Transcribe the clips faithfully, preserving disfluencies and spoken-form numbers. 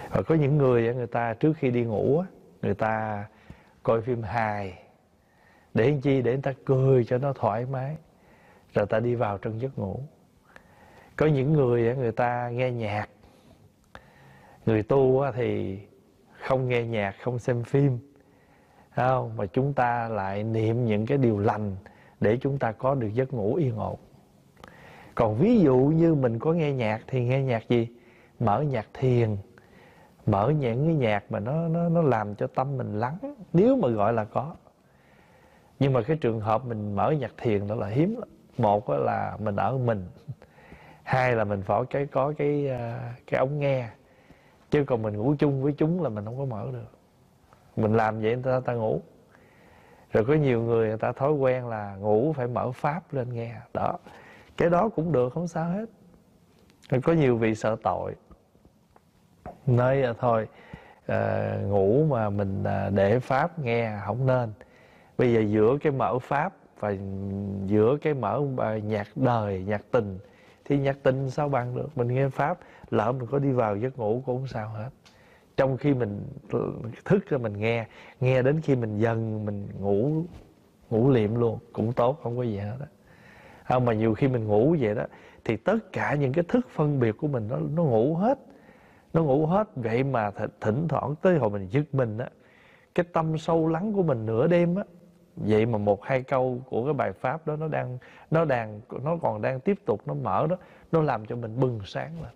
Và có những người người ta trước khi đi ngủ người ta coi phim hài, để làm chi? Để người ta cười cho nó thoải mái, rồi ta đi vào trong giấc ngủ. Có những người người ta nghe nhạc. Người tu thì không nghe nhạc, không xem phim, không, mà chúng ta lại niệm những cái điều lành để chúng ta có được giấc ngủ yên ổn. Còn ví dụ như mình có nghe nhạc thì nghe nhạc gì? Mở nhạc thiền, mở những cái nhạc mà nó nó nó làm cho tâm mình lắng, nếu mà gọi là có. Nhưng mà cái trường hợp mình mở nhạc thiền đó là hiếm lắm. Một là mình ở mình, hai là mình phải cái có cái cái ống nghe, chứ còn mình ngủ chung với chúng là mình không có mở được. Mình làm vậy người ta, ta ngủ. Rồi có nhiều người người ta thói quen là ngủ phải mở pháp lên nghe. Đó, cái đó cũng được, không sao hết. Rồi có nhiều vị sợ tội, nói thôi à, ngủ mà mình để pháp nghe không nên. Bây giờ giữa cái mở pháp và giữa cái mở nhạc đời, nhạc tình, thì nhạc tình sao bằng được. Mình nghe pháp, lỡ mình có đi vào giấc ngủ cũng không sao hết. Trong khi mình thức ra mình nghe, nghe đến khi mình dần mình ngủ ngủ liệm luôn cũng tốt, không có gì hết đó. Không, mà nhiều khi mình ngủ vậy đó thì tất cả những cái thức phân biệt của mình nó nó ngủ hết, nó ngủ hết. Vậy mà thỉnh thoảng tới hồi mình giật mình á, cái tâm sâu lắng của mình nửa đêm á, vậy mà một hai câu của cái bài pháp đó nó đang nó đang nó còn đang tiếp tục nó mở đó, nó làm cho mình bừng sáng lên.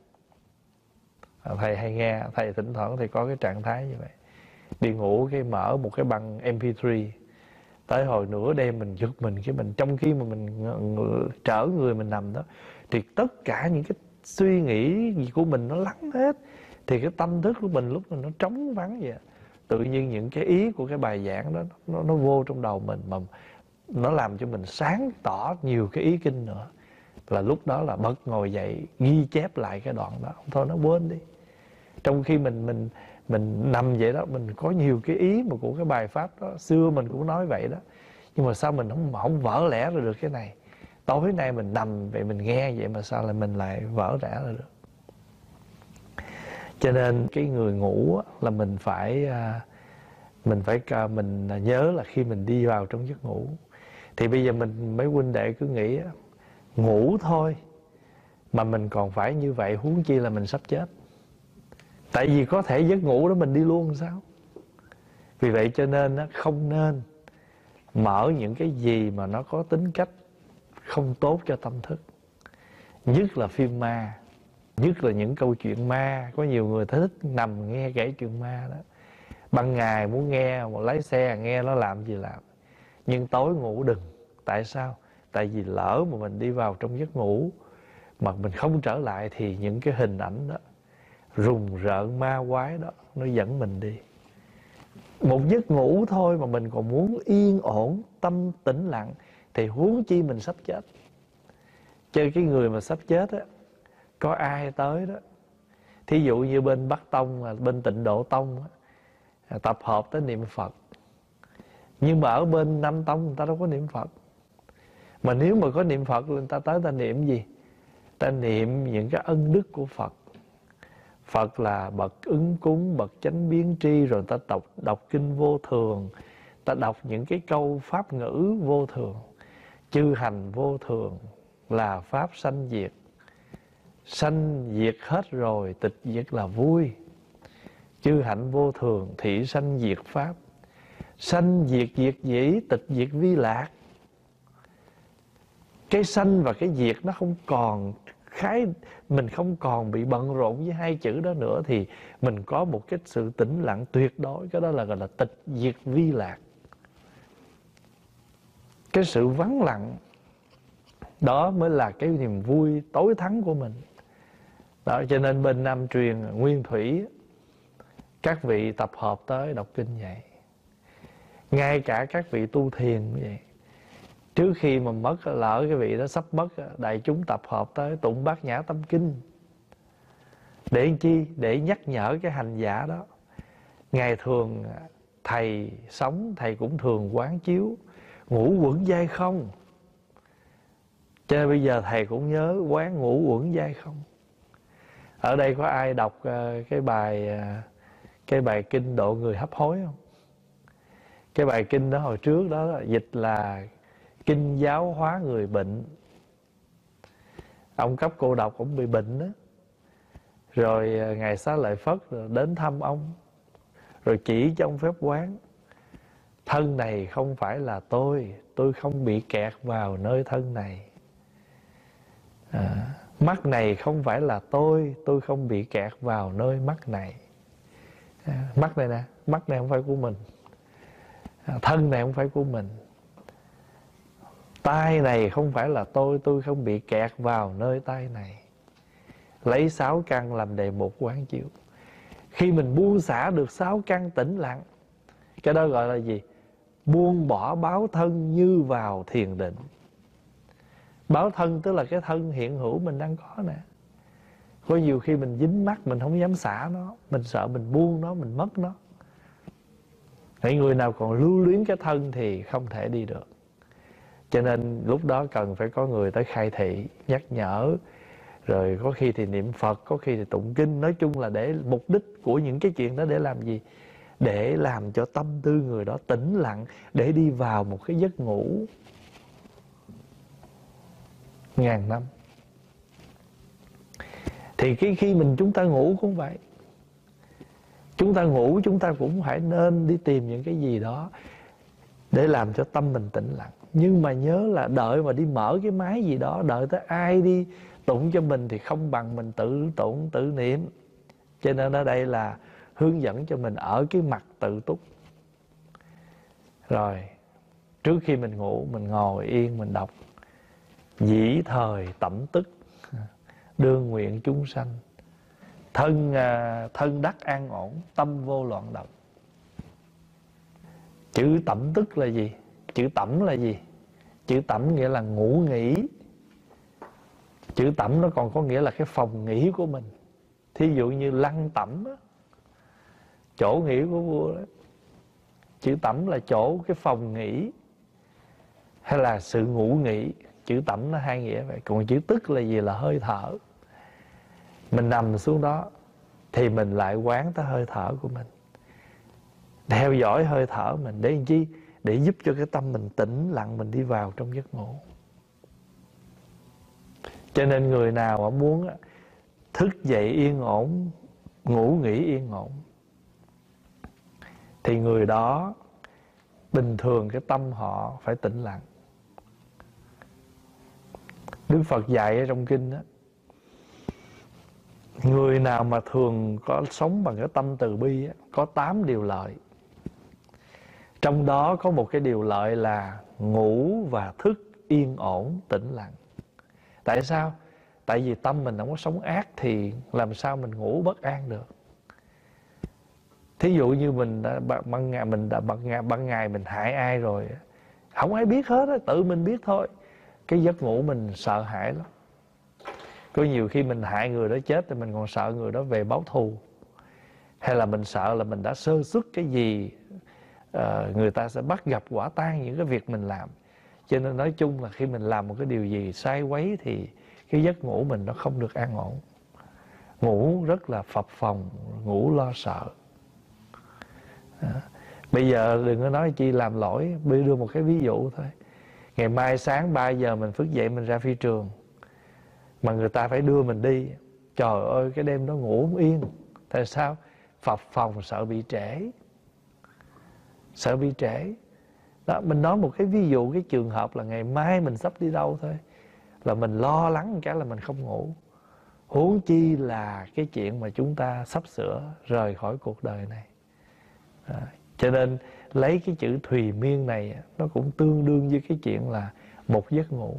Thầy hay nghe, thầy thỉnh thoảng thì có cái trạng thái như vậy. Đi ngủ cái mở một cái băng em pê ba, tới hồi nửa đêm mình giật mình, cái mình trong khi mà mình trở người mình nằm đó, thì tất cả những cái suy nghĩ gì của mình nó lắng hết. Thì cái tâm thức của mình lúc này nó trống vắng vậy. Tự nhiên những cái ý của cái bài giảng đó nó, nó vô trong đầu mình, mà nó làm cho mình sáng tỏ nhiều cái ý kinh nữa. Là lúc đó là bật ngồi dậy ghi chép lại cái đoạn đó, thôi nó quên đi. Trong khi mình mình mình nằm vậy đó, mình có nhiều cái ý mà của cái bài pháp đó, xưa mình cũng nói vậy đó. Nhưng mà sao mình không không vỡ lẽ ra được cái này? Tối nay mình nằm vậy mình nghe vậy mà sao lại mình lại vỡ lẽ ra được? Cho nên cái người ngủ là mình phải mình phải mình nhớ là khi mình đi vào trong giấc ngủ, thì bây giờ mình mấy huynh đệ cứ nghĩ ngủ thôi mà mình còn phải như vậy, huống chi là mình sắp chết. Tại vì có thể giấc ngủ đó mình đi luôn sao? Vì vậy cho nên không nên mở những cái gì mà nó có tính cách không tốt cho tâm thức. Nhất là phim ma, nhất là những câu chuyện ma. Có nhiều người thích nằm nghe kể chuyện ma đó. Ban ngày muốn nghe, mà lái xe nghe nó làm gì làm. Nhưng tối ngủ đừng. Tại sao? Tại vì lỡ mà mình đi vào trong giấc ngủ mà mình không trở lại, thì những cái hình ảnh đó, rùng rợn ma quái đó, nó dẫn mình đi. Một giấc ngủ thôi mà mình còn muốn yên ổn, tâm tĩnh lặng, thì huống chi mình sắp chết. Chơi cái người mà sắp chết á, có ai tới đó, thí dụ như bên Bắc Tông, bên Tịnh Độ Tông á, tập hợp tới niệm Phật. Nhưng mà ở bên Nam Tông người ta đâu có niệm Phật. Mà nếu mà có niệm Phật, người ta tới ta niệm gì? Ta niệm những cái ân đức của Phật. Phật là bậc ứng cúng, bậc chánh biến tri. Rồi ta đọc, đọc kinh vô thường, ta đọc những cái câu pháp ngữ vô thường. Chư hành vô thường là pháp sanh diệt. Sanh diệt hết rồi, tịch diệt là vui. Chư hạnh vô thường, thị sanh diệt pháp. Sanh diệt diệt dĩ, tịch diệt vi lạc. Cái sanh và cái diệt nó không còn khái, mình không còn bị bận rộn với hai chữ đó nữa, thì mình có một cái sự tĩnh lặng tuyệt đối. Cái đó là gọi là tịch diệt vi lạc. Cái sự vắng lặng đó mới là cái niềm vui tối thắng của mình. Đó, cho nên bên Nam truyền Nguyên Thủy, các vị tập hợp tới đọc kinh vậy. Ngay cả các vị tu thiền như vậy, trước khi mà mất, lỡ cái vị đó sắp mất, đại chúng tập hợp tới tụng Bát Nhã Tâm Kinh. Để làm chi? Để nhắc nhở cái hành giả đó. Ngày thường thầy sống, thầy cũng thường quán chiếu ngũ uẩn giai không. Cho nên bây giờ thầy cũng nhớ quán ngũ uẩn giai không. Ở đây có ai đọc uh, cái bài uh, cái bài kinh độ người hấp hối không? Cái bài kinh đó hồi trước đó là dịch là kinh giáo hóa người bệnh. Ông cấp cô độc, ông bị bệnh đó. Rồi uh, Ngài Xá Lợi Phất đến thăm ông, rồi chỉ cho ông phép quán. Thân này không phải là tôi, tôi không bị kẹt vào nơi thân này. à, Mắt này không phải là tôi, tôi không bị kẹt vào nơi mắt này. à, Mắt này nè, mắt này không phải của mình. à, Thân này không phải của mình. Tai này không phải là tôi, tôi không bị kẹt vào nơi tai này. Lấy sáu căn làm đề mục quán chiếu. Khi mình buông xả được sáu căn tĩnh lặng, cái đó gọi là gì? Buông bỏ báo thân như vào thiền định. Báo thân tức là cái thân hiện hữu mình đang có nè. Có nhiều khi mình dính mắt, mình không dám xả nó, mình sợ mình buông nó, mình mất nó. Những người nào còn lưu luyến cái thân thì không thể đi được. Cho nên lúc đó cần phải có người tới khai thị, nhắc nhở. Rồi có khi thì niệm Phật, có khi thì tụng kinh. Nói chung là để mục đích của những cái chuyện đó để làm gì? Để làm cho tâm tư người đó tĩnh lặng, để đi vào một cái giấc ngủ ngàn năm. Thì cái khi mình chúng ta ngủ cũng vậy. Chúng ta ngủ chúng ta cũng phải nên đi tìm những cái gì đó để làm cho tâm mình tĩnh lặng. Nhưng mà nhớ là đợi mà đi mở cái máy gì đó, đợi tới ai đi tụng cho mình thì không bằng mình tự tụng, tự niệm. Cho nên ở đây là hướng dẫn cho mình ở cái mặt tự túc. Rồi trước khi mình ngủ, mình ngồi yên mình đọc: dĩ thời tẩm tức, đương nguyện chúng sanh, thân thân đắc an ổn, tâm vô loạn động. Chữ tẩm tức là gì? Chữ tẩm là gì? Chữ tẩm nghĩa là ngủ nghỉ. Chữ tẩm nó còn có nghĩa là cái phòng nghỉ của mình. Thí dụ như lăng tẩm đó, chỗ nghỉ của vua đó. Chữ tẩm là chỗ, cái phòng nghỉ, hay là sự ngủ nghỉ. Chữ tẩm nó hai nghĩa vậy. Còn chữ tức là gì? Là hơi thở. Mình nằm xuống đó thì mình lại quán tới hơi thở của mình, theo dõi hơi thở mình. Để làm chi? Để giúp cho cái tâm mình tĩnh lặng, mình đi vào trong giấc ngủ. Cho nên người nào mà muốn thức dậy yên ổn, ngủ nghỉ yên ổn, thì người đó bình thường cái tâm họ phải tĩnh lặng. Đức Phật dạy ở trong kinh đó, người nào mà thường có sống bằng cái tâm từ bi á, có tám điều lợi. Trong đó có một cái điều lợi là ngủ và thức yên ổn, tĩnh lặng. Tại sao? Tại vì tâm mình không có sống ác thì làm sao mình ngủ bất an được. Thí dụ như mình đã ban ngày mình đã ban ngày, ban ngày mình hại ai rồi, không ai biết hết á, tự mình biết thôi. Cái giấc ngủ mình sợ hãi lắm. Có nhiều khi mình hại người đó chết thì mình còn sợ người đó về báo thù, hay là mình sợ là mình đã sơ suất cái gì, uh, người ta sẽ bắt gặp quả tang những cái việc mình làm. Cho nên nói chung là khi mình làm một cái điều gì sai quấy thì cái giấc ngủ mình nó không được an ổn. Ngủ rất là phập phồng, ngủ lo sợ. Đó. Bây giờ đừng có nói chi làm lỗi. Bây giờ đưa một cái ví dụ thôi. Ngày mai sáng ba giờ mình thức dậy mình ra phi trường, mà người ta phải đưa mình đi. Trời ơi, cái đêm đó ngủ không yên. Tại sao? Phập phồng, sợ bị trễ. Sợ bị trễ. Đó, mình nói một cái ví dụ, cái trường hợp là ngày mai mình sắp đi đâu thôi, là mình lo lắng cái là mình không ngủ. Huống chi là cái chuyện mà chúng ta sắp sửa rời khỏi cuộc đời này. Đó. Cho nên lấy cái chữ thùy miên này, nó cũng tương đương với cái chuyện là một giấc ngủ.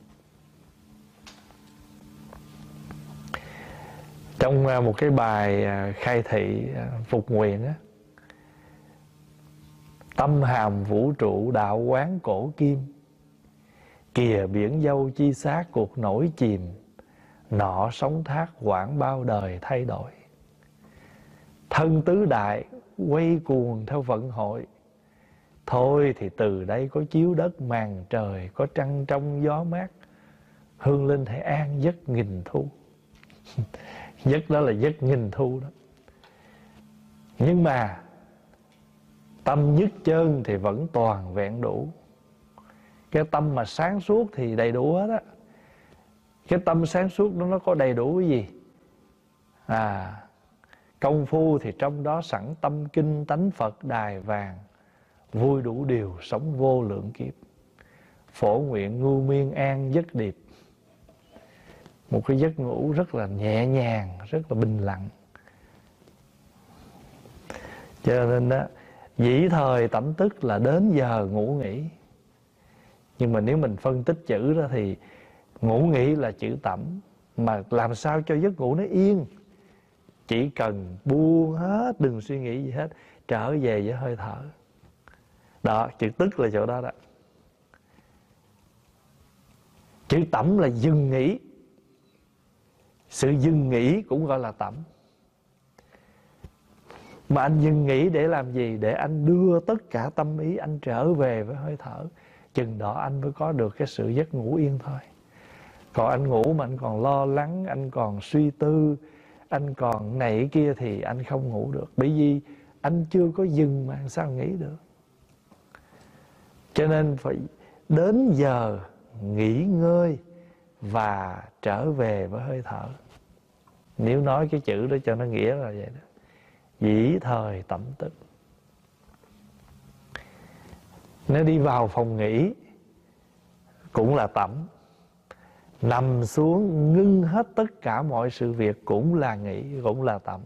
Trong một cái bài khai thị phục nguyện á: tâm hàm vũ trụ đạo quán cổ kim, kìa biển dâu chi xác cuộc nổi chìm, nọ sóng thác quãng bao đời thay đổi. Thân tứ đại quay cuồng theo vận hội, thôi thì từ đây có chiếu đất màn trời, có trăng trong gió mát, hương linh hãy an giấc nghìn thu. Giấc đó là giấc nghìn thu đó. Nhưng mà tâm nhất chân thì vẫn toàn vẹn đủ. Cái tâm mà sáng suốt thì đầy đủ hết á. Cái tâm sáng suốt đó nó có đầy đủ cái gì? À, công phu thì trong đó sẵn tâm kinh tánh Phật đài vàng, vui đủ điều sống vô lượng kiếp, phổ nguyện ngu miên an giấc điệp. Một cái giấc ngủ rất là nhẹ nhàng, rất là bình lặng. Cho nên đó, dĩ thời tẩm tức là đến giờ ngủ nghỉ. Nhưng mà nếu mình phân tích chữ đó thì ngủ nghỉ là chữ tẩm. Mà làm sao cho giấc ngủ nó yên? Chỉ cần buông hết, đừng suy nghĩ gì hết, trở về với hơi thở. Đó, chữ tức là chỗ đó đó. Chữ tẩm là dừng nghỉ. Sự dừng nghỉ cũng gọi là tẩm. Mà anh dừng nghỉ để làm gì? Để anh đưa tất cả tâm ý anh trở về với hơi thở. Chừng đó anh mới có được cái sự giấc ngủ yên thôi. Còn anh ngủ mà anh còn lo lắng, anh còn suy tư, anh còn này kia thì anh không ngủ được. Bởi vì anh chưa có dừng mà sao nghĩ được. Cho nên phải đến giờ nghỉ ngơi và trở về với hơi thở. Nếu nói cái chữ đó cho nó nghĩa là vậy đó. Dĩ thời tẩm tức. Nếu đi vào phòng nghỉ cũng là tẩm. Nằm xuống ngưng hết tất cả mọi sự việc cũng là nghỉ, cũng là tẩm.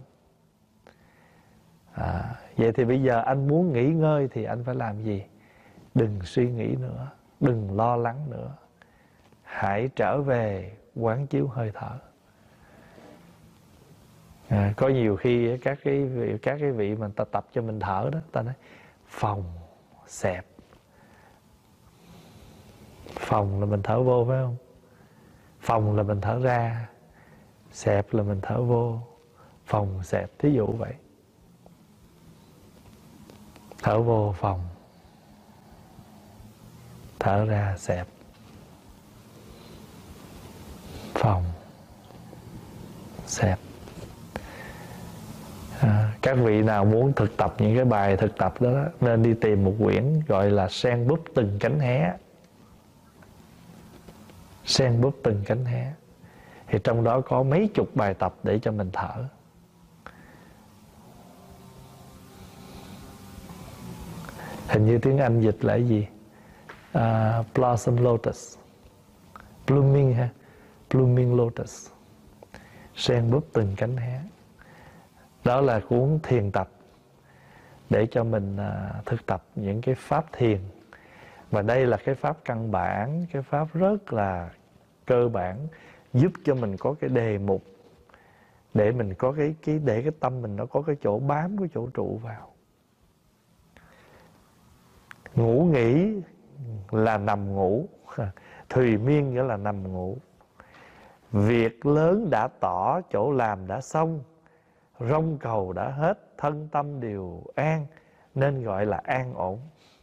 À, vậy thì bây giờ anh muốn nghỉ ngơi thì anh phải làm gì? Đừng suy nghĩ nữa, đừng lo lắng nữa. Hãy trở về quán chiếu hơi thở. À, có nhiều khi các cái vị, các cái vị mà ta tập cho mình thở đó, ta nói phòng xẹp. Phòng là mình thở vô phải không? Phòng là mình thở ra, xẹp là mình thở vô. Phòng xẹp, thí dụ vậy. Thở vô phòng, thở ra xẹp. Phòng xẹp. À, các vị nào muốn thực tập những cái bài thực tập đó, đó nên đi tìm một quyển gọi là Sen búp từng cánh hé. Sen búp từng cánh hé. Thì trong đó có mấy chục bài tập để cho mình thở. Hình như tiếng Anh dịch là cái gì? Uh, Blossom Lotus, Blooming ha, Blooming Lotus. Sen búp từng cánh hé. Đó là cuốn thiền tập để cho mình uh, thực tập những cái pháp thiền. Và đây là cái pháp căn bản, cái pháp rất là cơ bản, giúp cho mình có cái đề mục để mình có cái cái để cái tâm mình nó có cái chỗ bám, cái chỗ trụ vào. Ngủ nghỉ là nằm ngủ, thùy miên nghĩa là nằm ngủ. Việc lớn đã tỏ, chỗ làm đã xong, rong cầu đã hết, thân tâm đều an, nên gọi là an ổn.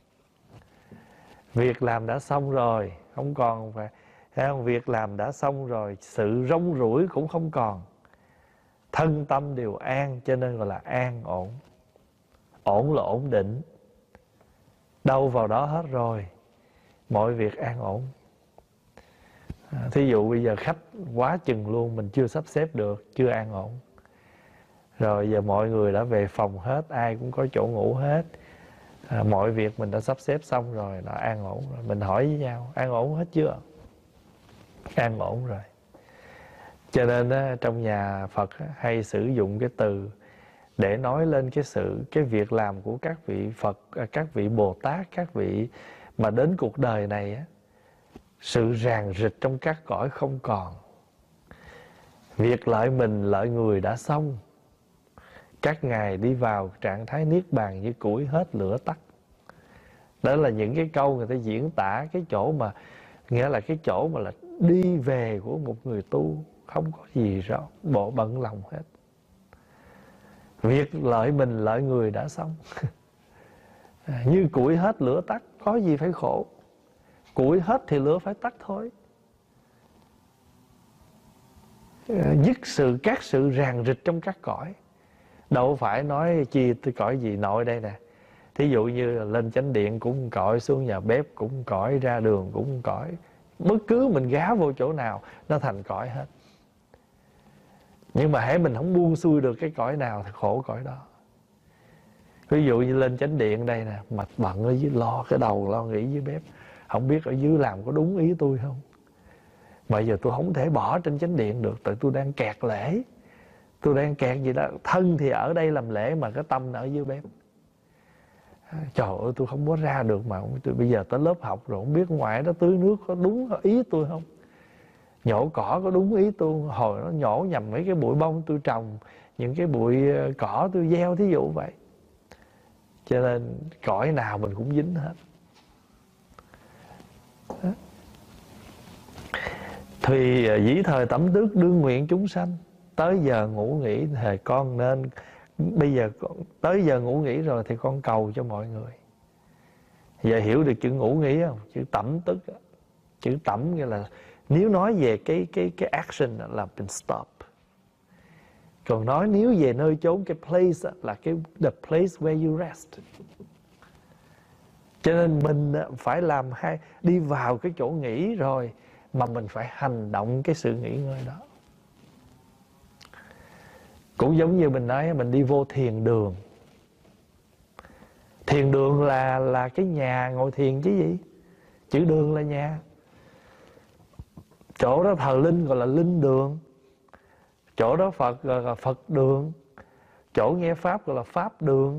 Việc làm đã xong rồi, không còn phải, thấy không? Việc làm đã xong rồi, sự rong ruổi cũng không còn, thân tâm đều an, cho nên gọi là an ổn. Ổn là ổn định, đâu vào đó hết rồi, mọi việc an ổn. À, thí dụ bây giờ khách quá chừng luôn, mình chưa sắp xếp được, chưa an ổn. Rồi giờ mọi người đã về phòng hết, ai cũng có chỗ ngủ hết, à, mọi việc mình đã sắp xếp xong rồi, đã an ổn rồi. Mình hỏi với nhau, an ổn hết chưa? An ổn rồi. Cho nên á, trong nhà Phật á, hay sử dụng cái từ để nói lên cái sự, cái việc làm của các vị Phật, các vị Bồ Tát, các vị mà đến cuộc đời này á, sự ràng rịch trong các cõi không còn. Việc lợi mình lợi người đã xong. Các ngài đi vào trạng thái niết bàn như củi hết lửa tắt. Đó là những cái câu người ta diễn tả cái chỗ mà, nghĩa là cái chỗ mà là đi về của một người tu, không có gì rõ bộ bận lòng hết. Việc lợi mình lợi người đã xong. Như củi hết lửa tắt, có gì phải khổ. Củi hết thì lửa phải tắt thôi. dứt sự các sự ràng rịch trong các cõi. Đâu phải nói chi tới cõi gì nội đây nè. Thí dụ như là lên chánh điện cũng cõi, xuống nhà bếp cũng cõi, ra đường cũng cõi. Bất cứ mình gá vô chỗ nào nó thành cõi hết. Nhưng mà hễ mình không buông xuôi được cái cõi nào thì khổ cõi đó. Ví dụ như lên chánh điện đây nè, mặt bận ở dưới, lo cái đầu lo nghĩ dưới bếp, không biết ở dưới làm có đúng ý tôi không. Mà giờ tôi không thể bỏ trên chánh điện được, tại tôi đang kẹt lễ. Tôi đang kẹt gì đó. Thân thì ở đây làm lễ mà cái tâm ở dưới bếp. Trời ơi, tôi không có ra được mà. Tôi bây giờ tới lớp học rồi, không biết ngoài đó tưới nước có đúng ý tôi không, nhổ cỏ có đúng ý tôi. Hồi nó nhổ nhầm mấy cái bụi bông tôi trồng, những cái bụi cỏ tôi gieo, thí dụ vậy. Cho nên cõi nào mình cũng dính hết. Thì dĩ thời tẩm tước đương nguyện chúng sanh, tới giờ ngủ nghỉ thì con nên, bây giờ tới giờ ngủ nghỉ rồi thì con cầu cho mọi người. Giờ hiểu được chữ ngủ nghỉ không? Chữ tẩm tức, chữ tẩm nghĩa là nếu nói về cái cái cái action là mình stop. Còn nói nếu về nơi chốn, cái place là cái the place where you rest. Cho nên mình phải làm hai, đi vào cái chỗ nghỉ rồi mà mình phải hành động cái sự nghỉ ngơi đó. Cũng giống như mình nói, mình đi vô thiền đường. Thiền đường là là cái nhà ngồi thiền chứ gì. Chữ đường là nhà. Chỗ đó thờ linh gọi là linh đường. Chỗ đó Phật gọi là Phật đường. Chỗ nghe Pháp gọi là Pháp đường.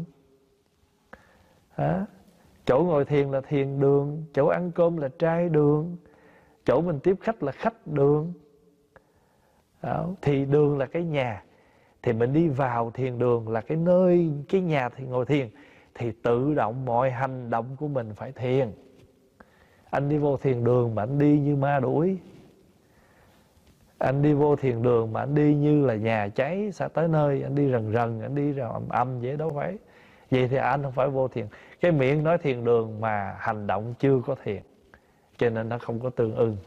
Hả? Chỗ ngồi thiền là thiền đường. Chỗ ăn cơm là trai đường. Chỗ mình tiếp khách là khách đường. Đó. Thì đường là cái nhà. Thì mình đi vào thiền đường là cái nơi, cái nhà thì ngồi thiền, thì tự động mọi hành động của mình phải thiền. Anh đi vô thiền đường mà anh đi như ma đuổi, anh đi vô thiền đường mà anh đi như là nhà cháy sẽ tới nơi, anh đi rần rần, anh đi ra ầm ầm vậy đâu phải. Vậy thì anh không phải vô thiền. Cái miệng nói thiền đường mà hành động chưa có thiền, cho nên nó không có tương ưng.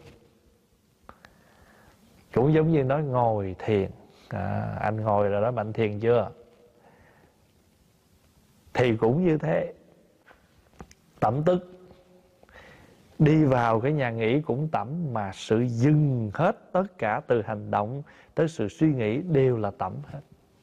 Cũng giống như nói ngồi thiền, à, anh ngồi rồi đó mà anh thiền chưa? Thì cũng như thế. Tẩm tức, đi vào cái nhà nghỉ cũng tẩm, mà sự dừng hết tất cả từ hành động tới sự suy nghĩ đều là tẩm hết.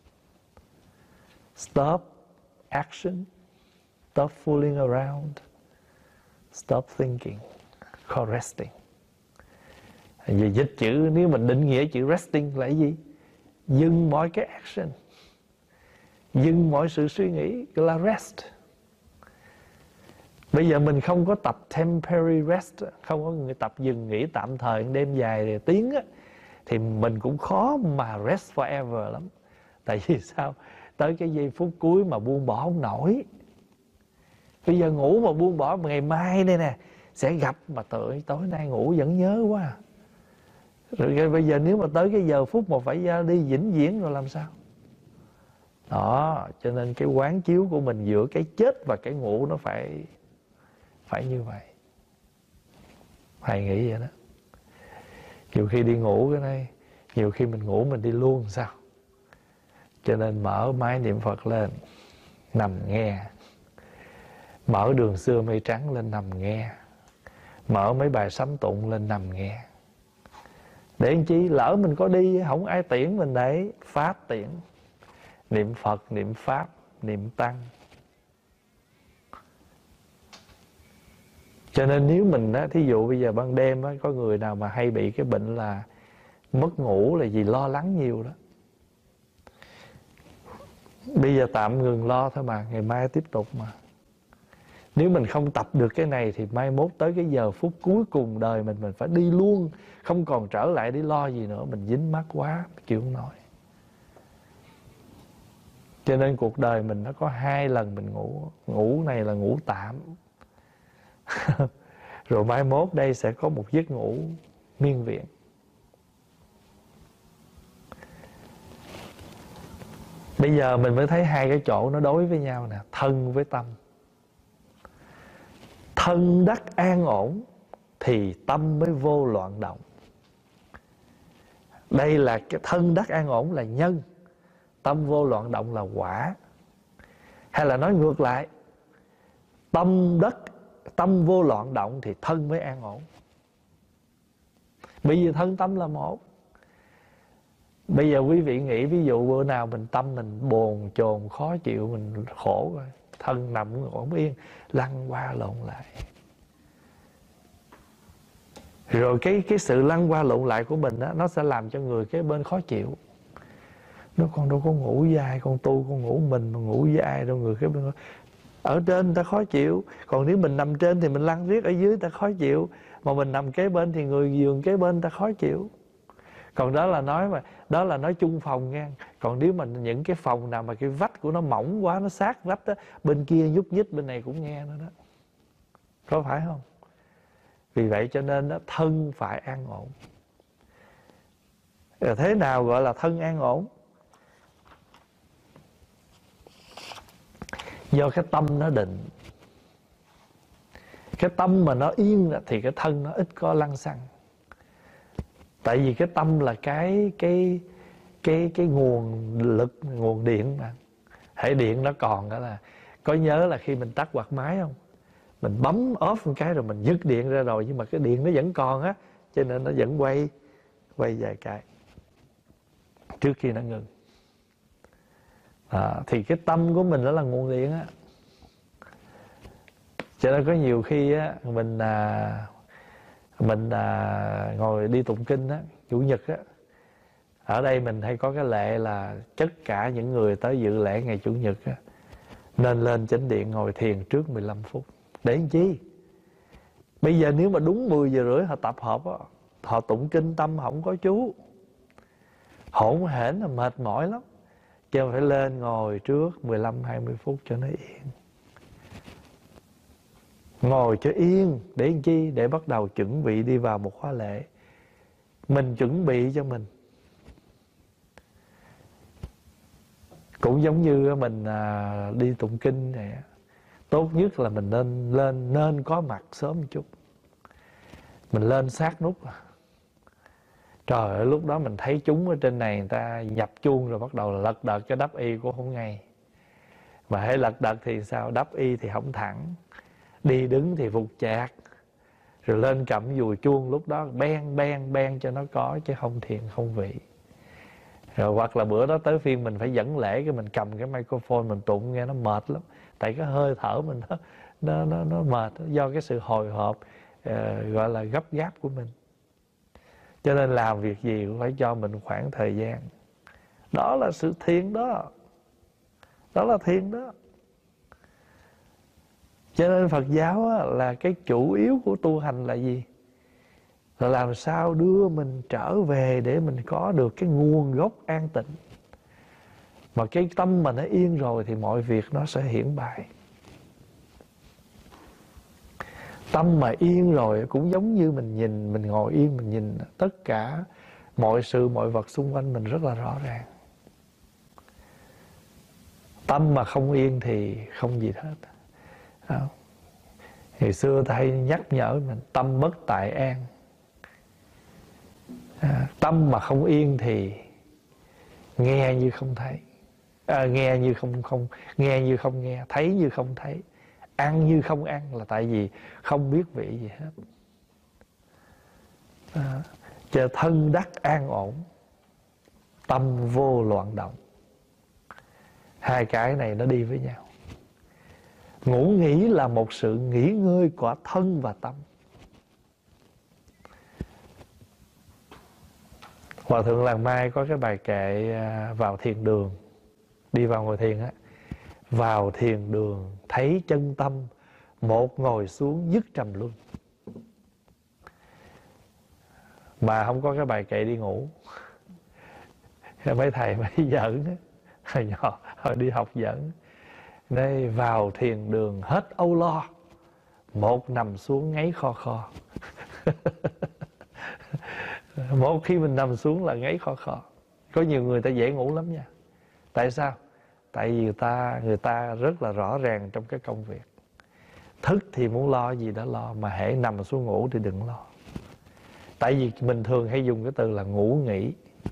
Stop action, stop fooling around, stop thinking, call resting. Vì dịch chữ, nếu mình định nghĩa chữ resting là cái gì? Dừng mọi cái action, dừng mọi sự suy nghĩ, gọi là rest. Bây giờ mình không có tập temporary rest, không có người tập dừng nghỉ tạm thời đêm dài rồi tiếng á, thì mình cũng khó mà rest forever lắm. Tại vì sao? Tới cái giây phút cuối mà buông bỏ không nổi. Bây giờ ngủ mà buông bỏ, mà ngày mai đây nè sẽ gặp, mà tự tối nay ngủ vẫn nhớ quá. Rồi bây giờ nếu mà tới cái giờ phút mà phải ra đi vĩnh viễn rồi làm sao? Đó, cho nên cái quán chiếu của mình giữa cái chết và cái ngủ nó phải phải như vậy. Thầy nghĩ vậy đó. Nhiều khi đi ngủ cái này, nhiều khi mình ngủ mình đi luôn sao? Cho nên mở máy niệm Phật lên, nằm nghe. Mở Đường Xưa Mây Trắng lên nằm nghe. Mở mấy bài sám tụng lên nằm nghe. Để làm chi? Lỡ mình có đi, không ai tiễn mình đấy. Pháp tiễn. Niệm Phật, niệm Pháp, niệm Tăng. Cho nên nếu mình á, thí dụ bây giờ ban đêm á, có người nào mà hay bị cái bệnh là mất ngủ là vì lo lắng nhiều đó. Bây giờ tạm ngừng lo thôi mà, ngày mai tiếp tục mà. Nếu mình không tập được cái này thì mai mốt tới cái giờ phút cuối cùng đời mình, mình phải đi luôn, không còn trở lại để lo gì nữa. Mình dính mắc quá, chịu không nổi. Cho nên cuộc đời mình nó có hai lần mình ngủ. Ngủ này là ngủ tạm. Rồi mai mốt đây sẽ có một giấc ngủ miên viện. Bây giờ mình mới thấy hai cái chỗ nó đối với nhau nè. Thân với tâm. Thân đắc an ổn thì tâm mới vô loạn động. Đây là cái thân đắc an ổn là nhân, tâm vô loạn động là quả. Hay là nói ngược lại, tâm đất tâm vô loạn động thì thân mới an ổn. Bây giờ thân tâm là một. Bây giờ quý vị nghĩ ví dụ bữa nào mình tâm mình bồn chồn khó chịu, mình khổ rồi, thân nằm ổn yên, lăn qua lộn lại. Rồi cái cái sự lăn qua lộn lại của mình đó, nó sẽ làm cho người kế bên khó chịu. Nó con đâu có ngủ với ai, con tu con ngủ mình mà ngủ với ai đâu, người kế bên ở trên người ta khó chịu. Còn nếu mình nằm trên thì mình lăn riết ở dưới người ta khó chịu, mà mình nằm kế bên thì người giường kế bên người ta khó chịu. Còn đó là nói mà đó là nói chung phòng nha. Còn nếu mà những cái phòng nào mà cái vách của nó mỏng quá, nó sát vách đó, bên kia nhúc nhích bên này cũng nghe nữa đó, có phải không? Vì vậy cho nên đó, thân phải an ổn. Rồi thế nào gọi là thân an ổn? Do cái tâm nó định. Cái tâm mà nó yên thì cái thân nó ít có lăng xăng. Tại vì cái tâm là cái cái cái cái nguồn lực, nguồn điện mà. Hệ điện nó còn đó là, có nhớ là khi mình tắt quạt máy không? Mình bấm off một cái rồi mình dứt điện ra rồi, nhưng mà cái điện nó vẫn còn á, cho nên nó vẫn quay quay vài cái trước khi nó ngừng. À, thì cái tâm của mình đó là nguồn điện á. Cho nên có nhiều khi á, mình à, mình à, ngồi đi tụng kinh á, chủ nhật á, ở đây mình hay có cái lệ là tất cả những người tới dự lễ ngày chủ nhật á, nên lên chánh điện ngồi thiền trước mười lăm phút. Để làm chi? Bây giờ nếu mà đúng mười giờ rưỡi họ tập hợp á, họ tụng kinh tâm không có chú, hỗn hển là mệt mỏi lắm. Cho phải lên ngồi trước mười lăm hai mươi phút cho nó yên. Ngồi cho yên để làm chi? Để bắt đầu chuẩn bị đi vào một khóa lễ. Mình chuẩn bị cho mình. Cũng giống như mình à, đi tụng kinh này, tốt nhất là mình nên lên nên có mặt sớm một chút. Mình lên sát nút. Trời ơi, lúc đó mình thấy chúng ở trên này người ta nhập chuông rồi bắt đầu là lật đật cho đắp y cũng không ngay. Mà hãy lật đật thì sao? Đắp y thì không thẳng, đi đứng thì vụt chạc, rồi lên cầm dùi chuông lúc đó ben ben ben cho nó có, chứ không thiền không vị. Rồi hoặc là bữa đó tới phiên mình phải dẫn lễ, cái mình cầm cái microphone mình tụng nghe nó mệt lắm. Tại cái hơi thở mình nó nó nó, nó mệt do cái sự hồi hộp, uh, gọi là gấp gáp của mình. Cho nên làm việc gì cũng phải cho mình khoảng thời gian. Đó là sự thiền đó. Đó là thiền đó. Cho nên Phật giáo á, là cái chủ yếu của tu hành là gì? Là làm sao đưa mình trở về để mình có được cái nguồn gốc an tịnh. Mà cái tâm mà nó yên rồi thì mọi việc nó sẽ hiển bày. Tâm mà yên rồi cũng giống như mình nhìn, mình ngồi yên, mình nhìn tất cả mọi sự, mọi vật xung quanh mình rất là rõ ràng. Tâm mà không yên thì không gì hết. Không. Ngày xưa ta hay nhắc nhở mình tâm bất tại an. À, tâm mà không yên thì nghe như không thấy, à, nghe như không không nghe như không nghe, thấy như không thấy, ăn như không ăn, là tại vì không biết vị gì hết. À, cho thân đắc an ổn, tâm vô loạn động. Hai cái này nó đi với nhau. Ngủ nghỉ là một sự nghỉ ngơi của thân và tâm. Hòa thượng Làng Mai có cái bài kệ vào thiền đường, đi vào ngồi thiền á. Vào thiền đường thấy chân tâm, một ngồi xuống dứt trầm luân. Mà không có cái bài kệ đi ngủ. Mấy thầy mấy giỡn á, hồi nhỏ hồi đi học giỡn. Đây, vào thiền đường hết âu lo, một nằm xuống ngáy kho kho. Một khi mình nằm xuống là ngáy kho kho. Có nhiều người ta dễ ngủ lắm nha. Tại sao? Tại vì người ta người ta rất là rõ ràng trong cái công việc. Thức thì muốn lo gì đó lo, mà hễ nằm xuống ngủ thì đừng lo. Tại vì mình thường hay dùng cái từ là ngủ nghỉ.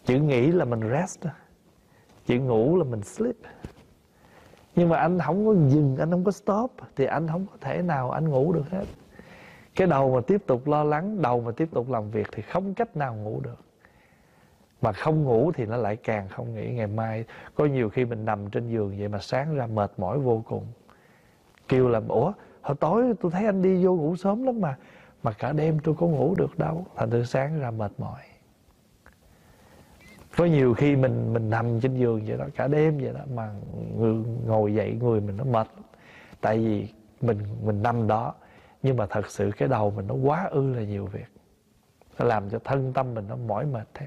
Chữ nghỉ là mình rest, chữ ngủ là mình sleep. Nhưng mà anh không có dừng, anh không có stop, thì anh không có thể nào anh ngủ được hết. Cái đầu mà tiếp tục lo lắng, đầu mà tiếp tục làm việc thì không cách nào ngủ được. Mà không ngủ thì nó lại càng không nghĩ. Ngày mai có nhiều khi mình nằm trên giường vậy mà sáng ra mệt mỏi vô cùng. Kêu là ủa hồi tối tôi thấy anh đi vô ngủ sớm lắm mà Mà cả đêm tôi có ngủ được đâu. Thành từ sáng ra mệt mỏi. Có nhiều khi mình mình nằm trên giường vậy đó, cả đêm vậy đó, mà người, ngồi dậy người mình nó mệt lắm. Tại vì mình mình nằm đó, nhưng mà thật sự cái đầu mình nó quá ư là nhiều việc, nó làm cho thân tâm mình nó mỏi mệt theo.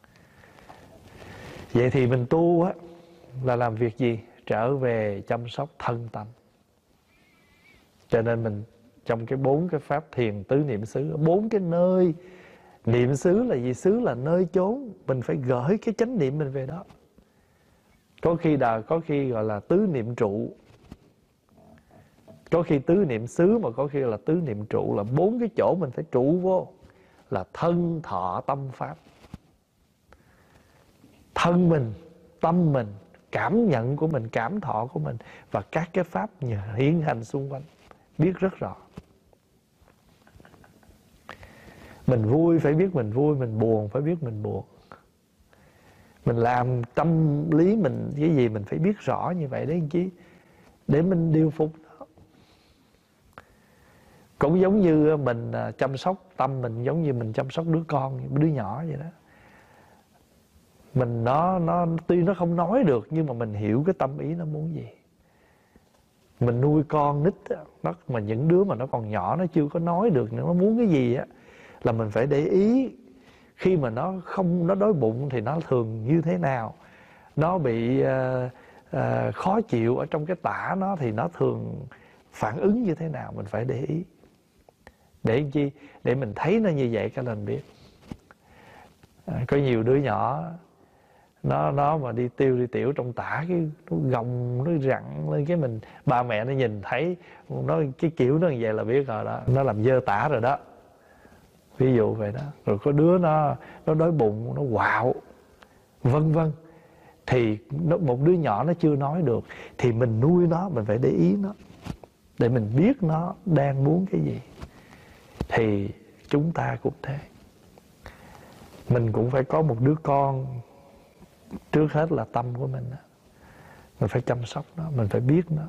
Vậy thì mình tu á là làm việc gì? Trở về chăm sóc thân tâm. Cho nên mình trong cái bốn cái pháp thiền tứ niệm xứ, bốn cái nơi. Niệm xứ là gì? Xứ là nơi chốn. Mình phải gửi cái chánh niệm mình về đó. Có khi là có khi gọi là tứ niệm trụ, có khi tứ niệm xứ, mà có khi là tứ niệm trụ. Là bốn cái chỗ mình phải trụ vô, là thân thọ tâm pháp. Thân mình, tâm mình, cảm nhận của mình, cảm thọ của mình, và các cái pháp hiện hành xung quanh, biết rất rõ. Mình vui phải biết mình vui, mình buồn phải biết mình buồn. Mình làm tâm lý mình cái gì mình phải biết rõ như vậy đấy chứ, để mình điều phục nó. Cũng giống như mình chăm sóc tâm mình, giống như mình chăm sóc đứa con, đứa nhỏ vậy đó. Mình nó nó tuy nó không nói được, nhưng mà mình hiểu cái tâm ý nó muốn gì. Mình nuôi con nít á, nó mà những đứa mà nó còn nhỏ, nó chưa có nói được nữa, nó muốn cái gì á, là mình phải để ý. Khi mà nó không nó đói bụng thì nó thường như thế nào, nó bị uh, uh, khó chịu ở trong cái tả nó thì nó thường phản ứng như thế nào, mình phải để ý. Để làm chi? Để mình thấy nó như vậy cái lần biết. À, có nhiều đứa nhỏ nó nó mà đi tiêu đi tiểu trong tả, cái nó gồng nó rặn lên, cái mình ba mẹ nó nhìn thấy nó cái kiểu nó như vậy là biết rồi đó, nó làm dơ tả rồi đó, ví dụ vậy đó. Rồi có đứa nó nó đói bụng, nó quạo vân vân. Thì nó, một đứa nhỏ nó chưa nói được, thì mình nuôi nó, mình phải để ý nó, để mình biết nó đang muốn cái gì. Thì chúng ta cũng thế, mình cũng phải có một đứa con. Trước hết là tâm của mình đó. Mình phải chăm sóc nó, mình phải biết nó.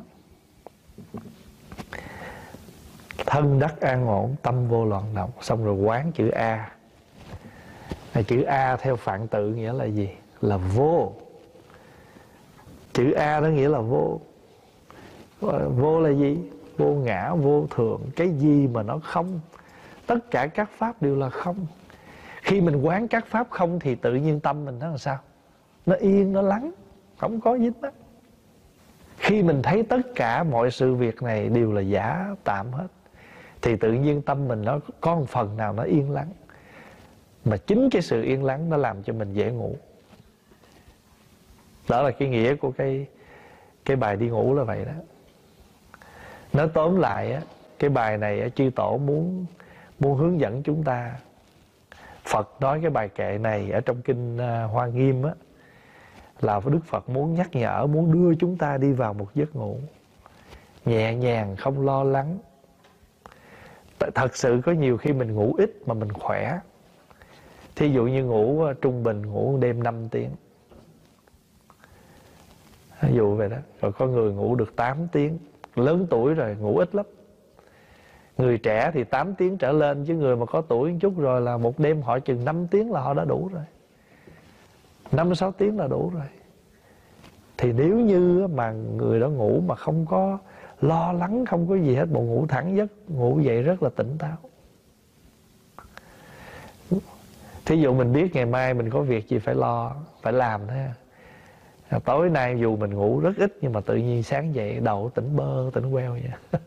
Thân đắc an ổn, tâm vô loạn động. Xong rồi quán chữ A. Chữ A theo Phạn Tự nghĩa là gì? Là vô. Chữ A đó nghĩa là vô. Vô là gì? Vô ngã, vô thường. Cái gì mà nó không, tất cả các pháp đều là không. Khi mình quán các pháp không thì tự nhiên tâm mình nó làm sao? Nó yên, nó lắng, không có dính mắc. Khi mình thấy tất cả mọi sự việc này đều là giả tạm hết, thì tự nhiên tâm mình nó có một phần nào nó yên lắng. Mà chính cái sự yên lắng nó làm cho mình dễ ngủ. Đó là cái nghĩa của cái cái bài đi ngủ là vậy đó. Nói tóm lại á, cái bài này chư tổ muốn muốn hướng dẫn chúng ta. Phật nói cái bài kệ này ở trong kinh Hoa Nghiêm á, là Đức Phật muốn nhắc nhở, muốn đưa chúng ta đi vào một giấc ngủ nhẹ nhàng, không lo lắng. Thật sự có nhiều khi mình ngủ ít mà mình khỏe. Thí dụ như ngủ trung bình ngủ đêm năm tiếng, ví dụ vậy đó. Rồi có người ngủ được tám tiếng, lớn tuổi rồi ngủ ít lắm. Người trẻ thì tám tiếng trở lên, chứ người mà có tuổi một chút rồi là một đêm họ chừng năm tiếng là họ đã đủ rồi, năm sáu tiếng là đủ rồi. Thì nếu như mà người đó ngủ mà không có lo lắng, không có gì hết, bộ ngủ thẳng giấc, ngủ dậy rất là tỉnh táo. Thí dụ mình biết ngày mai mình có việc gì phải lo, phải làm thế. Tối nay dù mình ngủ rất ít, nhưng mà tự nhiên sáng dậy đầu tỉnh bơ, tỉnh queo vậy.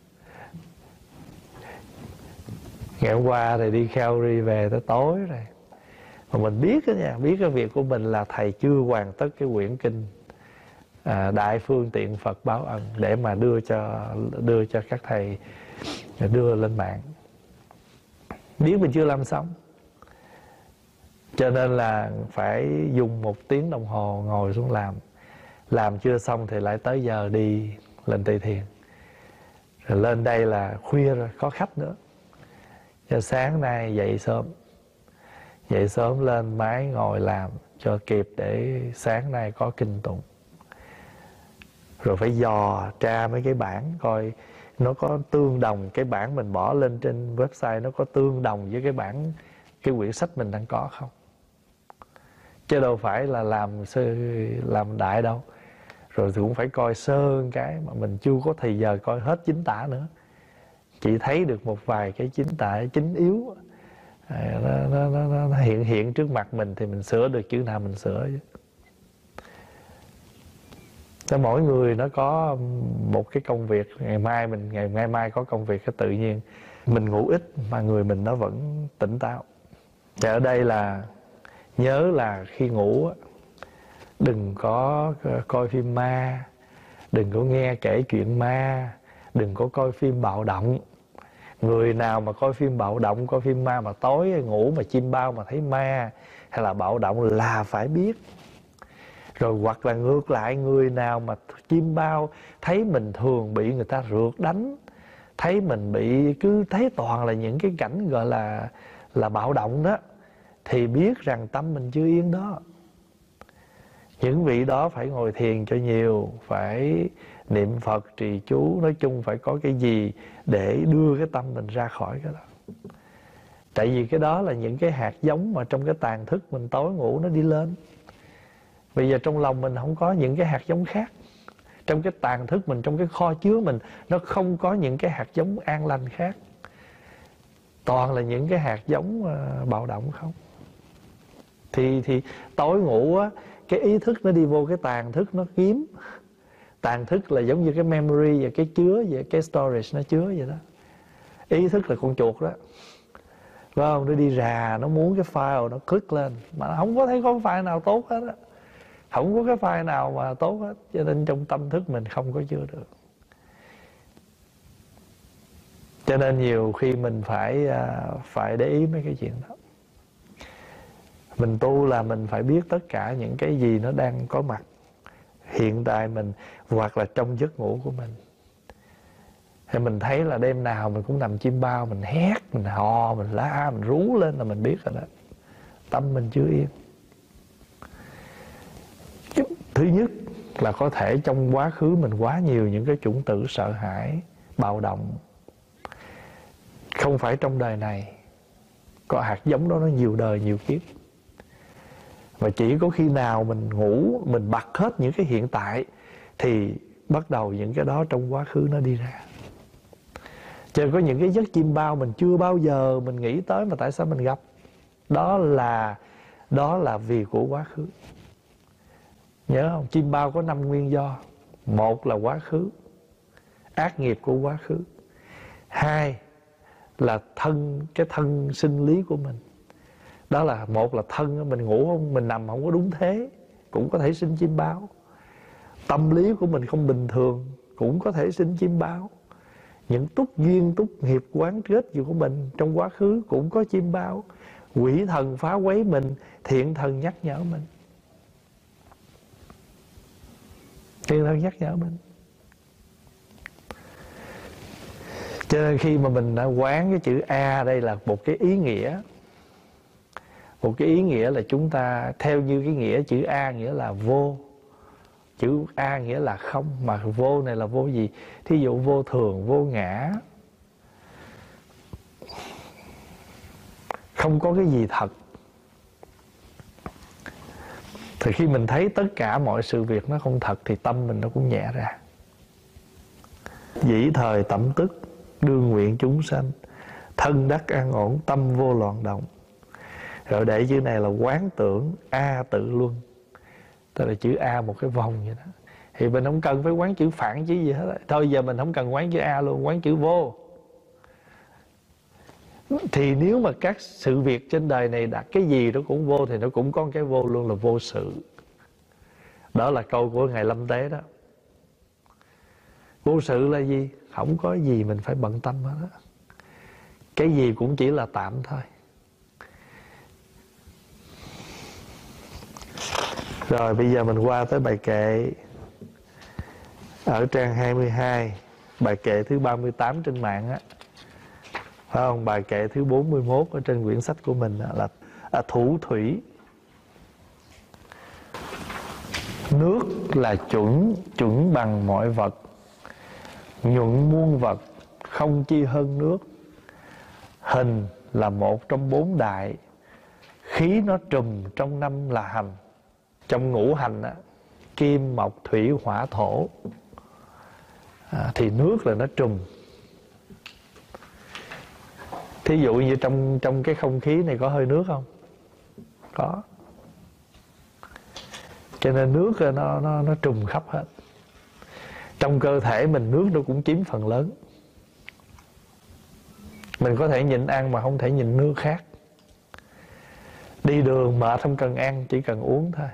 Ngày hôm qua thì đi Calvary về tới tối rồi, mà mình biết đó nha, biết cái việc của mình là thầy chưa hoàn tất cái quyển kinh à, Đại Phương Tiện Phật Báo Ân, để mà đưa cho đưa cho các thầy đưa lên mạng. Biết mình chưa làm xong, Cho nên là phải dùng một tiếng đồng hồ ngồi xuống làm. Làm chưa xong thì lại tới giờ đi lên Tây Thiền. Rồi lên đây là khuya rồi, có khách nữa. Cho sáng nay dậy sớm. Dậy sớm lên máy ngồi làm cho kịp để sáng nay có kinh tụng. Rồi phải dò tra mấy cái bản coi nó có tương đồng, cái bản mình bỏ lên trên website nó có tương đồng với cái bản, cái quyển sách mình đang có không. Chứ đâu phải là làm làm đại đâu. Rồi thì cũng phải coi sơ cái mà mình chưa có thời giờ coi hết chính tả nữa. Chỉ thấy được một vài cái chính tả chính yếu, nó, nó, nó, nó hiện hiện trước mặt mình thì mình sửa được chữ nào mình sửa chứ. Cho mỗi người nó có một cái công việc. Ngày mai mình ngày ngày mai có công việc, cái tự nhiên mình ngủ ít mà người mình nó vẫn tỉnh táo. Thì ở đây là nhớ là khi ngủ đừng có coi phim ma, đừng có nghe kể chuyện ma, đừng có coi phim bạo động. Người nào mà coi phim bạo động, coi phim ma mà tối ngủ mà chim bao mà thấy ma hay là bạo động là phải biết. Rồi hoặc là ngược lại, người nào mà chim bao thấy mình thường bị người ta rượt đánh, thấy mình bị cứ thấy toàn là những cái cảnh gọi là là bạo động đó, thì biết rằng tâm mình chưa yên đó. Những vị đó phải ngồi thiền cho nhiều, phải niệm Phật, trì chú, nói chung phải có cái gì để đưa cái tâm mình ra khỏi cái đó. Tại vì cái đó là những cái hạt giống mà trong cái tàn thức mình tối ngủ nó đi lên. Bây giờ trong lòng mình không có những cái hạt giống khác. Trong cái tàn thức mình, trong cái kho chứa mình, nó không có những cái hạt giống an lành khác. Toàn là những cái hạt giống uh, bạo động không. Thì, thì tối ngủ á, cái ý thức nó đi vô cái tàn thức nó kiếm. Tàn thức là giống như cái memory và cái chứa vậy, cái storage nó chứa vậy đó. Ý thức là con chuột đó, phải không? Nó đi rà, nó muốn cái file, nó click lên mà không có thấy có file nào tốt hết á. Không có cái file nào mà tốt hết. Cho nên trong tâm thức mình không có chứa được. Cho nên nhiều khi mình phải phải để ý mấy cái chuyện đó. Mình tu là mình phải biết tất cả những cái gì nó đang có mặt hiện tại mình, hoặc là trong giấc ngủ của mình. Thì mình thấy là đêm nào mình cũng nằm chim bao, mình hét, mình hò, mình la, mình rú lên là mình biết rồi đó. Tâm mình chưa yên. Thứ nhất là có thể trong quá khứ mình quá nhiều những cái chủng tử sợ hãi, bạo động. Không phải trong đời này. Có hạt giống đó nó nhiều đời, nhiều kiếp. Và chỉ có khi nào mình ngủ, mình bật hết những cái hiện tại thì bắt đầu những cái đó trong quá khứ nó đi ra. Chứ có những cái giấc chim bao mình chưa bao giờ mình nghĩ tới mà tại sao mình gặp. Đó là Đó là vì của quá khứ. Nhớ không? Chim bao có năm nguyên do. Một là quá khứ, ác nghiệp của quá khứ. Hai là thân, cái thân sinh lý của mình. Đó là một là thân, mình ngủ không, mình nằm không có đúng thế, cũng có thể sinh chim bao. Tâm lý của mình không bình thường, cũng có thể sinh chim bao. Những túc duyên, túc nghiệp quán kết gì của mình trong quá khứ cũng có chim bao. Quỷ thần phá quấy mình, thiện thần nhắc nhở mình. Thiện thần nhắc nhở mình. Cho nên khi mà mình đã quán cái chữ A, đây là một cái ý nghĩa. Một cái ý nghĩa là chúng ta theo như cái nghĩa chữ A nghĩa là vô. Chữ A nghĩa là không, mà vô này là vô gì? Thí dụ vô thường, vô ngã. Không có cái gì thật. Thì khi mình thấy tất cả mọi sự việc nó không thật thì tâm mình nó cũng nhẹ ra. Dĩ thời tẩm tức, đương nguyện chúng sanh, thân đắc an ổn, tâm vô loạn động. Rồi để chữ này là quán tưởng A tự luân. Tức là chữ A một cái vòng vậy đó. Thì mình không cần phải quán chữ phản chữ gì hết. Thôi giờ mình không cần quán chữ A luôn, quán chữ vô. Thì nếu mà các sự việc trên đời này đặt cái gì nó cũng vô, thì nó cũng có cái vô luôn, là vô sự. Đó là câu của Ngài Lâm Tế đó. Vô sự là gì? Không có gì mình phải bận tâm hết đó. Cái gì cũng chỉ là tạm thôi. Rồi bây giờ mình qua tới bài kệ ở trang hai mươi hai, bài kệ thứ ba mươi tám trên mạng á, phải không? Bài kệ thứ bốn mươi mốt ở trên quyển sách của mình là à, thủ thủy. Nước là chuẩn, chuẩn bằng mọi vật, nhuận muôn vật, không chi hơn nước. Hình là một trong bốn đại, khí nó trùm trong năm là hành. Trong ngũ hành á, kim, mộc, thủy, hỏa, thổ, à, thì nước là nó trùm. Thí dụ như trong trong cái không khí này có hơi nước không? Có. Cho nên nước nó nó nó trùm khắp hết. Trong cơ thể mình nước nó cũng chiếm phần lớn. Mình có thể nhịn ăn mà không thể nhịn nước khác. Đi đường mệt không cần ăn, chỉ cần uống thôi.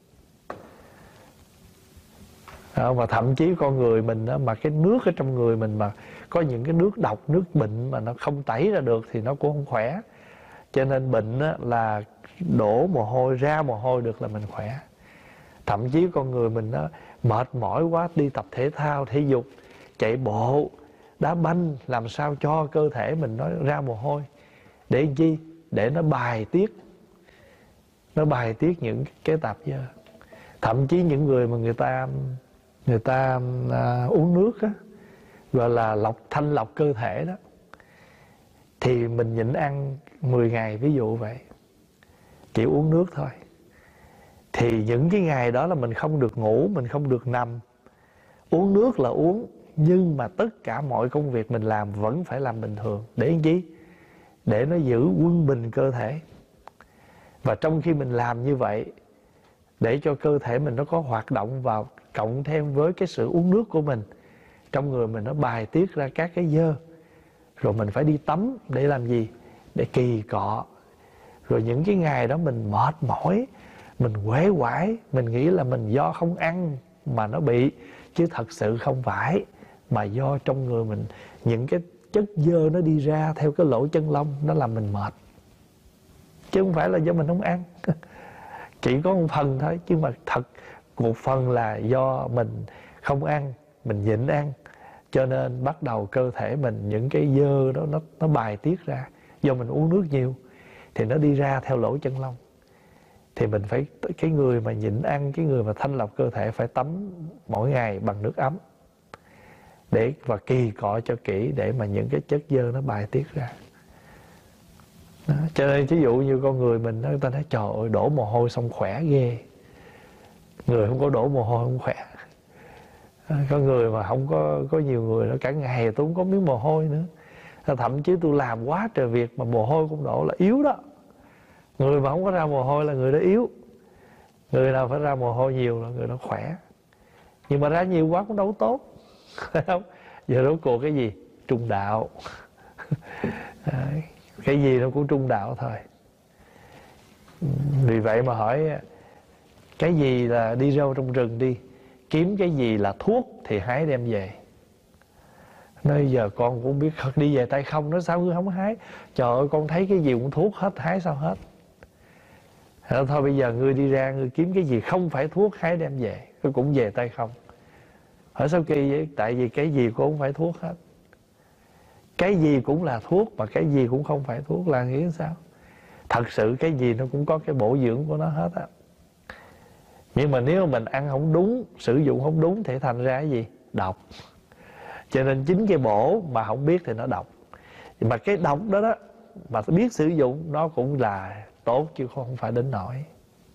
Đó, mà thậm chí con người mình đó, mà cái nước ở trong người mình mà có những cái nước độc, nước bệnh mà nó không tẩy ra được thì nó cũng không khỏe. Cho nên bệnh đó là đổ mồ hôi, ra mồ hôi được là mình khỏe. Thậm chí con người mình đó, mệt mỏi quá, đi tập thể thao, thể dục, chạy bộ, đá banh, làm sao cho cơ thể mình nó ra mồ hôi. Để chi? Để nó bài tiết, nó bài tiết những cái tạp dơ. Thậm chí những người mà người ta người ta à, uống nước á, gọi là lọc, thanh lọc cơ thể đó, thì mình nhịn ăn mười ngày, ví dụ vậy, chỉ uống nước thôi. Thì những cái ngày đó là mình không được ngủ, mình không được nằm. Uống nước là uống, nhưng mà tất cả mọi công việc mình làm vẫn phải làm bình thường. Để làm chi? Để nó giữ quân bình cơ thể. Và trong khi mình làm như vậy, để cho cơ thể mình nó có hoạt động vào, cộng thêm với cái sự uống nước của mình, trong người mình nó bài tiết ra các cái dơ. Rồi mình phải đi tắm để làm gì? Để kỳ cọ. Rồi những cái ngày đó mình mệt mỏi, mình uể oải, mình nghĩ là mình do không ăn mà nó bị, chứ thật sự không phải, mà do trong người mình những cái chất dơ nó đi ra theo cái lỗ chân lông, nó làm mình mệt, chứ không phải là do mình không ăn. Chỉ có một phần thôi, chứ mà thật một phần là do mình không ăn, mình nhịn ăn, cho nên bắt đầu cơ thể mình những cái dơ đó nó, nó bài tiết ra. Do mình uống nước nhiều thì nó đi ra theo lỗ chân lông. Thì mình phải, cái người mà nhịn ăn, cái người mà thanh lọc cơ thể phải tắm mỗi ngày bằng nước ấm, để và kỳ cọ cho kỹ, để mà những cái chất dơ nó bài tiết ra. Đó. Cho nên ví dụ như con người mình, người ta nói trời ơi, đổ mồ hôi xong khỏe ghê. Người không có đổ mồ hôi không khỏe. Có người mà không có, có nhiều người nó cả ngày tôi không có miếng mồ hôi nữa. Thậm chí tôi làm quá trời việc mà mồ hôi không đổ là yếu đó. Người mà không có ra mồ hôi là người đó yếu. Người nào phải ra mồ hôi nhiều là người đó khỏe. Nhưng mà ra nhiều quá cũng đâu tốt. Phải không? Giờ rốt cuộc cái gì? Trung đạo. Đấy. Cái gì nó cũng trung đạo thôi. Vì vậy mà hỏi, cái gì là đi râu trong rừng đi, kiếm cái gì là thuốc thì hái đem về. Nói giờ con cũng biết đi về tay không, nó sao ngươi không hái? Trời ơi, con thấy cái gì cũng thuốc hết, hái sao hết? Thôi bây giờ ngươi đi ra, ngươi kiếm cái gì không phải thuốc, hái đem về, ngươi cũng về tay không. Hỏi sao kỳ vậy? Tại vì cái gì cũng không phải thuốc hết. Cái gì cũng là thuốc mà cái gì cũng không phải thuốc là nghĩ sao? Thật sự cái gì nó cũng có cái bổ dưỡng của nó hết á. Nhưng mà nếu mình ăn không đúng, sử dụng không đúng thì thành ra cái gì? Độc. Cho nên chính cái bổ mà không biết thì nó độc. Mà cái độc đó đó, mà biết sử dụng nó cũng là tốt chứ không phải đến nỗi.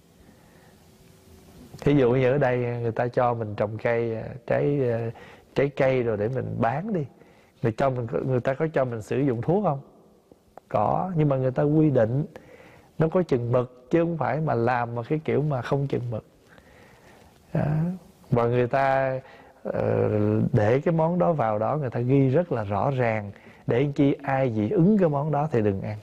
Thí dụ như ở đây người ta cho mình trồng cây, trái, trái cây rồi để mình bán đi. Người, cho mình, người ta có cho mình sử dụng thuốc không? Có, nhưng mà người ta quy định nó có chừng mực, chứ không phải mà làm mà cái kiểu mà không chừng mực. Đó. Và người ta uh, để cái món đó vào đó, người ta ghi rất là rõ ràng, để chi ai dị ứng cái món đó thì đừng ăn.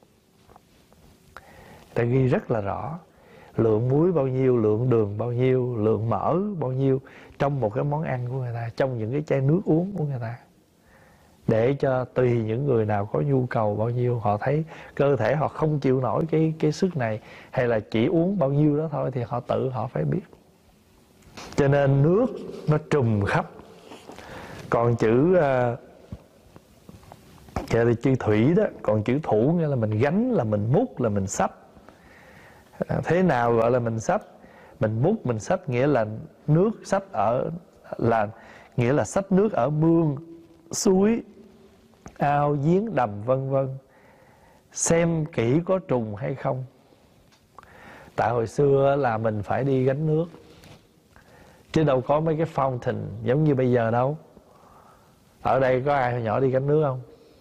Người ta ghi rất là rõ, lượng muối bao nhiêu, lượng đường bao nhiêu, lượng mỡ bao nhiêu trong một cái món ăn của người ta, trong những cái chai nước uống của người ta. để cho tùy những người nào có nhu cầu bao nhiêu, họ thấy cơ thể họ không chịu nổi cái cái sức này, hay là chỉ uống bao nhiêu đó thôi, thì họ tự họ phải biết. Cho nên nước nó trùm khắp. Còn chữ uh, chữ thủy đó, còn chữ thủ nghĩa là mình gánh, là mình múc, là mình xách. Thế nào gọi là mình xách? Mình múc, mình xách nghĩa là nước xách ở, là nghĩa là xách nước ở mương, suối, ao, giếng, đầm vân vân. Xem kỹ có trùng hay không. Tại hồi xưa là mình phải đi gánh nước, chứ đâu có mấy cái fountain giống như bây giờ đâu. Ở đây có ai hồi nhỏ đi gánh nước không?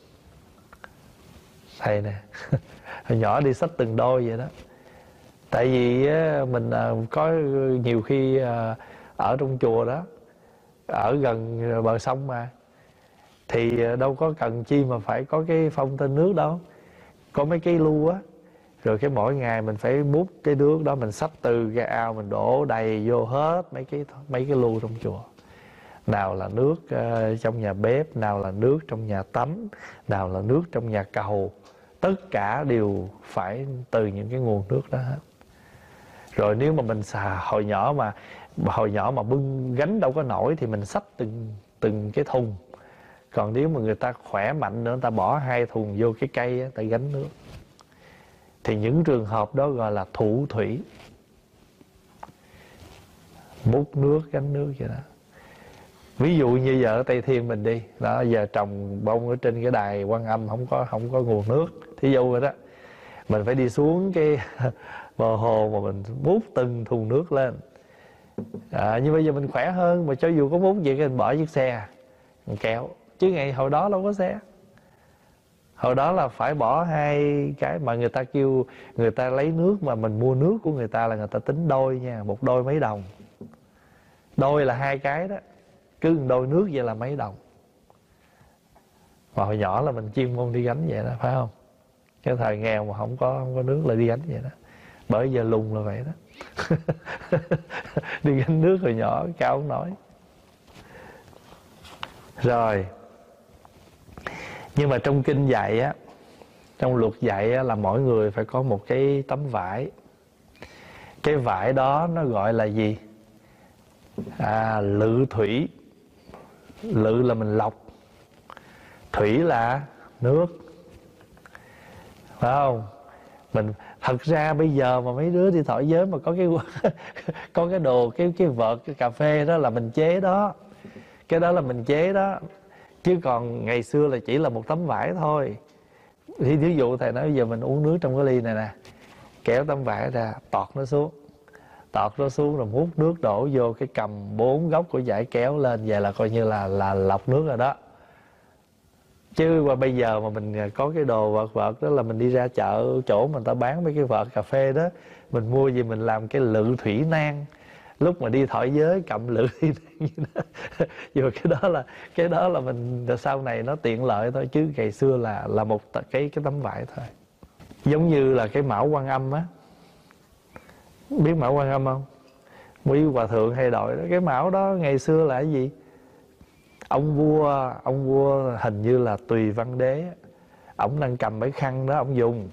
Thầy nè. Hồi nhỏ đi xách từng đôi vậy đó. Tại vì mình có nhiều khi ở trong chùa đó, ở gần bờ sông mà, thì đâu có cần chi mà phải có cái phong tên nước đâu. Có mấy cái lu á, rồi cái mỗi ngày mình phải múc cái nước đó, mình xách từ cái ao mình đổ đầy vô hết mấy cái mấy cái lu trong chùa. Nào là nước uh, trong nhà bếp, nào là nước trong nhà tắm, nào là nước trong nhà cầu. Tất cả đều phải từ những cái nguồn nước đó hết. Rồi nếu mà mình xà hồi nhỏ mà hồi nhỏ mà bưng gánh đâu có nổi, thì mình xách từng từng cái thùng. Còn nếu mà người ta khỏe mạnh nữa, người ta bỏ hai thùng vô cái cây á, ta gánh nước. Thì những trường hợp đó gọi là thủ thủy, múc nước, gánh nước vậy đó. Ví dụ như giờ ở Tây Thiên mình đi đó, giờ trồng bông ở trên cái đài Quan Âm không có không có nguồn nước, thí dụ rồi đó, mình phải đi xuống cái bờ hồ mà mình múc từng thùng nước lên. À, nhưng bây giờ mình khỏe hơn, mà cho dù có múc vậy, mình bỏ chiếc xe mình kéo. Chứ ngày hồi đó đâu có xe. Hồi đó là phải bỏ hai cái, mà người ta kêu người ta lấy nước, mà mình mua nước của người ta là người ta tính đôi nha, một đôi mấy đồng. Đôi là hai cái đó, cứ một đôi nước vậy là mấy đồng. Mà hồi nhỏ là mình chuyên môn đi gánh vậy đó, phải không? Cái thời nghèo mà không có không có nước là đi gánh vậy đó. Bởi giờ lùn là vậy đó. Đi gánh nước hồi nhỏ cao không nổi. Rồi, nhưng mà trong kinh dạy á, trong luật dạy á, là mỗi người phải có một cái tấm vải. Cái vải đó nó gọi là gì? À, lự thủy. Lự là mình lọc, thủy là nước, phải không? Mình thật ra bây giờ mà mấy đứa đi thổi giới mà có cái có cái đồ, cái cái vợt, cái cà phê đó là mình chế đó. Cái đó là mình chế đó. Chứ còn ngày xưa là chỉ là một tấm vải thôi. Thì ví dụ thầy nói bây giờ mình uống nước trong cái ly này nè, kéo tấm vải ra, tọt nó xuống, tọt nó xuống rồi múc nước đổ vô, cái cầm bốn góc của dải kéo lên, vậy là coi như là là lọc nước rồi đó. Chứ qua bây giờ mà mình có cái đồ vợt vợt đó là mình đi ra chợ chỗ mà người ta bán mấy cái vợt cà phê đó, mình mua gì mình làm cái lự thủy nan. Lúc mà đi thổi giới cầm lự thủy nan như đó. Dù cái đó là cái đó là mình sau này nó tiện lợi thôi, chứ ngày xưa là là một cái cái tấm vải thôi. Giống như là cái mão Quan Âm á, biết mão Quan Âm không? Quý hòa thượng hay đội đó. Cái mão đó ngày xưa là cái gì? Ông vua, ông vua hình như là Tùy Văn Đế, ổng đang cầm cái khăn đó ổng dùng.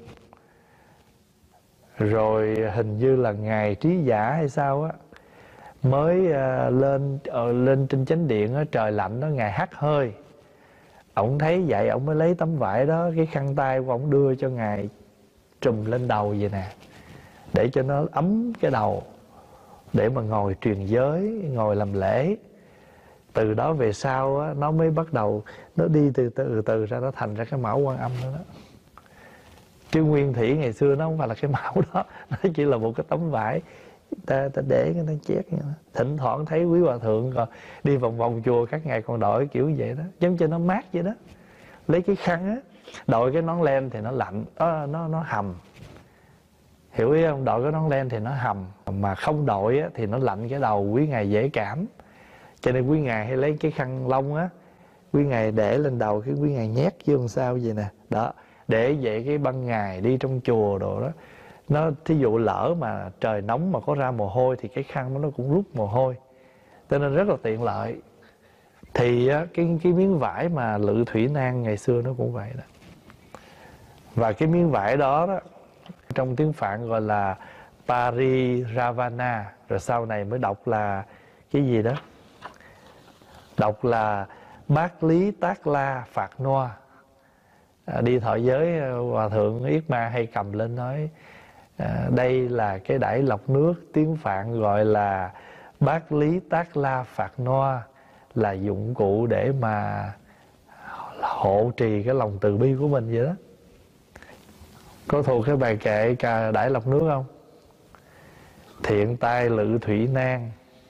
Rồi hình như là ngài Trí Giả hay sao á, mới uh, lên uh, lên trên chánh điện á, trời lạnh đó, ngài hắt hơi. Ổng thấy vậy ổng mới lấy tấm vải đó, cái khăn tay của ổng đưa cho ngài trùm lên đầu vậy nè, để cho nó ấm cái đầu, để mà ngồi truyền giới, ngồi làm lễ. Từ đó về sau á, nó mới bắt đầu nó đi từ từ từ ra, nó thành ra cái mão Quan Âm đó, đó. Chứ nguyên thủy ngày xưa nó không phải là cái mão đó, nó chỉ là một cái tấm vải ta ta để cái nó chét vậy đó. Thỉnh thoảng thấy quý hòa thượng còn đi vòng vòng chùa các ngày còn đội kiểu vậy đó, giống cho nó mát vậy đó. Lấy cái khăn á, đội cái nón len thì nó lạnh, nó nó nó hầm, hiểu ý không? Đội cái nón len thì nó hầm, mà không đội á, thì nó lạnh cái đầu, quý ngài dễ cảm. Cho nên quý ngài hay lấy cái khăn lông á, quý ngài để lên đầu, cái quý ngài nhét vô làm sao vậy nè, đó, để vậy cái ban ngày đi trong chùa đồ đó, nó thí dụ lỡ mà trời nóng mà có ra mồ hôi thì cái khăn đó nó cũng rút mồ hôi, cho nên rất là tiện lợi. Thì cái, cái miếng vải mà Lự Thủy Nang ngày xưa nó cũng vậy đó. Và cái miếng vải đó, đó trong tiếng Phạn gọi là Pariravana, rồi sau này mới đọc là cái gì đó, đọc là Bát Lý Tác La Phạt Noa. À, đi thọ giới Hòa Thượng Yết Ma hay cầm lên nói à, đây là cái đải lọc nước, tiếng Phạn gọi là Bát Lý Tác La Phạt Noa, là dụng cụ để mà hộ trì cái lòng từ bi của mình vậy đó. Có thuộc cái bài kệ cà đải lọc nước không? Thiện tai Lự Thủy Nang,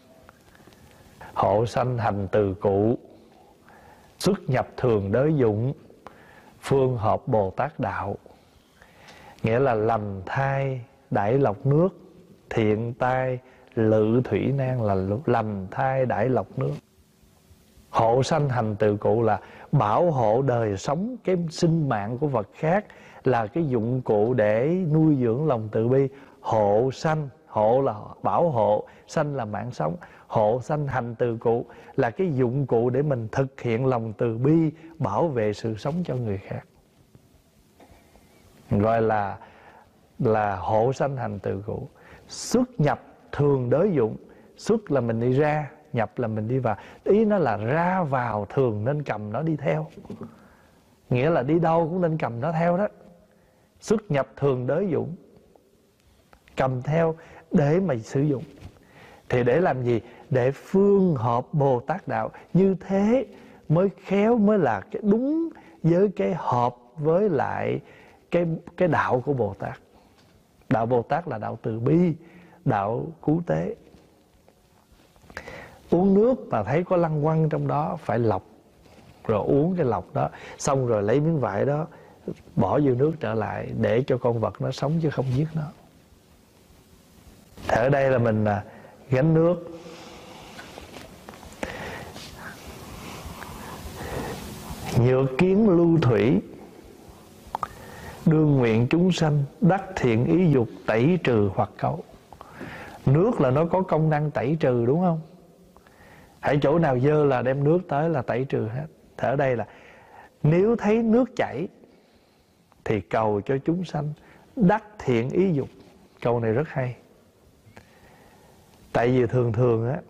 hộ sanh hành từ cụ, xuất nhập thường đới dụng, phương hợp Bồ Tát đạo. Nghĩa là lành thai đải lọc nước, thiện tai Lự Thủy Nang là lành thai đải lọc nước. Hộ sanh hành từ cụ là bảo hộ đời sống, cái sinh mạng của vật khác, là cái dụng cụ để nuôi dưỡng lòng từ bi. Hộ sanh, hộ là bảo hộ, sanh là mạng sống. Hộ sanh hành từ cụ là cái dụng cụ để mình thực hiện lòng từ bi, bảo vệ sự sống cho người khác, gọi là là hộ sanh hành từ cụ. Xuất nhập thường đới dụng, xuất là mình đi ra, nhập là mình đi vào. Ý nó là ra vào thường nên cầm nó đi theo, nghĩa là đi đâu cũng nên cầm nó theo đó. Xuất nhập thường đới dụng, cầm theo để mà sử dụng. Thì để làm gì? Để phương hợp Bồ Tát đạo. Như thế mới khéo, mới là cái đúng với cái hợp với lại cái, cái đạo của Bồ Tát. Đạo Bồ Tát là đạo từ bi, đạo cứu tế. Uống nước mà thấy có lăng quăng trong đó phải lọc, rồi uống cái lọc đó, xong rồi lấy miếng vải đó bỏ vô nước trở lại, để cho con vật nó sống chứ không giết nó. Ở đây là mình là gánh nước. Nhược kiến lưu thủy, đương nguyện chúng sanh, đắc thiện ý dục, tẩy trừ hoặc cấu. Nước là nó có công năng tẩy trừ, đúng không? Hãy chỗ nào dơ là đem nước tới là tẩy trừ hết. Thì ở đây là nếu thấy nước chảy thì cầu cho chúng sanh đắc thiện ý dục. Câu này rất hay. Tại vì thường thường á,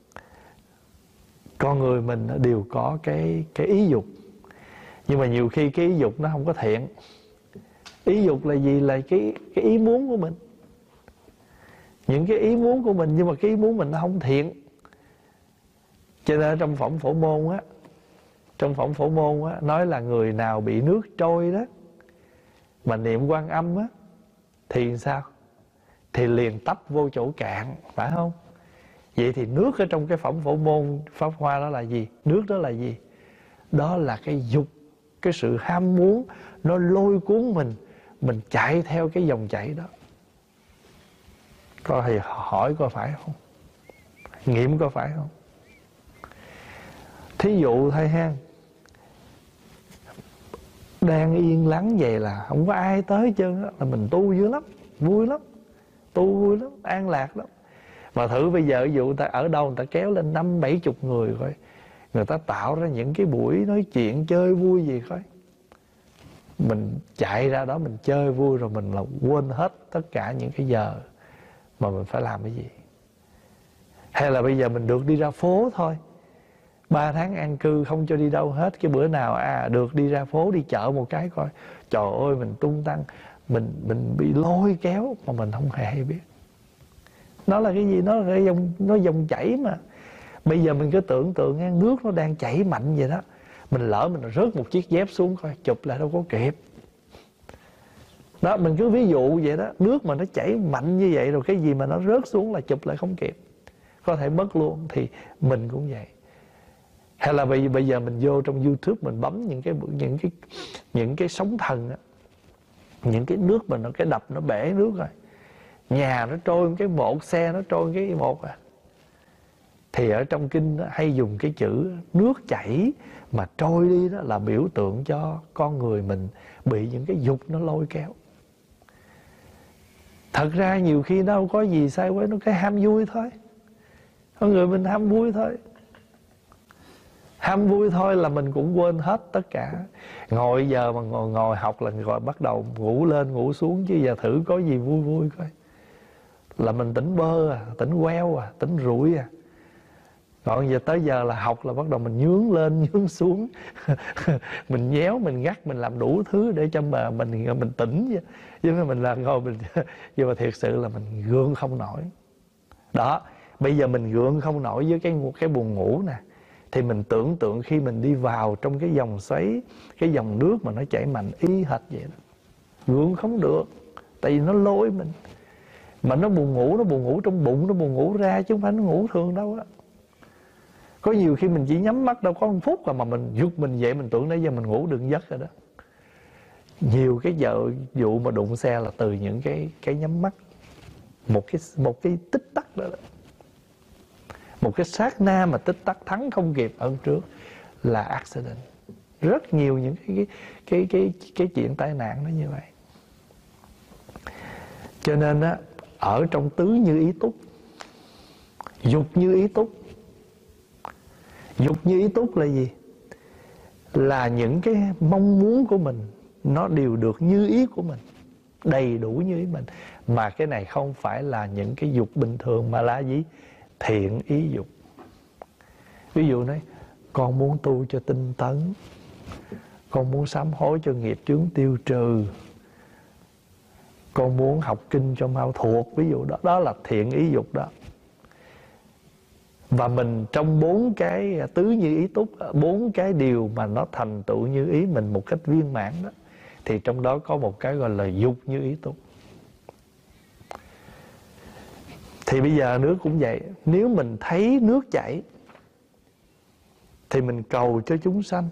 con người mình đều có cái, cái ý dục, nhưng mà nhiều khi cái ý dục nó không có thiện. Ý dục là gì? Là cái, cái ý muốn của mình. Những cái ý muốn của mình, nhưng mà cái ý muốn mình nó không thiện. Cho nên trong phẩm Phổ Môn á, trong phẩm Phổ Môn á, nói là người nào bị nước trôi đó mà niệm Quan Âm á, thì sao? Thì liền tấp vô chỗ cạn, phải không? Vậy thì nước ở trong cái phẩm Phổ Môn Pháp Hoa đó là gì? Nước đó là gì? Đó là cái dục, cái sự ham muốn, nó lôi cuốn mình, mình chạy theo cái dòng chảy đó. Coi thì hỏi coi phải không? Nghiệm coi phải không? Thí dụ thôi ha, đang yên lắng vậy là không có ai tới hết trơn á, là mình tu dữ lắm, vui lắm, tu vui lắm, an lạc lắm. Mà thử bây giờ ví dụ người ta ở đâu người ta kéo lên năm bảy chục người coi, người ta tạo ra những cái buổi nói chuyện chơi vui gì coi, mình chạy ra đó mình chơi vui rồi mình là quên hết tất cả những cái giờ mà mình phải làm cái gì. Hay là bây giờ mình được đi ra phố thôi, ba tháng an cư không cho đi đâu hết, cái bữa nào à được đi ra phố đi chợ một cái coi, trời ơi mình tung tăng, mình mình bị lôi kéo mà mình không hề hay biết. Nó là cái gì? Nó là cái dòng, nó dòng chảy mà. Bây giờ mình cứ tưởng tượng nghe, nước nó đang chảy mạnh vậy đó, mình lỡ mình rớt một chiếc dép xuống coi, chụp lại đâu có kịp. Đó, mình cứ ví dụ vậy đó, nước mà nó chảy mạnh như vậy rồi cái gì mà nó rớt xuống là chụp lại không kịp, có thể mất luôn. Thì mình cũng vậy. Hay là bây, bây giờ mình vô trong YouTube mình bấm những cái những cái những cái sóng thần á, những cái nước mà nó cái đập nó bể nước rồi, nhà nó trôi cái một, xe nó trôi cái một à. Thì ở trong kinh đó, hay dùng cái chữ nước chảy mà trôi đi đó là biểu tượng cho con người mình bị những cái dục nó lôi kéo. Thật ra nhiều khi nó không có gì sai quấy, nó cái ham vui thôi. Con người mình ham vui thôi. Ham vui thôi là mình cũng quên hết tất cả. Ngồi giờ mà ngồi, ngồi học là gọi bắt đầu ngủ lên ngủ xuống, chứ giờ thử có gì vui vui coi là mình tỉnh bơ à, tỉnh queo à, tỉnh rụi à. Còn giờ tới giờ là học là bắt đầu mình nhướng lên nhướng xuống mình nhéo mình ngắt mình làm đủ thứ để cho mà mình mình tỉnh chứ. Chứ mà mình là ngồi mình nhưng mà thiệt sự là mình gượng không nổi. Đó, bây giờ mình gượng không nổi với cái cái buồn ngủ nè, thì mình tưởng tượng khi mình đi vào trong cái dòng xoáy, cái dòng nước mà nó chảy mạnh y hệt vậy đó, gượng không được, tại vì nó lôi mình. Mà nó buồn ngủ, nó buồn ngủ trong bụng, nó buồn ngủ ra chứ không phải nó ngủ thường đâu á. Có nhiều khi mình chỉ nhắm mắt đâu có một phút mà mình giật mình dậy, mình tưởng nãy giờ mình ngủ đừng giấc rồi đó. Nhiều cái giờ vụ mà đụng xe là từ những cái cái nhắm mắt, một cái một cái tích tắc đó, đó. Một cái sát na mà tích tắc thắng không kịp ơn trước là accident. Rất nhiều những cái cái cái cái, cái chuyện tai nạn nó như vậy. Cho nên á, ở trong tứ như ý túc, dục như ý túc. Dục như ý túc là gì? Là những cái mong muốn của mình nó đều được như ý của mình, đầy đủ như ý mình. Mà cái này không phải là những cái dục bình thường, mà là gì? Thiện ý dục. Ví dụ nói, con muốn tu cho tinh tấn, con muốn sám hối cho nghiệp chướng tiêu trừ, con muốn học kinh cho mau thuộc, ví dụ đó, đó là thiện ý dục đó. Và mình trong bốn cái tứ như ý túc, bốn cái điều mà nó thành tựu như ý mình một cách viên mãn đó, thì trong đó có một cái gọi là dục như ý túc. Thì bây giờ nước cũng vậy, nếu mình thấy nước chảy thì mình cầu cho chúng sanh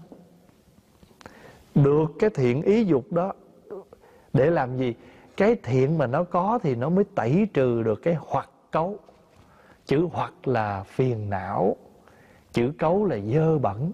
được cái thiện ý dục đó. Để làm gì? Cái thiện mà nó có thì nó mới tẩy trừ được cái hoặc cấu. Chữ hoặc là phiền não, chữ cấu là dơ bẩn.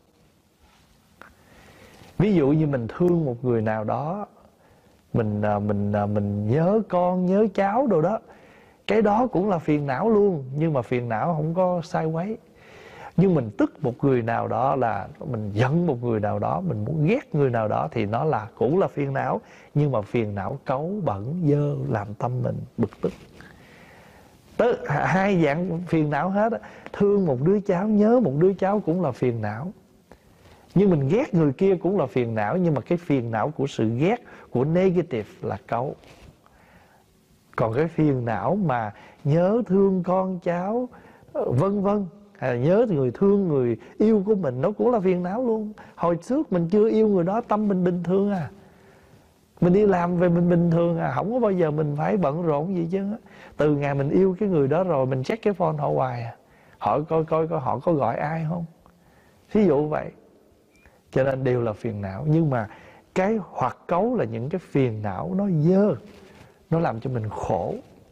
Ví dụ như mình thương một người nào đó, Mình mình mình nhớ con, nhớ cháu đồ đó, cái đó cũng là phiền não luôn. Nhưng mà phiền não không có sai quấy. Nhưng mình tức một người nào đó, là mình giận một người nào đó, mình muốn ghét người nào đó, thì nó là cũng là phiền não. Nhưng mà phiền não cấu, bẩn, dơ, làm tâm mình bực tức. Tới hai dạng phiền não hết á. Thương một đứa cháu, nhớ một đứa cháu cũng là phiền não. Nhưng mình ghét người kia cũng là phiền não. Nhưng mà cái phiền não của sự ghét, của negative là cấu. Còn cái phiền não mà nhớ thương con cháu, vân vân, à, nhớ người thương, người yêu của mình, nó cũng là phiền não luôn. Hồi trước mình chưa yêu người đó, tâm mình bình thường à, mình đi làm về mình bình thường à, không có bao giờ mình phải bận rộn gì chứ. Từ ngày mình yêu cái người đó rồi, mình check cái phone họ hoài à, hỏi coi coi coi họ có gọi ai không, ví dụ vậy. Cho nên đều là phiền não. Nhưng mà cái hoặc cấu là những cái phiền não nó dơ, nó làm cho mình khổ.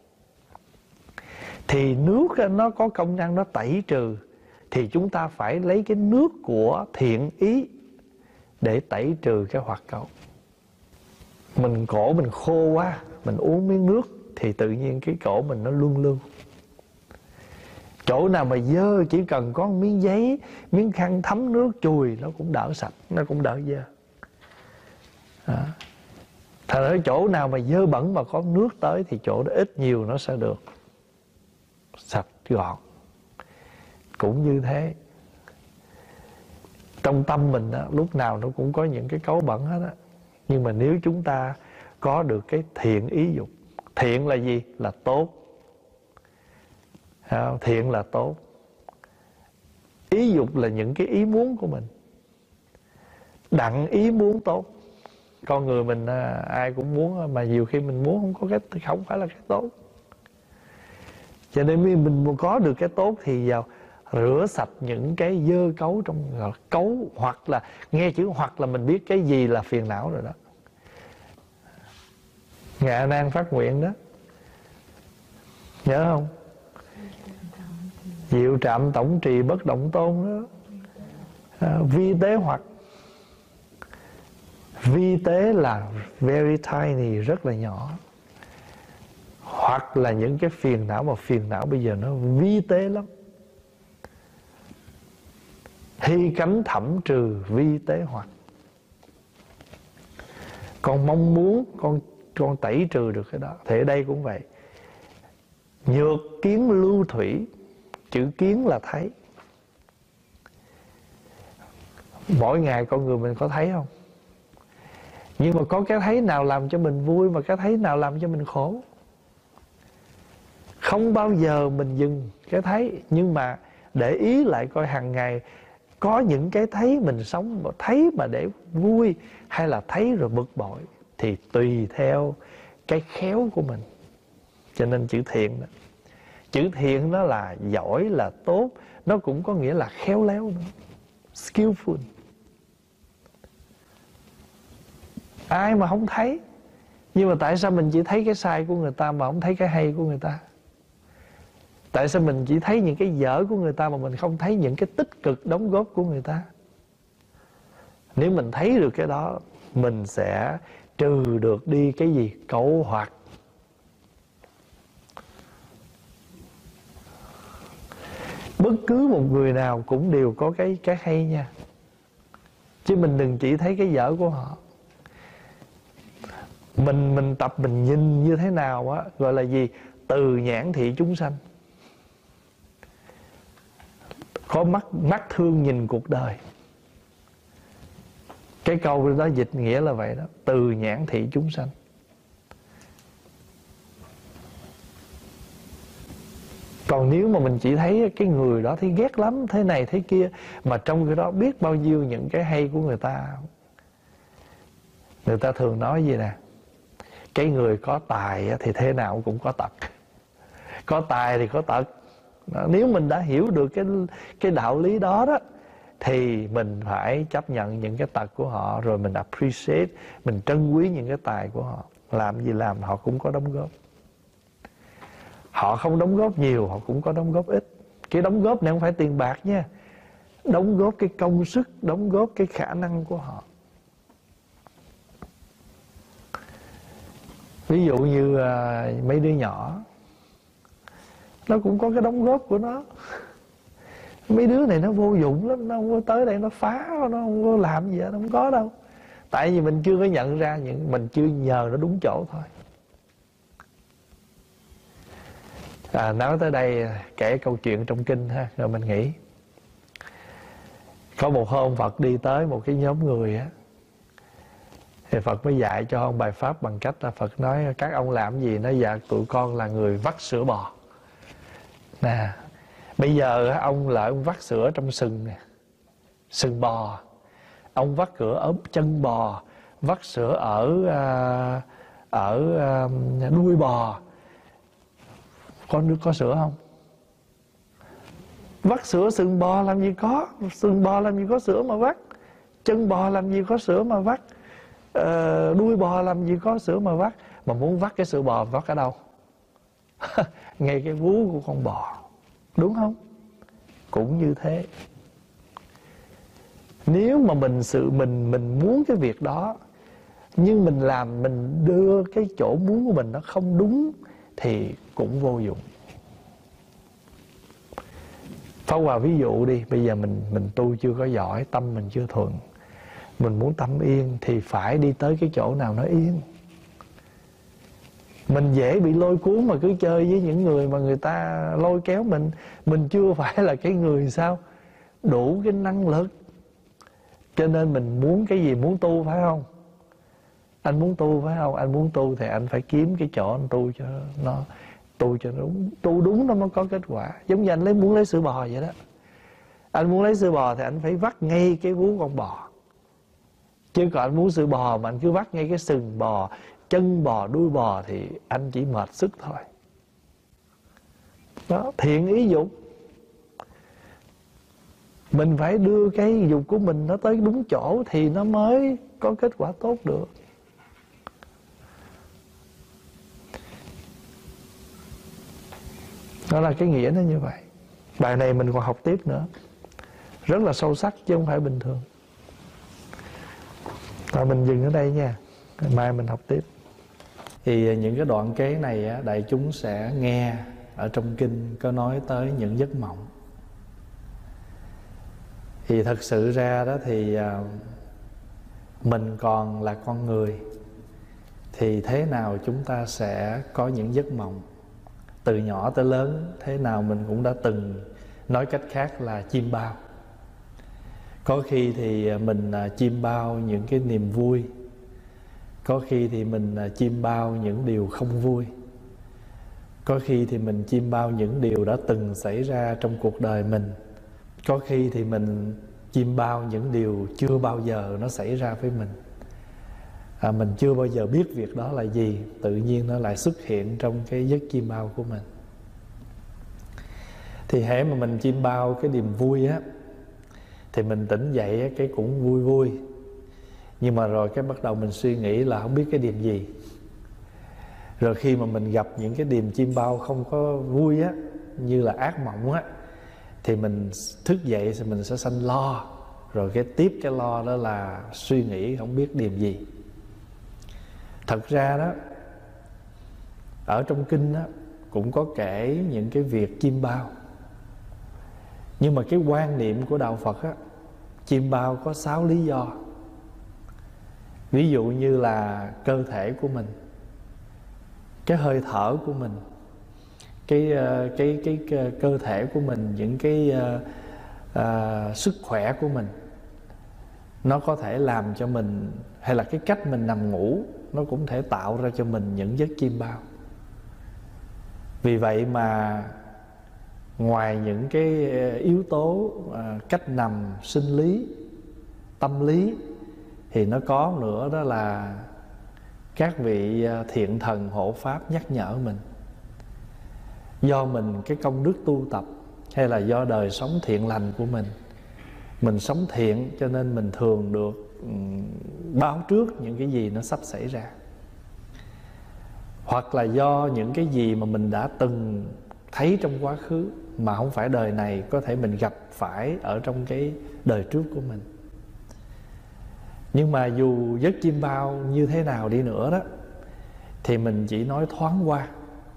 Thì nước nó có công năng nó tẩy trừ, thì chúng ta phải lấy cái nước của thiện ý để tẩy trừ cái hoặc cấu. Mình cổ mình khô quá, mình uống miếng nước thì tự nhiên cái cổ mình nó luân lưu. Chỗ nào mà dơ, chỉ cần có miếng giấy, miếng khăn thấm nước chùi, nó cũng đỡ sạch, nó cũng đỡ dơ. Đó. Thật ra chỗ nào mà dơ bẩn mà có nước tới thì chỗ đó ít nhiều nó sẽ được sạch gọn. Cũng như thế, trong tâm mình đó, lúc nào nó cũng có những cái cấu bẩn hết á. Nhưng mà nếu chúng ta có được cái thiện ý dục. Thiện là gì? Là tốt. Thiện là tốt. Ý dục là những cái ý muốn của mình. Đặng ý muốn tốt. Con người mình ai cũng muốn, mà nhiều khi mình muốn không có cái, không phải là cái tốt. Cho nên mình có được cái tốt thì vào rửa sạch những cái dơ cấu trong cấu. Hoặc là nghe chữ hoặc là mình biết cái gì là phiền não rồi đó. Ngài A Nan phát nguyện đó, nhớ không? Diệu trạm tổng trì bất động tôn đó. À, vi tế hoặc. Vi tế là very tiny, rất là nhỏ. Hoặc là những cái phiền não, mà phiền não bây giờ nó vi tế lắm. Hy cánh thẩm trừ vi tế hoặc. Con mong muốn con con tẩy trừ được cái đó. Thì ở đây cũng vậy. Nhược kiến lưu thủy. Chữ kiến là thấy. Mỗi ngày con người mình có thấy không? Nhưng mà có cái thấy nào làm cho mình vui, mà cái thấy nào làm cho mình khổ. Không bao giờ mình dừng cái thấy. Nhưng mà để ý lại coi hàng ngày có những cái thấy mình sống mà thấy mà để vui, hay là thấy rồi bực bội, thì tùy theo cái khéo của mình. Cho nên chữ thiện đó, chữ thiện nó là giỏi, là tốt. Nó cũng có nghĩa là khéo léo nữa, skillful. Ai mà không thấy. Nhưng mà tại sao mình chỉ thấy cái sai của người ta mà không thấy cái hay của người ta? Tại sao mình chỉ thấy những cái dở của người ta mà mình không thấy những cái tích cực đóng góp của người ta? Nếu mình thấy được cái đó, mình sẽ trừ được đi cái gì? Cẩu hoặc. Bất cứ một người nào cũng đều có cái, cái hay nha. Chứ mình đừng chỉ thấy cái dở của họ. Mình mình tập mình nhìn như thế nào á, gọi là gì? Từ nhãn thị chúng sanh. Có mắt mắt thương nhìn cuộc đời. Cái câu đó dịch nghĩa là vậy đó. Từ nhãn thị chúng sanh. Còn nếu mà mình chỉ thấy cái người đó thấy ghét lắm, thế này thế kia, mà trong cái đó biết bao nhiêu những cái hay của người ta. Người ta thường nói gì nè: cái người có tài thì thế nào cũng có tật. Có tài thì có tật. Nếu mình đã hiểu được cái, cái đạo lý đó đó, thì mình phải chấp nhận những cái tật của họ, rồi mình appreciate, mình trân quý những cái tài của họ. Làm gì làm họ cũng có đóng góp. Họ không đóng góp nhiều, họ cũng có đóng góp ít. Cái đóng góp này không phải tiền bạc nha. Đóng góp cái công sức, đóng góp cái khả năng của họ. Ví dụ như à, mấy đứa nhỏ, nó cũng có cái đóng góp của nó. Mấy đứa này nó vô dụng lắm, nó không có tới đây nó phá, nó không có làm gì hết, nó không có đâu. Tại vì mình chưa có nhận ra, những mình chưa nhờ nó đúng chỗ thôi. À, nói tới đây kể câu chuyện trong kinh ha, rồi mình nghĩ. Có một hôm Phật đi tới một cái nhóm người á, thì Phật mới dạy cho ông bài pháp bằng cách là Phật nói: các ông làm gì? Nói: dạ tụi con là người vắt sữa bò. Nè, bây giờ ông là ông vắt sữa trong sừng nè, sừng bò. Ông vắt cửa ở chân bò, vắt sữa ở ở đuôi bò. Con được có sữa không? Vắt sữa sừng bò làm gì có, sừng bò làm gì có sữa mà vắt, chân bò làm gì có sữa mà vắt, uh, đuôi bò làm gì có sữa mà vắt. Mà muốn vắt cái sữa bò vắt ở đâu? Ngay cái vú của con bò, đúng không? Cũng như thế. Nếu mà mình sự mình mình muốn cái việc đó, nhưng mình làm, mình đưa cái chỗ muốn của mình nó không đúng, thì cũng vô dụng. Phá Hòa ví dụ đi, bây giờ mình mình tu chưa có giỏi, tâm mình chưa thuận, mình muốn tâm yên thì phải đi tới cái chỗ nào nó yên. Mình dễ bị lôi cuốn mà cứ chơi với những người mà người ta lôi kéo mình. Mình chưa phải là cái người sao đủ cái năng lực. Cho nên mình muốn cái gì? Muốn tu phải không? Anh muốn tu phải không? Anh muốn tu thì anh phải kiếm cái chỗ anh tu cho nó, tu cho nó đúng. Tu đúng nó mới có kết quả. Giống như anh lấy muốn lấy sữa bò vậy đó. Anh muốn lấy sữa bò thì anh phải vắt ngay cái vú con bò. Chứ còn anh muốn sữa bò mà anh cứ vắt ngay cái sừng bò, chân bò, đuôi bò thì anh chỉ mệt sức thôi. Đó, thiện ý dục. Mình phải đưa cái dục của mình nó tới đúng chỗ thì nó mới có kết quả tốt được. Đó là cái nghĩa nó như vậy. Bài này mình còn học tiếp nữa, rất là sâu sắc chứ không phải bình thường. Và mình dừng ở đây nha, mai mình học tiếp. Thì những cái đoạn kế này á, đại chúng sẽ nghe ở trong kinh có nói tới những giấc mộng. Thì thật sự ra đó thì mình còn là con người, thì thế nào chúng ta sẽ có những giấc mộng. Từ nhỏ tới lớn thế nào mình cũng đã từng, nói cách khác là chiêm bao. Có khi thì mình chiêm bao những cái niềm vui, có khi thì mình chiêm bao những điều không vui, có khi thì mình chiêm bao những điều đã từng xảy ra trong cuộc đời mình, có khi thì mình chiêm bao những điều chưa bao giờ nó xảy ra với mình. à, Mình chưa bao giờ biết việc đó là gì, tự nhiên nó lại xuất hiện trong cái giấc chiêm bao của mình. Thì hễ mà mình chiêm bao cái niềm vui á, thì mình tỉnh dậy á, cái cũng vui vui. Nhưng mà rồi cái bắt đầu mình suy nghĩ là không biết cái niềm gì. Rồi khi mà mình gặp những cái niềm chiêm bao không có vui á, như là ác mộng á, thì mình thức dậy thì mình sẽ sanh lo. Rồi cái tiếp cái lo đó là suy nghĩ không biết niềm gì. Thật ra đó, ở trong kinh đó cũng có kể những cái việc chiêm bao. Nhưng mà cái quan niệm của Đạo Phật á, chiêm bao có sáu lý do. Ví dụ như là cơ thể của mình, cái hơi thở của mình, cái cái cái, cái cơ thể của mình, những cái uh, uh, sức khỏe của mình, nó có thể làm cho mình, hay là cái cách mình nằm ngủ, nó cũng thể tạo ra cho mình những giấc chiêm bao. Vì vậy mà ngoài những cái yếu tố uh, cách nằm sinh lý, tâm lý, thì nó có nữa đó là các vị thiện thần hộ pháp nhắc nhở mình. Do mình cái công đức tu tập, hay là do đời sống thiện lành của mình, mình sống thiện cho nên mình thường được um, báo trước những cái gì nó sắp xảy ra. Hoặc là do những cái gì mà mình đã từng thấy trong quá khứ, mà không phải đời này, có thể mình gặp phải ở trong cái đời trước của mình. Nhưng mà dù giấc chiêm bao như thế nào đi nữa đó, thì mình chỉ nói thoáng qua,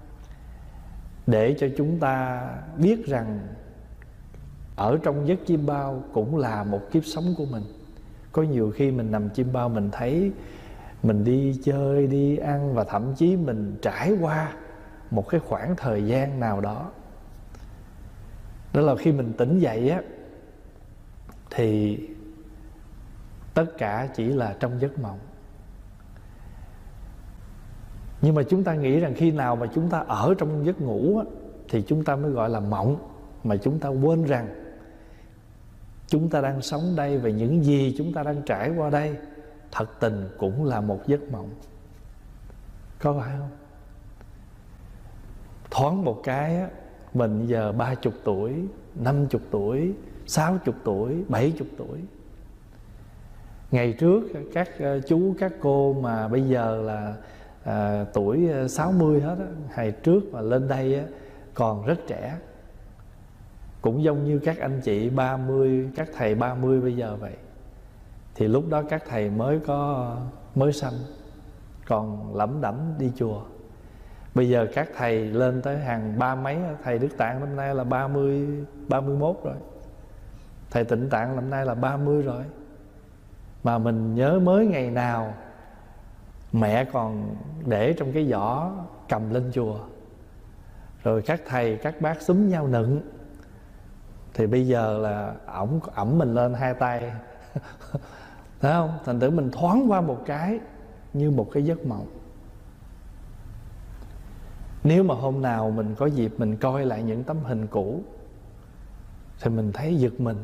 để cho chúng ta biết rằng ở trong giấc chiêm bao cũng là một kiếp sống của mình. Có nhiều khi mình nằm chiêm bao, mình thấy mình đi chơi, đi ăn, và thậm chí mình trải qua một cái khoảng thời gian nào đó. Đó là khi mình tỉnh dậy á, thì tất cả chỉ là trong giấc mộng. Nhưng mà chúng ta nghĩ rằng khi nào mà chúng ta ở trong giấc ngủ á, thì chúng ta mới gọi là mộng. Mà chúng ta quên rằng chúng ta đang sống đây, và những gì chúng ta đang trải qua đây thật tình cũng là một giấc mộng. Có phải không? Thoáng một cái á, mình giờ ba chục tuổi, năm chục tuổi, sáu chục tuổi, bảy chục tuổi. Ngày trước các chú các cô mà bây giờ là à, tuổi sáu mươi hết á, ngày trước mà lên đây á, còn rất trẻ. Cũng giống như các anh chị ba mươi, các thầy ba mươi bây giờ vậy. Thì lúc đó các thầy mới có mới sanh, còn lẩm đẩm đi chùa. Bây giờ các thầy lên tới hàng ba mấy. Thầy Đức Tạng năm nay là ba mươi, ba mươi mốt rồi. Thầy Tịnh Tạng năm nay là ba mươi rồi. Mà mình nhớ mới ngày nào mẹ còn để trong cái giỏ cầm lên chùa, rồi các thầy các bác xúm nhau nựng. Thì bây giờ là ổng ẩm mình lên hai tay. Thấy không? Thành thử mình thoáng qua một cái như một cái giấc mộng. Nếu mà hôm nào mình có dịp mình coi lại những tấm hình cũ, thì mình thấy giật mình.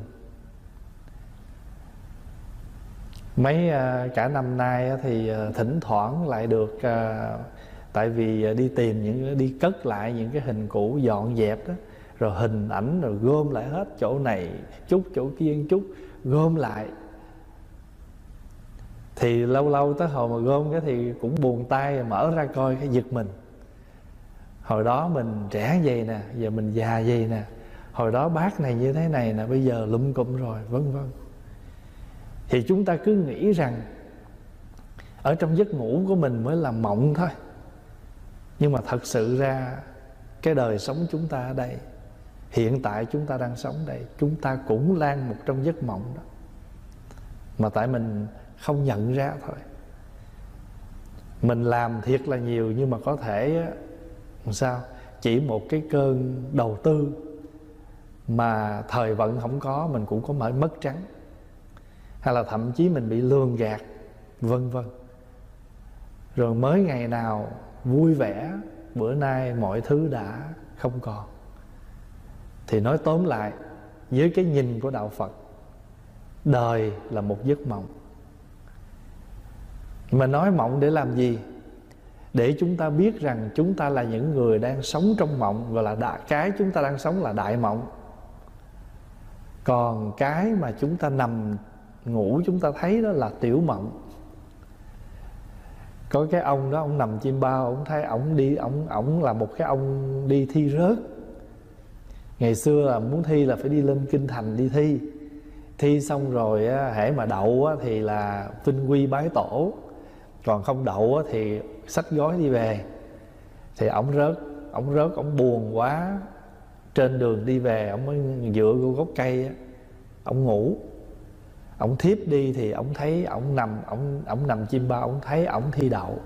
Mấy cả năm nay thì thỉnh thoảng lại được, tại vì đi tìm những, đi cất lại những cái hình cũ, dọn dẹp đó, rồi hình ảnh rồi gom lại hết, chỗ này chút, chỗ kia chút, gom lại. Thì lâu lâu tới hồi mà gom cái thì cũng buồn tay, mở ra coi cái giật mình. Hồi đó mình trẻ vậy nè, giờ mình già vậy nè, hồi đó bác này như thế này nè, bây giờ lụm cụm rồi, vân vân. Thì chúng ta cứ nghĩ rằng ở trong giấc ngủ của mình mới là mộng thôi. Nhưng mà thật sự ra cái đời sống chúng ta ở đây, hiện tại chúng ta đang sống đây, chúng ta cũng đang một trong giấc mộng đó, mà tại mình không nhận ra thôi. Mình làm thiệt là nhiều, nhưng mà có thể làm sao chỉ một cái cơn đầu tư mà thời vận không có, mình cũng có mở mất trắng, hay là thậm chí mình bị lường gạt, vân vân. Rồi mới ngày nào vui vẻ, bữa nay mọi thứ đã không còn. Thì nói tóm lại, với cái nhìn của đạo Phật, đời là một giấc mộng. Mà nói mộng để làm gì? Để chúng ta biết rằng chúng ta là những người đang sống trong mộng, gọi là đại, cái chúng ta đang sống là đại mộng. Còn cái mà chúng ta nằm ngủ chúng ta thấy đó là tiểu mộng. Có cái ông đó, ông nằm chim bao, ông thấy ông đi, ông ông là một cái ông đi thi rớt. Ngày xưa là muốn thi là phải đi lên kinh thành đi thi. Thi xong rồi á, hễ mà đậu á, thì là vinh quy bái tổ. Còn không đậu á, thì xách gói đi về. Thì ông rớt, ông rớt, ông buồn quá. Trên đường đi về, ông mới dựa vô gốc cây á, ông ngủ. Ông thiếp đi thì ông thấy ông nằm, ông ông nằm chim bao, ông thấy ông thi đậu.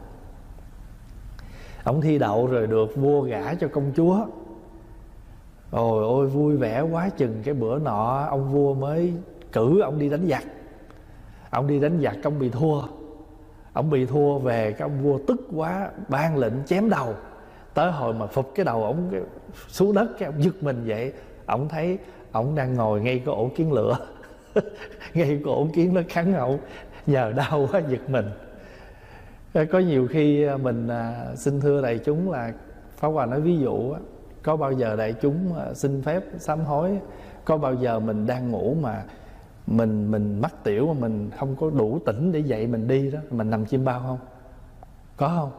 Ông thi đậu rồi được vua gả cho công chúa. Ôi ôi vui vẻ quá chừng. Cái bữa nọ ông vua mới cử ông đi đánh giặc. Ông đi đánh giặc, ông bị thua. Ông bị thua về, cái ông vua tức quá, ban lệnh chém đầu. Tới hồi mà phục cái đầu ông xuống đất, cái ông giật mình dậy. Ông thấy ông đang ngồi ngay cái ổ kiến lửa. Ngay cái ổ kiến nó cắn ông, nhờ đau quá giật mình. Có nhiều khi mình xin thưa đại chúng là, Pháp Hòa nói ví dụ, có bao giờ đại chúng xin phép sám hối, có bao giờ mình đang ngủ mà mình mình mắc tiểu mà mình không có đủ tỉnh để dậy mình đi đó, mình nằm chim bao không? Có không?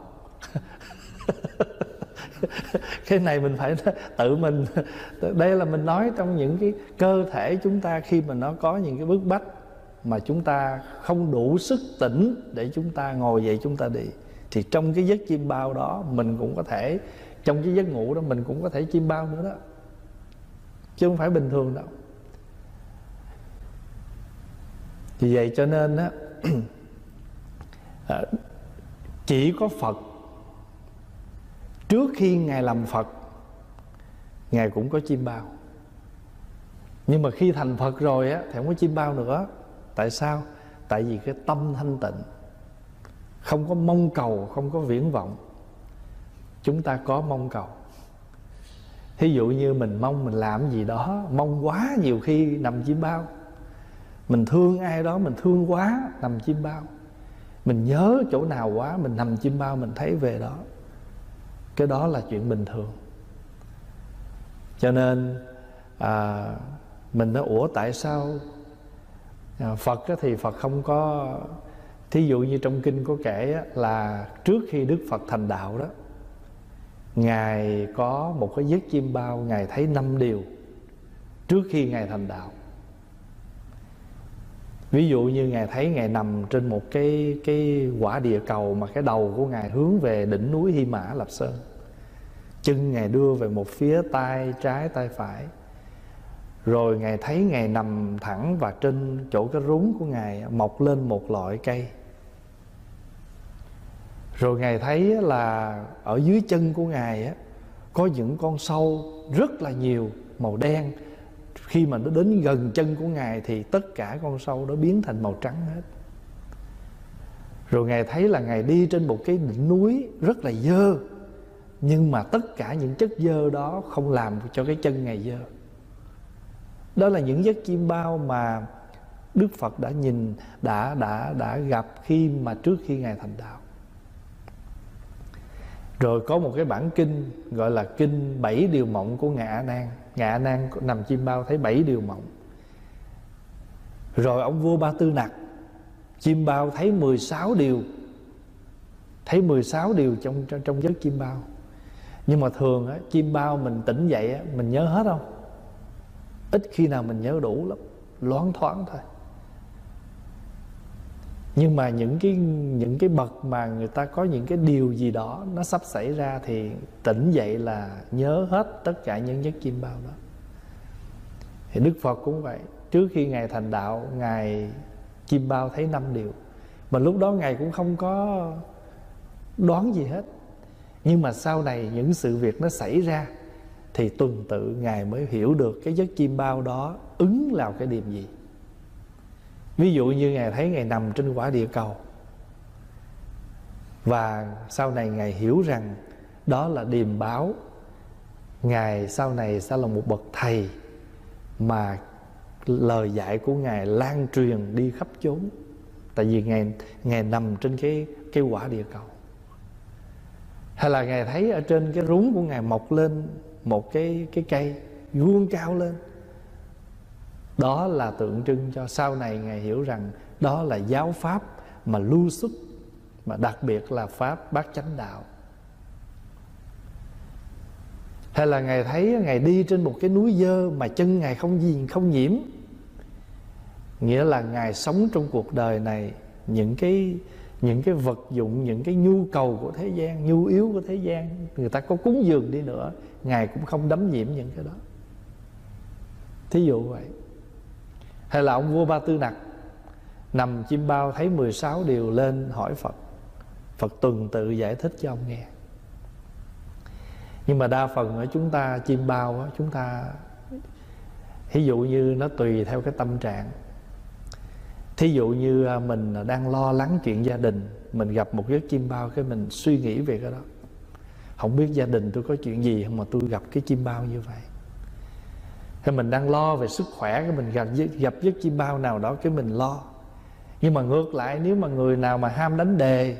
Cái này mình phải tự mình. Đây là mình nói trong những cái cơ thể chúng ta, khi mà nó có những cái bức bách mà chúng ta không đủ sức tỉnh để chúng ta ngồi dậy chúng ta đi, thì trong cái giấc chim bao đó mình cũng có thể, trong cái giấc ngủ đó mình cũng có thể chim bao nữa đó, chứ không phải bình thường đâu. Vì vậy cho nên á, chỉ có Phật trước khi Ngài làm Phật, Ngài cũng có chim bao. Nhưng mà khi thành Phật rồi á, thì không có chim bao nữa. Tại sao? Tại vì cái tâm thanh tịnh, không có mong cầu, không có viễn vọng. Chúng ta có mong cầu. Thí dụ như mình mong mình làm gì đó, mong quá, nhiều khi nằm chim bao. Mình thương ai đó, mình thương quá, nằm chim bao. Mình nhớ chỗ nào quá, mình nằm chim bao, mình thấy về đó. Cái đó là chuyện bình thường. Cho nên à, mình nói ủa tại sao à, Phật á, thì Phật không có. Thí dụ như trong kinh có kể á, là trước khi Đức Phật thành đạo đó, Ngài có một cái giấc chim bao, Ngài thấy năm điều trước khi Ngài thành đạo. Ví dụ như Ngài thấy Ngài nằm trên một cái, cái quả địa cầu mà cái đầu của Ngài hướng về đỉnh núi Hy Mã Lạp Sơn. Chân Ngài đưa về một phía, tay trái tay phải. Rồi Ngài thấy Ngài nằm thẳng, và trên chỗ cái rúng của Ngài mọc lên một loại cây. Rồi Ngài thấy là ở dưới chân của Ngài á, có những con sâu rất là nhiều, màu đen. Khi mà nó đến gần chân của Ngài thì tất cả con sâu đó biến thành màu trắng hết. Rồi Ngài thấy là Ngài đi trên một cái đỉnh núi rất là dơ, nhưng mà tất cả những chất dơ đó không làm cho cái chân Ngài dơ. Đó là những giấc chim bao mà Đức Phật đã nhìn, đã đã đã gặp khi mà trước khi Ngài thành đạo. Rồi có một cái bản kinh gọi là kinh bảy điều mộng của Ngài A Nan. Ngài A Nan nằm chim bao thấy bảy điều mộng. Rồi ông vua Ba Tư Nặc chim bao thấy mười sáu điều, thấy mười sáu điều trong trong, trong giấc chim bao. Nhưng mà thường á, chim bao mình tỉnh dậy á, mình nhớ hết không? Ít khi nào mình nhớ đủ lắm, loáng thoáng thôi. Nhưng mà những cái những cái bậc mà người ta có những cái điều gì đó nó sắp xảy ra thì tỉnh dậy là nhớ hết tất cả những giấc chim bao đó. Thì Đức Phật cũng vậy, trước khi Ngài thành đạo, Ngài chiêm bao thấy năm điều, mà lúc đó Ngài cũng không có đoán gì hết. Nhưng mà sau này những sự việc nó xảy ra thì tuần tự Ngài mới hiểu được cái giấc chiêm bao đó ứng vào cái điểm gì. Ví dụ như Ngài thấy Ngài nằm trên quả địa cầu, và sau này Ngài hiểu rằng đó là điềm báo Ngài sau này sẽ là một bậc thầy, mà lời dạy của Ngài lan truyền đi khắp chốn. Tại vì Ngài, Ngài nằm trên cái, cái quả địa cầu. Hay là Ngài thấy ở trên cái rúng của Ngài mọc lên một cái, cái cây vuông cao lên, đó là tượng trưng cho sau này Ngài hiểu rằng đó là giáo pháp mà lưu xuất, mà đặc biệt là pháp bát chánh đạo. Hay là Ngài thấy Ngài đi trên một cái núi dơ mà chân Ngài không gì không nhiễm, nghĩa là Ngài sống trong cuộc đời này, những cái những cái vật dụng, những cái nhu cầu của thế gian, nhu yếu của thế gian, người ta có cúng dường đi nữa, Ngài cũng không đắm nhiễm những cái đó. Thí dụ vậy. Hay là ông vua Ba Tư Nặc nằm chiêm bao thấy mười sáu điều, lên hỏi Phật, Phật tuần tự giải thích cho ông nghe. Nhưng mà đa phần ở chúng ta chiêm bao á, chúng ta ví dụ như nó tùy theo cái tâm trạng. Thí dụ như mình đang lo lắng chuyện gia đình, mình gặp một giấc chiêm bao, cái mình suy nghĩ về cái đó. Không biết gia đình tôi có chuyện gì không mà tôi gặp cái chiêm bao như vậy. Hay mình đang lo về sức khỏe, cái mình gặp, gặp giấc chiêm bao nào đó, cái mình lo. Nhưng mà ngược lại, nếu mà người nào mà ham đánh đề,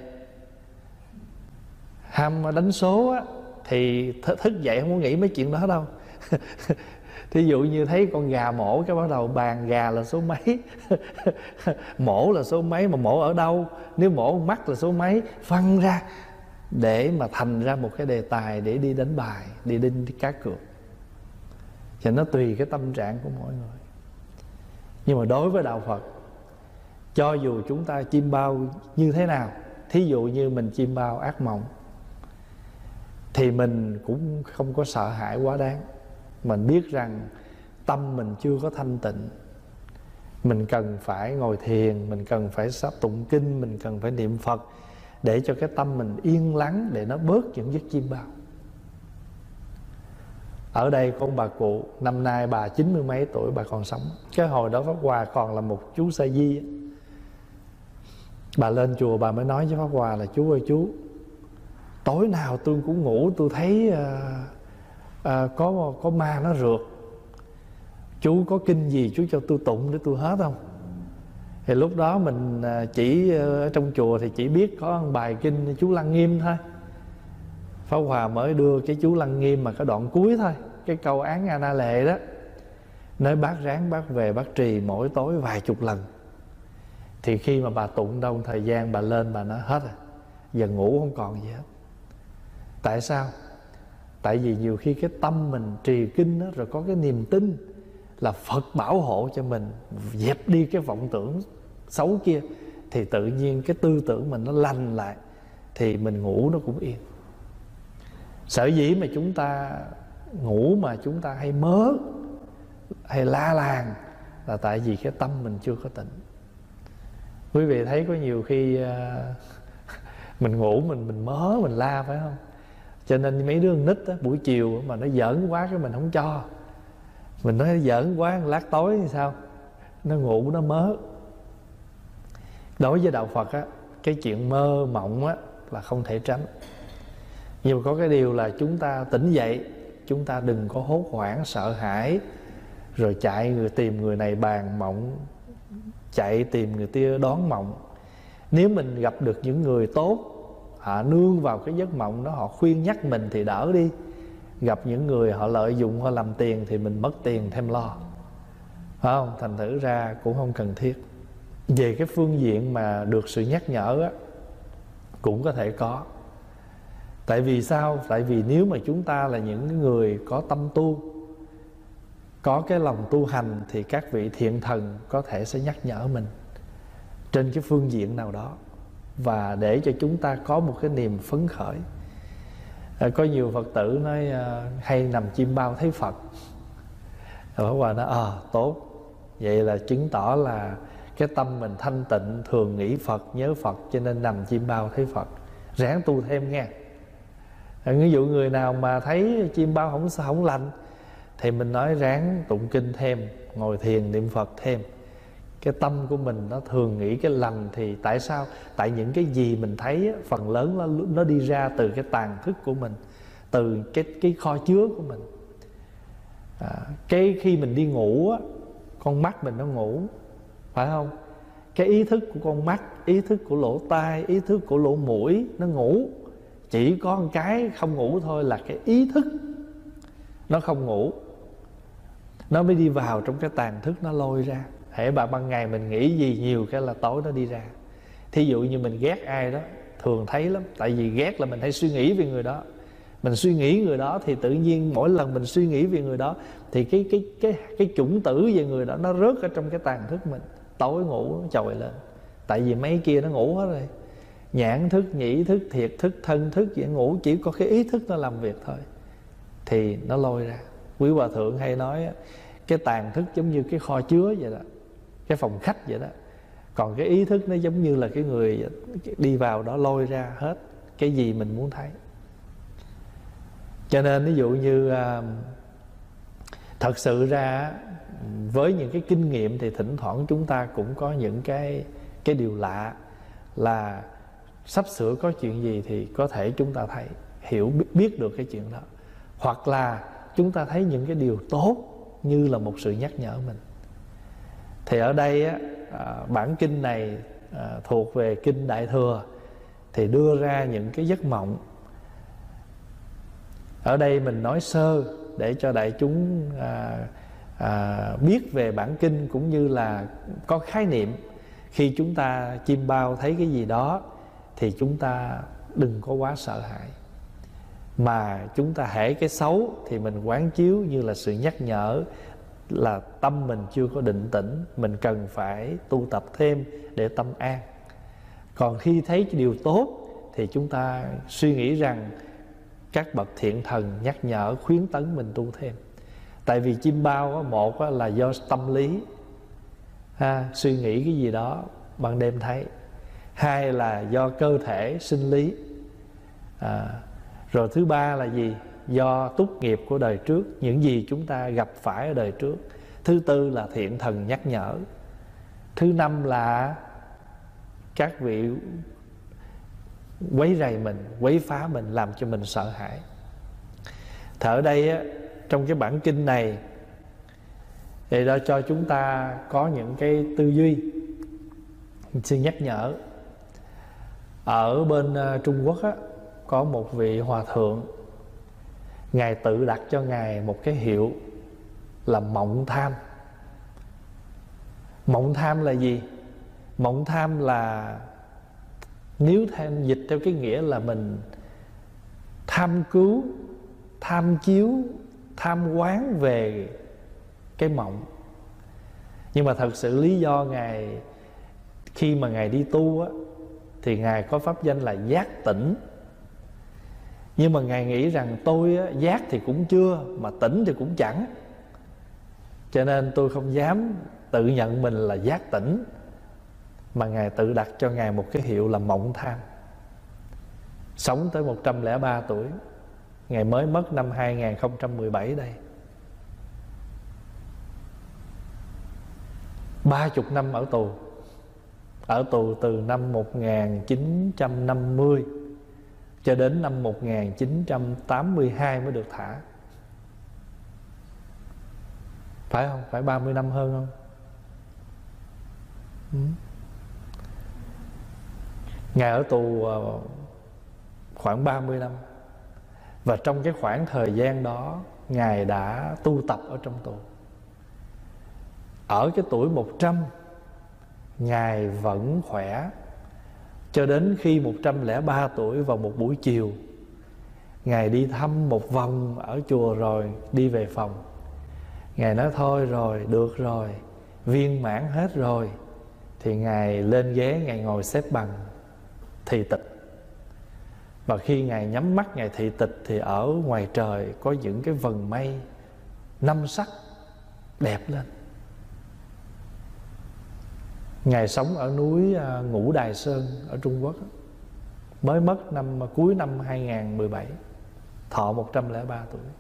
ham đánh số á, thì th thức dậy không có nghĩ mấy chuyện đó đâu. Thí dụ như thấy con gà mổ, cái bắt đầu bàn gà là số mấy, mổ là số mấy, mà mổ ở đâu, nếu mổ mắt là số mấy, phân ra để mà thành ra một cái đề tài để đi đánh bài, đi đi cá cược. Thì nó tùy cái tâm trạng của mỗi người. Nhưng mà đối với đạo Phật, cho dù chúng ta chiêm bao như thế nào, thí dụ như mình chiêm bao ác mộng, thì mình cũng không có sợ hãi quá đáng. Mình biết rằng tâm mình chưa có thanh tịnh, mình cần phải ngồi thiền, mình cần phải sắp tụng kinh, mình cần phải niệm Phật để cho cái tâm mình yên lắng, để nó bớt những giấc chiêm bao. Ở đây có bà cụ, năm nay bà chín mươi mấy tuổi, bà còn sống. Cái hồi đó Pháp Hòa còn là một chú sa di. Bà lên chùa bà mới nói với Pháp Hòa là: chú ơi chú, tối nào tôi cũng ngủ, tôi thấy à, à, có có ma nó rượt. Chú có kinh gì chú cho tôi tụng để tôi hết không? Thì lúc đó mình chỉ ở trong chùa thì chỉ biết có bài kinh chú Lăng Nghiêm thôi. Pháp Hòa mới đưa cái chú Lăng Nghiêm mà cái đoạn cuối thôi, cái câu án A Na Lệ đó, nơi bác ráng bác về bác trì mỗi tối vài chục lần. Thì khi mà bà tụng đâu thời gian, bà lên bà nói hết rồi, giờ ngủ không còn gì hết. Tại sao? Tại vì nhiều khi cái tâm mình trì kinh đó, rồi có cái niềm tin là Phật bảo hộ cho mình, dẹp đi cái vọng tưởng xấu kia, thì tự nhiên cái tư tưởng mình nó lành lại, thì mình ngủ nó cũng yên. Sở dĩ mà chúng ta ngủ mà chúng ta hay mớ, hay la làng, là tại vì cái tâm mình chưa có tịnh. Quý vị thấy có nhiều khi uh, mình ngủ mình mình mớ, mình la, phải không? Cho nên mấy đứa con nít á, buổi chiều mà nó giỡn quá cái mình không cho. Mình nói giỡn quá, lát tối thì sao? Nó ngủ nó mớ. Đối với đạo Phật á, cái chuyện mơ mộng á là không thể tránh. Nhưng mà có cái điều là chúng ta tỉnh dậy, chúng ta đừng có hốt hoảng, sợ hãi, rồi chạy người tìm người này bàn mộng, chạy tìm người kia đón mộng. Nếu mình gặp được những người tốt, họ nương vào cái giấc mộng đó, họ khuyên nhắc mình thì đỡ đi. Gặp những người họ lợi dụng, họ làm tiền thì mình mất tiền thêm lo, phải không? Thành thử ra cũng không cần thiết. Về cái phương diện mà được sự nhắc nhở á, cũng có thể có. Tại vì sao? Tại vì nếu mà chúng ta là những người có tâm tu, có cái lòng tu hành, thì các vị thiện thần có thể sẽ nhắc nhở mình trên cái phương diện nào đó, và để cho chúng ta có một cái niềm phấn khởi. à, Có nhiều Phật tử nói à, hay nằm chiêm bao thấy Phật. Pháp Hòa nói ờ à, tốt. Vậy là chứng tỏ là cái tâm mình thanh tịnh, thường nghĩ Phật, nhớ Phật, cho nên nằm chim bao thấy Phật. Ráng tu thêm nha. Ví dụ người nào mà thấy chim bao không không lành thì mình nói ráng tụng kinh thêm, ngồi thiền niệm Phật thêm. Cái tâm của mình nó thường nghĩ cái lành. Thì tại sao? Tại những cái gì mình thấy phần lớn nó, nó đi ra từ cái tàng thức của mình, từ cái, cái kho chứa của mình. à, Cái khi mình đi ngủ á, con mắt mình nó ngủ, phải không? Cái ý thức của con mắt, ý thức của lỗ tai, ý thức của lỗ mũi nó ngủ. Chỉ có một cái không ngủ thôi là cái ý thức nó không ngủ. Nó mới đi vào trong cái tàng thức, nó lôi ra. Hễ bà ban ngày mình nghĩ gì nhiều cái là tối nó đi ra. Thí dụ như mình ghét ai đó, thường thấy lắm. Tại vì ghét là mình hay suy nghĩ về người đó. Mình suy nghĩ người đó thì tự nhiên mỗi lần mình suy nghĩ về người đó thì cái cái cái cái chủng tử về người đó nó rớt ở trong cái tàng thức mình. Tối ngủ nó trồi lên. Tại vì mấy kia nó ngủ hết rồi. Nhãn thức, nhĩ thức, thiệt thức, thân thức vậy ngủ, chỉ có cái ý thức nó làm việc thôi thì nó lôi ra. Quý Hòa Thượng hay nói cái tàng thức giống như cái kho chứa vậy đó, cái phòng khách vậy đó. Còn cái ý thức nó giống như là cái người đi vào đó lôi ra hết cái gì mình muốn thấy. Cho nên ví dụ như thật sự ra với những cái kinh nghiệm thì thỉnh thoảng chúng ta cũng có những cái cái điều lạ, là sắp sửa có chuyện gì thì có thể chúng ta thấy, hiểu biết được cái chuyện đó, hoặc là chúng ta thấy những cái điều tốt như là một sự nhắc nhở mình. Thì ở đây á, bản kinh này à, thuộc về kinh Đại Thừa, thì đưa ra những cái giấc mộng. Ở đây mình nói sơ để cho đại chúng à, à, biết về bản kinh, cũng như là có khái niệm. Khi chúng ta chim bao thấy cái gì đó thì chúng ta đừng có quá sợ hãi, mà chúng ta hễ cái xấu thì mình quán chiếu như là sự nhắc nhở, là tâm mình chưa có định tĩnh, mình cần phải tu tập thêm để tâm an. Còn khi thấy cái điều tốt thì chúng ta suy nghĩ rằng các bậc thiện thần nhắc nhở, khuyến tấn mình tu thêm. Tại vì chim bao một là do tâm lý ha, suy nghĩ cái gì đó ban đêm thấy. Hai là do cơ thể sinh lý, à, rồi thứ ba là gì? Do túc nghiệp của đời trước, những gì chúng ta gặp phải ở đời trước. Thứ tư là thiện thần nhắc nhở. Thứ năm là các vị quấy rầy mình, quấy phá mình, làm cho mình sợ hãi. Thì ở đây á, trong cái bản kinh này thì đã cho chúng ta có những cái tư duy, sự nhắc nhở. Ở bên uh, Trung Quốc á, có một vị hòa thượng, Ngài tự đặt cho Ngài một cái hiệu là mộng tham. Mộng tham là gì? Mộng tham là, nếu theo dịch theo cái nghĩa là mình tham cứu, tham chiếu, tham quán về cái mộng. Nhưng mà thật sự lý do Ngài khi mà Ngài đi tu á, thì Ngài có pháp danh là giác tỉnh. Nhưng mà Ngài nghĩ rằng tôi á, giác thì cũng chưa, mà tỉnh thì cũng chẳng, cho nên tôi không dám tự nhận mình là giác tỉnh, mà Ngài tự đặt cho Ngài một cái hiệu là mộng tham. Sống tới một trăm lẻ ba tuổi. Ngài mới mất năm hai nghìn không trăm mười bảy đây. Ba chục năm ở tù. Ở tù từ năm một nghìn chín trăm năm mươi cho đến năm một nghìn chín trăm tám mươi hai mới được thả. Phải không? Phải ba mươi năm hơn không? Ừ. Ngài ở tù khoảng ba mươi năm. Và trong cái khoảng thời gian đó, Ngài đã tu tập ở trong tù. Ở cái tuổi một trăm, Ngài vẫn khỏe. Cho đến khi một trăm lẻ ba tuổi, vào một buổi chiều, Ngài đi thăm một vòng ở chùa rồi đi về phòng. Ngài nói thôi rồi, được rồi, viên mãn hết rồi. Thì Ngài lên ghế, Ngài ngồi xếp bằng thị tịch. Và khi Ngài nhắm mắt Ngài thị tịch thì ở ngoài trời có những cái vần mây năm sắc đẹp lên. Ngài sống ở núi Ngũ Đài Sơn ở Trung Quốc, mới mất năm cuối năm hai không một bảy, thọ một trăm lẻ ba tuổi.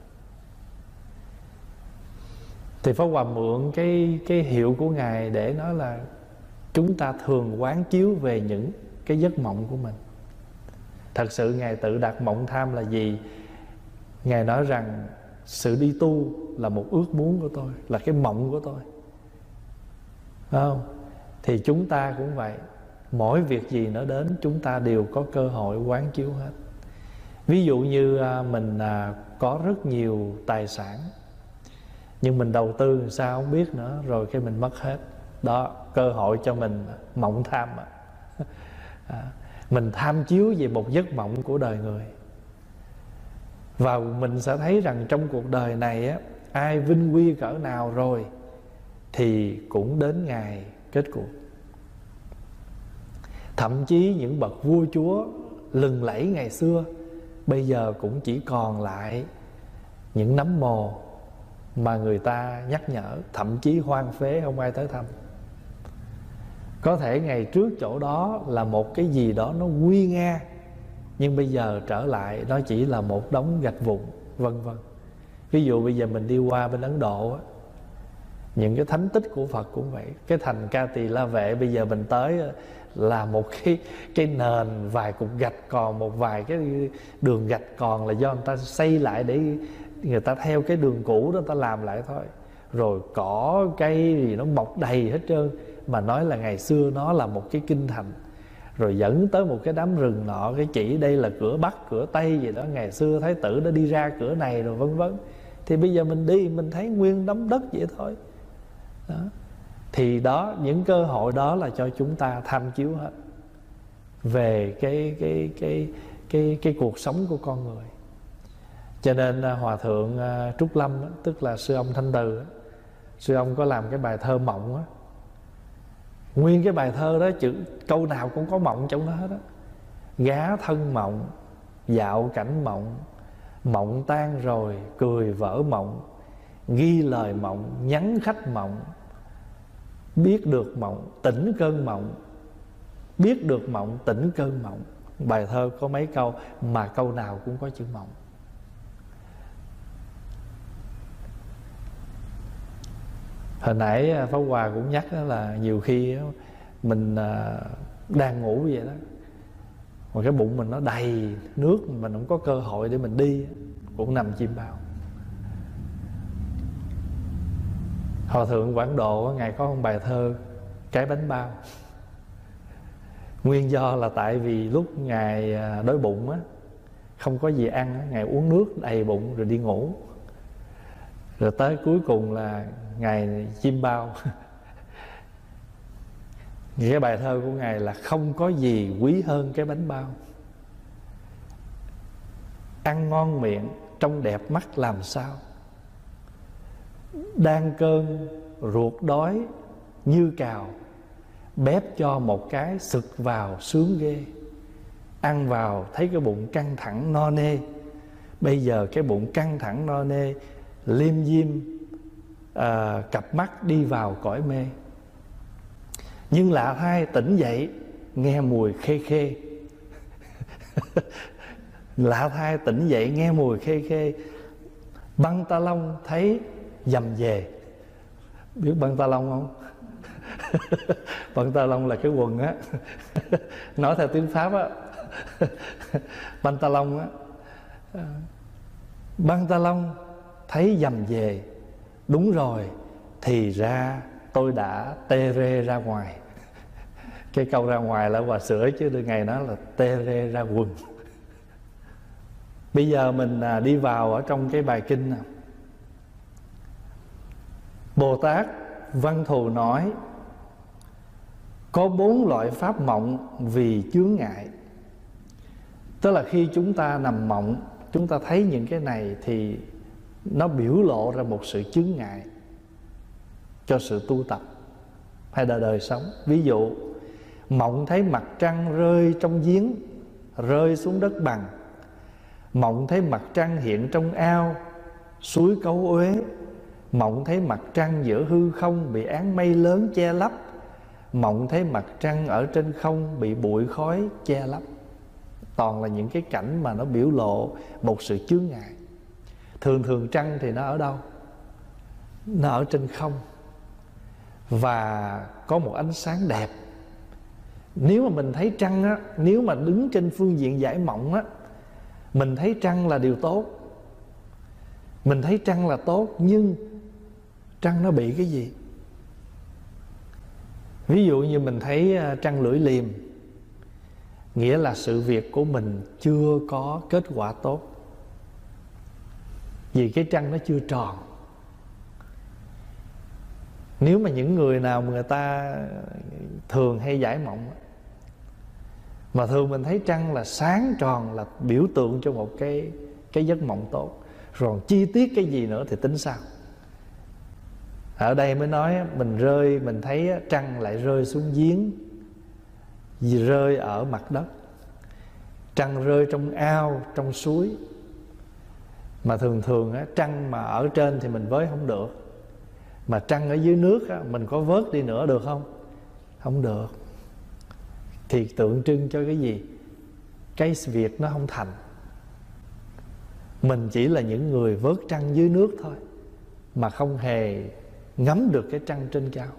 Thì Pháp Hòa mượn cái cái hiệu của Ngài để nói là chúng ta thường quán chiếu về những cái giấc mộng của mình. Thật sự Ngài tự đặt mộng tham là gì? Ngài nói rằng sự đi tu là một ước muốn của tôi, là cái mộng của tôi, phải không? Thì chúng ta cũng vậy. Mỗi việc gì nó đến chúng ta đều có cơ hội quán chiếu hết. Ví dụ như mình có rất nhiều tài sản, nhưng mình đầu tư sao không biết nữa, rồi cái mình mất hết. Đó, cơ hội cho mình mộng tham à. Mình tham chiếu về một giấc mộng của đời người. Và mình sẽ thấy rằng trong cuộc đời này á, ai vinh quy cỡ nào rồi thì cũng đến ngày kết cuộc. Thậm chí những bậc vua chúa lừng lẫy ngày xưa bây giờ cũng chỉ còn lại những nấm mồ mà người ta nhắc nhở, thậm chí hoang phế không ai tới thăm. Có thể ngày trước chỗ đó là một cái gì đó nó nguy nga, nhưng bây giờ trở lại nó chỉ là một đống gạch vụn, vân vân. Ví dụ bây giờ mình đi qua bên Ấn Độ á, những cái thánh tích của Phật cũng vậy. Cái thành Ca Tỳ La Vệ bây giờ mình tới là một cái cái nền, vài cục gạch còn, một vài cái đường gạch còn là do người ta xây lại để người ta theo cái đường cũ đó người ta làm lại thôi. Rồi cỏ cây gì nó mọc đầy hết trơn, mà nói là ngày xưa nó là một cái kinh thành. Rồi dẫn tới một cái đám rừng nọ, cái chỉ đây là cửa Bắc, cửa Tây gì đó, ngày xưa Thái tử đã đi ra cửa này rồi vân vân. Thì bây giờ mình đi mình thấy nguyên đống đất vậy thôi đó. Thì đó, những cơ hội đó là cho chúng ta tham chiếu hết về cái cái cái cái cái cuộc sống của con người. Cho nên Hòa thượng Trúc Lâm, tức là sư ông Thanh Từ, sư ông có làm cái bài thơ mộng á. Nguyên cái bài thơ đó chữ câu nào cũng có mộng trong đó hết á. Gá thân mộng, dạo cảnh mộng, mộng tan rồi cười vỡ mộng, ghi lời mộng, nhắn khách mộng, biết được mộng, tỉnh cơn mộng, biết được mộng, tỉnh cơn mộng. Bài thơ có mấy câu mà câu nào cũng có chữ mộng. Hồi nãy Pháp Hòa cũng nhắc đó là nhiều khi mình đang ngủ vậy đó, mà cái bụng mình nó đầy nước, mình không có cơ hội để mình đi, cũng nằm chim bao. Hòa thượng Quảng Độ Ngài có một bài thơ Cái bánh bao. Nguyên do là tại vì lúc Ngài đói bụng á, không có gì ăn á, Ngài uống nước đầy bụng rồi đi ngủ. Rồi tới cuối cùng là Ngài chim bao. Cái bài thơ của Ngài là không có gì quý hơn cái bánh bao. Ăn ngon miệng, trông đẹp mắt làm sao, đang cơn ruột đói như cào, bếp cho một cái sực vào sướng ghê. Ăn vào thấy cái bụng căng thẳng no nê, bây giờ cái bụng căng thẳng no nê, liêm diêm à, cặp mắt đi vào cõi mê. Nhưng lạ thay tỉnh dậy nghe mùi khê khê. Lạ thay tỉnh dậy nghe mùi khê khê, băng ta long thấy dầm về. Biết băng ta long không? Băng ta long là cái quần á. Nói theo tiếng Pháp á. Băng ta long á. Băng ta long thấy dầm về. Đúng rồi, thì ra tôi đã tê rê ra ngoài. Cái câu ra ngoài là Hòa sửa, chứ đôi ngày nói là tê rê ra quần. Bây giờ mình đi vào ở trong cái bài kinh nào. Bồ Tát Văn Thù nói có bốn loại pháp mộng vì chướng ngại. Tức là khi chúng ta nằm mộng, chúng ta thấy những cái này thì nó biểu lộ ra một sự chướng ngại cho sự tu tập hay là đời sống. Ví dụ mộng thấy mặt trăng rơi trong giếng, rơi xuống đất bằng. Mộng thấy mặt trăng hiện trong ao, suối cấu uế. Mộng thấy mặt trăng giữa hư không bị áng mây lớn che lấp. Mộng thấy mặt trăng ở trên không bị bụi khói che lấp. Toàn là những cái cảnh mà nó biểu lộ một sự chướng ngại. Thường thường trăng thì nó ở đâu? Nó ở trên không, và có một ánh sáng đẹp. Nếu mà mình thấy trăng á, nếu mà đứng trên phương diện giải mộng á, mình thấy trăng là điều tốt. Mình thấy trăng là tốt, nhưng trăng nó bị cái gì? Ví dụ như mình thấy trăng lưỡi liềm, nghĩa là sự việc của mình chưa có kết quả tốt, vì cái trăng nó chưa tròn. Nếu mà những người nào mà người ta thường hay giải mộng, mà thường mình thấy trăng là sáng tròn, là biểu tượng cho một cái cái giấc mộng tốt. Rồi chi tiết cái gì nữa thì tính sao? Ở đây mới nói mình rơi, mình thấy trăng lại rơi xuống giếng, rơi ở mặt đất, trăng rơi trong ao, trong suối. Mà thường thường á, trăng mà ở trên thì mình với không được, mà trăng ở dưới nước á, mình có vớt đi nữa được không? Không được. Thì tượng trưng cho cái gì? Cái việc nó không thành. Mình chỉ là những người vớt trăng dưới nước thôi, mà không hề ngắm được cái trăng trên cao.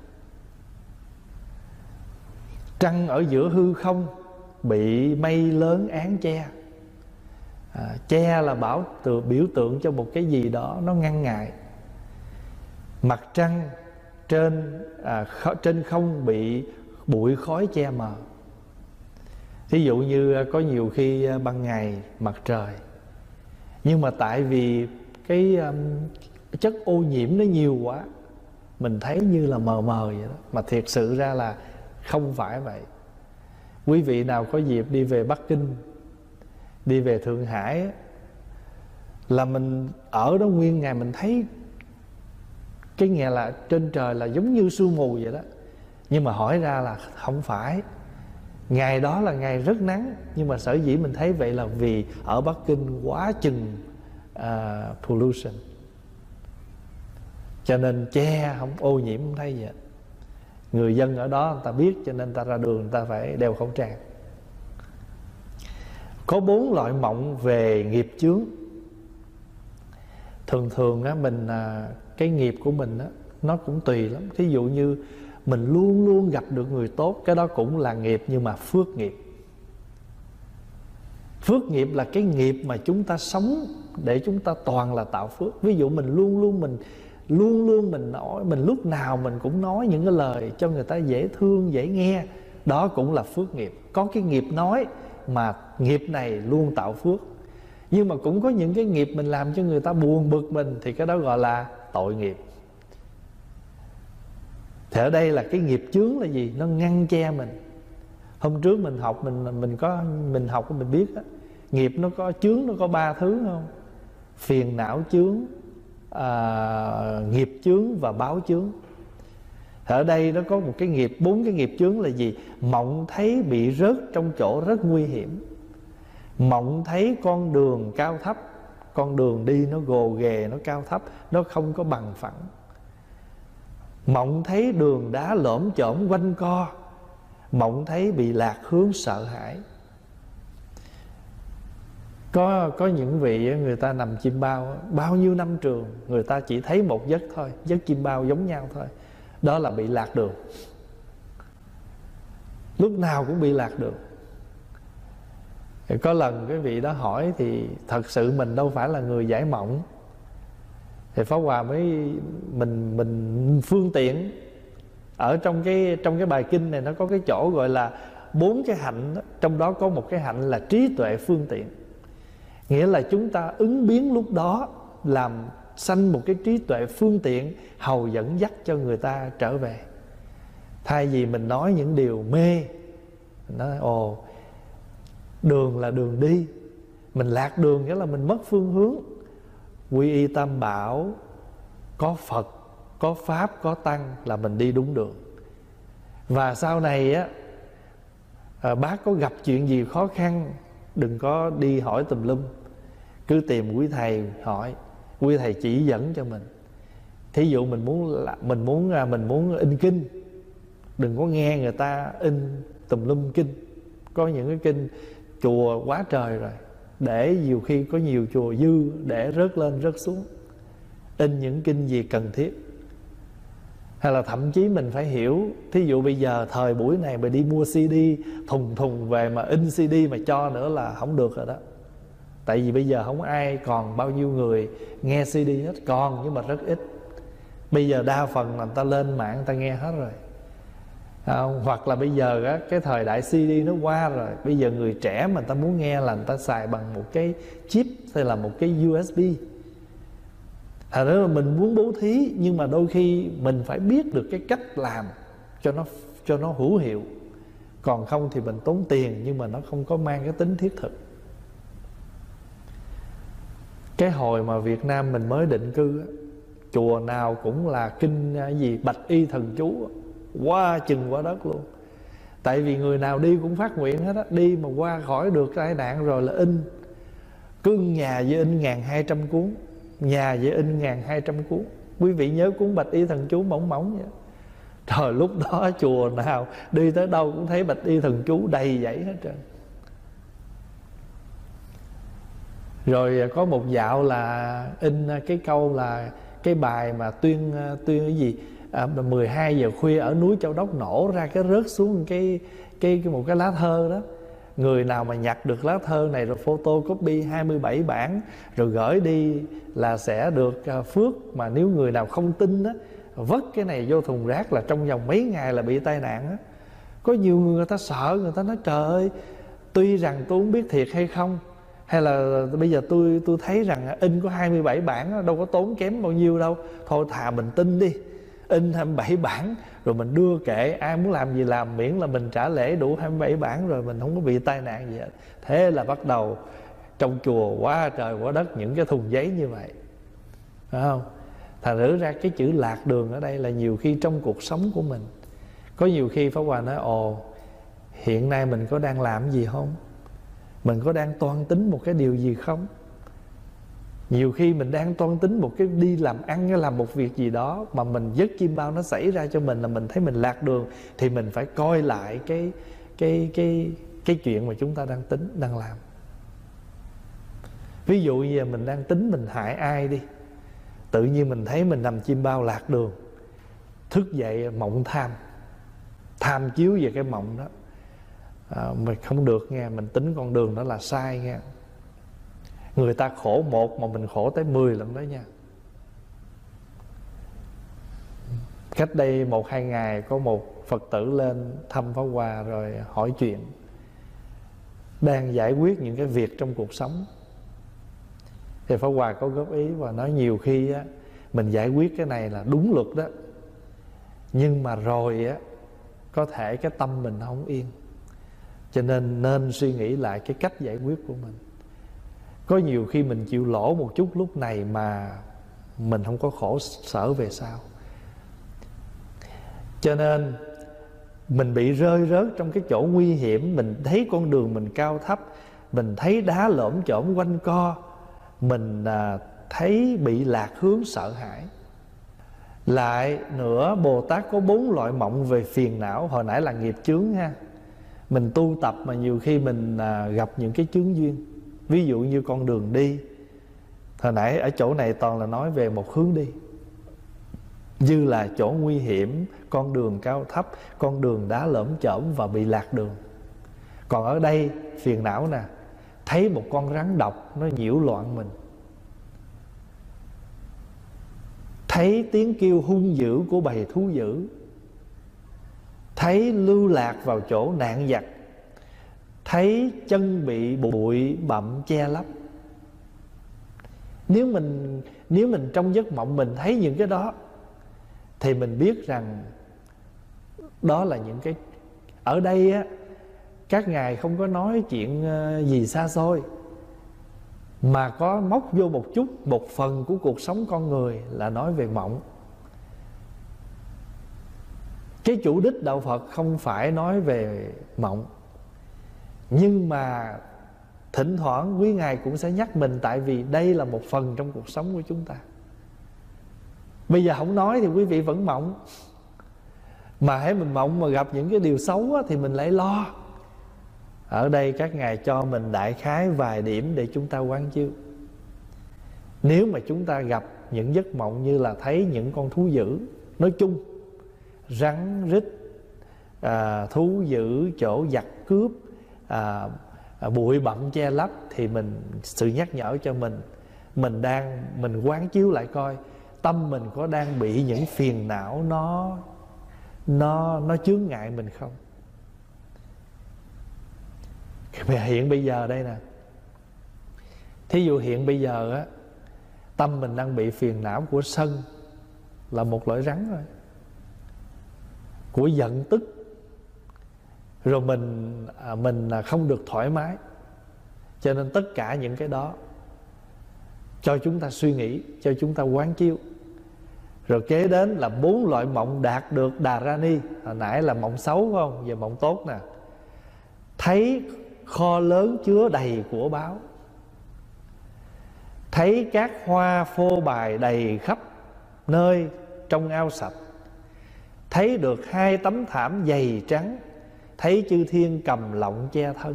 Trăng ở giữa hư không bị mây lớn án che. à, Che là bảo từ biểu tượng cho một cái gì đó nó ngăn ngại. Mặt trăng trên à, kho, trên không bị bụi khói che mờ. Thí dụ như có nhiều khi ban ngày mặt trời, nhưng mà tại vì cái um, chất ô nhiễm nó nhiều quá, mình thấy như là mờ mờ vậy đó, mà thiệt sự ra là không phải vậy. Quý vị nào có dịp đi về Bắc Kinh, đi về Thượng Hải, là mình ở đó nguyên ngày mình thấy cái nghe là trên trời là giống như sương mù vậy đó. Nhưng mà hỏi ra là không phải. Ngày đó là ngày rất nắng, nhưng mà sở dĩ mình thấy vậy là vì ở Bắc Kinh quá chừng uh, pollution, cho nên che, không ô nhiễm, không thấy gì hết. Người dân ở đó người ta biết, cho nên người ta ra đường người ta phải đeo khẩu trang. Có bốn loại mộng về nghiệp chướng. Thường thường á, mình cái nghiệp của mình á, nó cũng tùy lắm. Thí dụ như mình luôn luôn gặp được người tốt, cái đó cũng là nghiệp, nhưng mà phước nghiệp. Phước nghiệp là cái nghiệp mà chúng ta sống để chúng ta toàn là tạo phước. Ví dụ mình luôn luôn mình luôn luôn mình nói, mình lúc nào mình cũng nói những cái lời cho người ta dễ thương, dễ nghe, đó cũng là phước nghiệp. Có cái nghiệp nói mà nghiệp này luôn tạo phước. Nhưng mà cũng có những cái nghiệp mình làm cho người ta buồn bực mình, thì cái đó gọi là tội nghiệp. Thì ở đây là cái nghiệp chướng là gì? Nó ngăn che mình. Hôm trước mình học mình mình có mình học mình biết đó, nghiệp nó có chướng, nó có ba thứ không? Phiền não chướng, à, nghiệp chướng và báo chướng. Thì ở đây nó có một cái nghiệp, bốn cái nghiệp chướng là gì? Mộng thấy bị rớt trong chỗ rất nguy hiểm. Mộng thấy con đường cao thấp, con đường đi nó gồ ghề, nó cao thấp, nó không có bằng phẳng. Mộng thấy đường đá lởm chởm quanh co. Mộng thấy bị lạc hướng sợ hãi. Có, có những vị người ta nằm chim bao bao nhiêu năm trường, người ta chỉ thấy một giấc thôi, giấc chim bao giống nhau thôi. Đó là bị lạc đường. Lúc nào cũng bị lạc đường. Có lần cái vị đó hỏi, thì thật sự mình đâu phải là người giải mộng. Thì Pháp Hòa mới mình mình phương tiện ở trong cái trong cái bài kinh này, nó có cái chỗ gọi là bốn cái hạnh đó. Trong đó có một cái hạnh là trí tuệ phương tiện, nghĩa là chúng ta ứng biến lúc đó, làm sanh một cái trí tuệ phương tiện hầu dẫn dắt cho người ta trở về. Thay vì mình nói những điều mê, mình nói ồ đường là đường đi, mình lạc đường nghĩa là mình mất phương hướng. Quy y tam bảo, có Phật, có Pháp, có Tăng là mình đi đúng đường. Và sau này á, à, bác có gặp chuyện gì khó khăn, đừng có đi hỏi tùm lum, cứ tìm quý thầy hỏi, quý thầy chỉ dẫn cho mình. Thí dụ mình muốn mình muốn mình muốn in kinh, đừng có nghe người ta in tùm lum kinh. Có những cái kinh chùa quá trời rồi, để nhiều khi có nhiều chùa dư để rớt lên rớt xuống. In những kinh gì cần thiết. Hay là thậm chí mình phải hiểu, thí dụ bây giờ thời buổi này mà đi mua xê đê thùng thùng về mà in xê đê mà cho nữa là không được rồi đó. Tại vì bây giờ không ai còn bao nhiêu người nghe xê đê hết, còn nhưng mà rất ít. Bây giờ đa phần là người ta lên mạng người ta nghe hết rồi. À, hoặc là bây giờ á, cái thời đại xê đê nó qua rồi. Bây giờ người trẻ mà người ta muốn nghe là người ta xài bằng một cái chip hay là một cái u ét bê. Thật ra là mình muốn bố thí, nhưng mà đôi khi mình phải biết được cái cách làm cho nó cho nó hữu hiệu. Còn không thì mình tốn tiền nhưng mà nó không có mang cái tính thiết thực. Cái hồi mà Việt Nam mình mới định cư, chùa nào cũng là kinh gì Bạch Y Thần Chú, qua chừng qua đất luôn. Tại vì người nào đi cũng phát nguyện hết á, đi mà qua khỏi được tai nạn rồi là in. Cứ nhà với in ngàn hai trăm cuốn, nhà với in ngàn hai trăm cuốn. Quý vị nhớ cuốn Bạch Y Thần Chú mỏng mỏng vậy. Trời, lúc đó chùa nào đi tới đâu cũng thấy Bạch Y Thần Chú đầy dãy hết trơn. Rồi có một dạo là in cái câu là cái bài mà tuyên tuyên cái gì à, mười hai giờ khuya ở núi Châu Đốc nổ ra cái rớt xuống cái cái, cái một cái lá thơ đó. Người nào mà nhặt được lá thơ này rồi photocopy hai mươi bảy bản rồi gửi đi là sẽ được phước. Mà nếu người nào không tin á, vất cái này vô thùng rác là trong vòng mấy ngày là bị tai nạn á. Có nhiều người người ta sợ, người ta nói trời ơi, tuy rằng tôi không biết thiệt hay không, hay là bây giờ tôi tôi thấy rằng in có hai mươi bảy bản đâu có tốn kém bao nhiêu đâu, thôi thà mình tin đi, in hai mươi bảy bản rồi mình đưa kệ, ai muốn làm gì làm, miễn là mình trả lễ đủ hai mươi bảy bản rồi mình không có bị tai nạn gì hết. Thế là bắt đầu trong chùa quá trời quá đất những cái thùng giấy như vậy, phải không? Thành thử ra cái chữ lạc đường ở đây là nhiều khi trong cuộc sống của mình, có nhiều khi Pháp Hòa nói ồ, hiện nay mình có đang làm gì không? Mình có đang toan tính một cái điều gì không? Nhiều khi mình đang toan tính một cái đi làm ăn hay làm một việc gì đó mà mình giấc chim bao nó xảy ra cho mình là mình thấy mình lạc đường, thì mình phải coi lại cái cái cái cái chuyện mà chúng ta đang tính, đang làm. Ví dụ như mình đang tính mình hại ai đi, tự nhiên mình thấy mình nằm chim bao lạc đường, thức dậy mộng tham, tham chiếu về cái mộng đó. À, mình không được nghe, mình tính con đường đó là sai nghe. Người ta khổ một mà mình khổ tới mười lần đó nha. Cách đây một hai ngày có một Phật tử lên thăm Pháp Hòa rồi hỏi chuyện, đang giải quyết những cái việc trong cuộc sống. Thì Pháp Hòa có góp ý và nói nhiều khi á, mình giải quyết cái này là đúng luật đó, nhưng mà rồi á, có thể cái tâm mình không yên, cho nên nên suy nghĩ lại cái cách giải quyết của mình. Có nhiều khi mình chịu lỗ một chút lúc này mà mình không có khổ sở về sau. Cho nên mình bị rơi rớt trong cái chỗ nguy hiểm, mình thấy con đường mình cao thấp, mình thấy đá lởm chởm quanh co, mình à, thấy bị lạc hướng sợ hãi. Lại nữa, Bồ Tát có bốn loại mộng về phiền não. Hồi nãy là nghiệp chướng ha. Mình tu tập mà nhiều khi mình à, gặp những cái chướng duyên. Ví dụ như con đường đi, hồi nãy ở chỗ này toàn là nói về một hướng đi, như là chỗ nguy hiểm, con đường cao thấp, con đường đá lởm chởm và bị lạc đường. Còn ở đây phiền não nè, thấy một con rắn độc nó nhiễu loạn mình, thấy tiếng kêu hung dữ của bầy thú dữ, thấy lưu lạc vào chỗ nạn giặc, thấy chân bị bụi bặm che lấp. Nếu mình nếu mình trong giấc mộng mình thấy những cái đó, thì mình biết rằng đó là những cái, ở đây á, các ngài không có nói chuyện gì xa xôi, mà có móc vô một chút, một phần của cuộc sống con người là nói về mộng. Cái chủ đích đạo Phật không phải nói về mộng, nhưng mà thỉnh thoảng quý ngài cũng sẽ nhắc mình, tại vì đây là một phần trong cuộc sống của chúng ta. Bây giờ không nói thì quý vị vẫn mộng. Mà hãy mình mộng mà gặp những cái điều xấu á, thì mình lại lo. Ở đây các ngài cho mình đại khái vài điểm để chúng ta quán chiếu. Nếu mà chúng ta gặp những giấc mộng như là thấy những con thú dữ, nói chung rắn rít, à, thú dữ, chỗ giặc cướp, à, à, bụi bặm che lấp, thì mình sự nhắc nhở cho mình, mình đang mình quán chiếu lại coi tâm mình có đang bị những phiền não nó nó nó chướng ngại mình không. Hiện bây giờ đây nè, thí dụ hiện bây giờ á, tâm mình đang bị phiền não của sân, là một loại rắn rồi, của giận tức, rồi mình à, mình không được thoải mái. Cho nên tất cả những cái đó cho chúng ta suy nghĩ, cho chúng ta quán chiếu. Rồi kế đến là bốn loại mộng đạt được Đà Rani. Hồi nãy là mộng xấu phải không? Giờ mộng tốt nè. Thấy kho lớn chứa đầy của báu, thấy các hoa phô bày đầy khắp nơi trong ao sạch, thấy được hai tấm thảm dày trắng, thấy chư thiên cầm lọng che thân,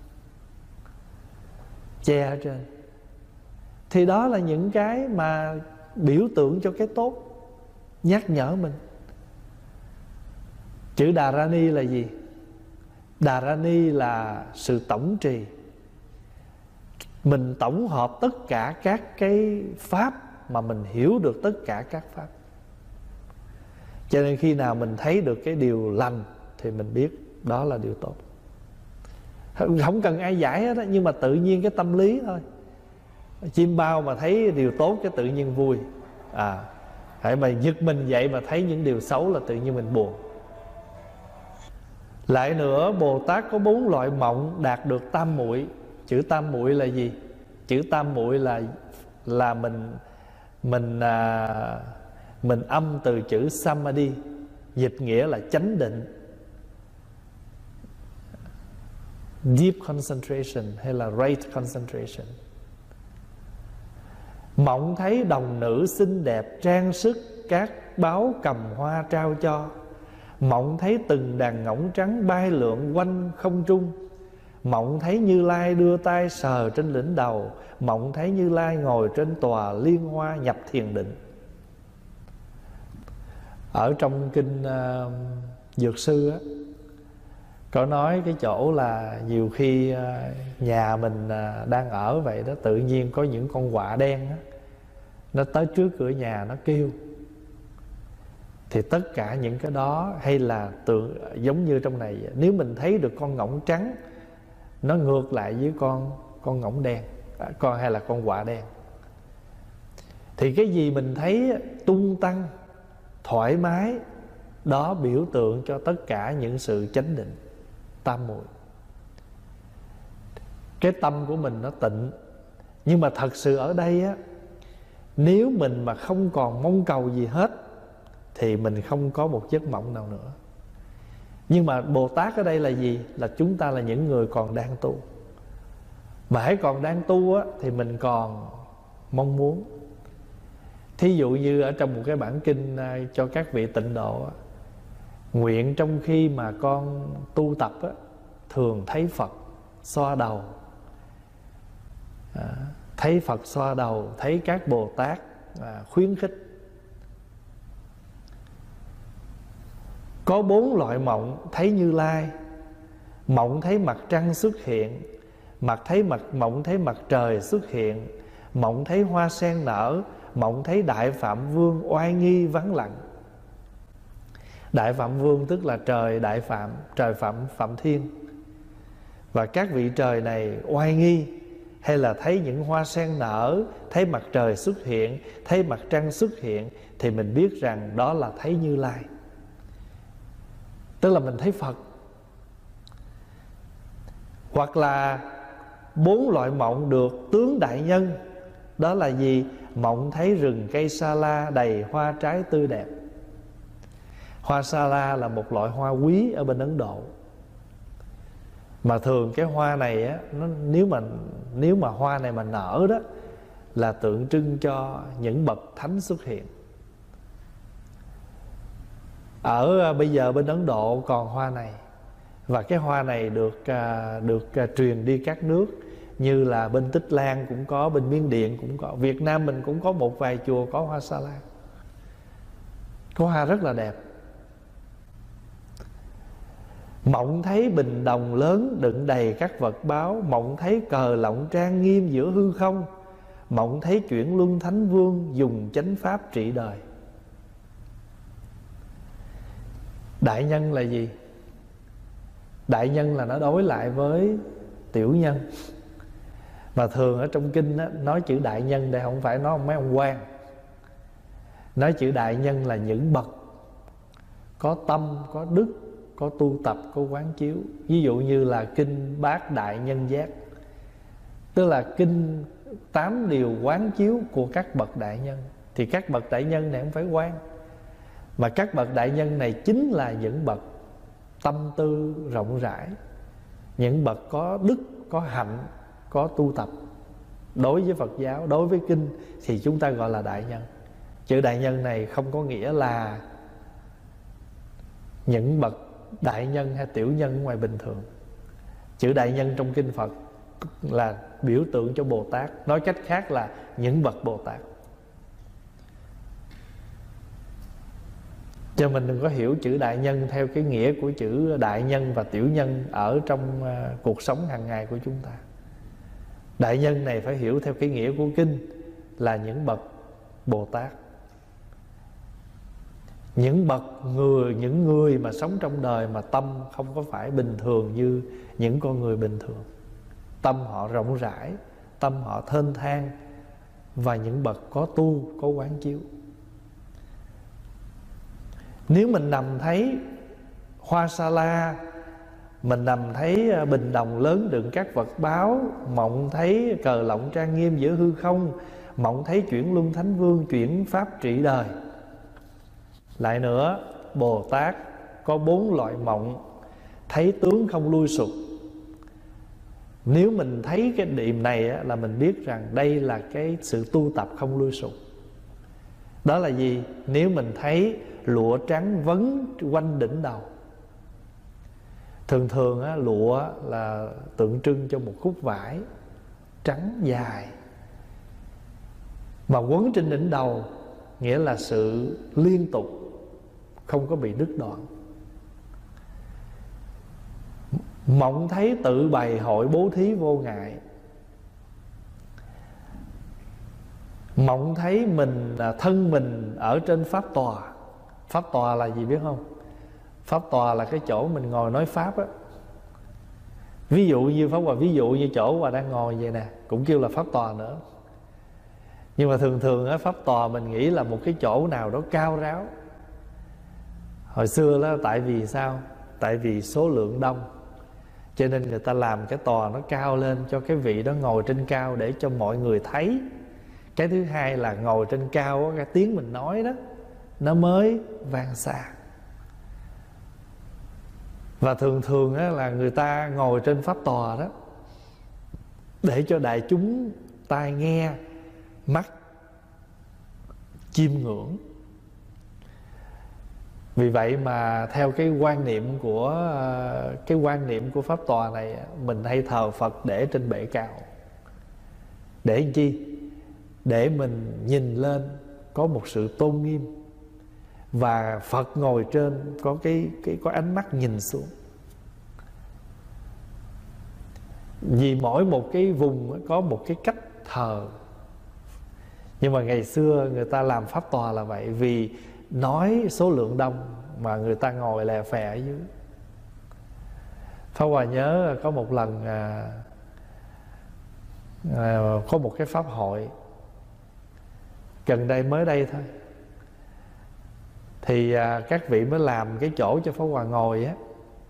che ở trên. Thì đó là những cái mà biểu tượng cho cái tốt, nhắc nhở mình. Chữ Đà Rani là gì? Đà Rani là sự tổng trì. Mình tổng hợp tất cả các cái pháp mà mình hiểu được tất cả các pháp. Cho nên khi nào mình thấy được cái điều lành thì mình biết đó là điều tốt. Không cần ai giải hết đó, nhưng mà tự nhiên cái tâm lý thôi. Chim bao mà thấy điều tốt cái tự nhiên vui. À, hãy mà giật mình dậy mà thấy những điều xấu là tự nhiên mình buồn. Lại nữa, Bồ Tát có bốn loại mộng đạt được tam muội. Chữ tam muội là gì? Chữ tam muội là là mình mình à, mình âm từ chữ samadhi, dịch nghĩa là chánh định, deep concentration hay là right concentration. Mộng thấy đồng nữ xinh đẹp trang sức các báu cầm hoa trao cho. Mộng thấy từng đàn ngỗng trắng bay lượn quanh không trung. Mộng thấy Như Lai đưa tay sờ trên đỉnh đầu. Mộng thấy Như Lai ngồi trên tòa liên hoa nhập thiền định. Ở trong kinh uh, Dược Sư á, có nói cái chỗ là nhiều khi uh, nhà mình uh, đang ở vậy đó, tự nhiên có những con quạ đen á, nó tới trước cửa nhà nó kêu. Thì tất cả những cái đó, hay là tượng giống như trong này, nếu mình thấy được con ngỗng trắng nó ngược lại với con con ngỗng đen, con hay là con quạ đen, thì cái gì mình thấy tung tăng thoải mái, đó biểu tượng cho tất cả những sự chánh định tam muội. Cái tâm của mình nó tịnh. Nhưng mà thật sự ở đây á, nếu mình mà không còn mong cầu gì hết thì mình không có một giấc mộng nào nữa. Nhưng mà Bồ Tát ở đây là gì? Là chúng ta là những người còn đang tu. Mà hãy còn đang tu á, thì mình còn mong muốn. Thí dụ như ở trong một cái bản kinh cho các vị tịnh độ á, nguyện trong khi mà con tu tập á, thường thấy Phật xoa đầu, à, thấy Phật xoa đầu, thấy các Bồ Tát à, khuyến khích. Có bốn loại mộng thấy Như Lai. Mộng thấy mặt trăng xuất hiện, mặt thấy mặt mộng thấy mặt trời xuất hiện, mộng thấy hoa sen nở, mộng thấy Đại Phạm Vương oai nghi vắng lặng. Đại Phạm Vương tức là trời Đại Phạm, trời Phạm Phạm Thiên. Và các vị trời này oai nghi, hay là thấy những hoa sen nở, thấy mặt trời xuất hiện, thấy mặt trăng xuất hiện, thì mình biết rằng đó là thấy Như Lai, tức là mình thấy Phật. Hoặc là bốn loại mộng được tướng đại nhân. Đó là gì? Mộng thấy rừng cây sa la đầy hoa trái tươi đẹp. Hoa sa la là một loại hoa quý ở bên Ấn Độ. Mà thường cái hoa này á, nó, nếu mà nếu mà hoa này mà nở đó, là tượng trưng cho những bậc thánh xuất hiện. Ở bây giờ bên Ấn Độ còn hoa này, và cái hoa này được à, được à, truyền đi các nước, như là bên Tích Lan cũng có, bên Miến Điện cũng có, Việt Nam mình cũng có một vài chùa có hoa sa lan. Có hoa rất là đẹp. Mộng thấy bình đồng lớn đựng đầy các vật báo, mộng thấy cờ lọng trang nghiêm giữa hư không, mộng thấy chuyển luân thánh vương dùng chánh pháp trị đời. Đại nhân là gì? Đại nhân là nó đối lại với tiểu nhân. Và thường ở trong kinh á, nói chữ đại nhân đây không phải nói mấy ông quan. Nói chữ đại nhân là những bậc có tâm, có đức, có tu tập, có quán chiếu. Ví dụ như là kinh Bát Đại Nhân Giác, tức là kinh tám điều quán chiếu của các bậc đại nhân. Thì các bậc đại nhân này không phải quan, mà các bậc đại nhân này chính là những bậc tâm tư rộng rãi, những bậc có đức, có hạnh, có tu tập. Đối với Phật giáo, đối với kinh thì chúng ta gọi là đại nhân. Chữ đại nhân này không có nghĩa là những bậc đại nhân hay tiểu nhân ngoài bình thường. Chữ đại nhân trong kinh Phật là biểu tượng cho Bồ Tát, nói cách khác là những bậc Bồ Tát. Cho mình đừng có hiểu chữ đại nhân theo cái nghĩa của chữ đại nhân và tiểu nhân ở trong uh, cuộc sống hàng ngày của chúng ta. Đại nhân này phải hiểu theo cái nghĩa của kinh là những bậc Bồ Tát, những bậc người, những người mà sống trong đời mà tâm không có phải bình thường như những con người bình thường. Tâm họ rộng rãi, tâm họ thênh thang, và những bậc có tu, có quán chiếu. Nếu mình nằm thấy hoa sa la, mình nằm thấy bình đồng lớn đựng các vật báo, mộng thấy cờ lọng trang nghiêm giữa hư không, mộng thấy chuyển luân thánh vương chuyển pháp trị đời. Lại nữa, Bồ Tát có bốn loại mộng: thấy tướng không lui sụp. Nếu mình thấy cái điểm này á, là mình biết rằng đây là cái sự tu tập không lui sụp. Đó là gì? Nếu mình thấy lụa trắng vấn quanh đỉnh đầu. Thường thường á, lụa là tượng trưng cho một khúc vải trắng dài, mà quấn trên đỉnh đầu nghĩa là sự liên tục, không có bị đứt đoạn. Mộng thấy tự bày hội bố thí vô ngại. Mộng thấy mình, thân mình ở trên pháp tòa. Pháp tòa là gì biết không? Pháp tòa là cái chỗ mình ngồi nói pháp á. Ví dụ như Pháp Hòa ví dụ như chỗ Hòa đang ngồi vậy nè, cũng kêu là pháp tòa nữa. Nhưng mà thường thường á, pháp tòa mình nghĩ là một cái chỗ nào đó cao ráo. Hồi xưa đó, tại vì sao? Tại vì số lượng đông, cho nên người ta làm cái tòa nó cao lên, cho cái vị đó ngồi trên cao để cho mọi người thấy. Cái thứ hai là ngồi trên cao, cái tiếng mình nói đó nó mới vang xa. Và thường thường á, là người ta ngồi trên pháp tòa đó để cho đại chúng tai nghe, mắt chiêm ngưỡng. Vì vậy mà theo cái quan niệm của cái quan niệm của pháp tòa này, mình hay thờ Phật để trên bệ cao. Để làm chi? Để mình nhìn lên có một sự tôn nghiêm, và Phật ngồi trên có cái cái có ánh mắt nhìn xuống. Vì mỗi một cái vùng có một cái cách thờ. Nhưng mà ngày xưa người ta làm pháp tòa là vậy, vì nói số lượng đông mà người ta ngồi lè phè ở dưới. Pháp Hòa nhớ có một lần à, à, có một cái pháp hội gần đây, mới đây thôi, thì à, các vị mới làm cái chỗ cho Pháp Hòa ngồi á.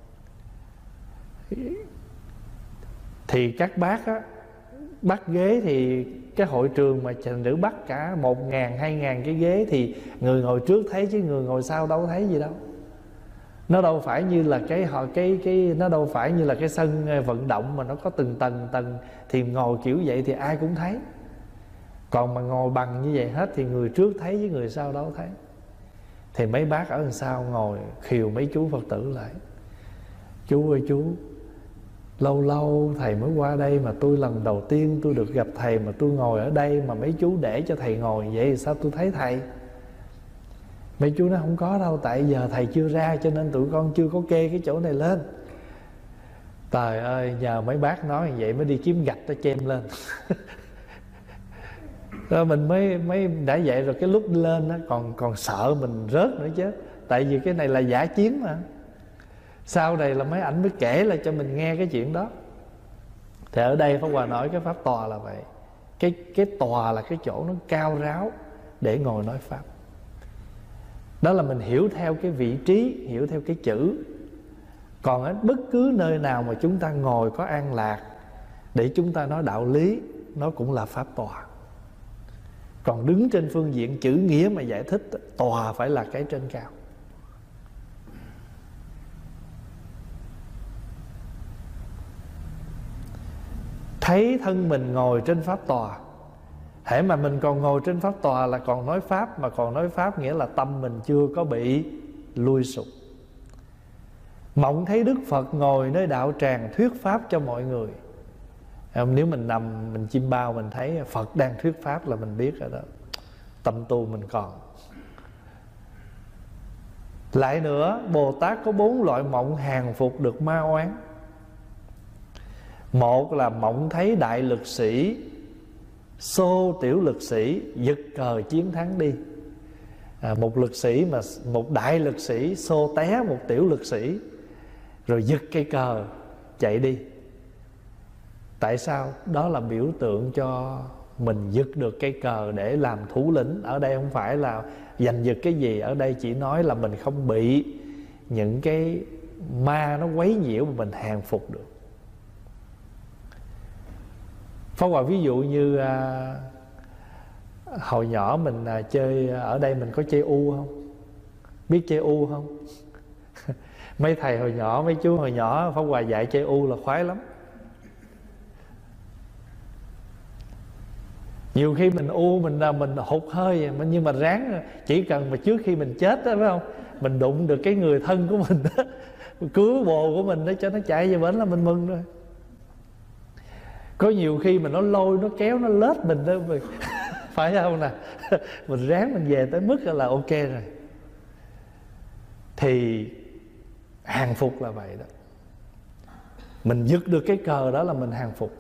Thì các bác á, bắt ghế thì cái hội trường mà thành nữ bắt cả một ngàn, hai ngàn cái ghế, thì người ngồi trước thấy chứ người ngồi sau đâu thấy gì đâu. Nó đâu phải như là cái họ cái cái nó đâu phải như là cái sân vận động mà nó có từng tầng tầng, thì ngồi kiểu vậy thì ai cũng thấy. Còn mà ngồi bằng như vậy hết thì người trước thấy với người sau đâu thấy. Thì mấy bác ở đằng sau ngồi khiều mấy chú Phật tử lại: chú ơi chú, lâu lâu thầy mới qua đây, mà tôi lần đầu tiên tôi được gặp thầy, mà tôi ngồi ở đây mà mấy chú để cho thầy ngồi vậy thì sao tôi thấy thầy? Mấy chú nói: không có đâu, tại giờ thầy chưa ra cho nên tụi con chưa có kê cái chỗ này lên. Trời ơi, nhờ mấy bác nói như vậy mới đi kiếm gạch nó chêm lên. Rồi mình mới mới đã vậy rồi, cái lúc lên đó còn còn sợ mình rớt nữa chứ, tại vì cái này là giả chiến mà. Sau này là mấy ảnh mới kể lại cho mình nghe cái chuyện đó. Thì ở đây Pháp Hòa nói cái pháp tòa là vậy. Cái cái tòa là cái chỗ nó cao ráo để ngồi nói pháp. Đó là mình hiểu theo cái vị trí, hiểu theo cái chữ. Còn ở bất cứ nơi nào mà chúng ta ngồi có an lạc để chúng ta nói đạo lý, nó cũng là pháp tòa. Còn đứng trên phương diện chữ nghĩa mà giải thích, tòa phải là cái trên cao. Thấy thân mình ngồi trên pháp tòa, hễ mà mình còn ngồi trên pháp tòa là còn nói pháp. Mà còn nói pháp nghĩa là tâm mình chưa có bị lui sụp. Mộng thấy Đức Phật ngồi nơi đạo tràng thuyết pháp cho mọi người. Nếu mình nằm mình chim bao, mình thấy Phật đang thuyết pháp là mình biết rồi đó, tâm tu mình còn. Lại nữa, Bồ Tát có bốn loại mộng hàng phục được ma oán. Một là mộng thấy đại lực sĩ xô tiểu lực sĩ, giật cờ chiến thắng đi. à, Một lực sĩ mà một đại lực sĩ xô té một tiểu lực sĩ, rồi giật cây cờ chạy đi. Tại sao? Đó là biểu tượng cho mình giật được cây cờ để làm thủ lĩnh. Ở đây không phải là giành giật cái gì, ở đây chỉ nói là mình không bị những cái ma nó quấy nhiễu mà mình hàng phục được. Pháp Hòa ví dụ như à, hồi nhỏ mình à, chơi ở đây mình có chơi u không? Biết chơi u không? Mấy thầy hồi nhỏ, mấy chú hồi nhỏ Pháp Hòa dạy chơi u là khoái lắm. Nhiều khi mình u mình mình hụt hơi, nhưng mà ráng, chỉ cần mà trước khi mình chết đó, phải không, mình đụng được cái người thân của mình đó, cứu bồ của mình đó, cho nó chạy về bển là mình mừng rồi. Có nhiều khi mà nó lôi, nó kéo, nó lết mình đó, mình phải không nè, mình ráng mình về tới mức là ok rồi. Thì hàng phục là vậy đó. Mình giật được cái cờ đó là mình hàng phục.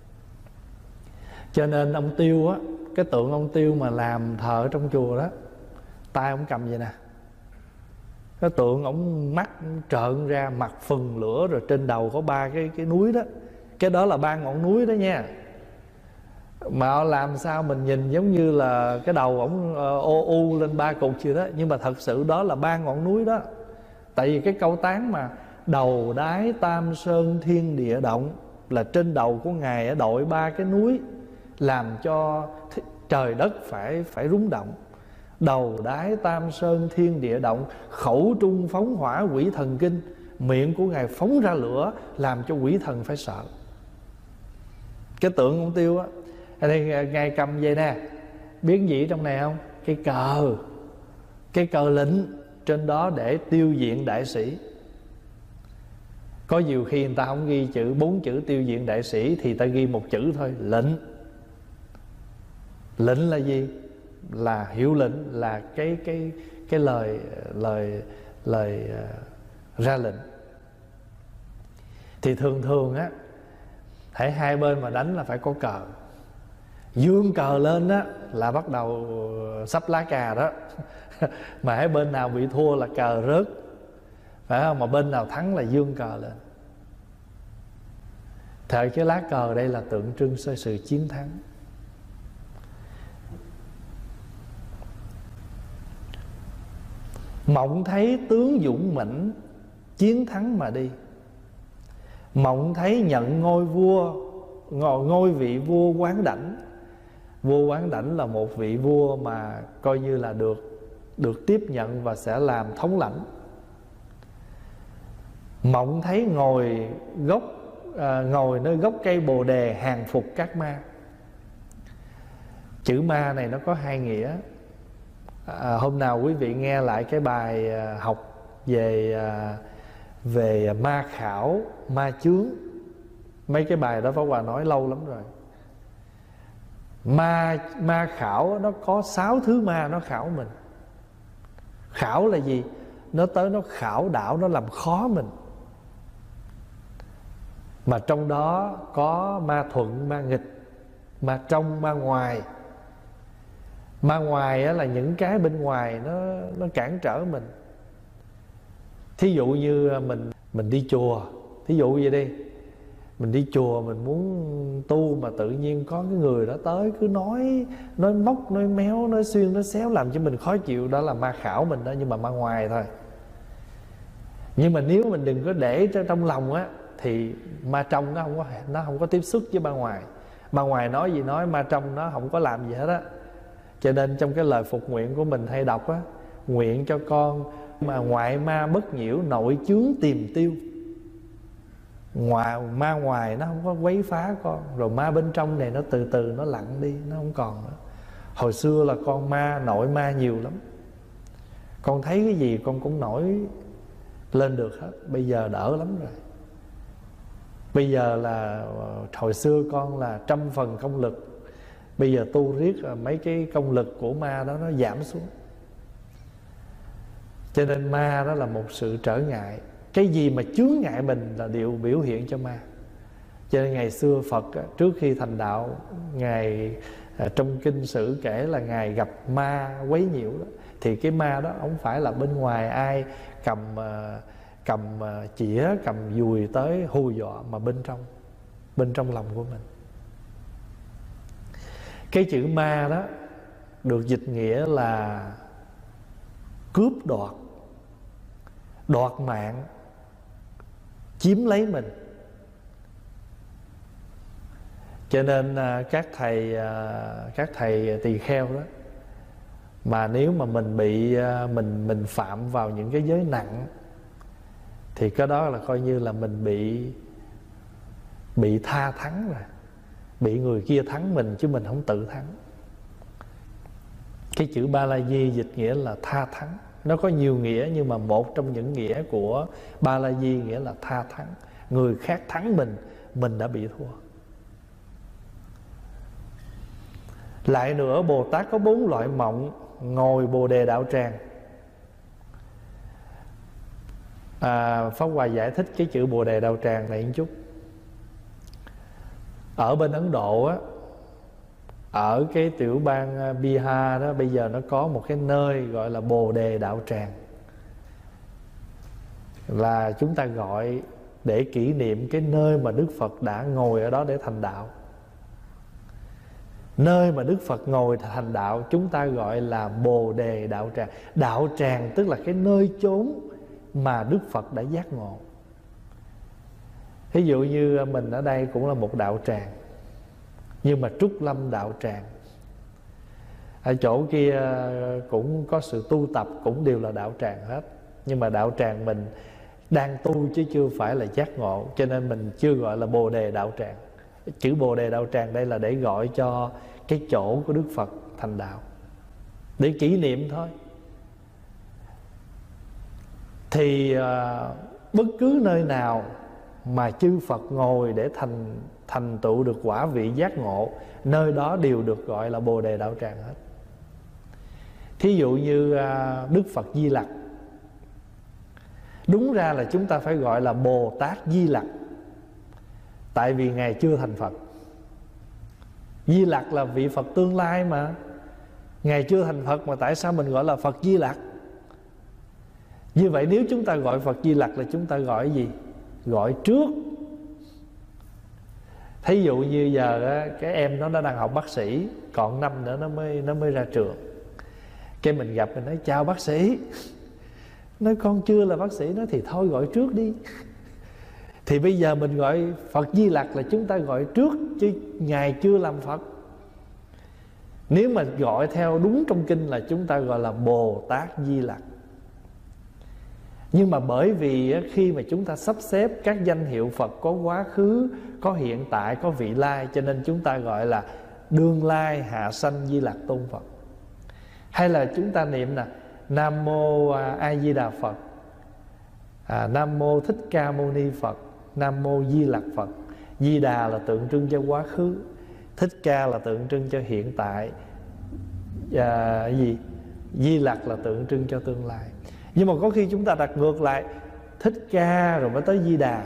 Cho nên ông Tiêu á, cái tượng ông Tiêu mà làm thờ ở trong chùa đó, tay ông cầm vậy nè, cái tượng ông mắt trợn ra, mặt phừng lửa, rồi trên đầu có ba cái cái núi đó. Cái đó là ba ngọn núi đó nha. Mà làm sao mình nhìn giống như là cái đầu ổng ô u lên ba cục gì đó, nhưng mà thật sự đó là ba ngọn núi đó. Tại vì cái câu tán mà đầu đái tam sơn thiên địa động, là trên đầu của Ngài đội ba cái núi, làm cho trời đất phải phải rung động. Đầu đái tam sơn thiên địa động, khẩu trung phóng hỏa quỷ thần kinh. Miệng của Ngài phóng ra lửa, làm cho quỷ thần phải sợ. Cái tượng ông Tiêu á, đây Ngài cầm vậy nè, biết gì trong này không? Cái cờ, cái cờ lệnh, trên đó để tiêu diệt đại sĩ. Có nhiều khi người ta không ghi chữ bốn chữ tiêu diệt đại sĩ, thì ta ghi một chữ thôi, lệnh. Lệnh là gì? Là hiệu lệnh, là cái cái cái lời lời lời uh, ra lệnh. Thì thường thường á, hãy hai bên mà đánh là phải có cờ. Dương cờ lên đó là bắt đầu sắp lá cà đó. Mà hãy bên nào bị thua là cờ rớt, phải không? Mà bên nào thắng là dương cờ lên. Thời cái lá cờ đây là tượng trưng cho sự chiến thắng. Mộng thấy tướng dũng mãnh, chiến thắng mà đi. Mộng thấy nhận ngôi vua, ngôi vị vua Quán Đảnh. Vua Quán Đảnh là một vị vua mà coi như là được được tiếp nhận và sẽ làm thống lãnh. Mộng thấy ngồi gốc à, ngồi nơi gốc cây bồ đề hàng phục các ma. Chữ ma này nó có hai nghĩa. à, hôm nào quý vị nghe lại cái bài à, học về à, về ma khảo, ma chướng. Mấy cái bài đó Pháp Hòa nói lâu lắm rồi. Ma ma khảo nó có sáu thứ ma nó khảo mình. Khảo là gì? Nó tới nó khảo đảo, nó làm khó mình. Mà trong đó có ma thuận, ma nghịch, ma trong, ma ngoài. Ma ngoài á là những cái bên ngoài nó nó cản trở mình. Thí dụ như mình mình đi chùa, thí dụ vậy đi, mình đi chùa mình muốn tu mà tự nhiên có cái người đó tới cứ nói nói móc, nói méo, nói xuyên, nói xéo làm cho mình khó chịu, đó là ma khảo mình đó, nhưng mà ma ngoài thôi. Nhưng mà nếu mình đừng có để trong lòng á thì ma trong nó không có nó không có tiếp xúc với ma ngoài. Ma ngoài nói gì nói, ma trong nó không có làm gì hết á. Cho nên trong cái lời phục nguyện của mình hay đọc á, nguyện cho con mà ngoại ma bất nhiễu, nội chướng tìm tiêu. Ngoài ma ngoài nó không có quấy phá con, rồi ma bên trong này nó từ từ nó lặng đi, nó không còn nữa. Hồi xưa là con ma nội ma nhiều lắm, con thấy cái gì con cũng nổi lên được hết. Bây giờ đỡ lắm rồi. Bây giờ là hồi xưa con là trăm phần công lực, bây giờ tu riết mấy cái công lực của ma đó nó giảm xuống. Cho nên ma đó là một sự trở ngại. Cái gì mà chướng ngại mình là điều biểu hiện cho ma. Cho nên ngày xưa Phật trước khi thành đạo, Ngài trong kinh sử kể là Ngài gặp ma quấy nhiễu đó. Thì cái ma đó không phải là bên ngoài ai cầm cầm chĩa, cầm dùi tới hù dọa, mà bên trong, bên trong lòng của mình. Cái chữ ma đó được dịch nghĩa là cướp đoạt, đoạt mạng, chiếm lấy mình. Cho nên các thầy các thầy tỳ kheo đó, mà nếu mà mình bị mình mình phạm vào những cái giới nặng thì cái đó là coi như là mình bị bị tha thắng rồi, bị người kia thắng mình chứ mình không tự thắng. Cái chữ Ba La Di dịch nghĩa là tha thắng. Nó có nhiều nghĩa, nhưng mà một trong những nghĩa của Ba La Di nghĩa là tha thắng. Người khác thắng mình, mình đã bị thua. Lại nữa, Bồ Tát có bốn loại mộng ngồi Bồ Đề Đạo Tràng. à, Pháp Hòa giải thích cái chữ Bồ Đề Đạo Tràng này một chút. Ở bên Ấn Độ á, ở cái tiểu bang Bihar đó, bây giờ nó có một cái nơi gọi là Bồ Đề Đạo Tràng, là chúng ta gọi để kỷ niệm cái nơi mà Đức Phật đã ngồi ở đó để thành đạo. Nơi mà Đức Phật ngồi thành đạo chúng ta gọi là Bồ Đề Đạo Tràng. Đạo tràng tức là cái nơi chốn mà Đức Phật đã giác ngộ. Ví dụ như mình ở đây cũng là một đạo tràng, nhưng mà Trúc Lâm Đạo Tràng, ở chỗ kia cũng có sự tu tập, cũng đều là đạo tràng hết. Nhưng mà đạo tràng mình đang tu chứ chưa phải là giác ngộ, cho nên mình chưa gọi là Bồ Đề Đạo Tràng. Chữ Bồ Đề Đạo Tràng đây là để gọi cho cái chỗ của Đức Phật thành đạo, để kỷ niệm thôi. Thì à, bất cứ nơi nào mà chư Phật ngồi để thành thành tựu được quả vị giác ngộ, nơi đó đều được gọi là Bồ Đề Đạo Tràng hết. Thí dụ như à, Đức Phật Di Lặc, đúng ra là chúng ta phải gọi là Bồ Tát Di Lặc, tại vì Ngài chưa thành Phật. Di Lặc là vị Phật tương lai mà, Ngài chưa thành Phật mà tại sao mình gọi là Phật Di Lặc? Như vậy nếu chúng ta gọi Phật Di Lặc là chúng ta gọi gì? Gọi trước. Thí dụ như giờ á, cái em nó đang học bác sĩ, còn năm nữa nó mới nó mới ra trường. Cái mình gặp mình nói chào bác sĩ, nói con chưa là bác sĩ, nó thì thôi gọi trước đi. Thì bây giờ mình gọi Phật Di Lặc là chúng ta gọi trước, chứ Ngài chưa làm Phật. Nếu mà gọi theo đúng trong kinh là chúng ta gọi là Bồ Tát Di Lặc. Nhưng mà bởi vì khi mà chúng ta sắp xếp các danh hiệu Phật có quá khứ, có hiện tại, có vị lai, cho nên chúng ta gọi là đương lai hạ sanh Di Lặc Tôn Phật. Hay là chúng ta niệm nè, Nam Mô A Di Đà Phật, à, Nam Mô Thích Ca Mâu Ni Phật, Nam Mô Di Lặc Phật. Di Đà là tượng trưng cho quá khứ, Thích Ca là tượng trưng cho hiện tại, à, gì Di Lặc là tượng trưng cho tương lai. Nhưng mà có khi chúng ta đặt ngược lại, Thích Ca rồi mới tới Di Đà.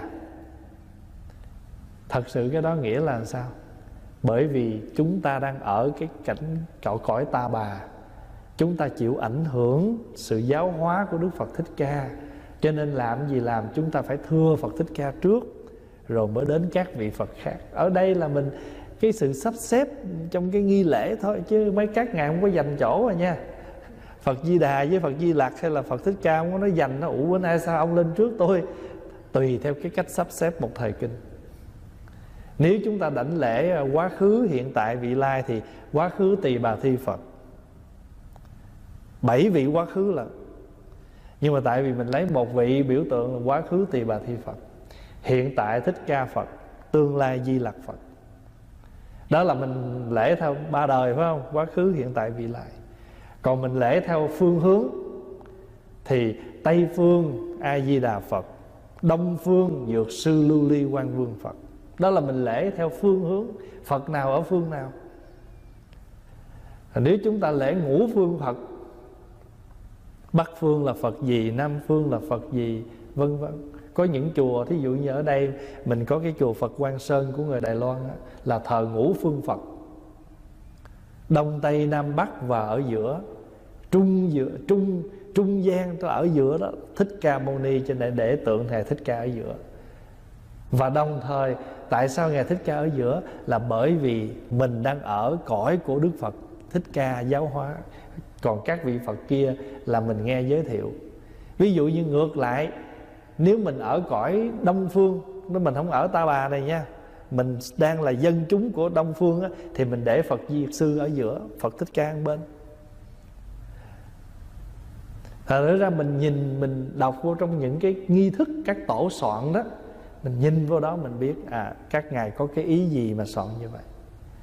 Thật sự cái đó nghĩa là sao? Bởi vì chúng ta đang ở cái cảnh cõi cõi ta bà, chúng ta chịu ảnh hưởng sự giáo hóa của Đức Phật Thích Ca, cho nên làm gì làm chúng ta phải thưa Phật Thích Ca trước, rồi mới đến các vị Phật khác. Ở đây là mình cái sự sắp xếp trong cái nghi lễ thôi, chứ mấy các ngài không có dành chỗ rồi nha. Phật Di Đà với Phật Di Lặc hay là Phật Thích Ca không có nói dành nó ủ bữa nay sao ông lên trước tôi. Tùy theo cái cách sắp xếp một thời kinh. Nếu chúng ta đảnh lễ quá khứ, hiện tại, vị lai thì quá khứ Tỳ Bà Thi Phật, bảy vị quá khứ là. Nhưng mà tại vì mình lấy một vị biểu tượng là quá khứ Tỳ Bà Thi Phật, hiện tại Thích Ca Phật, tương lai Di Lặc Phật. Đó là mình lễ theo ba đời, phải không? Quá khứ, hiện tại, vị lai. Còn mình lễ theo phương hướng thì Tây phương A Di Đà Phật, Đông phương Dược Sư Lưu Ly Quang Vương Phật. Đó là mình lễ theo phương hướng, Phật nào ở phương nào. Nếu chúng ta lễ ngũ phương Phật, Bắc phương là Phật gì, Nam phương là Phật gì, vân vân. Có những chùa, thí dụ như ở đây mình có cái chùa Phật Quang Sơn của người Đài Loan đó, là thờ ngũ phương Phật, Đông Tây Nam Bắc và ở giữa, trung giữa trung trung gian tôi ở giữa đó, Thích Ca Mâu Ni, cho nên để tượng Ngài Thích Ca ở giữa. Và đồng thời tại sao Ngài Thích Ca ở giữa? Là bởi vì mình đang ở cõi của Đức Phật Thích Ca giáo hóa, còn các vị Phật kia là mình nghe giới thiệu. Ví dụ như ngược lại, nếu mình ở cõi Đông phương, nếu mình không ở Ta Bà này nha, mình đang là dân chúng của Đông phương á, thì mình để Phật Di Sư ở giữa, Phật Thích Ca bên. Thật ra mình nhìn, mình đọc vô trong những cái nghi thức các tổ soạn đó, mình nhìn vô đó mình biết à, các ngài có cái ý gì mà soạn như vậy.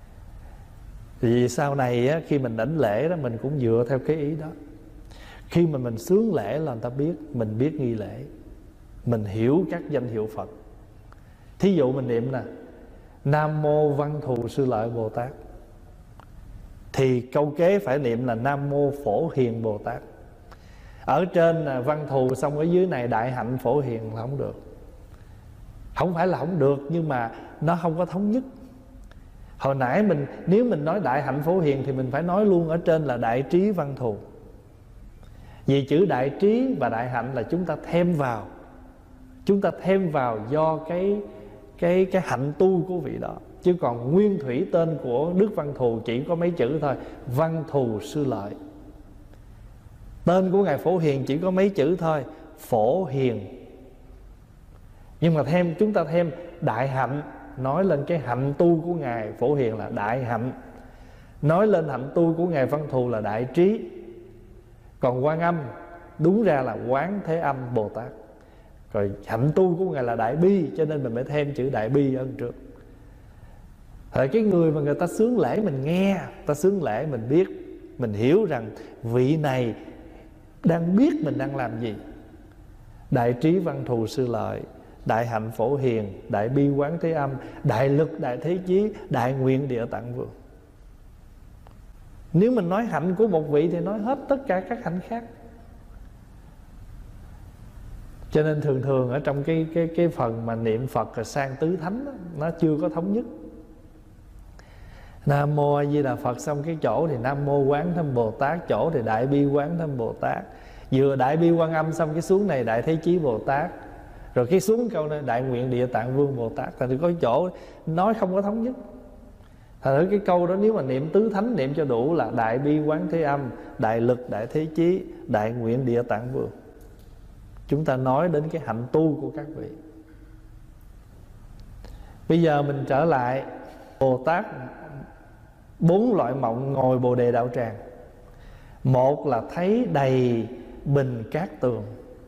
Vì sau này á, khi mình đảnh lễ đó, mình cũng dựa theo cái ý đó. Khi mà mình xướng lễ là người ta biết, mình biết nghi lễ, mình hiểu các danh hiệu Phật. Thí dụ mình niệm nè, Nam Mô Văn Thù Sư Lợi Bồ Tát, thì câu kế phải niệm là Nam Mô Phổ Hiền Bồ Tát. Ở trên là Văn Thù, xong ở dưới này Đại Hạnh Phổ Hiền là không được. Không phải là không được, nhưng mà nó không có thống nhất. Hồi nãy mình, nếu mình nói Đại Hạnh Phổ Hiền thì mình phải nói luôn ở trên là Đại Trí Văn Thù. Vì chữ Đại Trí và Đại Hạnh là chúng ta thêm vào, chúng ta thêm vào do cái cái cái hạnh tu của vị đó. Chứ còn nguyên thủy tên của Đức Văn Thù chỉ có mấy chữ thôi, Văn Thù Sư Lợi. Tên của Ngài Phổ Hiền chỉ có mấy chữ thôi, Phổ Hiền. Nhưng mà thêm, chúng ta thêm Đại Hạnh, nói lên cái hạnh tu của Ngài Phổ Hiền là Đại Hạnh, nói lên hạnh tu của Ngài Văn Thù là Đại Trí. Còn Quan Âm đúng ra là Quán Thế Âm Bồ Tát. Rồi hạnh tu của Ngài là Đại Bi, cho nên mình mới thêm chữ Đại Bi ở trước. Thời cái người mà người ta xướng lễ mình nghe, ta xướng lễ mình biết, mình hiểu rằng vị này đang biết mình đang làm gì. Đại Trí Văn Thù Sư Lợi, Đại Hạnh Phổ Hiền, Đại Bi Quán Thế Âm, Đại Lực Đại Thế Chí, Đại Nguyện Địa Tạng Vương. Nếu mình nói hạnh của một vị thì nói hết tất cả các hạnh khác. Cho nên thường thường ở trong cái cái cái phần mà niệm Phật rồi sang tứ thánh đó, nó chưa có thống nhất. Nam Mô A Di Đà Phật xong cái chỗ thì Nam Mô Quán Thâm Bồ Tát, chỗ thì Đại Bi Quán Thâm Bồ Tát. Vừa Đại Bi Quan Âm xong cái xuống này Đại Thế Chí Bồ Tát. Rồi cái xuống câu này Đại Nguyện Địa Tạng Vương Bồ Tát. Thì có chỗ nói không có thống nhất. Thật ra cái câu đó nếu mà niệm tứ thánh niệm cho đủ là Đại Bi Quán Thế Âm, Đại Lực Đại Thế Chí, Đại Nguyện Địa Tạng Vương. Chúng ta nói đến cái hạnh tu của các vị. Bây giờ mình trở lại Bồ Tát bốn loại mộng ngồi Bồ Đề Đạo Tràng. Một là thấy đầy bình cát tường.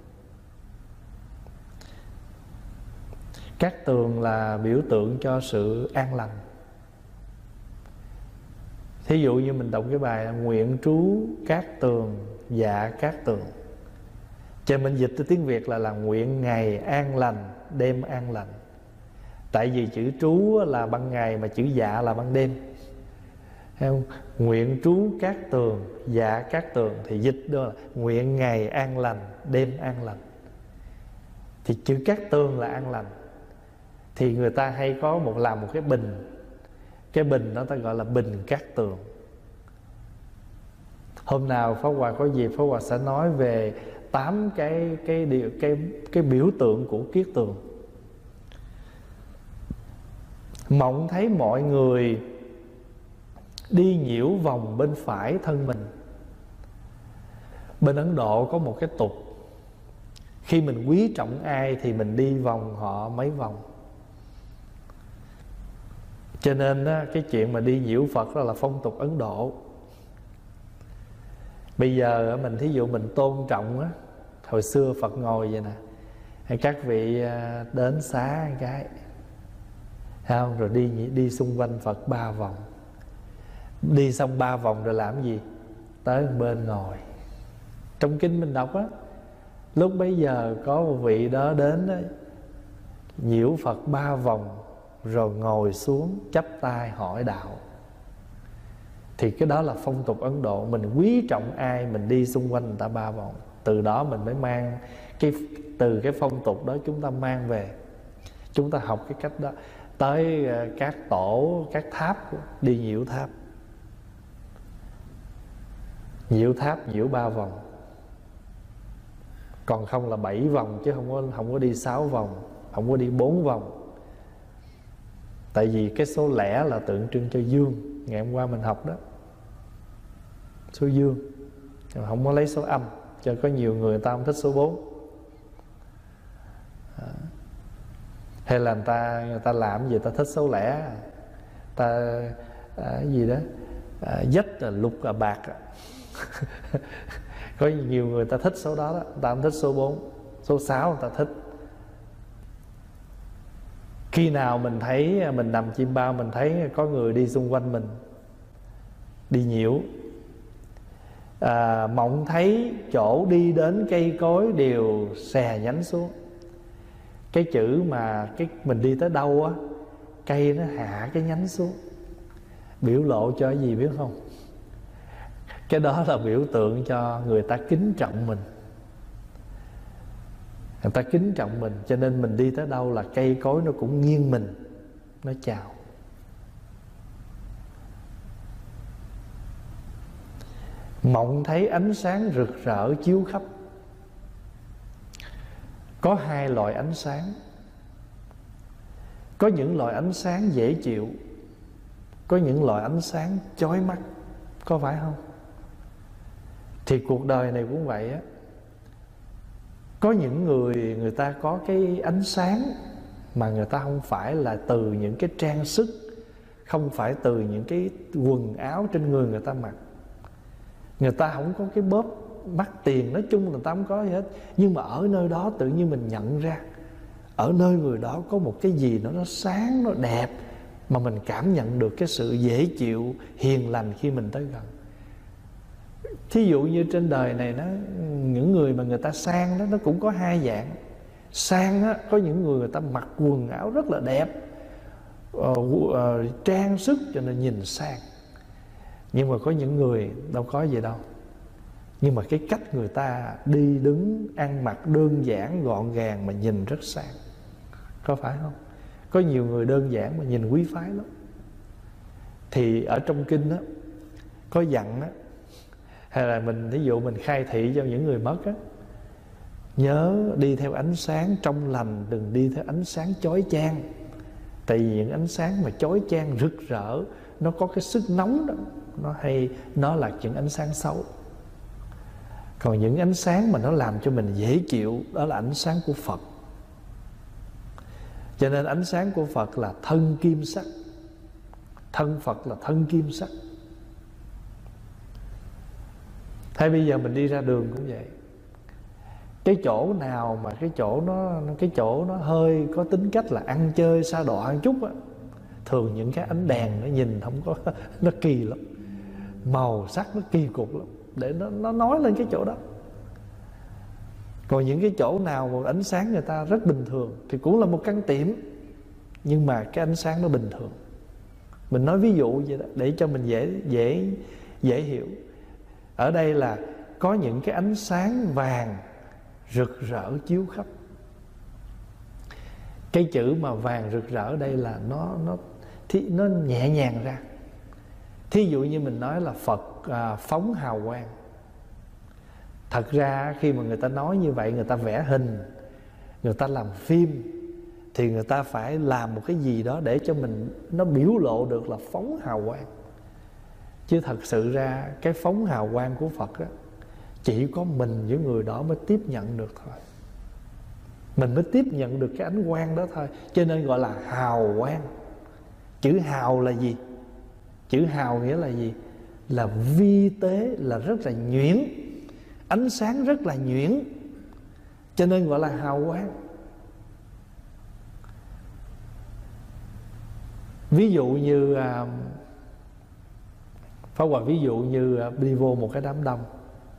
Cát tường là biểu tượng cho sự an lành. Thí dụ như mình đọc cái bài là nguyện trú cát tường dạ cát tường, cho mình dịch tới tiếng Việt là là nguyện ngày an lành đêm an lành. Tại vì chữ trú là ban ngày mà chữ dạ là ban đêm. Thấy không? Nguyện trú cát tường dạ cát tường thì dịch đó là nguyện ngày an lành đêm an lành. Thì chữ cát tường là an lành. Thì người ta hay có một làm một cái bình, cái bình đó ta gọi là bình cát tường. Hôm nào Pháp Hòa có dịp, Pháp Hòa sẽ nói về tám cái cái điều cái cái biểu tượng của kiết tường. Mộng thấy mọi người đi nhiễu vòng bên phải thân mình. Bên Ấn Độ có một cái tục, khi mình quý trọng ai thì mình đi vòng họ mấy vòng. Cho nên đó, cái chuyện mà đi nhiễu Phật đó là phong tục Ấn Độ. Bây giờ mình thí dụ mình tôn trọng á, hồi xưa Phật ngồi vậy nè, hay các vị đến xá một cái, không? Rồi đi đi xung quanh Phật ba vòng. Đi xong ba vòng rồi làm gì? Tới bên ngồi. Trong kinh mình đọc á, lúc bấy giờ có một vị đó đến đó, nhiễu Phật ba vòng rồi ngồi xuống chắp tay hỏi đạo. Thì cái đó là phong tục Ấn Độ. Mình quý trọng ai mình đi xung quanh người ta ba vòng. Từ đó mình mới mang cái, từ cái phong tục đó chúng ta mang về, chúng ta học cái cách đó. Tới các tổ, các tháp, đi nhiễu tháp. Nhiễu tháp nhiễu ba vòng. Còn không là bảy vòng, chứ không có, không có đi sáu vòng, không có đi bốn vòng. Tại vì cái số lẻ là tượng trưng cho dương. Ngày hôm qua mình học đó, số dương, không có lấy số âm. Cho có nhiều người, người ta không thích số bốn. Hay là người ta, người ta làm gì ta thích số lẻ. Ta à, gì đó à, dách là lục là bạc. Có nhiều người ta thích số đó, đó. Người ta không thích số bốn. Số sáu người ta thích. Khi nào mình thấy mình nằm chim bao, mình thấy có người đi xung quanh mình, đi nhiễu, à, mộng thấy chỗ đi đến cây cối đều xè nhánh xuống. Cái chữ mà cái mình đi tới đâu á, cây nó hạ cái nhánh xuống, biểu lộ cho cái gì biết không? Cái đó là biểu tượng cho người ta kính trọng mình. Người ta kính trọng mình, cho nên mình đi tới đâu là cây cối nó cũng nghiêng mình, nó chào. Mộng thấy ánh sáng rực rỡ chiếu khắp. Có hai loại ánh sáng. Có những loại ánh sáng dễ chịu, có những loại ánh sáng chói mắt, có phải không? Thì cuộc đời này cũng vậy á. Có những người, người ta có cái ánh sáng mà người ta không phải là từ những cái trang sức, không phải từ những cái quần áo trên người người ta mặc. Người ta không có cái bóp mắc tiền, nói chung là người ta không có gì hết. Nhưng mà ở nơi đó tự nhiên mình nhận ra, ở nơi người đó có một cái gì đó nó sáng, nó đẹp, mà mình cảm nhận được cái sự dễ chịu, hiền lành khi mình tới gần. Thí dụ như trên đời này nó, những người mà người ta sang đó, nó cũng có hai dạng. Sang á, có những người người ta mặc quần áo rất là đẹp, uh, uh, trang sức cho nên nhìn sang. Nhưng mà có những người đâu có gì đâu, nhưng mà cái cách người ta đi đứng, ăn mặc đơn giản, gọn gàng mà nhìn rất sang. Có phải không? Có nhiều người đơn giản mà nhìn quý phái lắm. Thì ở trong kinh đó có dặn đó, hay là mình ví dụ mình khai thị cho những người mất á, nhớ đi theo ánh sáng trong lành, đừng đi theo ánh sáng chói chang. Tại vì những ánh sáng mà chói chang rực rỡ, nó có cái sức nóng đó, nó hay, nó là những ánh sáng xấu. Còn những ánh sáng mà nó làm cho mình dễ chịu, đó là ánh sáng của Phật. Cho nên ánh sáng của Phật là thân kim sắc. Thân Phật là thân kim sắc. Hay bây giờ mình đi ra đường cũng vậy. Cái chỗ nào mà cái chỗ nó cái chỗ nó hơi có tính cách là ăn chơi sa đọa một chút á, thường những cái ánh đèn nó nhìn không có, nó kỳ lắm. màu sắc nó kỳ cục lắm, để nó, nó nói lên cái chỗ đó. Còn những cái chỗ nào mà ánh sáng người ta rất bình thường thì cũng là một căn tiệm, nhưng mà cái ánh sáng nó bình thường. Mình nói ví dụ vậy đó, để cho mình dễ dễ dễ hiểu. Ở đây là có những cái ánh sáng vàng rực rỡ chiếu khắp. Cái chữ mà vàng rực rỡ đây là nó nó thì nó nhẹ nhàng ra. Thí dụ như mình nói là Phật à, phóng hào quang. Thật ra khi mà người ta nói như vậy, người ta vẽ hình, người ta làm phim, thì người ta phải làm một cái gì đó để cho mình nó biểu lộ được là phóng hào quang. Chứ thật sự ra cái phóng hào quang của Phật á, chỉ có mình với người đó mới tiếp nhận được thôi. Mình mới tiếp nhận được cái ánh quang đó thôi. Cho nên gọi là hào quang. Chữ hào là gì? Chữ hào nghĩa là gì? Là vi tế, là rất là nhuyễn. Ánh sáng rất là nhuyễn, cho nên gọi là hào quang. Ví dụ như à, Pháp Hòa ví dụ như à, đi vô một cái đám đông,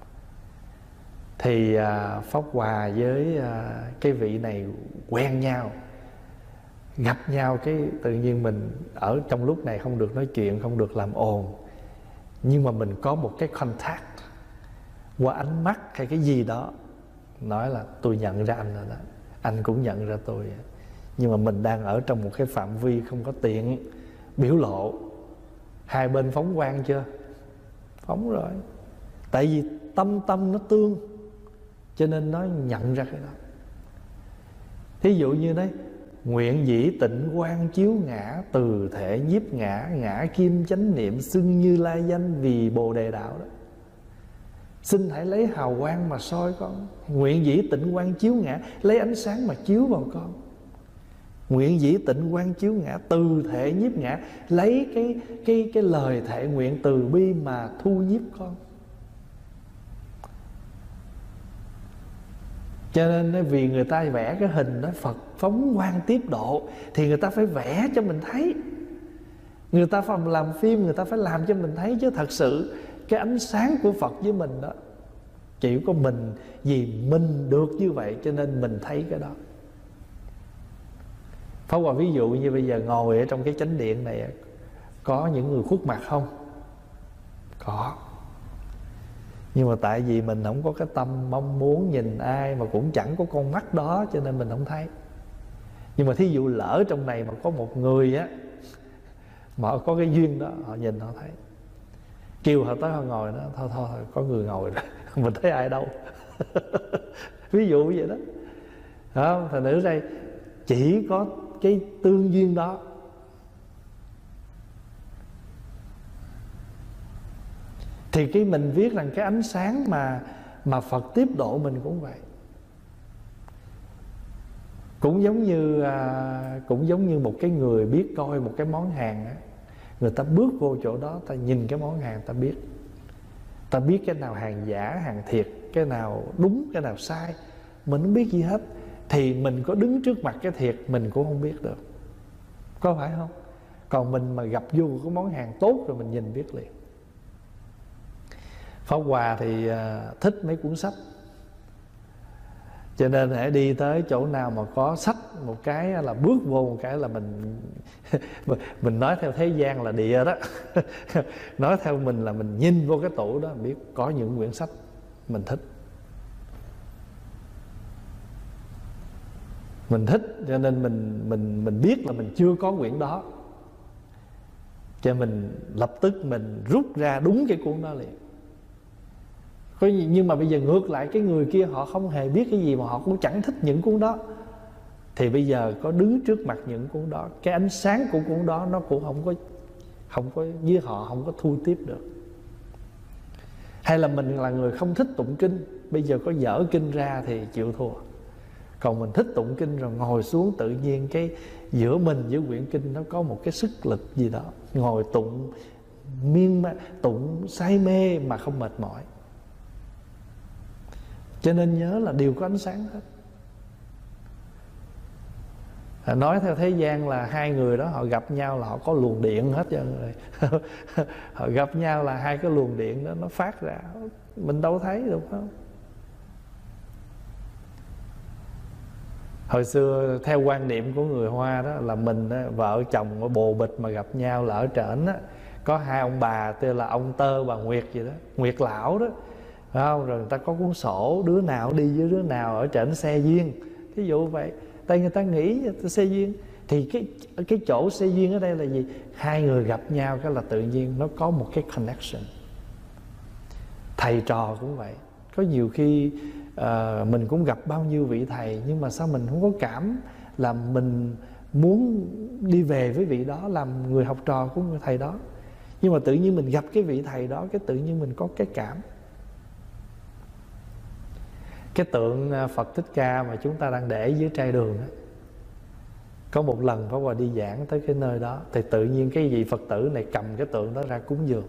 thì à, Pháp Hòa với à, cái vị này quen nhau, gặp nhau cái tự nhiên mình ở trong lúc này không được nói chuyện, không được làm ồn, nhưng mà mình có một cái contact qua ánh mắt hay cái gì đó, nói là tôi nhận ra anh rồi đó, anh cũng nhận ra tôi. Nhưng mà mình đang ở trong một cái phạm vi không có tiện biểu lộ. Hai bên phóng quang chưa? Phóng rồi. Tại vì tâm tâm nó tương, cho nên nó nhận ra cái đó. Thí dụ như đấy, nguyện dĩ tịnh quang chiếu ngã, từ thể nhiếp ngã, ngã kim chánh niệm, xưng Như Lai danh vì Bồ Đề đạo đó. Xin hãy lấy hào quang mà soi con. Nguyện dĩ tịnh quang chiếu ngã, lấy ánh sáng mà chiếu vào con. Nguyện dĩ tịnh quang chiếu ngã, từ thể nhiếp ngã, lấy cái cái cái lời thệ nguyện từ bi mà thu nhiếp con. Cho nên vì người ta vẽ cái hình đó Phật phóng quang tiếp độ, thì người ta phải vẽ cho mình thấy. Người ta phải làm phim, người ta phải làm cho mình thấy. Chứ thật sự cái ánh sáng của Phật với mình đó, chỉ có mình, vì mình được như vậy cho nên mình thấy cái đó. Pháp Hòa ví dụ như bây giờ ngồi ở trong cái chánh điện này, có những người khuất mặt không? Có. Nhưng mà tại vì mình không có cái tâm mong muốn nhìn ai, mà cũng chẳng có con mắt đó, cho nên mình không thấy. Nhưng mà thí dụ lỡ trong này mà có một người á, mà họ có cái duyên đó, họ nhìn họ thấy, kêu họ tới họ ngồi đó, thôi thôi, thôi có người ngồi rồi mình thấy ai đâu. Ví dụ vậy đó. Đó, thành nữ đây chỉ có cái tương duyên đó. Thì cái mình viết rằng cái ánh sáng mà mà Phật tiếp độ mình cũng vậy. Cũng giống như à, cũng giống như một cái người biết coi một cái món hàng á, người ta bước vô chỗ đó, ta nhìn cái món hàng ta biết. Ta biết cái nào hàng giả, hàng thiệt, cái nào đúng, cái nào sai. Mình không biết gì hết. Thì mình có đứng trước mặt cái thiệt mình cũng không biết được. Có phải không? Còn mình mà gặp vô cái món hàng tốt rồi mình nhìn biết liền. Pháp Hòa thì à, thích mấy cuốn sách, cho nên hãy đi tới chỗ nào mà có sách một cái là bước vô một cái là mình mình nói theo thế gian là địa đó. Nói theo mình là mình nhìn vô cái tủ đó, mình biết có những quyển sách mình thích. Mình thích cho nên mình mình mình biết là mình chưa có quyển đó, cho mình lập tức mình rút ra đúng cái cuốn đó liền. Có gì, nhưng mà bây giờ ngược lại cái người kia họ không hề biết cái gì, mà họ cũng chẳng thích những cuốn đó, thì bây giờ có đứng trước mặt những cuốn đó, cái ánh sáng của cuốn đó nó cũng không có không có với họ không có thu tiếp được. Hay là mình là người không thích tụng kinh, bây giờ có dở kinh ra thì chịu thua. Còn mình thích tụng kinh rồi ngồi xuống, tự nhiên cái giữa mình với quyển kinh nó có một cái sức lực gì đó, ngồi tụng miên man, tụng say mê mà không mệt mỏi. Cho nên nhớ là đều có ánh sáng hết. Nói theo thế gian là hai người đó họ gặp nhau là họ có luồng điện hết trơn rồi. Họ gặp nhau là hai cái luồng điện đó nó phát ra, mình đâu thấy được không? Hồi xưa theo quan niệm của người Hoa đó là mình đó, vợ chồng ở bồ bịch mà gặp nhau là ở trển á, có hai ông bà tên là ông Tơ bà Nguyệt gì đó, Nguyệt lão đó, phải không? Rồi người ta có cuốn sổ đứa nào đi với đứa nào ở trển xe duyên, thí dụ vậy. Tại người ta nghĩ xe duyên thì cái cái chỗ xe duyên ở đây là gì? Hai người gặp nhau cái là tự nhiên nó có một cái connection. Thầy trò cũng vậy, có nhiều khi uh, mình cũng gặp bao nhiêu vị thầy, nhưng mà sao mình không có cảm là mình muốn đi về với vị đó, làm người học trò của người thầy đó. Nhưng mà tự nhiên mình gặp cái vị thầy đó, cái tự nhiên mình có cái cảm. Cái tượng Phật Thích Ca mà chúng ta đang để dưới trai đường đó, có một lần Pháp Hòa đi giảng tới cái nơi đó, thì tự nhiên cái vị Phật tử này cầm cái tượng đó ra cúng dường.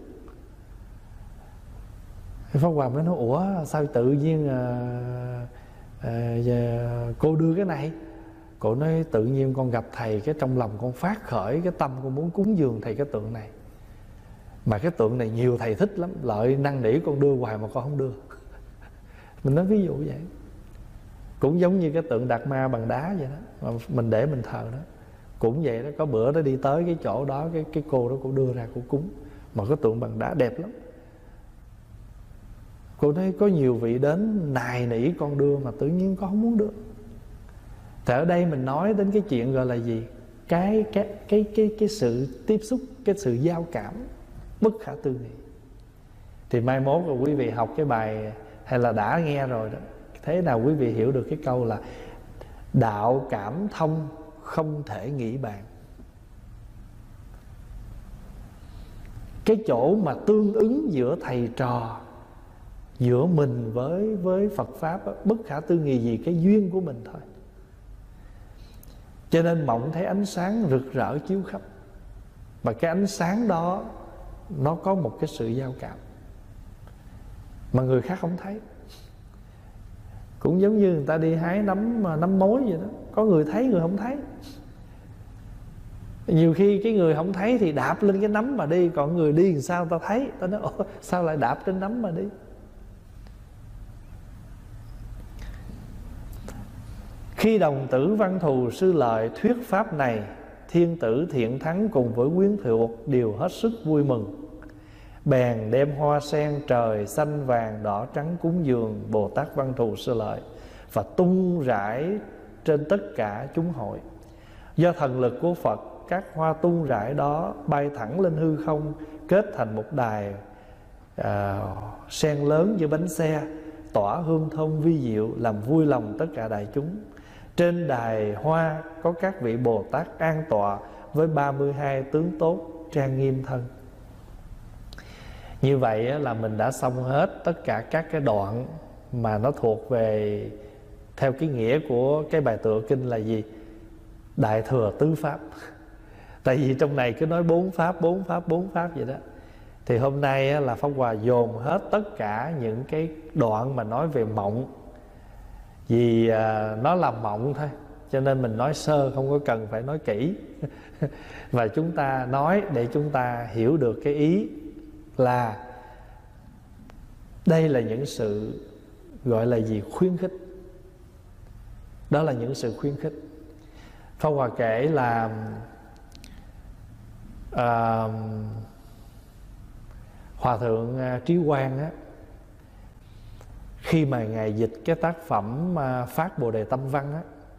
Pháp Hòa mới nói: ủa sao tự nhiên à, à, à, cô đưa cái này? Cô nói: tự nhiên con gặp thầy, cái trong lòng con phát khởi cái tâm con muốn cúng dường thầy cái tượng này. Mà cái tượng này nhiều thầy thích lắm, lợi năn nỉ con đưa hoài mà con không đưa. Mình nói ví dụ vậy. Cũng giống như cái tượng Đạt Ma bằng đá vậy đó, mà mình để mình thờ đó. Cũng vậy đó, có bữa đó đi tới cái chỗ đó, cái, cái cô đó cô đưa ra cô cúng. Mà cái tượng bằng đá đẹp lắm. Cô nói có nhiều vị đến nài nỉ con đưa mà tự nhiên con không muốn đưa. Thì ở đây mình nói đến cái chuyện gọi là gì? Cái, cái, cái, cái, cái sự tiếp xúc, cái sự giao cảm bất khả tư nghị. Thì mai mốt rồi quý vị học cái bài, hay là đã nghe rồi đó, thế nào quý vị hiểu được cái câu là đạo cảm thông không thể nghĩ bàn. Cái chỗ mà tương ứng giữa thầy trò, giữa mình với với Phật Pháp đó, bất khả tư nghị gì cái duyên của mình thôi. Cho nên mộng thấy ánh sáng rực rỡ chiếu khắp. Và cái ánh sáng đó nó có một cái sự giao cảm mà người khác không thấy. Cũng giống như người ta đi hái nấm nấm mối vậy đó, có người thấy người không thấy. Nhiều khi cái người không thấy thì đạp lên cái nấm mà đi, còn người đi làm sao ta thấy, ta nói: ồ, sao lại đạp trên nấm mà đi? Khi đồng tử Văn Thù sư lợi thuyết pháp này, thiên tử Thiện Thắng cùng với quyến thuộc đều hết sức vui mừng. Bèn đem hoa sen trời xanh vàng đỏ trắng cúng dường Bồ Tát Văn Thù sư lợi, và tung rải trên tất cả chúng hội. Do thần lực của Phật, các hoa tung rải đó bay thẳng lên hư không, kết thành một đài à, sen lớn như bánh xe, tỏa hương thơm vi diệu, làm vui lòng tất cả đại chúng. Trên đài hoa có các vị Bồ Tát an tọa với ba mươi hai tướng tốt trang nghiêm thân. Như vậy là mình đã xong hết tất cả các cái đoạn mà nó thuộc về, theo cái nghĩa của cái bài tựa kinh là gì? Đại thừa tứ pháp. Tại vì trong này cứ nói bốn pháp, bốn pháp, bốn pháp vậy đó. Thì hôm nay là Pháp Hòa dồn hết tất cả những cái đoạn mà nói về mộng. Vì à, nó là mộng thôi, cho nên mình nói sơ, không có cần phải nói kỹ. Và chúng ta nói để chúng ta hiểu được cái ý là đây là những sự gọi là gì? Khuyến khích. Đó là những sự khuyến khích. Pháp Hòa kể là à, Hòa thượng Trí Quang á, khi mà Ngài dịch cái tác phẩm Phát Bồ Đề Tâm Văn á,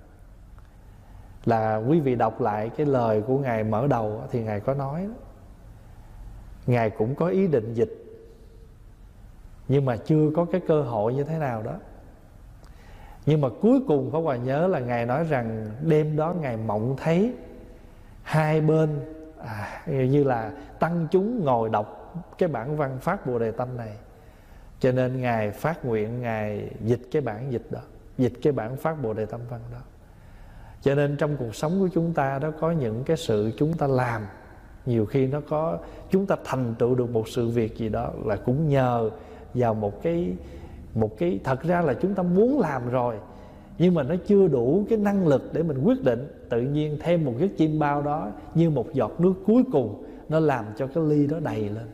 là quý vị đọc lại cái lời của Ngài mở đầu á, thì Ngài có nói đó, Ngài cũng có ý định dịch, nhưng mà chưa có cái cơ hội như thế nào đó. Nhưng mà cuối cùng Pháp Hòa nhớ là Ngài nói rằng đêm đó Ngài mộng thấy hai bên à, như là tăng chúng ngồi đọc cái bản văn Phát Bồ Đề Tâm này. Cho nên Ngài phát nguyện Ngài dịch cái bản dịch đó, dịch cái bản Phát Bồ Đề Tâm Văn đó. Cho nên trong cuộc sống của chúng ta đó, có những cái sự chúng ta làm, nhiều khi nó có, chúng ta thành tựu được một sự việc gì đó là cũng nhờ vào một cái một cái thật ra là chúng ta muốn làm rồi, nhưng mà nó chưa đủ cái năng lực để mình quyết định. Tự nhiên thêm một giấc chim bao đó như một giọt nước cuối cùng, nó làm cho cái ly đó đầy lên.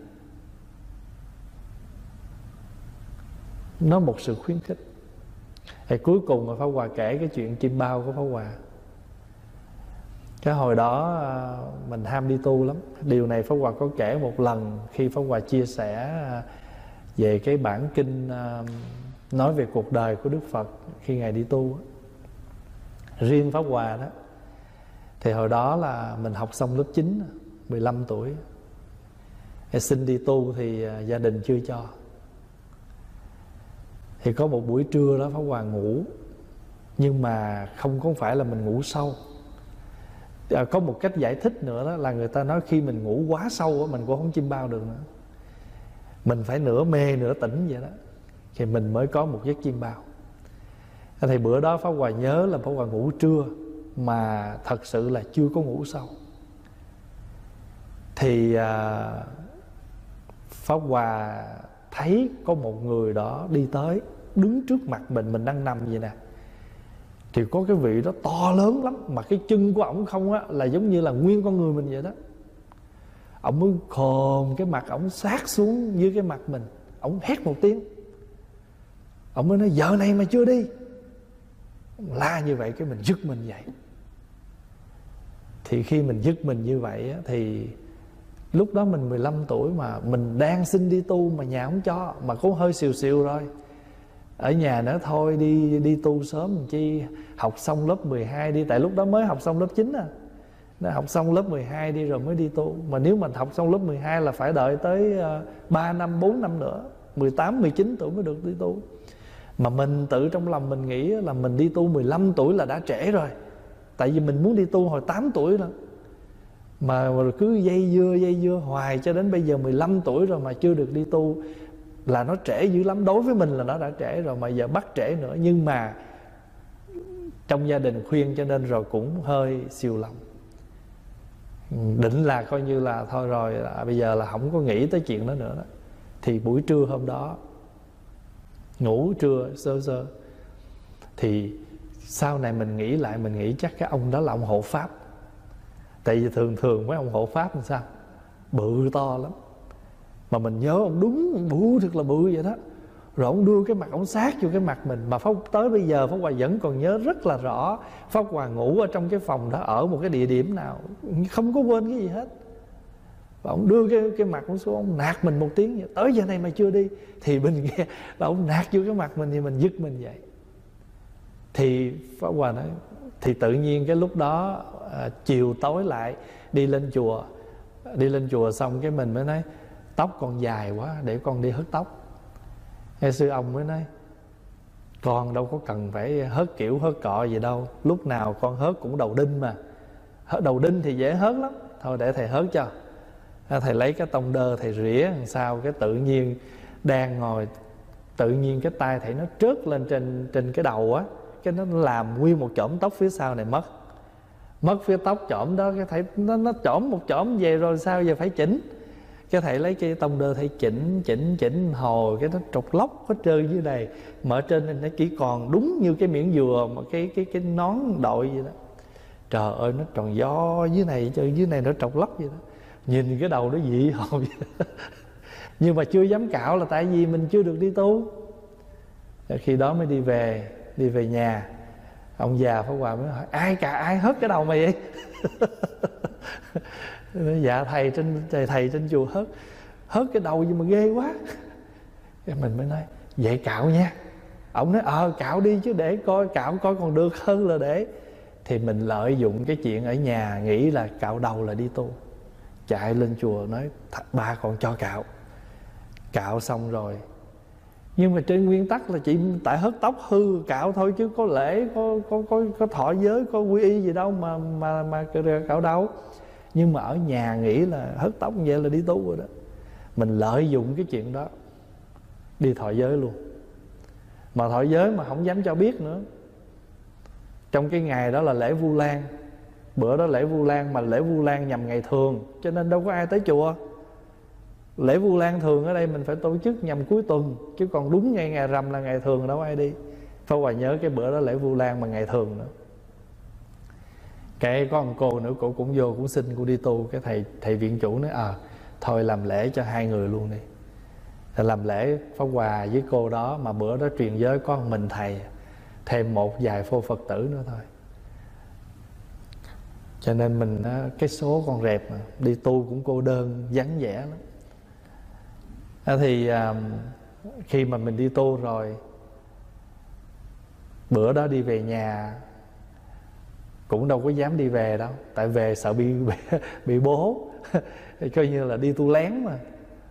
Nó một sự khuyến khích. Thì cuối cùng mà Pháp Hòa kể cái chuyện chim bao của Pháp Hòa. Cái hồi đó mình ham đi tu lắm. Điều này Pháp Hòa có kể một lần khi Pháp Hòa chia sẻ về cái bản kinh nói về cuộc đời của Đức Phật khi Ngài đi tu. Riêng Pháp Hòa đó, thì hồi đó là mình học xong lớp chín, mười lăm tuổi. Xin đi tu thì gia đình chưa cho. Thì có một buổi trưa đó Pháp Hòa ngủ, nhưng mà không có phải là mình ngủ sâu. À, có một cách giải thích nữa đó là người ta nói khi mình ngủ quá sâu mình cũng không chim bao được nữa. Mình phải nửa mê nửa tỉnh vậy đó thì mình mới có một giấc chim bao. Thì bữa đó Pháp Hòa nhớ là Pháp Hòa ngủ trưa mà thật sự là chưa có ngủ sâu. Thì à, Pháp Hòa thấy có một người đó đi tới, đứng trước mặt mình, mình đang nằm vậy nè. Thì có cái vị đó to lớn lắm, mà cái chân của ổng không á là giống như là nguyên con người mình vậy đó. Ổng mới khom cái mặt ổng sát xuống dưới cái mặt mình, ổng hét một tiếng. Ổng mới nói giờ này mà chưa đi. La như vậy cái mình giật mình dậy. Thì khi mình giật mình như vậy á, thì lúc đó mình mười lăm tuổi mà mình đang xin đi tu mà nhà không cho, mà cũng hơi xìu xìu rồi. Ở nhà nữa thôi đi đi tu sớm làm chi, học xong lớp mười hai đi, tại lúc đó mới học xong lớp chín à. Nó học xong lớp mười hai đi rồi mới đi tu. Mà nếu mình học xong lớp mười hai là phải đợi tới uh, ba năm, bốn năm nữa, mười tám, mười chín tuổi mới được đi tu. Mà mình tự trong lòng mình nghĩ là mình đi tu mười lăm tuổi là đã trễ rồi. Tại vì mình muốn đi tu hồi tám tuổi rồi. Mà cứ dây dưa dây dưa hoài cho đến bây giờ mười lăm tuổi rồi mà chưa được đi tu là nó trễ dữ lắm. Đối với mình là nó đã trễ rồi mà giờ bắt trễ nữa. Nhưng mà trong gia đình khuyên cho nên rồi cũng hơi siêu lòng. Định là coi như là thôi rồi là bây giờ là không có nghĩ tới chuyện đó nữa đó. Thì buổi trưa hôm đó ngủ trưa sơ sơ, thì sau này mình nghĩ lại, mình nghĩ chắc cái ông đó là ông hộ pháp. Tại vì thường thường mấy ông hộ pháp làm sao bự to lắm, mà mình nhớ ông đúng bự thật là bự vậy đó. Rồi ông đưa cái mặt ông sát vô cái mặt mình. Mà Pháp tới bây giờ Pháp Hòa vẫn còn nhớ rất là rõ. Pháp Hòa ngủ ở trong cái phòng đó, ở một cái địa điểm nào không có quên cái gì hết. Và ông đưa cái, cái mặt ông xuống, ông nạt mình một tiếng vậy. Tới giờ này mà chưa đi. Thì mình nghe là ông nạt vô cái mặt mình thì mình giật mình vậy. Thì Pháp Hòa nói, thì tự nhiên cái lúc đó à, chiều tối lại đi lên chùa. Đi lên chùa xong cái mình mới nói tóc con dài quá, để con đi hớt tóc. Nghe sư ông mới nói con đâu có cần phải hớt kiểu hớt cọ gì đâu, lúc nào con hớt cũng đầu đinh mà. Đầu đinh thì dễ hớt lắm, thôi để thầy hớt cho. Thầy lấy cái tông đơ thầy rỉa làm sao, cái tự nhiên đang ngồi, tự nhiên cái tay thầy nó trớt lên trên trên cái đầu á, cái nó làm nguyên một chỏm tóc phía sau này mất. Mất phía tóc chỏm đó, cái thầy nó, nó chỏm một chỏm về rồi sao giờ phải chỉnh. Cái thầy lấy cái tông đơ thầy chỉnh chỉnh chỉnh hồi cái nó trọc lóc hết trơn dưới này, mà ở trên nó chỉ còn đúng như cái miệng dừa mà cái cái cái nón đội vậy đó. Trời ơi nó tròn do dưới này, trời dưới này nó trọc lóc vậy đó. Nhìn cái đầu nó dị hồn vậy. Nhưng mà chưa dám cạo là tại vì mình chưa được đi tu. Khi đó mới đi về, đi về nhà. Ông già Pháp Hòa mới hỏi ai cả ai hớt cái đầu mày vậy? Dạ thầy trên thầy, thầy trên chùa hớt hớt cái đầu gì mà ghê quá. Cái mình mới nói vậy cạo nha. Ông nói ờ cạo đi chứ để coi, cạo coi còn được hơn là để. Thì mình lợi dụng cái chuyện ở nhà nghĩ là cạo đầu là đi tu, chạy lên chùa nói ba còn cho cạo. Cạo xong rồi, nhưng mà trên nguyên tắc là chỉ tại hớt tóc hư cạo thôi, chứ có lễ có có có có thọ giới, có quy y gì đâu mà mà mà cạo đâu. Nhưng mà ở nhà nghĩ là hớt tóc vậy là đi tu rồi đó. Mình lợi dụng cái chuyện đó đi thọ giới luôn. Mà thọ giới mà không dám cho biết nữa. Trong cái ngày đó là lễ Vu Lan. Bữa đó lễ Vu Lan, mà lễ Vu Lan nhằm ngày thường cho nên đâu có ai tới chùa. Lễ Vu Lan thường ở đây mình phải tổ chức nhằm cuối tuần, chứ còn đúng ngày ngày rằm là ngày thường đâu ai đi. Pháp Hòa nhớ cái bữa đó lễ Vu Lan mà ngày thường nữa, cái có ông cô nữa, cô cũng vô cũng xin cô đi tu. Cái thầy thầy viện chủ nói à thôi làm lễ cho hai người luôn đi. Thì làm lễ Pháp Hòa với cô đó, mà bữa đó truyền giới có một mình thầy, thêm một vài phô Phật tử nữa thôi. Cho nên mình cái số con rẹp mà đi tu cũng cô đơn vắng vẻ lắm. Thì à, khi mà mình đi tu rồi, bữa đó đi về nhà cũng đâu có dám đi về đâu, tại về sợ bị bị, bị bố coi như là đi tu lén mà.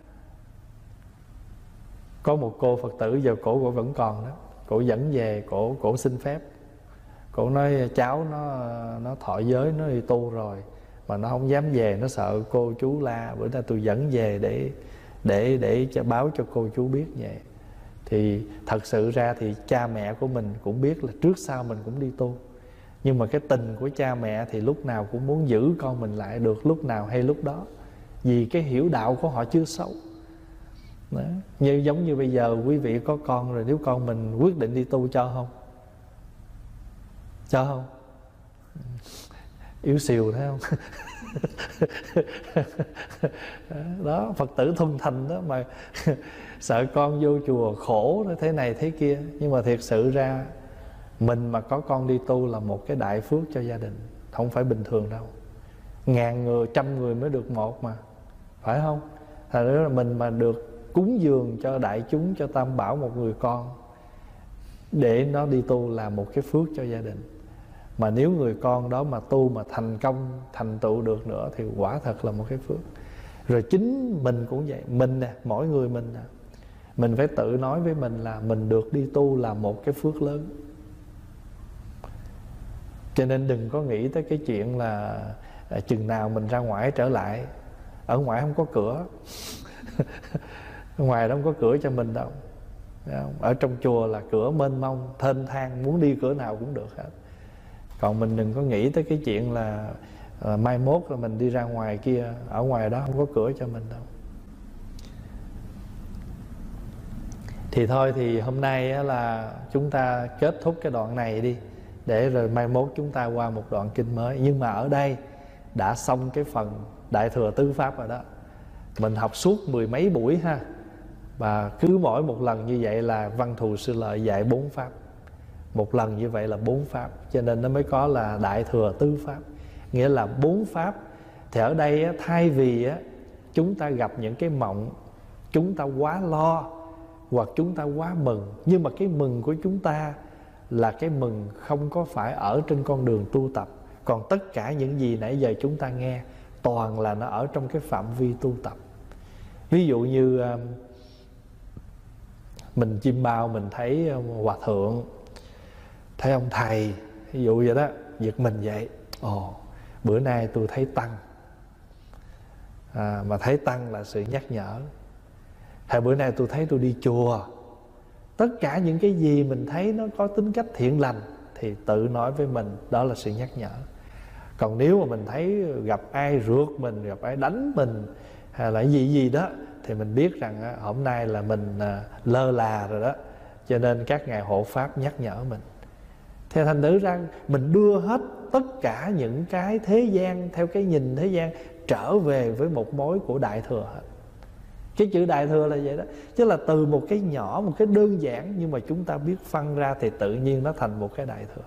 Có một cô Phật tử giờ cổ cổ vẫn còn đó, cổ dẫn về, cổ cổ xin phép. Cổ nói cháu nó nó thọ giới, nó đi tu rồi mà nó không dám về, nó sợ cô chú la, bữa nay tôi dẫn về để để để cho báo cho cô chú biết vậy. Thì thật sự ra thì cha mẹ của mình cũng biết là trước sau mình cũng đi tu, nhưng mà cái tình của cha mẹ thì lúc nào cũng muốn giữ con mình lại được lúc nào hay lúc đó, vì cái hiểu đạo của họ chưa sâu. Đó. Như giống như bây giờ quý vị có con rồi, nếu con mình quyết định đi tu cho không? Cho không? Yếu xìu thấy không? Đó, Phật tử thuần thành đó mà sợ con vô chùa khổ thế này thế kia. Nhưng mà thiệt sự ra mình mà có con đi tu là một cái đại phước cho gia đình, không phải bình thường đâu. Ngàn người, trăm người mới được một mà, phải không? Thật ra là mình mà được cúng dường cho đại chúng, cho Tam Bảo một người con để nó đi tu là một cái phước cho gia đình. Mà nếu người con đó mà tu mà thành công, thành tựu được nữa thì quả thật là một cái phước. Rồi chính mình cũng vậy, mình nè, mỗi người mình nè, mình phải tự nói với mình là mình được đi tu là một cái phước lớn. Cho nên đừng có nghĩ tới cái chuyện là chừng nào mình ra ngoài trở lại. Ở ngoài không có cửa ở ngoài đó không có cửa cho mình đâu. Ở trong chùa là cửa mênh mông, thênh thang, muốn đi cửa nào cũng được hết. Còn mình đừng có nghĩ tới cái chuyện là uh, mai mốt là mình đi ra ngoài kia, ở ngoài đó không có cửa cho mình đâu. Thì thôi, thì hôm nay á, là chúng ta kết thúc cái đoạn này đi, để rồi mai mốt chúng ta qua một đoạn kinh mới. Nhưng mà ở đây đã xong cái phần Đại Thừa Tứ Pháp rồi đó. Mình học suốt mười mấy buổi ha. Và cứ mỗi một lần như vậy là Văn Thù Sư Lợi dạy bốn Pháp. Một lần như vậy là bốn Pháp. Cho nên nó mới có là Đại Thừa Tứ Pháp, nghĩa là bốn Pháp. Thì ở đây á, thay vì á, chúng ta gặp những cái mộng, chúng ta quá lo hoặc chúng ta quá mừng. Nhưng mà cái mừng của chúng ta là cái mừng không có phải ở trên con đường tu tập. Còn tất cả những gì nãy giờ chúng ta nghe toàn là nó ở trong cái phạm vi tu tập. Ví dụ như mình chim bao, mình thấy hòa thượng, thấy ông thầy, ví dụ vậy đó, giật mình vậy. Ồ, bữa nay tôi thấy tăng. à, Mà thấy tăng là sự nhắc nhở. Hay bữa nay tôi thấy tôi đi chùa. Tất cả những cái gì mình thấy nó có tính cách thiện lành thì tự nói với mình đó là sự nhắc nhở. Còn nếu mà mình thấy gặp ai rượt mình, gặp ai đánh mình, hay là gì gì đó, thì mình biết rằng á, hôm nay là mình à, lơ là rồi đó. Cho nên các ngài hộ pháp nhắc nhở mình. Theo thành thử ra mình đưa hết tất cả những cái thế gian, theo cái nhìn thế gian, trở về với một mối của Đại Thừa hết. Cái chữ Đại Thừa là vậy đó. Chứ là từ một cái nhỏ, một cái đơn giản, nhưng mà chúng ta biết phân ra thì tự nhiên nó thành một cái Đại Thừa.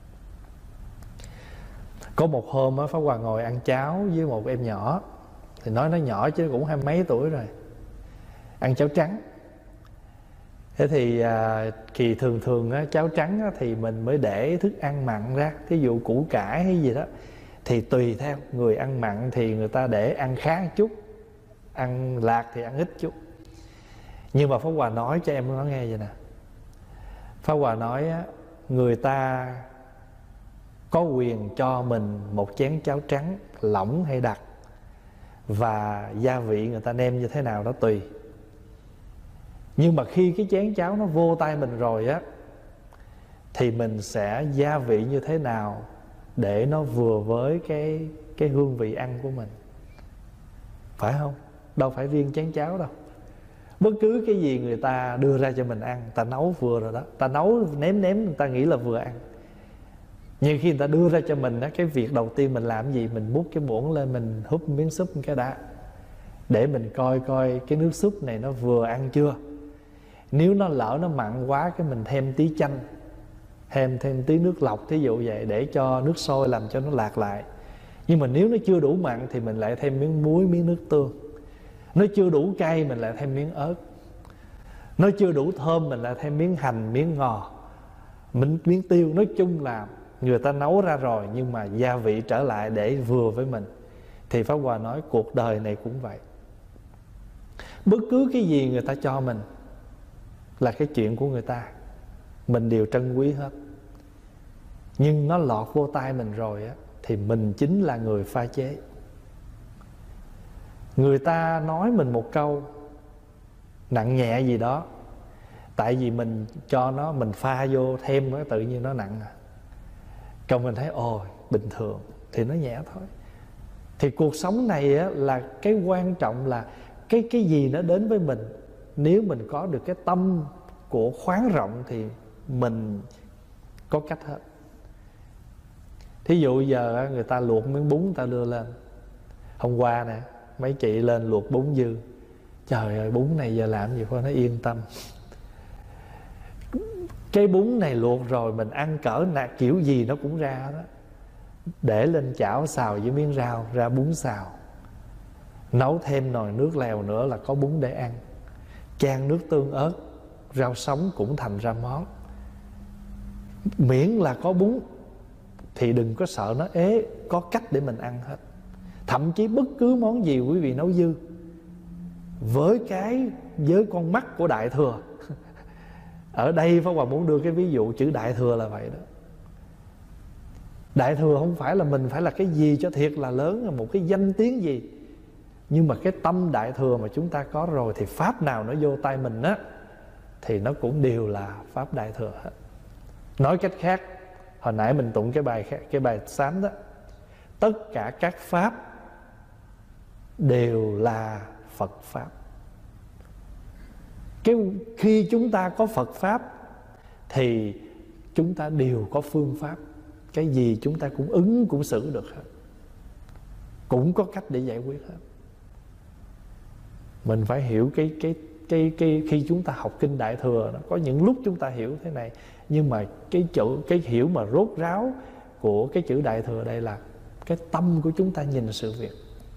Có một hôm á, Pháp Hòa ngồi ăn cháo với một em nhỏ. Thì nói nó nhỏ chứ cũng hai mấy tuổi rồi, ăn cháo trắng. Thế thì à, kỳ thường thường á, cháo trắng á, thì mình mới để thức ăn mặn ra. Thí dụ củ cải hay gì đó thì tùy theo. Người ăn mặn thì người ta để ăn khá một chút, ăn lạc thì ăn ít chút. Nhưng mà Pháp Hòa nói cho em nó nghe vậy nè. Pháp Hòa nói á, người ta có quyền cho mình một chén cháo trắng lỏng hay đặc, và gia vị người ta nêm như thế nào đó tùy. Nhưng mà khi cái chén cháo nó vô tay mình rồi á, thì mình sẽ gia vị như thế nào để nó vừa với cái, cái hương vị ăn của mình, phải không? Đâu phải riêng chén cháo đâu. Bất cứ cái gì người ta đưa ra cho mình ăn, ta nấu vừa rồi đó, ta nấu ném ném người ta nghĩ là vừa ăn. Nhưng khi người ta đưa ra cho mình đó, cái việc đầu tiên mình làm gì? Mình múc cái muỗng lên, mình húp miếng súp cái đã, để mình coi coi cái nước súp này nó vừa ăn chưa. Nếu nó lỡ nó mặn quá, cái mình thêm tí chanh, thêm thêm tí nước lọc, thí dụ vậy, để cho nước sôi làm cho nó lạc lại. Nhưng mà nếu nó chưa đủ mặn thì mình lại thêm miếng muối, miếng nước tương. Nó chưa đủ cay mình lại thêm miếng ớt. Nó chưa đủ thơm mình lại thêm miếng hành, miếng ngò, miếng, miếng tiêu. Nói chung là người ta nấu ra rồi, nhưng mà gia vị trở lại để vừa với mình. Thì Pháp Hòa nói cuộc đời này cũng vậy. Bất cứ cái gì người ta cho mình là cái chuyện của người ta, mình đều trân quý hết. Nhưng nó lọt vô tay mình rồi á, thì mình chính là người pha chế. Người ta nói mình một câu nặng nhẹ gì đó, tại vì mình cho nó, mình pha vô thêm nó, tự nhiên nó nặng à. Còn mình thấy ồ bình thường thì nó nhẹ thôi. Thì cuộc sống này á, là cái quan trọng là cái cái gì nó đến với mình, nếu mình có được cái tâm của khoáng rộng thì mình có cách hết. Thí dụ giờ người ta luộc miếng bún, người ta đưa lên. Hôm qua nè, mấy chị lên luộc bún dư. Trời ơi, bún này giờ làm gì thôi nó yên tâm. Cái bún này luộc rồi mình ăn cỡ nạt kiểu gì nó cũng ra đó. Để lên chảo xào với miếng rau, ra bún xào. Nấu thêm nồi nước lèo nữa là có bún để ăn. Chan nước tương ớt, rau sống cũng thành ra món. Miễn là có bún thì đừng có sợ nó ế, có cách để mình ăn hết. Thậm chí bất cứ món gì quý vị nấu dư, với cái với con mắt của Đại Thừa. Ở đây Pháp Hòa muốn đưa cái ví dụ chữ Đại Thừa là vậy đó. Đại Thừa không phải là mình phải là cái gì cho thiệt là lớn, một cái danh tiếng gì. Nhưng mà cái tâm Đại Thừa mà chúng ta có rồi, thì pháp nào nó vô tay mình á, thì nó cũng đều là pháp Đại Thừa hết. Nói cách khác, hồi nãy mình tụng cái bài cái bài sám đó, tất cả các pháp đều là Phật pháp. Cái khi chúng ta có Phật pháp thì chúng ta đều có phương pháp. Cái gì chúng ta cũng ứng, cũng xử được hết, cũng có cách để giải quyết hết. Mình phải hiểu cái cái cái cái khi chúng ta học kinh Đại Thừa đó, có những lúc chúng ta hiểu thế này, nhưng mà cái chữ cái hiểu mà rốt ráo của cái chữ Đại Thừa đây là cái tâm của chúng ta nhìn sự việc.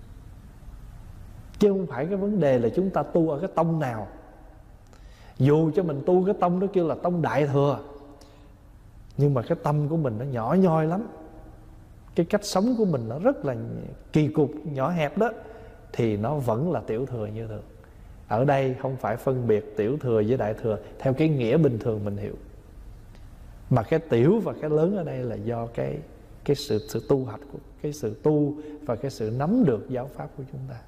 Chứ không phải cái vấn đề là chúng ta tu ở cái tông nào. Dù cho mình tu cái tông đó kêu là tông Đại Thừa, nhưng mà cái tâm của mình nó nhỏ nhoi lắm, cái cách sống của mình nó rất là kỳ cục, nhỏ hẹp đó, thì nó vẫn là tiểu thừa như thường. Ở đây không phải phân biệt tiểu thừa với Đại Thừa theo cái nghĩa bình thường mình hiểu, mà cái tiểu và cái lớn ở đây là do cái cái sự sự tu học của cái sự tu và cái sự nắm được giáo pháp của chúng ta.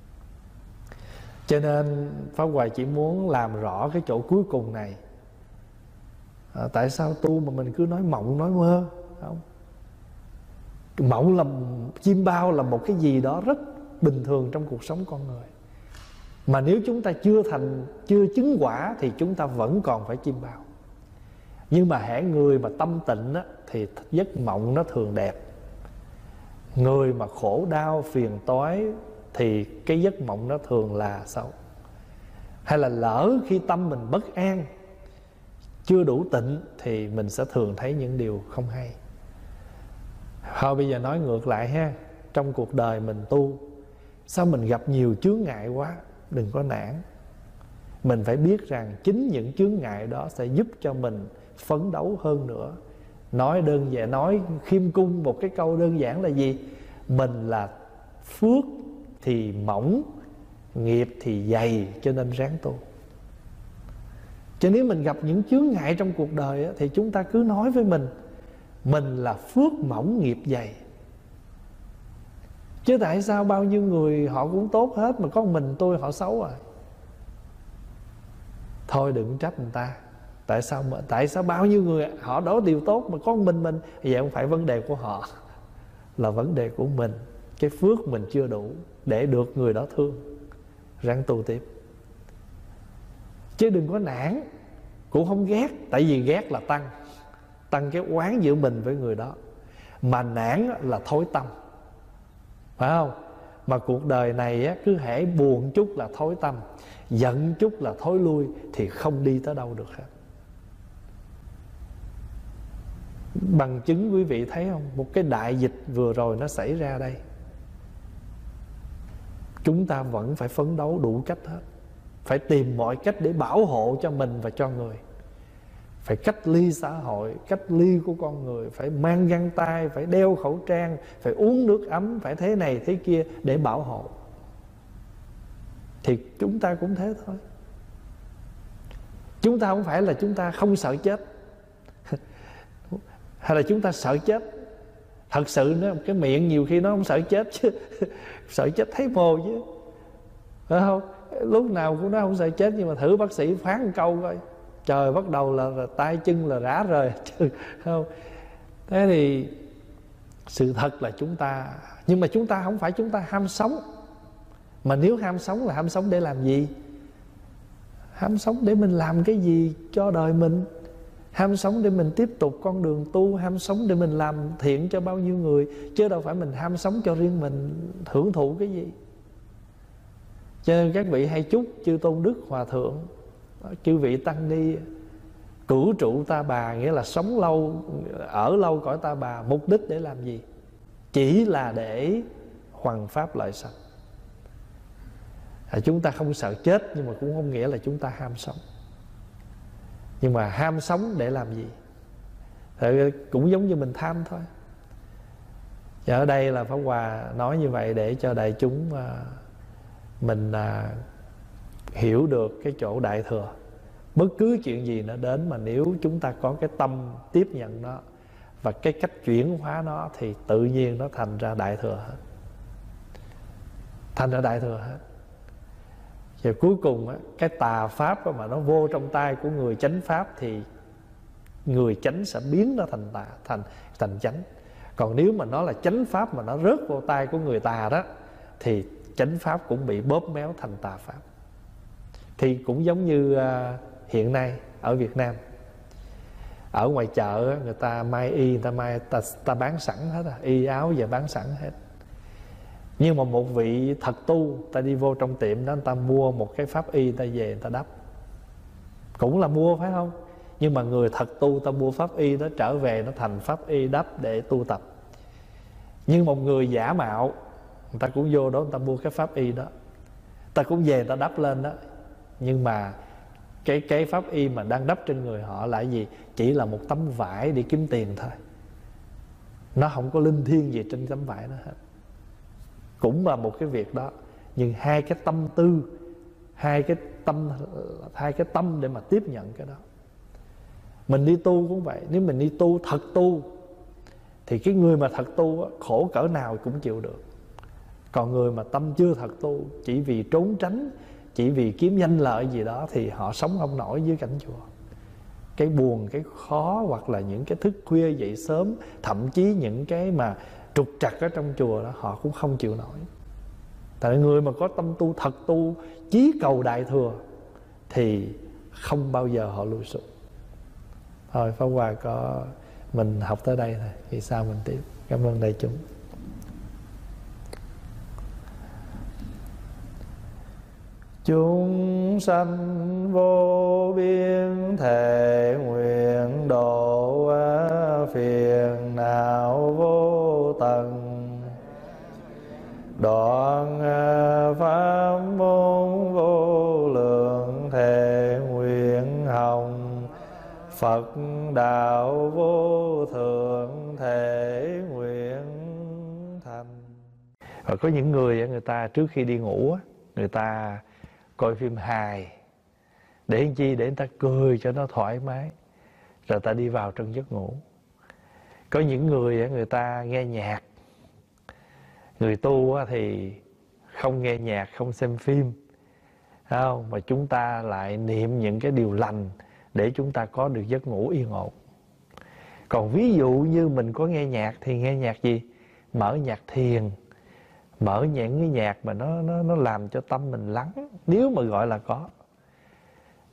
Cho nên Pháp Hòa chỉ muốn làm rõ cái chỗ cuối cùng này. À, tại sao tu mà mình cứ nói mộng nói mơ? Không. Mộng là chim bao, là một cái gì đó rất bình thường trong cuộc sống con người. Mà nếu chúng ta chưa thành, chưa chứng quả thì chúng ta vẫn còn phải chim bao. Nhưng mà hễ người mà tâm tịnh á, thì giấc mộng nó thường đẹp. Người mà khổ đau phiền toái thì cái giấc mộng nó thường là xấu. Hay là lỡ khi tâm mình bất an, chưa đủ tịnh, thì mình sẽ thường thấy những điều không hay. Thôi bây giờ nói ngược lại ha. Trong cuộc đời mình tu, sao mình gặp nhiều chướng ngại quá? Đừng có nản. Mình phải biết rằng chính những chướng ngại đó sẽ giúp cho mình phấn đấu hơn nữa. Nói đơn giản, nói khiêm cung một cái câu đơn giản là gì? Mình là phước thì mỏng, nghiệp thì dày, cho nên ráng tu. Cho nếu mình gặp những chướng ngại trong cuộc đời á, thì chúng ta cứ nói với mình, mình là phước mỏng nghiệp dày. Chứ tại sao bao nhiêu người họ cũng tốt hết, mà có mình tôi họ xấu à? Thôi đừng trách người ta. Tại sao mà, tại sao bao nhiêu người họ đó điều tốt mà có mình mình? Vậy không phải vấn đề của họ, là vấn đề của mình. Cái phước mình chưa đủ để được người đó thương. Ráng tu tiếp. Chứ đừng có nản, cũng không ghét. Tại vì ghét là tăng Tăng cái oán giữa mình với người đó. Mà nản là thối tâm, phải không? Mà cuộc đời này á, cứ hễ buồn chút là thối tâm, giận chút là thối lui, thì không đi tới đâu được hết. Bằng chứng quý vị thấy không? Một cái đại dịch vừa rồi nó xảy ra đây, chúng ta vẫn phải phấn đấu đủ cách hết. Phải tìm mọi cách để bảo hộ cho mình và cho người. Phải cách ly xã hội, cách ly của con người, phải mang găng tay, phải đeo khẩu trang, phải uống nước ấm, phải thế này thế kia để bảo hộ. Thì chúng ta cũng thế thôi. Chúng ta không phải là chúng ta không sợ chết hay là chúng ta sợ chết. Thật sự nữa, cái miệng nhiều khi nó không sợ chết chứ sợ chết thấy mồ chứ, phải không? Lúc nào cũng nói không sợ chết, nhưng mà thử bác sĩ phán một câu coi, trời, bắt đầu là, là tay chân là rã rời không? Thế thì sự thật là chúng ta, nhưng mà chúng ta không phải chúng ta ham sống. Mà nếu ham sống là ham sống để làm gì? Ham sống để mình làm cái gì cho đời mình, ham sống để mình tiếp tục con đường tu, ham sống để mình làm thiện cho bao nhiêu người, chứ đâu phải mình ham sống cho riêng mình hưởng thụ cái gì. Cho nên các vị hay chúc chư Tôn Đức Hòa Thượng, chư vị tăng ni cửu trụ ta bà, nghĩa là sống lâu, ở lâu cõi ta bà. Mục đích để làm gì? Chỉ là để hoằng pháp lợi sanh. à, Chúng ta không sợ chết, nhưng mà cũng không nghĩa là chúng ta ham sống. Nhưng mà ham sống để làm gì? Thì cũng giống như mình tham thôi. Và ở đây là Pháp Hòa nói như vậy để cho đại chúng à, mình à, hiểu được cái chỗ đại thừa. Bất cứ chuyện gì nó đến, mà nếu chúng ta có cái tâm tiếp nhận nó và cái cách chuyển hóa nó, thì tự nhiên nó thành ra đại thừa hết. Thành ra đại thừa hết. Và cuối cùng á, cái tà pháp á, mà nó vô trong tay của người chánh pháp, thì người chánh sẽ biến nó thành tà, thành thành chánh. Còn nếu mà nó là chánh pháp mà nó rớt vô tay của người tà đó, thì chánh pháp cũng bị bóp méo thành tà pháp. Thì cũng giống như uh, hiện nay ở Việt Nam, ở ngoài chợ người ta may y, người ta may ta, ta bán sẵn hết à, y áo giờ bán sẵn hết. Nhưng mà một vị thật tu, ta đi vô trong tiệm đó, người ta mua một cái pháp y, người ta về người ta đắp. Cũng là mua, phải không? Nhưng mà người thật tu, ta mua pháp y đó trở về, nó thành pháp y đắp để tu tập. Nhưng một người giả mạo, người ta cũng vô đó, người ta mua cái pháp y đó, ta cũng về người ta đắp lên đó. Nhưng mà cái, cái pháp y mà đang đắp trên người họ là gì? Chỉ là một tấm vải để kiếm tiền thôi. Nó không có linh thiêng gì trên tấm vải đó hết. Cũng là một cái việc đó. Nhưng hai cái tâm tư, Hai cái tâm Hai cái tâm để mà tiếp nhận cái đó. Mình đi tu cũng vậy. Nếu mình đi tu, thật tu, thì cái người mà thật tu á, khổ cỡ nào cũng chịu được. Còn người mà tâm chưa thật tu, chỉ vì trốn tránh, chỉ vì kiếm danh lợi gì đó, thì họ sống không nổi dưới cảnh chùa. Cái buồn, cái khó, hoặc là những cái thức khuya dậy sớm, thậm chí những cái mà trục trặc ở trong chùa đó, họ cũng không chịu nổi. Tại người mà có tâm tu, thật tu, chí cầu đại thừa, thì không bao giờ họ lùi sụp. Thôi Pháp Hòa có mình học tới đây thôi, thì sao mình tiếp. Cảm ơn đại chúng. Chúng sanh vô biên thể nguyện độ phiền não vô tận, đoạn pháp môn vô lượng thể nguyện hồng, Phật đạo vô thượng thể nguyện thành. Và có những người người ta trước khi đi ngủ, người ta coi phim hài để làm chi? Để người ta cười cho nó thoải mái, rồi ta đi vào trong giấc ngủ. Có những người người ta nghe nhạc. Người tu thì không nghe nhạc, không xem phim, không? Mà chúng ta lại niệm những cái điều lành để chúng ta có được giấc ngủ yên ổn. Còn ví dụ như mình có nghe nhạc, thì nghe nhạc gì? Mở nhạc thiền, mở những cái nhạc mà nó, nó, nó làm cho tâm mình lắng, nếu mà gọi là có.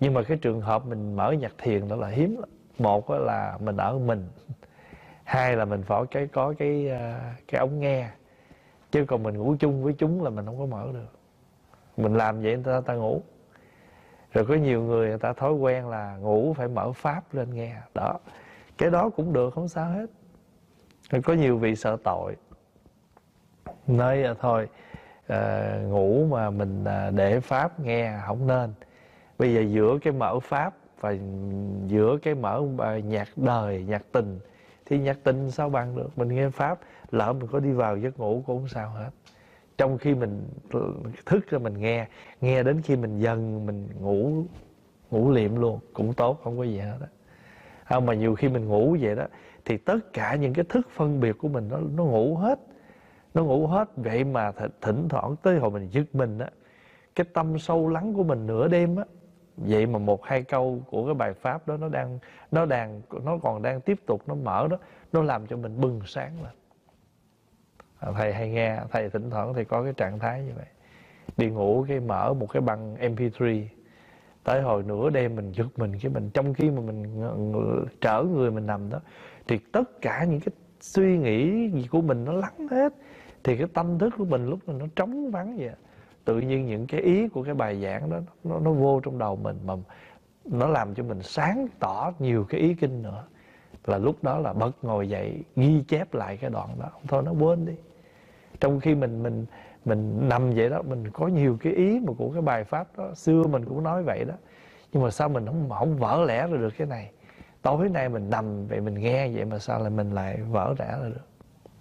Nhưng mà cái trường hợp mình mở nhạc thiền đó là hiếm lắm. Một là mình ở mình, hai là mình phải cái có cái cái ống nghe, chứ còn mình ngủ chung với chúng là mình không có mở được. Mình làm vậy người ta, ta ngủ. Rồi có nhiều người người ta thói quen là ngủ phải mở pháp lên nghe. Đó, cái đó cũng được, không sao hết. Rồi có nhiều vị sợ tội, nói thôi à, ngủ mà mình à, để pháp nghe không nên. Bây giờ giữa cái mở pháp và giữa cái mở nhạc đời, nhạc tình, thì nhạc tình sao bằng được. Mình nghe pháp, lỡ mình có đi vào giấc ngủ cũng không sao hết. Trong khi mình thức ra mình nghe, nghe đến khi mình dần mình ngủ ngủ liệm luôn cũng tốt, không có gì hết đó. Không, mà nhiều khi mình ngủ vậy đó thì tất cả những cái thức phân biệt của mình nó nó ngủ hết, nó ngủ hết. Vậy mà thỉnh thoảng tới hồi mình giật mình á, cái tâm sâu lắng của mình nửa đêm á, vậy mà một hai câu của cái bài pháp đó nó đang nó đang nó còn đang tiếp tục nó mở đó, nó làm cho mình bừng sáng lên. Thầy hay nghe, thầy thỉnh thoảng thì có cái trạng thái như vậy. Đi ngủ cái mở một cái băng em pê ba, tới hồi nửa đêm mình giật mình, cái mình trong khi mà mình trở người mình nằm đó, thì tất cả những cái suy nghĩ gì của mình nó lắng hết. Thì cái tâm thức của mình lúc này nó trống vắng vậy. Tự nhiên những cái ý của cái bài giảng đó nó, nó vô trong đầu mình, mà nó làm cho mình sáng tỏ nhiều cái ý kinh nữa. Là lúc đó là bật ngồi dậy ghi chép lại cái đoạn đó. Thôi nó quên đi. Trong khi mình mình mình nằm vậy đó, mình có nhiều cái ý mà của cái bài pháp đó, xưa mình cũng nói vậy đó. Nhưng mà sao mình không không vỡ lẽ ra được cái này? Tối nay mình nằm vậy mình nghe vậy mà sao lại mình lại vỡ lẽ ra được?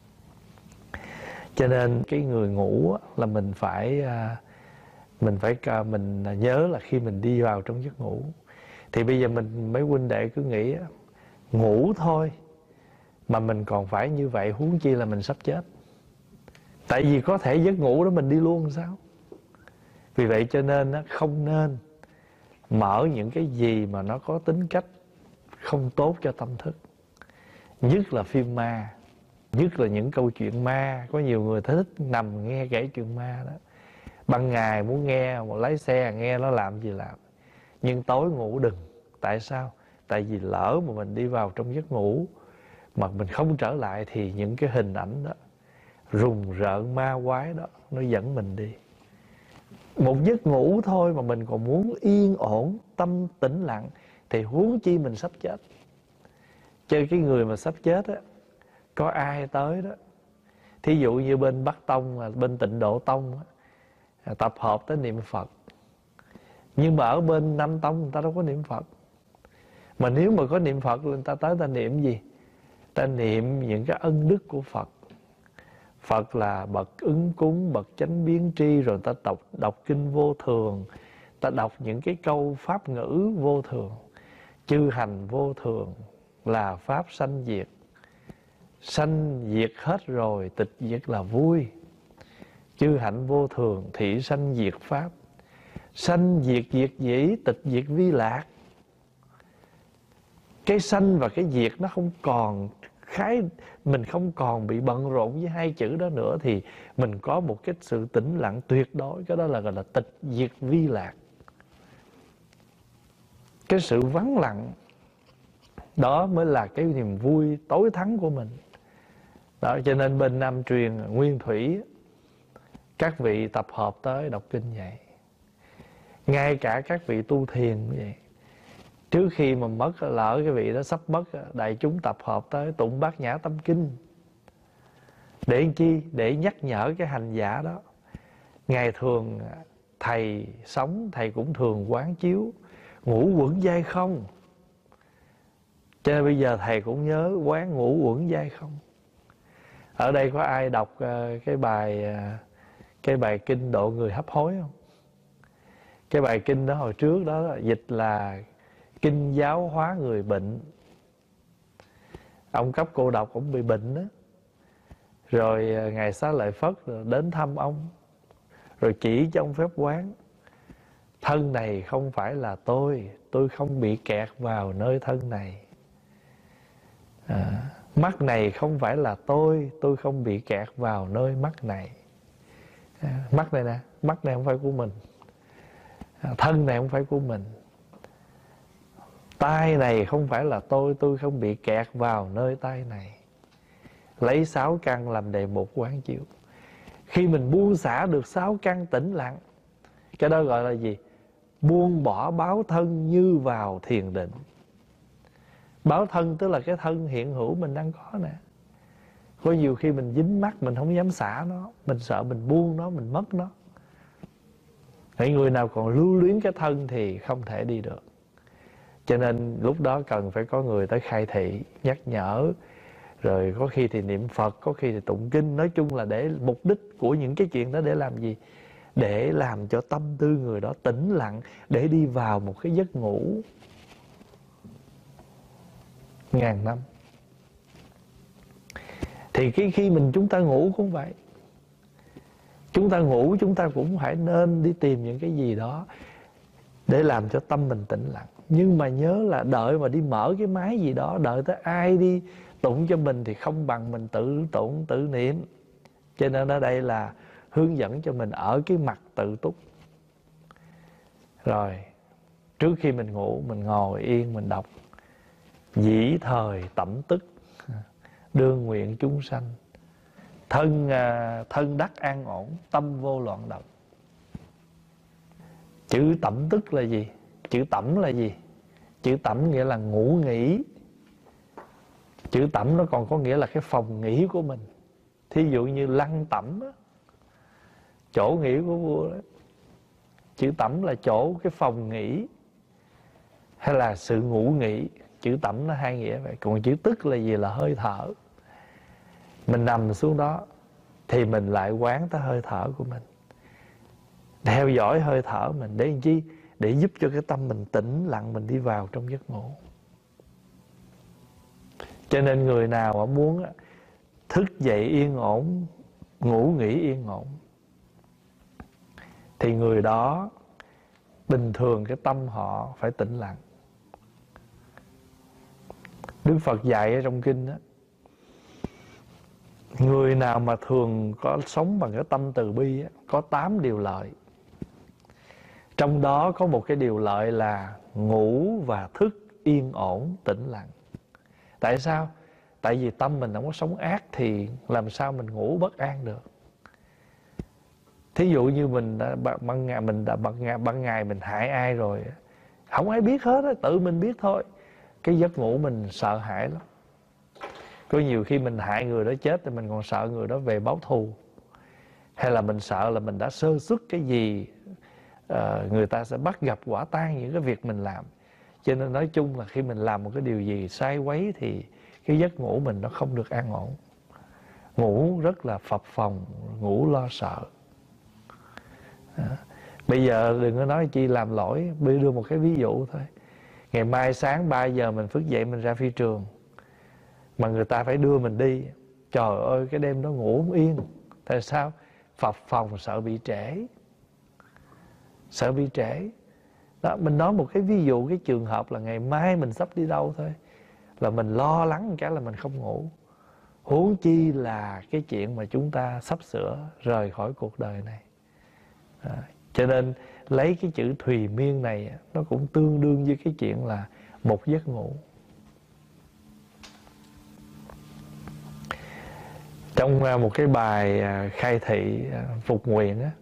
Cho nên cái người ngủ là mình phải mình phải mình nhớ là khi mình đi vào trong giấc ngủ, thì bây giờ mình mấy huynh đệ cứ nghĩ ngủ thôi mà mình còn phải như vậy, huống chi là mình sắp chết. Tại vì có thể giấc ngủ đó mình đi luôn sao? Vì vậy cho nên không nên mở những cái gì mà nó có tính cách không tốt cho tâm thức. Nhất là phim ma, nhất là những câu chuyện ma. Có nhiều người thích nằm nghe kể chuyện ma đó. Ban ngày muốn nghe, một lái xe nghe nó làm gì làm, nhưng tối ngủ đừng. Tại sao? Tại vì lỡ mà mình đi vào trong giấc ngủ mà mình không trở lại, thì những cái hình ảnh đó, rùng rợn ma quái đó, nó dẫn mình đi. Một giấc ngủ thôi mà mình còn muốn yên ổn, tâm tĩnh lặng, thì huống chi mình sắp chết. Chứ cái người mà sắp chết á, có ai tới đó, thí dụ như bên Bắc Tông, bên Tịnh Độ Tông á, tập hợp tới niệm Phật. Nhưng mà ở bên Nam Tông người ta đâu có niệm Phật. Mà nếu mà có niệm Phật, người ta tới ta niệm gì? Ta niệm những cái ân đức của Phật. Phật là bậc ứng cúng, bậc chánh biến tri. Rồi ta đọc, đọc kinh vô thường, ta đọc những cái câu pháp ngữ vô thường. Chư hành vô thường là pháp sanh diệt. Sanh diệt hết rồi, tịch diệt là vui. Chư hạnh vô thường, thị sanh diệt pháp. Sanh diệt diệt dĩ, tịch diệt vi lạc. Cái sanh và cái diệt nó không còn khái, mình không còn bị bận rộn với hai chữ đó nữa, thì mình có một cái sự tĩnh lặng tuyệt đối. Cái đó là gọi là tịch diệt vi lạc. Cái sự vắng lặng đó mới là cái niềm vui tối thắng của mình. Đó, cho nên bên Nam truyền Nguyên Thủy, các vị tập hợp tới đọc kinh vậy. Ngay cả các vị tu thiền cũng vậy. Trước khi mà mất, lỡ cái vị đó sắp mất, đại chúng tập hợp tới tụng Bát Nhã Tâm Kinh. Để làm chi? Để nhắc nhở cái hành giả đó. Ngày thường thầy sống, thầy cũng thường quán chiếu ngũ uẩn giai không. Cho nên bây giờ thầy cũng nhớ quán ngũ uẩn giai không. Ở đây có ai đọc cái bài cái bài kinh độ người hấp hối không? Cái bài kinh đó hồi trước đó dịch là kinh giáo hóa người bệnh. Ông cấp cô độc, ông bị bệnh đó. Rồi Ngài Xá Lợi Phất đến thăm ông, rồi chỉ cho ông phép quán. Thân này không phải là tôi, tôi không bị kẹt vào nơi thân này. à, Mắt này không phải là tôi, tôi không bị kẹt vào nơi mắt này. à, Mắt này nè, mắt này không phải của mình. à, Thân này không phải của mình. tay này không phải là tôi, tôi không bị kẹt vào nơi tay này. Lấy sáu căn làm đề mục quán chiếu. Khi mình buông xả được sáu căn tĩnh lặng, cái đó gọi là gì? Buông bỏ báo thân như vào thiền định. Báo thân tức là cái thân hiện hữu mình đang có nè. Có nhiều khi mình dính mắc, mình không dám xả nó, mình sợ mình buông nó, mình mất nó. Hãy người nào còn lưu luyến cái thân thì không thể đi được. Cho nên lúc đó cần phải có người tới khai thị, nhắc nhở. Rồi có khi thì niệm Phật, có khi thì tụng kinh. Nói chung là để mục đích của những cái chuyện đó để làm gì? Để làm cho tâm tư người đó tĩnh lặng, để đi vào một cái giấc ngủ ngàn năm. Thì cái khi mình chúng ta ngủ cũng vậy. Chúng ta ngủ chúng ta cũng phải nên đi tìm những cái gì đó để làm cho tâm mình tĩnh lặng. Nhưng mà nhớ là đợi mà đi mở cái máy gì đó, đợi tới ai đi tụng cho mình thì không bằng mình tự tụng, tự niệm. Cho nên ở đây là hướng dẫn cho mình ở cái mặt tự túc. Rồi trước khi mình ngủ, mình ngồi yên mình đọc: dĩ thời tẩm tức, đương nguyện chúng sanh, thân thân đắc an ổn, tâm vô loạn động. Chữ tẩm tức là gì? Chữ tẩm là gì? Chữ tẩm nghĩa là ngủ nghỉ. Chữ tẩm nó còn có nghĩa là cái phòng nghỉ của mình. Thí dụ như lăng tẩm đó, chỗ nghỉ của vua đó. Chữ tẩm là chỗ, cái phòng nghỉ, hay là sự ngủ nghỉ. Chữ tẩm nó hai nghĩa vậy. Còn chữ tức là gì? Là hơi thở. Mình nằm xuống đó thì mình lại quán tới hơi thở của mình, theo dõi hơi thở mình. Để làm chi? Để giúp cho cái tâm mình tĩnh lặng, mình đi vào trong giấc ngủ. Cho nên người nào mà muốn thức dậy yên ổn, ngủ nghỉ yên ổn, thì người đó bình thường cái tâm họ phải tĩnh lặng. Đức Phật dạy ở trong kinh đó, người nào mà thường có sống bằng cái tâm từ bi á, có tám điều lợi. Trong đó có một cái điều lợi là ngủ và thức yên ổn, tĩnh lặng. Tại sao? Tại vì tâm mình không có sống ác thì làm sao mình ngủ bất an được. Thí dụ như mình đã, ban ngày mình đã ban ngày, ban ngày mình hại ai rồi, không ai biết hết á, tự mình biết thôi. Cái giấc ngủ mình sợ hãi lắm. Có nhiều khi mình hại người đó chết thì mình còn sợ người đó về báo thù, hay là mình sợ là mình đã sơ suất cái gì, uh, người ta sẽ bắt gặp quả tang những cái việc mình làm. Cho nên nói chung là khi mình làm một cái điều gì sai quấy thì cái giấc ngủ mình nó không được an ổn. Ngủ rất là phập phồng, ngủ lo sợ. Đó. Bây giờ đừng có nói chi làm lỗi. Bây đưa một cái ví dụ thôi. Ngày mai sáng ba giờ mình thức dậy mình ra phi trường, mà người ta phải đưa mình đi. Trời ơi, cái đêm đó ngủ không yên. Tại sao? Phập phồng, sợ bị trễ. Sợ bị trễ. Đó, mình nói một cái ví dụ, cái trường hợp là ngày mai mình sắp đi đâu thôi, là mình lo lắng một cái là mình không ngủ. Huống chi là cái chuyện mà chúng ta sắp sửa rời khỏi cuộc đời này. À, cho nên lấy cái chữ thùy miên này, nó cũng tương đương với cái chuyện là một giấc ngủ. Trong một cái bài khai thị phục nguyện á: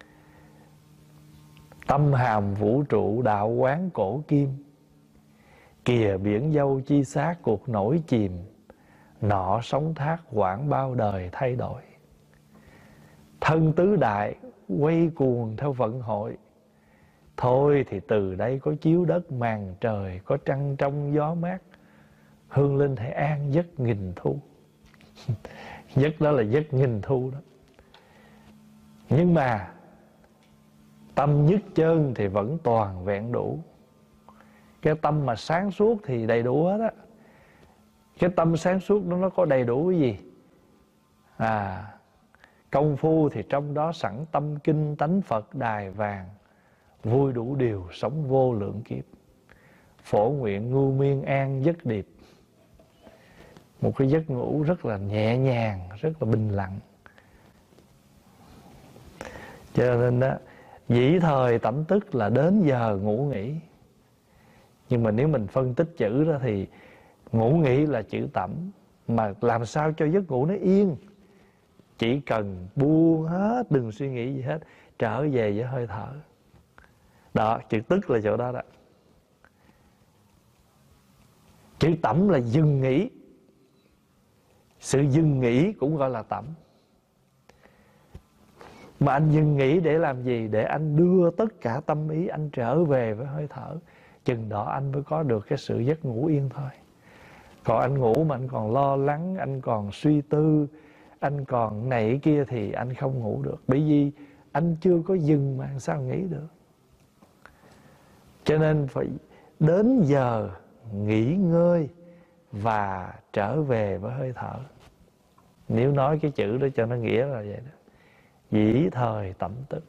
tâm hàm vũ trụ đạo quán cổ kim, kìa biển dâu chi xác cuộc nổi chìm, nọ sóng thác quãng bao đời thay đổi. Thân tứ đại quay cuồng theo vận hội, thôi thì từ đây có chiếu đất màn trời, có trăng trong gió mát, hương linh hãy an giấc nghìn thu. Giấc đó là giấc nghìn thu đó. Nhưng mà tâm nhất chân thì vẫn toàn vẹn đủ. Cái tâm mà sáng suốt thì đầy đủ hết á. Cái tâm sáng suốt đó nó có đầy đủ cái gì? À, công phu thì trong đó sẵn tâm kinh tánh Phật đài vàng, vui đủ điều sống vô lượng kiếp, phổ nguyện ngu miên an giấc điệp. Một cái giấc ngủ rất là nhẹ nhàng, rất là bình lặng. Cho nên đó, dĩ thời tẩm tức là đến giờ ngủ nghỉ. Nhưng mà nếu mình phân tích chữ đó thì ngủ nghỉ là chữ tẩm. Mà làm sao cho giấc ngủ nó yên? Chỉ cần buông hết, đừng suy nghĩ gì hết, trở về với hơi thở. Đó, chữ tức là chỗ đó đó. Chữ tẩm là dừng nghỉ. Sự dừng nghỉ cũng gọi là tẩm. Mà anh dừng nghỉ để làm gì? Để anh đưa tất cả tâm ý anh trở về với hơi thở. Chừng đó anh mới có được cái sự giấc ngủ yên thôi. Còn anh ngủ mà anh còn lo lắng, anh còn suy tư, anh còn này kia thì anh không ngủ được. Bởi vì anh chưa có dừng mà sao nghĩ được. Cho nên phải đến giờ nghỉ ngơi và trở về với hơi thở. Nếu nói cái chữ đó cho nó nghĩa là vậy đó. Dĩ thời tẩm tức.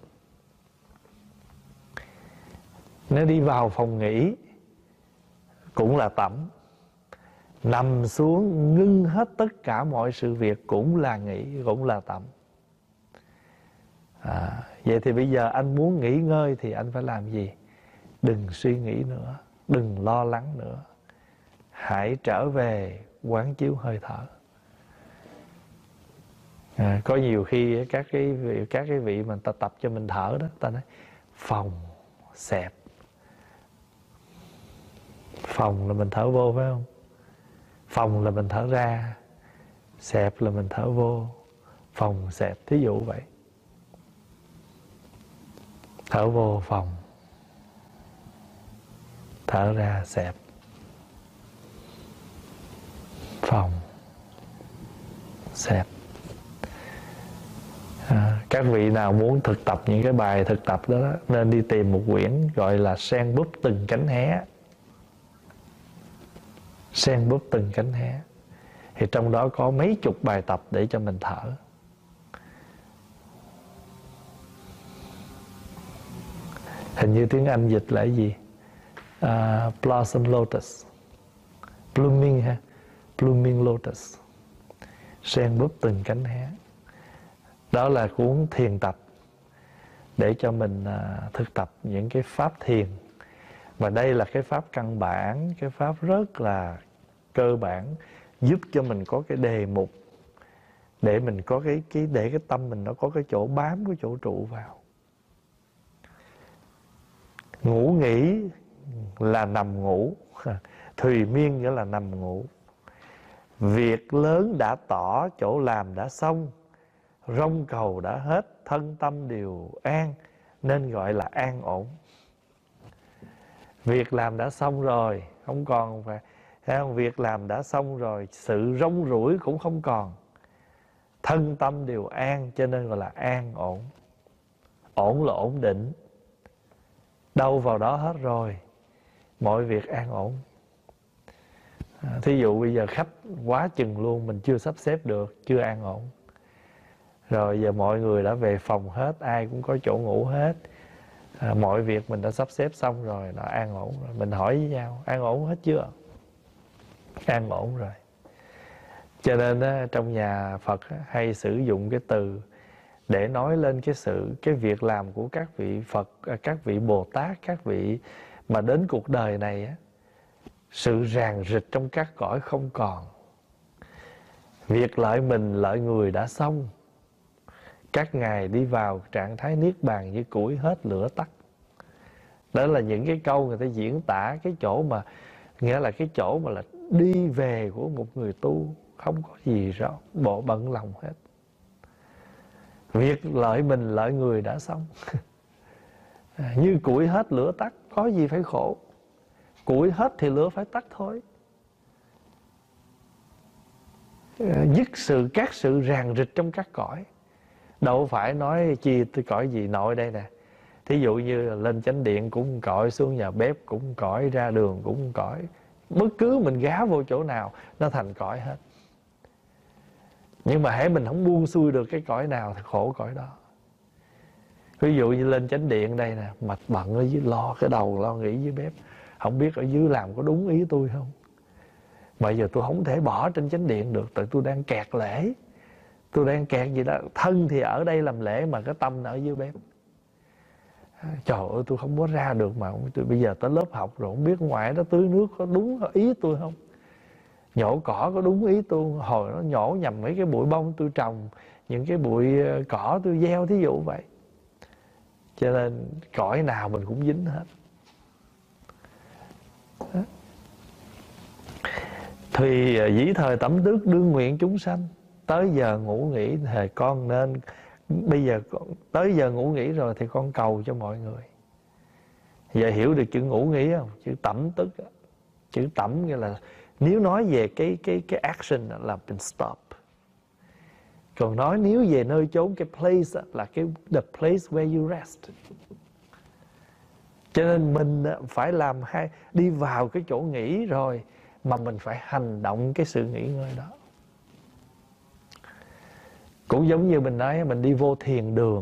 Nếu đi vào phòng nghỉ cũng là tẩm. Nằm xuống ngưng hết tất cả mọi sự việc cũng là nghỉ, cũng là tẩm. à, Vậy thì bây giờ anh muốn nghỉ ngơi thì anh phải làm gì? Đừng suy nghĩ nữa, đừng lo lắng nữa. Hãy trở về quán chiếu hơi thở. à, Có nhiều khi các cái vị, các cái vị mà ta tập cho mình thở đó, ta nói phòng, xẹp. Phòng là mình thở vô phải không? Phòng là mình thở ra, xẹp là mình thở vô. Phòng, xẹp, thí dụ vậy. Thở vô phòng, thở ra xẹp. Phòng, xẹp. à, Các vị nào muốn thực tập những cái bài thực tập đó, đó nên đi tìm một quyển gọi là Sen búp từng cánh hé. Sen búp từng cánh hé. Thì trong đó có mấy chục bài tập để cho mình thở. Hình như tiếng Anh dịch là cái gì? Uh, Blossom Lotus. Blooming ha. Blooming Lotus. Sen búp từng cánh hé. Đó là cuốn thiền tập để cho mình uh, thực tập những cái pháp thiền. Và đây là cái pháp căn bản, cái pháp rất là cơ bản, giúp cho mình có cái đề mục để mình có cái cái để cái tâm mình nó có cái chỗ bám, cái chỗ trụ vào. Ngủ nghỉ là nằm ngủ, thùy miên nghĩa là nằm ngủ. Việc lớn đã tỏ, chỗ làm đã xong, rông cầu đã hết, thân tâm đều an, nên gọi là an ổn. Việc làm đã xong rồi, không còn phải, thấy không? Việc làm đã xong rồi, sự rong ruổi cũng không còn, thân tâm đều an, cho nên gọi là an ổn. Ổn là ổn định, đâu vào đó hết rồi, mọi việc an ổn. à, Thí dụ bây giờ khách quá chừng luôn, mình chưa sắp xếp được, chưa an ổn. Rồi giờ mọi người đã về phòng hết, ai cũng có chỗ ngủ hết, à, mọi việc mình đã sắp xếp xong rồi, nó an ổn rồi. Mình hỏi với nhau, an ổn hết chưa? An ổn rồi. Cho nên á, trong nhà Phật á, hay sử dụng cái từ để nói lên cái sự, cái việc làm của các vị Phật, các vị Bồ Tát, các vị mà đến cuộc đời này á, sự ràng rịch trong các cõi không còn. Việc lợi mình lợi người đã xong, các ngài đi vào trạng thái niết bàn như củi hết lửa tắt. Đó là những cái câu người ta diễn tả cái chỗ mà, nghĩa là cái chỗ mà là đi về của một người tu, không có gì rõ bộ bận lòng hết. Việc lợi mình lợi người đã xong. Như củi hết lửa tắt, có gì phải khổ. Củi hết thì lửa phải tắt thôi. Dứt sự các sự ràng rịch trong các cõi. Đâu phải nói chi tới cõi gì nội đây nè. Thí dụ như là lên chánh điện cũng cõi, xuống nhà bếp cũng cõi, ra đường cũng cõi. Bất cứ mình gá vô chỗ nào nó thành cõi hết. Nhưng mà hễ mình không buông xuôi được cái cõi nào thì khổ cõi đó. Ví dụ như lên chánh điện đây nè, mặt bận ở dưới, lo cái đầu lo nghĩ dưới bếp, không biết ở dưới làm có đúng ý tôi không. Mà giờ tôi không thể bỏ trên chánh điện được, tại tôi đang kẹt lễ. Tôi đang kẹt gì đó, thân thì ở đây làm lễ mà cái tâm nó ở dưới bếp. Trời ơi, tôi không có ra được mà tôi bây giờ tới lớp học rồi không biết ngoài đó tưới nước có đúng ý tôi không, nhổ cỏ có đúng ý tôi, hồi nó nhổ nhầm mấy cái bụi bông tôi trồng, những cái bụi cỏ tôi gieo, thí dụ vậy. Cho nên cõi nào mình cũng dính hết. Đó. Thì dĩ thời tẩm tước đương nguyện chúng sanh, tới giờ ngủ nghỉ thì con nên, bây giờ tới giờ ngủ nghỉ rồi thì con cầu cho mọi người. Giờ hiểu được chữ ngủ nghỉ không? Chữ tẩm tức, chữ tẩm nghĩa là nếu nói về cái cái cái action là mình stop. Còn nói nếu về nơi chốn, cái place là cái the place where you rest. Cho nên mình phải làm hai, đi vào cái chỗ nghỉ rồi mà mình phải hành động cái sự nghỉ ngơi đó. Cũng giống như mình nói, mình đi vô thiền đường.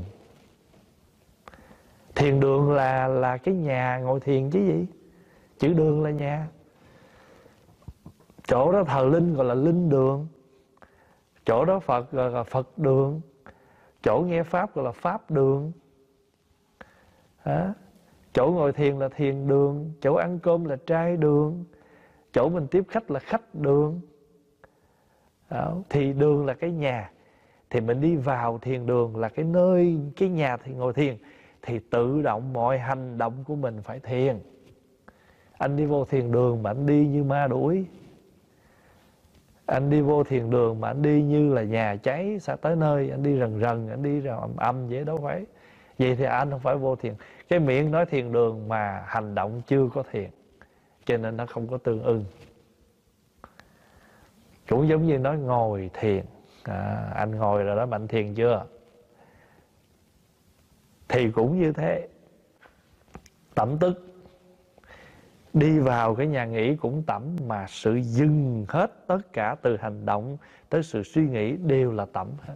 Thiền đường là là cái nhà ngồi thiền chứ gì. Chữ đường là nhà. Chỗ đó thờ linh gọi là linh đường. Chỗ đó Phật gọi là Phật đường. Chỗ nghe Pháp gọi là Pháp đường. Hả? Chỗ ngồi thiền là thiền đường. Chỗ ăn cơm là trai đường. Chỗ mình tiếp khách là khách đường. Đó. Thì đường là cái nhà. Thì mình đi vào thiền đường là cái nơi, cái nhà thì ngồi thiền, thì tự động mọi hành động của mình phải thiền. Anh đi vô thiền đường mà anh đi như ma đuổi, anh đi vô thiền đường mà anh đi như là nhà cháy sẽ tới nơi, anh đi rần rần, anh đi ra ầm ầm vậy đâu phải. Vậy thì anh không phải vô thiền. Cái miệng nói thiền đường mà hành động chưa có thiền, cho nên nó không có tương ưng. Cũng giống như nói ngồi thiền, à, anh ngồi rồi đó mà anh thiền chưa? Thì cũng như thế. Tẩm tức, đi vào cái nhà nghỉ cũng tẩm, mà sự dừng hết tất cả từ hành động tới sự suy nghĩ đều là tẩm hết.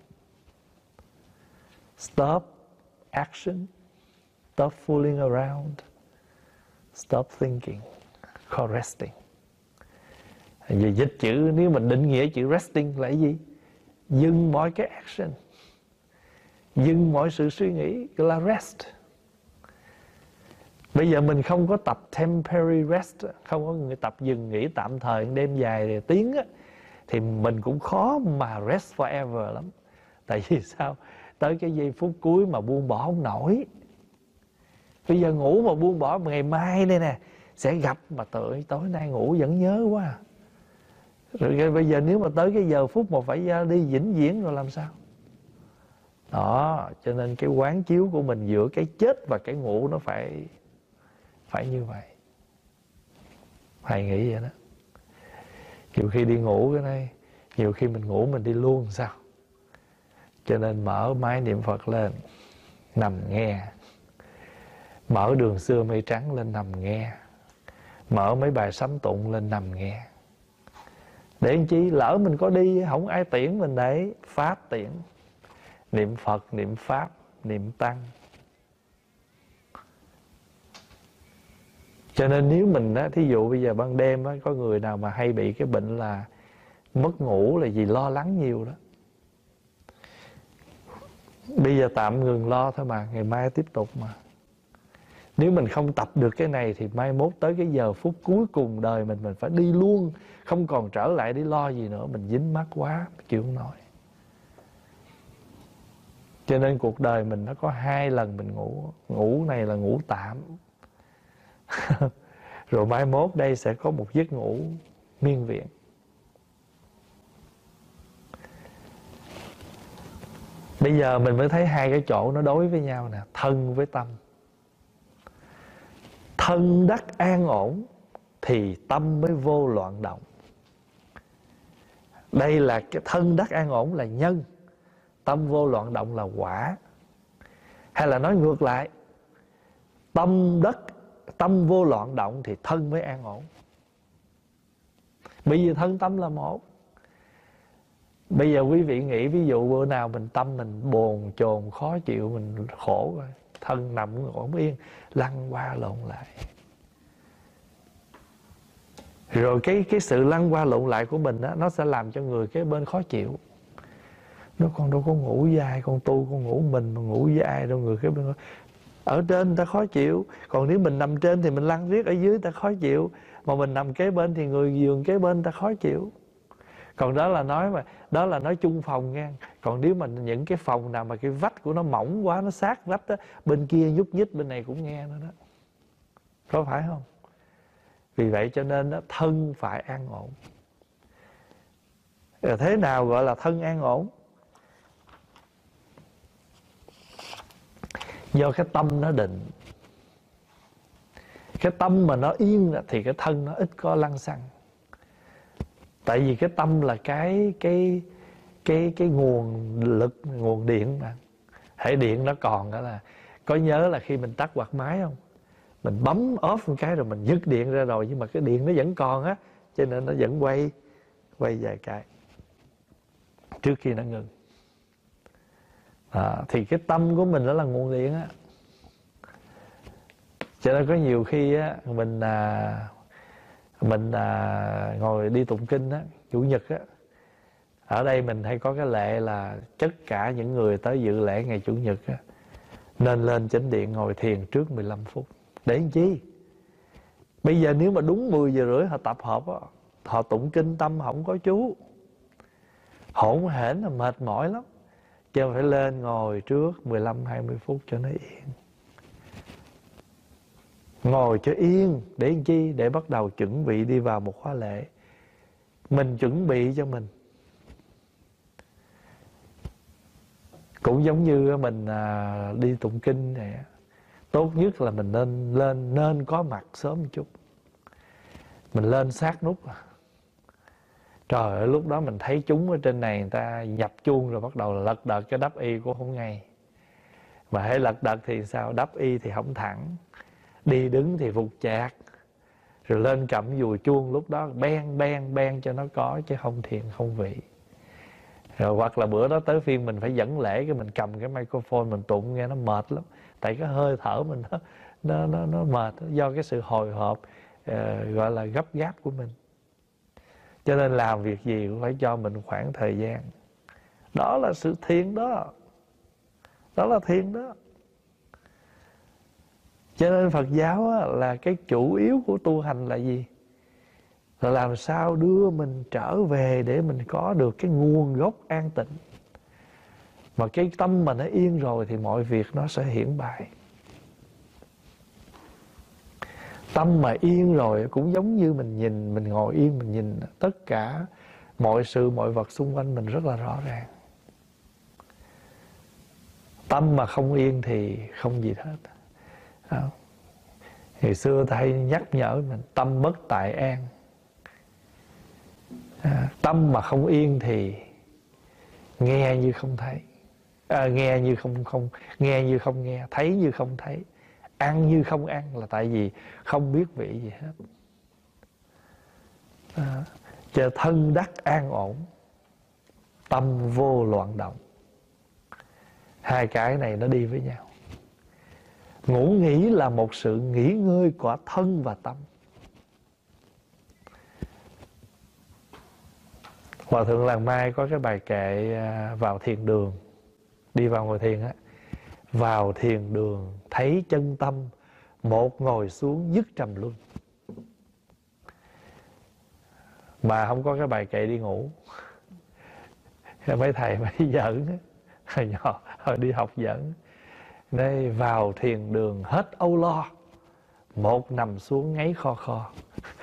Stop action, stop fooling around, stop thinking, call resting. Vì dịch chữ, nếu mình định nghĩa chữ resting là cái gì? Dừng mọi cái action, dừng mọi sự suy nghĩ, gọi là rest. Bây giờ mình không có tập temporary rest, không có người tập dừng nghỉ tạm thời đêm dài rồi tiếng á, thì mình cũng khó mà rest forever lắm. Tại vì sao? Tới cái giây phút cuối mà buông bỏ không nổi. Bây giờ ngủ mà buông bỏ, ngày mai đây nè sẽ gặp, mà tự tối nay ngủ vẫn nhớ quá. Rồi bây giờ nếu mà tới cái giờ phút mà phải ra đi vĩnh viễn rồi làm sao? Đó, cho nên cái quán chiếu của mình giữa cái chết và cái ngủ nó phải phải như vậy. Thầy nghĩ vậy đó. Nhiều khi đi ngủ cái này, nhiều khi mình ngủ mình đi luôn sao? Cho nên mở máy niệm Phật lên, nằm nghe. Mở Đường Xưa Mây Trắng lên nằm nghe. Mở mấy bài sám tụng lên nằm nghe. Để làm chi? Lỡ mình có đi, không ai tiễn mình đấy. Pháp tiễn. Niệm Phật, niệm Pháp, niệm Tăng. Cho nên nếu mình á, thí dụ bây giờ ban đêm á, có người nào mà hay bị cái bệnh là mất ngủ là vì lo lắng nhiều đó. Bây giờ tạm ngừng lo thôi mà, ngày mai tiếp tục mà. Nếu mình không tập được cái này thì mai mốt tới cái giờ phút cuối cùng đời mình, mình phải đi luôn, không còn trở lại để lo gì nữa. Mình dính mắc quá, chịu không nổi. Cho nên cuộc đời mình nó có hai lần mình ngủ. Ngủ này là ngủ tạm. Rồi mai mốt đây sẽ có một giấc ngủ miên viện. Bây giờ mình mới thấy hai cái chỗ nó đối với nhau nè. Thân với tâm. Thân đắc an ổn thì tâm mới vô loạn động. Đây là cái thân đắc an ổn là nhân, tâm vô loạn động là quả. Hay là nói ngược lại, tâm đất, tâm vô loạn động thì thân mới an ổn. Bây giờ thân tâm là một. Bây giờ quý vị nghĩ ví dụ bữa nào mình tâm mình bồn chồn khó chịu, mình khổ rồi, thân nằm không yên, lăn qua lộn lại. Rồi cái cái sự lăn qua lộn lại của mình đó, nó sẽ làm cho người kế bên khó chịu. Nó con đâu có ngủ với ai, con tu con ngủ mình mà ngủ với ai đâu, người kế bên. Ở trên người ta khó chịu. Còn nếu mình nằm trên thì mình lăn riết ở dưới, ta khó chịu. Mà mình nằm kế bên thì người giường kế bên ta khó chịu. Còn đó là nói mà đó là nói chung phòng nha. Còn nếu mà những cái phòng nào mà cái vách của nó mỏng quá, nó sát vách đó, bên kia nhúc nhích bên này cũng nghe nữa đó. Có phải không? Vì vậy cho nên đó, thân phải an ổn. Thế nào gọi là thân an ổn? Do cái tâm nó định. Cái tâm mà nó yên thì cái thân nó ít có lăng xăng. Tại vì cái tâm là cái cái cái cái nguồn lực, nguồn điện mà. Hệ điện nó còn đó là, có nhớ là khi mình tắt quạt máy không? Mình bấm off một cái rồi mình dứt điện ra rồi, nhưng mà cái điện nó vẫn còn á, cho nên nó vẫn quay quay vài cái trước khi nó ngừng. À, thì cái tâm của mình đó là nguồn điện á. Cho nên có nhiều khi á, mình à, mình à, ngồi đi tụng kinh á, chủ nhật á, ở đây mình hay có cái lệ là tất cả những người tới dự lễ ngày chủ nhật á, nên lên chánh điện ngồi thiền trước mười lăm phút. Để làm chi? Bây giờ nếu mà đúng mười giờ rưỡi họ tập hợp á, họ tụng kinh tâm không có chú, hỗn hển là mệt mỏi lắm. Cho phải lên ngồi trước mười lăm hai mươi phút cho nó yên. Ngồi cho yên. Để làm chi? Để bắt đầu chuẩn bị đi vào một khóa lễ. Mình chuẩn bị cho mình. Cũng giống như mình à, đi tụng kinh này, tốt nhất là mình nên lên nên có mặt sớm một chút. Mình lên sát nút. Trời ơi, lúc đó mình thấy chúng ở trên này người ta nhập chuông rồi bắt đầu lật đật cái đắp y cũng không ngay. Mà hãy lật đật thì sao? Đắp y thì không thẳng, đi đứng thì vụt chạc, rồi lên cầm dùi chuông lúc đó ben ben ben cho nó có, chứ không thiền không vị. Rồi hoặc là bữa đó tới phiên mình phải dẫn lễ, cái mình cầm cái microphone mình tụng nghe nó mệt lắm. Tại cái hơi thở mình nó nó nó, nó mệt do cái sự hồi hộp uh, gọi là gấp gáp của mình. Cho nên làm việc gì cũng phải cho mình khoảng thời gian. Đó là sự thiền đó. Đó là thiền đó. Cho nên Phật giáo á, là cái chủ yếu của tu hành là gì? Là làm sao đưa mình trở về để mình có được cái nguồn gốc an tịnh. Mà cái tâm mà nó yên rồi thì mọi việc nó sẽ hiển bày. Tâm mà yên rồi cũng giống như mình nhìn, mình ngồi yên mình nhìn tất cả mọi sự mọi vật xung quanh mình rất là rõ ràng. Tâm mà không yên thì không gì hết. Không. Ngày xưa ta hay nhắc nhở mình tâm bất tại an. À, tâm mà không yên thì nghe như không thấy, à, nghe như không không nghe như không nghe, thấy như không thấy, ăn như không ăn, là tại vì không biết vị gì hết. À, cho thân đắc an ổn, tâm vô loạn động. Hai cái này nó đi với nhau. Ngủ nghỉ là một sự nghỉ ngơi của thân và tâm. Hòa thượng Làng Mai có cái bài kệ vào thiền đường, đi vào ngồi thiền á. Vào thiền đường thấy chân tâm, một ngồi xuống dứt trầm luân. Mà không có cái bài kệ đi ngủ. Mấy thầy mấy giỡn, hồi nhỏ hồi đi học giỡn. Đây, vào thiền đường hết âu lo, một nằm xuống ngáy kho kho.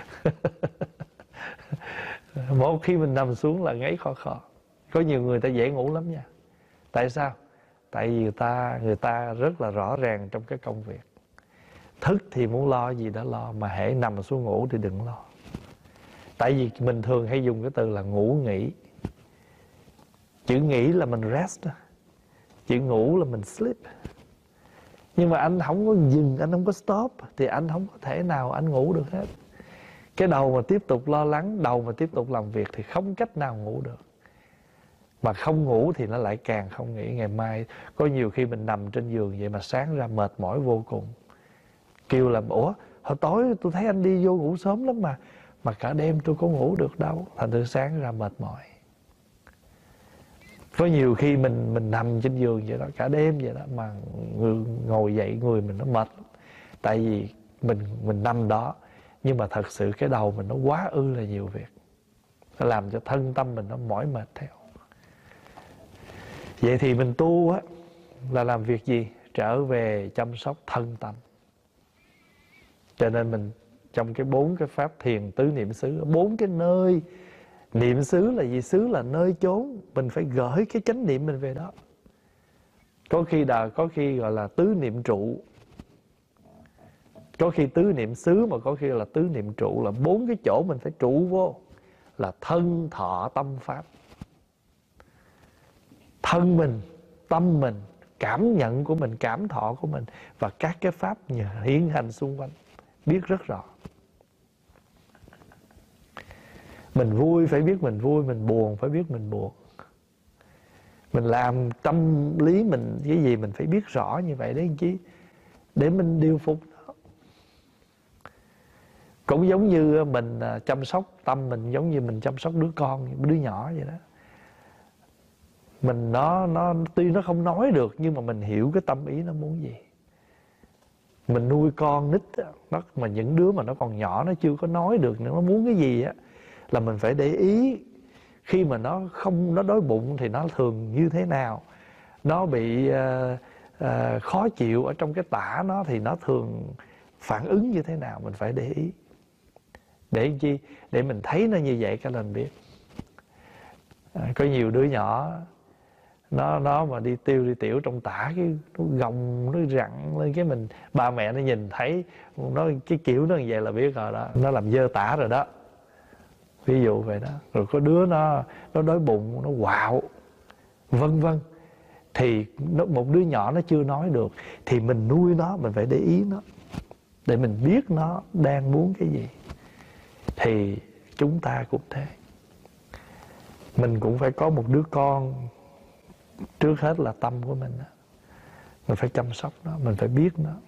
Một khi mình nằm xuống là ngáy kho kho. Có nhiều người ta dễ ngủ lắm nha. Tại sao? Tại vì người ta người ta rất là rõ ràng trong cái công việc. Thức thì muốn lo gì đó lo, mà hễ nằm xuống ngủ thì đừng lo. Tại vì mình thường hay dùng cái từ là ngủ nghỉ. Chữ nghỉ là mình rest, chữ ngủ là mình sleep. Nhưng mà anh không có dừng, anh không có stop thì anh không có thể nào anh ngủ được hết. Cái đầu mà tiếp tục lo lắng, đầu mà tiếp tục làm việc thì không cách nào ngủ được. Mà không ngủ thì nó lại càng không nghĩ. Ngày mai có nhiều khi mình nằm trên giường vậy mà sáng ra mệt mỏi vô cùng. Kêu là ủa hồi tối tôi thấy anh đi vô ngủ sớm lắm mà Mà cả đêm tôi có ngủ được đâu. Thành thử sáng ra mệt mỏi. Có nhiều khi mình mình nằm trên giường vậy đó, cả đêm vậy đó, mà người, ngồi dậy người mình nó mệt. Tại vì mình mình nằm đó, nhưng mà thật sự cái đầu mình nó quá ư là nhiều việc, nó làm cho thân tâm mình nó mỏi mệt theo. Vậy thì mình tu á là làm việc gì? Trở về chăm sóc thân tâm. Cho nên mình trong cái bốn cái pháp thiền tứ niệm xứ, bốn cái nơi niệm xứ là gì? Xứ là nơi chốn, mình phải gửi cái chánh niệm mình về đó. Có khi là có khi gọi là tứ niệm trụ, có khi tứ niệm xứ, mà có khi là tứ niệm trụ, là bốn cái chỗ mình phải trụ vô, là thân thọ tâm pháp. Thân mình, tâm mình, cảm nhận của mình, cảm thọ của mình, và các cái pháp hiện hành xung quanh, biết rất rõ. Mình vui phải biết mình vui, mình buồn phải biết mình buồn. Mình làm tâm lý mình cái gì mình phải biết rõ như vậy đấy chứ, để mình điều phục nó. Cũng giống như mình chăm sóc tâm mình, giống như mình chăm sóc đứa con, đứa nhỏ vậy đó. Mình nó nó tuy nó không nói được, nhưng mà mình hiểu cái tâm ý nó muốn gì. Mình nuôi con nít nó, mà những đứa mà nó còn nhỏ, nó chưa có nói được nữa, nó muốn cái gì á, là mình phải để ý. Khi mà nó không nó đói bụng thì nó thường như thế nào, nó bị uh, uh, khó chịu ở trong cái tả nó thì nó thường phản ứng như thế nào, mình phải để ý. Để chi? Để mình thấy nó như vậy cái là mình biết. À, có nhiều đứa nhỏ nó nó mà đi tiêu đi tiểu trong tả, cái nó gồng nó rặn lên, cái mình ba mẹ nó nhìn thấy nó cái kiểu nó như vậy là biết rồi đó, nó làm dơ tả rồi đó, ví dụ vậy đó. Rồi có đứa nó nó đói bụng, nó quạo vân vân, thì nó, một đứa nhỏ nó chưa nói được, thì mình nuôi nó, mình phải để ý nó để mình biết nó đang muốn cái gì. Thì chúng ta cũng thế, mình cũng phải có một đứa con, trước hết là tâm của mình, mình phải chăm sóc nó, mình phải biết nó.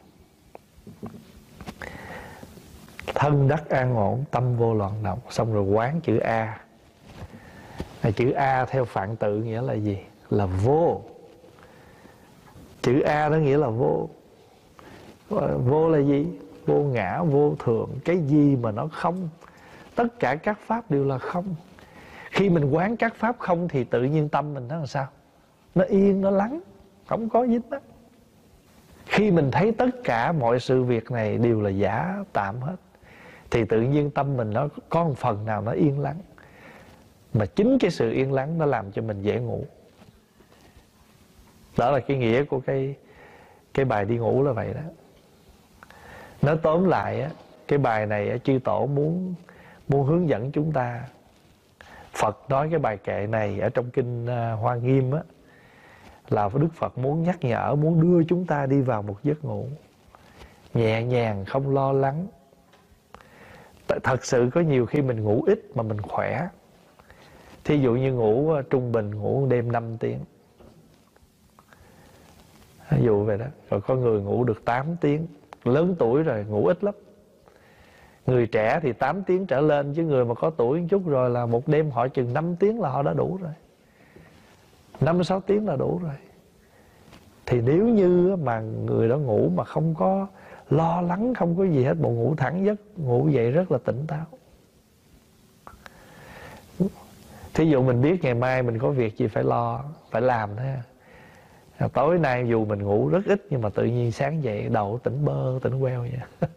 Thân đắc an ổn, tâm vô loạn động. Xong rồi quán chữ A. Chữ A theo phạn tự nghĩa là gì? Là vô. Chữ A đó nghĩa là vô. Vô là gì? Vô ngã, vô thường. Cái gì mà nó không, tất cả các pháp đều là không. Khi mình quán các pháp không thì tự nhiên tâm mình nó làm sao? Nó yên, nó lắng, không có dính mắc. Khi mình thấy tất cả mọi sự việc này đều là giả tạm hết, thì tự nhiên tâm mình nó có một phần nào nó yên lắng. Mà chính cái sự yên lắng nó làm cho mình dễ ngủ. Đó là cái nghĩa của cái cái bài đi ngủ là vậy đó. Nói tóm lại á, cái bài này á, chư tổ muốn muốn hướng dẫn chúng ta. Phật nói cái bài kệ này ở trong kinh uh, Hoa Nghiêm á, là Đức Phật muốn nhắc nhở, muốn đưa chúng ta đi vào một giấc ngủ nhẹ nhàng, không lo lắng. Thật sự có nhiều khi mình ngủ ít mà mình khỏe. Thí dụ như ngủ trung bình ngủ đêm năm tiếng, ví dụ vậy đó. Rồi có người ngủ được tám tiếng, lớn tuổi rồi ngủ ít lắm. Người trẻ thì tám tiếng trở lên, chứ người mà có tuổi một chút rồi là một đêm họ chừng năm tiếng là họ đã đủ rồi, năm sáu tiếng là đủ rồi. Thì nếu như mà người đó ngủ mà không có lo lắng, không có gì hết, bộ ngủ thẳng giấc, ngủ dậy rất là tỉnh táo. Thí dụ mình biết ngày mai mình có việc gì phải lo, phải làm thế. Tối nay dù mình ngủ rất ít, nhưng mà tự nhiên sáng dậy đầu tỉnh bơ, tỉnh queo vậy.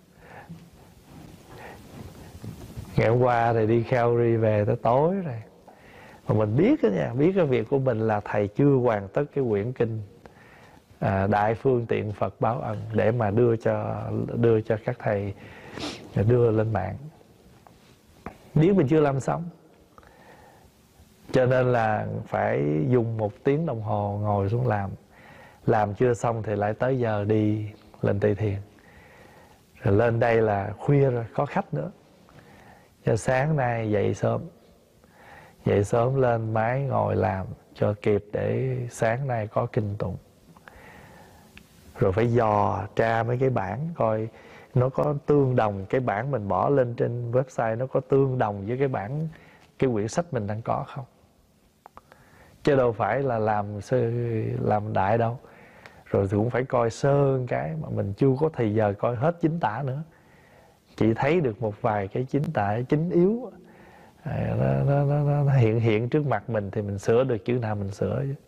Ngày hôm qua thì đi kheo ri về tới tối rồi, mà mình biết đó nha, biết cái việc của mình là thầy chưa hoàn tất cái quyển kinh à, Đại Phương Tiện Phật Báo Ân, để mà đưa cho đưa cho các thầy đưa lên mạng. Biết mình chưa làm xong, cho nên là phải dùng một tiếng đồng hồ ngồi xuống làm. Làm chưa xong thì lại tới giờ đi lên Tây Thiền. Rồi lên đây là khuya rồi, có khách nữa. Cho sáng nay dậy sớm, dậy sớm lên máy ngồi làm cho kịp để sáng nay có kinh tụng. Rồi phải dò tra mấy cái bản coi nó có tương đồng, cái bản mình bỏ lên trên website nó có tương đồng với cái bản, cái quyển sách mình đang có không. chứ đâu phải là làm sơ làm đại đâu. Rồi thì cũng phải coi sơ cái mà mình chưa có thời giờ coi hết chính tả nữa, chỉ thấy được một vài cái chính tả chính yếu, nó, nó, nó, nó hiện hiện trước mặt mình thì mình sửa được chữ nào mình sửa chứ.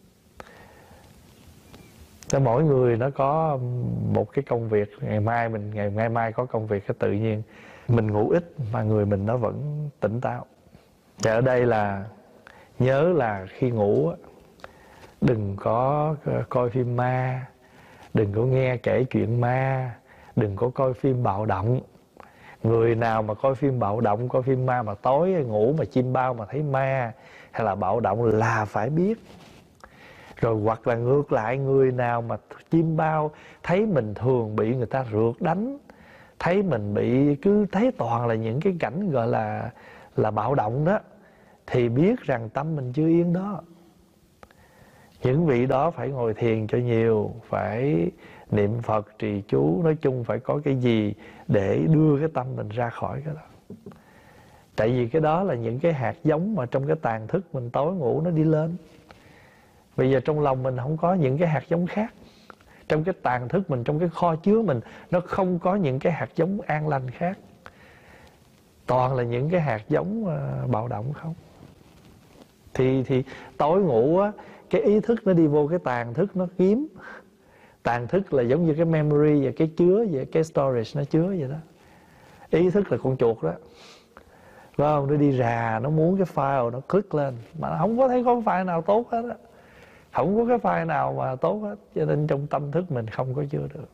Cho mỗi người nó có một cái công việc, ngày mai mình ngày ngày mai có công việc, cái tự nhiên mình ngủ ít mà người mình nó vẫn tỉnh táo. Thì ở đây là nhớ là khi ngủ đừng có coi phim ma, đừng có nghe kể chuyện ma, đừng có coi phim bạo động. Người nào mà coi phim bạo động, coi phim ma mà tối ngủ mà chim bao mà thấy ma hay là bạo động là phải biết. Rồi hoặc là ngược lại, người nào mà chim bao thấy mình thường bị người ta rượt đánh, thấy mình bị cứ thấy toàn là những cái cảnh gọi là là bạo động đó, thì biết rằng tâm mình chưa yên đó. Những vị đó phải ngồi thiền cho nhiều, phải niệm Phật, trì chú, nói chung phải có cái gì để đưa cái tâm mình ra khỏi cái đó. Tại vì cái đó là những cái hạt giống mà trong cái tàn thức mình tối ngủ nó đi lên. Bây giờ trong lòng mình không có những cái hạt giống khác. Trong cái tàn thức mình, trong cái kho chứa mình, nó không có những cái hạt giống an lành khác. Toàn là những cái hạt giống uh, bạo động không. Thì, thì tối ngủ á, cái ý thức nó đi vô cái tàn thức nó kiếm. Tàn thức là giống như cái memory và cái chứa và cái storage nó chứa vậy đó. Ý thức là con chuột đó, phải không? Nó đi rà, nó muốn cái file, nó click lên mà nó không có thấy có file nào tốt hết á. Không có cái file nào mà tốt hết. Cho nên trong tâm thức mình không có chứa được.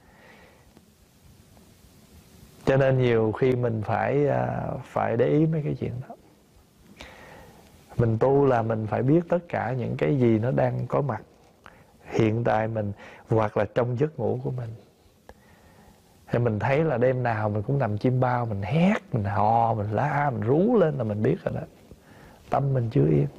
Cho nên nhiều khi mình phải phải để ý mấy cái chuyện đó. Mình tu là mình phải biết tất cả những cái gì nó đang có mặt hiện tại mình, hoặc là trong giấc ngủ của mình. Thì mình thấy là đêm nào mình cũng nằm chim bao, mình hét, mình hò, mình la, mình rú lên là mình biết rồi đó. Tâm mình chưa yên.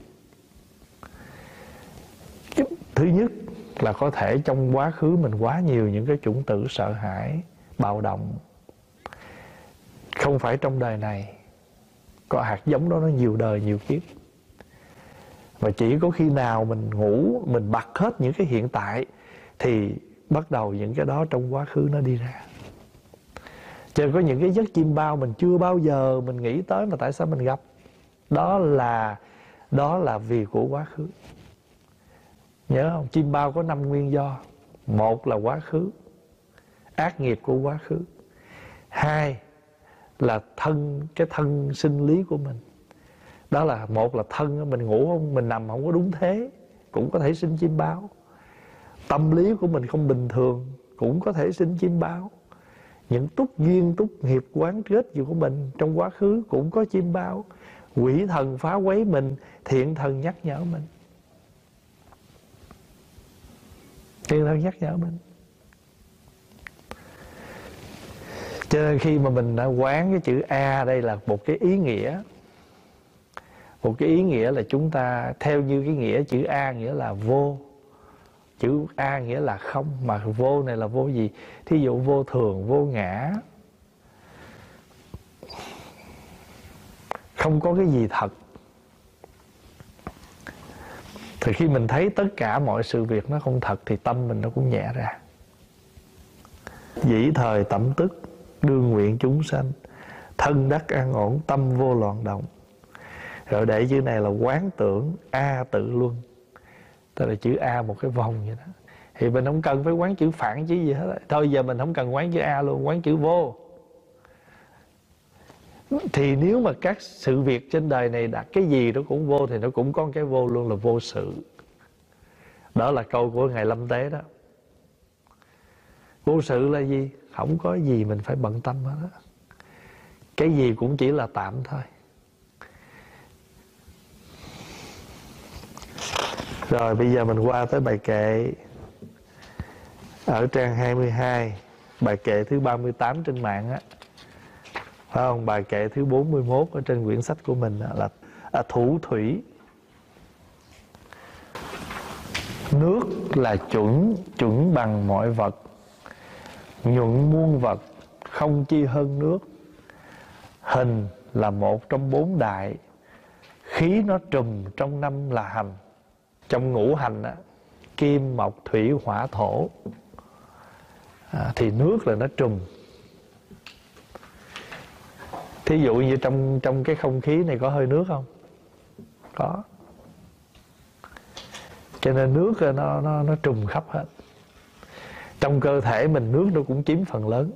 Thứ nhất là có thể trong quá khứ mình quá nhiều những cái chủng tử sợ hãi, bạo động. Không phải trong đời này. Có hạt giống đó nó nhiều đời, nhiều kiếp. Và chỉ có khi nào mình ngủ, mình bật hết những cái hiện tại thì bắt đầu những cái đó trong quá khứ nó đi ra. Cho nên có những cái giấc chim bao mình chưa bao giờ mình nghĩ tới mà tại sao mình gặp. Đó là Đó là vì của quá khứ. Nhớ không? Chim bao có năm nguyên do. Một là quá khứ, ác nghiệp của quá khứ. Hai là thân, cái thân sinh lý của mình. Đó là một là thân, mình ngủ không, mình nằm không có đúng thế, cũng có thể sinh chim bao. Tâm lý của mình không bình thường, cũng có thể sinh chim bao. Những túc duyên, túc nghiệp, quán kết gì của mình trong quá khứ cũng có chim bao. Quỷ thần phá quấy mình, thiện thần nhắc nhở mình. Thiện thần nhắc nhở mình. Cho nên khi mà mình đã quán cái chữ A, đây là một cái ý nghĩa. Một cái ý nghĩa là chúng ta theo như cái nghĩa chữ A nghĩa là vô. Chữ A nghĩa là không. Mà vô này là vô gì? Thí dụ vô thường, vô ngã. Không có cái gì thật. Thì khi mình thấy tất cả mọi sự việc nó không thật thì tâm mình nó cũng nhẹ ra. Dĩ thời tẩm tức, đương nguyện chúng sanh, thân đắc an ổn, tâm vô loạn động. Rồi để chữ này là quán tưởng A tự luân. Tức là chữ A một cái vòng vậy đó. Thì mình không cần phải quán chữ phản chứ gì hết. Thôi giờ mình không cần quán chữ A luôn, quán chữ vô. Thì nếu mà các sự việc trên đời này đặt cái gì nó cũng vô, thì nó cũng có cái vô luôn là vô sự. Đó là câu của Ngài Lâm Tế đó. Vô sự là gì? Không có gì mình phải bận tâm hết đó. Cái gì cũng chỉ là tạm thôi. Rồi bây giờ mình qua tới bài kệ ở trang hai mươi hai, bài kệ thứ ba mươi tám trên mạng á, phải không? Bài kệ thứ bốn mươi mốt ở trên quyển sách của mình là à, thủ thủy. Nước là chuẩn, chuẩn bằng mọi vật, nhuận muôn vật, không chi hơn nước. Hình là một trong bốn đại, khí nó trùm trong năm là hành. Trong ngũ hành á, kim, mộc, thủy, hỏa, thổ, à, thì nước là nó trùm. Thí dụ như trong trong cái không khí này có hơi nước không? Có. Cho nên nước nó nó nó trùm khắp hết. Trong cơ thể mình nước nó cũng chiếm phần lớn.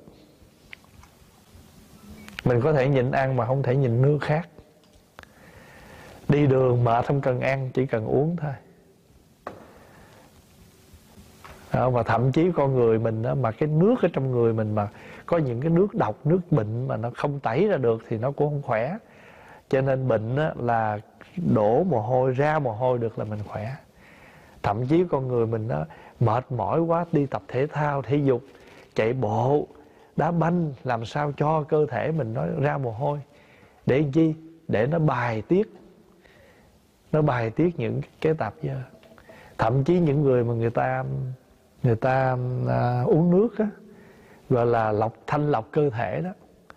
Mình có thể nhịn ăn mà không thể nhịn nước khác. Đi đường mệt không cần ăn, chỉ cần uống thôi. À, và thậm chí con người mình đó, mà cái nước ở trong người mình mà có những cái nước độc, nước bệnh mà nó không tẩy ra được thì nó cũng không khỏe. Cho nên bệnh đó là đổ mồ hôi, ra mồ hôi được là mình khỏe. Thậm chí con người mình đó, mệt mỏi quá, đi tập thể thao, thể dục, chạy bộ, đá banh, làm sao cho cơ thể mình nó ra mồ hôi. Để làm chi? Để nó bài tiết, nó bài tiết những cái tạp dơ. Thậm chí những người mà người ta người ta à, uống nước á, gọi là lọc thanh lọc cơ thể đó,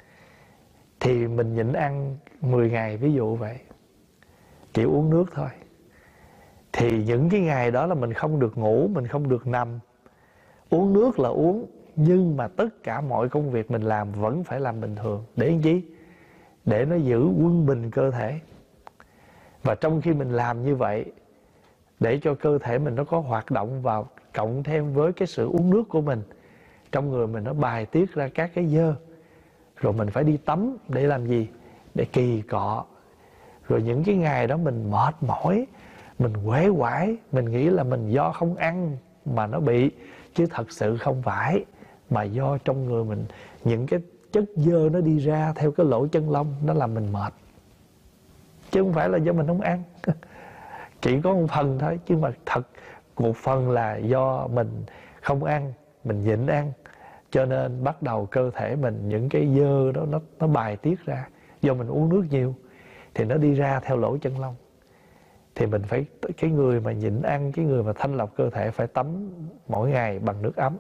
thì mình nhịn ăn mười ngày, ví dụ vậy, chỉ uống nước thôi. Thì những cái ngày đó là mình không được ngủ, mình không được nằm. Uống nước là uống, nhưng mà tất cả mọi công việc mình làm vẫn phải làm bình thường. Để làm chi? Để nó giữ quân bình cơ thể. Và trong khi mình làm như vậy, để cho cơ thể mình nó có hoạt động vào, cộng thêm với cái sự uống nước của mình, trong người mình nó bài tiết ra các cái dơ. Rồi mình phải đi tắm để làm gì? Để kỳ cọ. Rồi những cái ngày đó mình mệt mỏi, mình uể oải, mình nghĩ là mình do không ăn mà nó bị, chứ thật sự không phải, mà do trong người mình những cái chất dơ nó đi ra theo cái lỗ chân lông, nó làm mình mệt, chứ không phải là do mình không ăn. Chỉ có một phần thôi, chứ mà thật một phần là do mình không ăn, mình nhịn ăn, cho nên bắt đầu cơ thể mình những cái dơ đó nó, nó bài tiết ra. Do mình uống nước nhiều thì nó đi ra theo lỗ chân lông. Thì mình phải, cái người mà nhịn ăn, cái người mà thanh lọc cơ thể phải tắm mỗi ngày bằng nước ấm,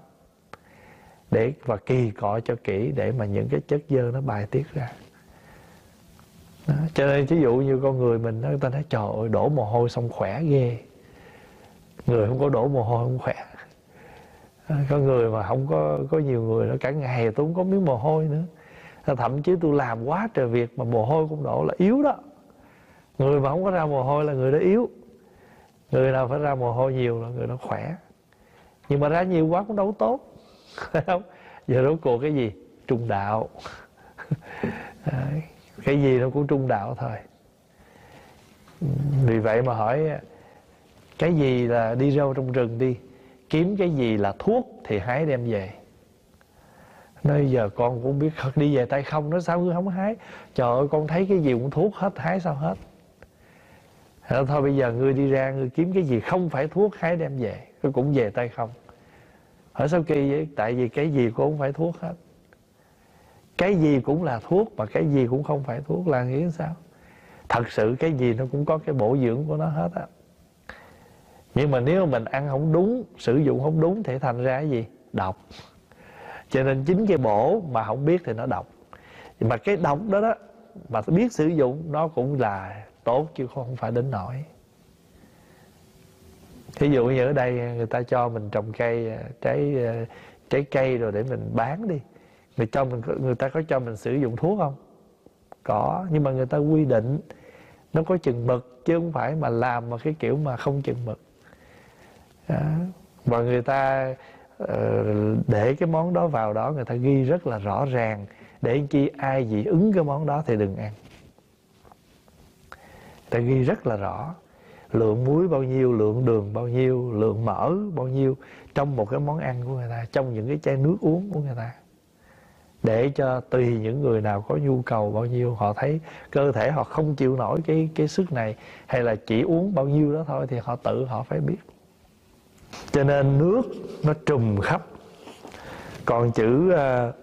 để và kỳ cọ cho kỹ, để mà những cái chất dơ nó bài tiết ra. Đó. Cho nên ví dụ như con người mình đó, người ta nói trời ơi, đổ mồ hôi xong khỏe ghê. Người không có đổ mồ hôi không khỏe. Có người mà không có, có nhiều người nó cả ngày tôi không có miếng mồ hôi nữa. Thậm chí tôi làm quá trời việc mà mồ hôi cũng đổ, là yếu đó. Người mà không có ra mồ hôi là người đó yếu. Người nào phải ra mồ hôi nhiều là người đó khỏe. Nhưng mà ra nhiều quá cũng đâu tốt. Phải không? Giờ rốt cuộc cái gì? Trung đạo. Cái gì nó cũng trung đạo thôi. Vì vậy mà hỏi, cái gì là đi râu trong rừng đi, kiếm cái gì là thuốc thì hái đem về. Nói giờ con cũng biết đi về tay không, nói sao ngươi không hái? Trời ơi, con thấy cái gì cũng thuốc hết, hái sao hết? Thôi bây giờ ngươi đi ra, ngươi kiếm cái gì không phải thuốc, hái đem về, ngươi cũng về tay không. Hỏi sao kỳ vậy? Tại vì cái gì cũng không phải thuốc hết. Cái gì cũng là thuốc mà cái gì cũng không phải thuốc là nghĩ sao? Thật sự cái gì nó cũng có cái bổ dưỡng của nó hết á. Nhưng mà nếu mà mình ăn không đúng, sử dụng không đúng thì thành ra cái gì? Độc. Cho nên chính cái bổ mà không biết thì nó độc. Mà cái độc đó đó, mà biết sử dụng nó cũng là tốt, chứ không phải đến nỗi. Thí dụ như ở đây người ta cho mình trồng cây, trái trái cây rồi để mình bán đi, người cho mình, người ta có cho mình sử dụng thuốc không? Có, nhưng mà người ta quy định nó có chừng mực, chứ không phải mà làm mà cái kiểu mà không chừng mực. Đó. Và người ta uh, để cái món đó vào đó, người ta ghi rất là rõ ràng, để chi ai dị ứng cái món đó thì đừng ăn. Người ta ghi rất là rõ lượng muối bao nhiêu, lượng đường bao nhiêu, lượng mỡ bao nhiêu trong một cái món ăn của người ta, trong những cái chai nước uống của người ta, để cho tùy những người nào có nhu cầu bao nhiêu, họ thấy cơ thể họ không chịu nổi cái cái sức này, hay là chỉ uống bao nhiêu đó thôi, thì họ tự họ phải biết. Cho nên nước nó trùm khắp. Còn chữ uh,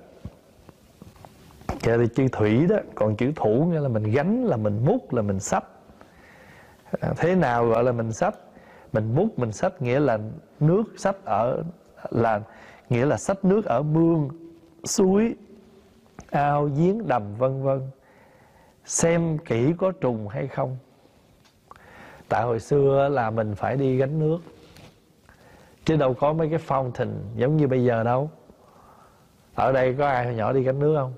thì chữ thủy đó, còn chữ thủ nghĩa là mình gánh, là mình múc, là mình xách. Thế nào gọi là mình xách? Mình múc, mình xách nghĩa là nước xách ở, là nghĩa là xách nước ở mương, suối, ao, giếng, đầm vân vân. Xem kỹ có trùng hay không. Tại hồi xưa là mình phải đi gánh nước, chứ đâu có mấy cái fountain giống như bây giờ đâu. Ở đây có ai hồi nhỏ đi gánh nước không?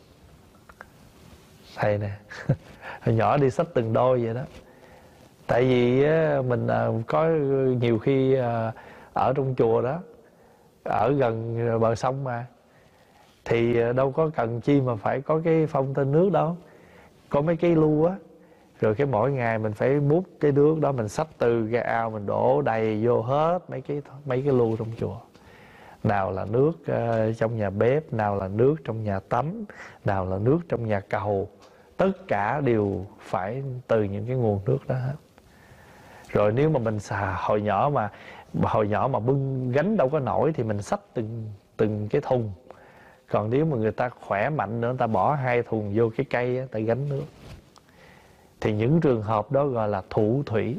Thầy nè. Hồi nhỏ đi xách từng đôi vậy đó. Tại vì mình có nhiều khi ở trong chùa đó, ở gần bờ sông mà, thì đâu có cần chi mà phải có cái phong tên nước đâu. Có mấy cái lu á, rồi cái mỗi ngày mình phải múc cái nước đó, mình xách từ cái ao mình đổ đầy vô hết mấy cái mấy cái lu trong chùa. Nào là nước uh, trong nhà bếp, nào là nước trong nhà tắm, nào là nước trong nhà cầu. Tất cả đều phải từ những cái nguồn nước đó hết. Rồi nếu mà mình xà hồi nhỏ mà hồi nhỏ mà bưng gánh đâu có nổi thì mình xách từng từng cái thùng. Còn nếu mà người ta khỏe mạnh nữa, người ta bỏ hai thùng vô cái cây á, ta gánh nước. Thì những trường hợp đó gọi là thủ thủy,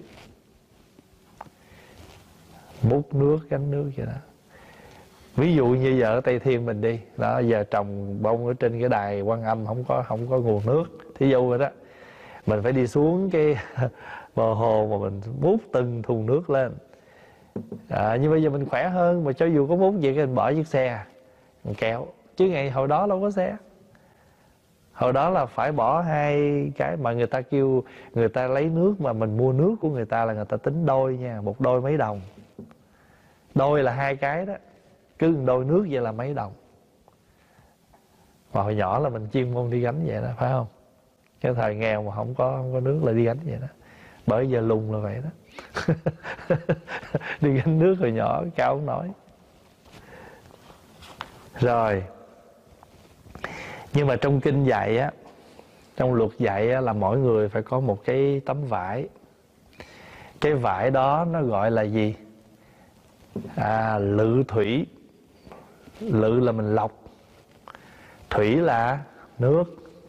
múc nước gánh nước vậy đó. Ví dụ như giờ ở Tây Thiên mình đi đó, giờ trồng bông ở trên cái đài Quan Âm không có không có nguồn nước, thí dụ rồi đó, mình phải đi xuống cái bờ hồ mà mình múc từng thùng nước lên. À, nhưng bây giờ mình khỏe hơn, mà cho dù có múc gì cái mình bỏ chiếc xe mình kéo, chứ ngày hồi đó đâu có xe. Hồi đó là phải bỏ hai cái, mà người ta kêu người ta lấy nước, mà mình mua nước của người ta là người ta tính đôi nha, một đôi mấy đồng. Đôi là hai cái đó, cứ đôi nước vậy là mấy đồng. Mà hồi nhỏ là mình chuyên môn đi gánh vậy đó, phải không? Cái thời nghèo mà không có không có nước là đi gánh vậy đó. Bởi giờ lùn là vậy đó. Đi gánh nước hồi nhỏ cao không nổi. Rồi, nhưng mà trong kinh dạy á, trong luật dạy á, là mỗi người phải có một cái tấm vải. Cái vải đó nó gọi là gì? À, lự thủy. Lự là mình lọc, thủy là nước,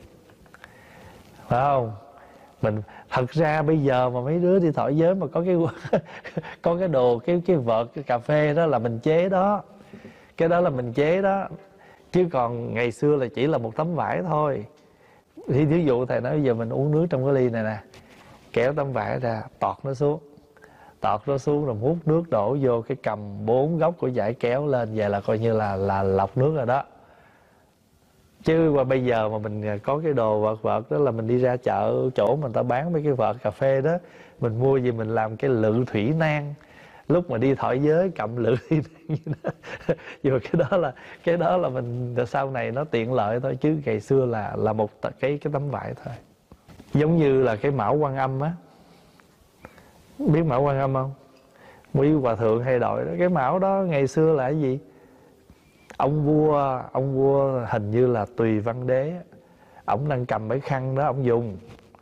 phải không? Mình thật ra bây giờ mà mấy đứa đi thọ giới mà có cái có cái đồ cái cái vợt cái cà phê đó là mình chế đó, cái đó là mình chế đó, chứ còn ngày xưa là chỉ là một tấm vải thôi. Thì ví dụ thầy nói bây giờ mình uống nước trong cái ly này nè, kéo tấm vải ra, tọt nó xuống, tọt nó xuống rồi múc nước đổ vô, cái cầm bốn góc của dải kéo lên, vậy là coi như là là lọc nước rồi đó. Chứ qua bây giờ mà mình có cái đồ vợt vợt đó là mình đi ra chợ chỗ mà người ta bán mấy cái vợt cà phê đó, mình mua gì mình làm cái lự thủy nan. Lúc mà đi thọ giới cầm lự thủy nan như đó. Dù cái đó là cái đó là mình sau này nó tiện lợi thôi, chứ ngày xưa là là một cái cái tấm vải thôi. Giống như là cái mão Quan Âm á, biết mão Quan Âm không? Quý hòa thượng hay đội đó. Cái mão đó ngày xưa là cái gì? Ông vua, ông vua hình như là Tùy Văn Đế, ổng đang cầm cái khăn đó ổng dùng.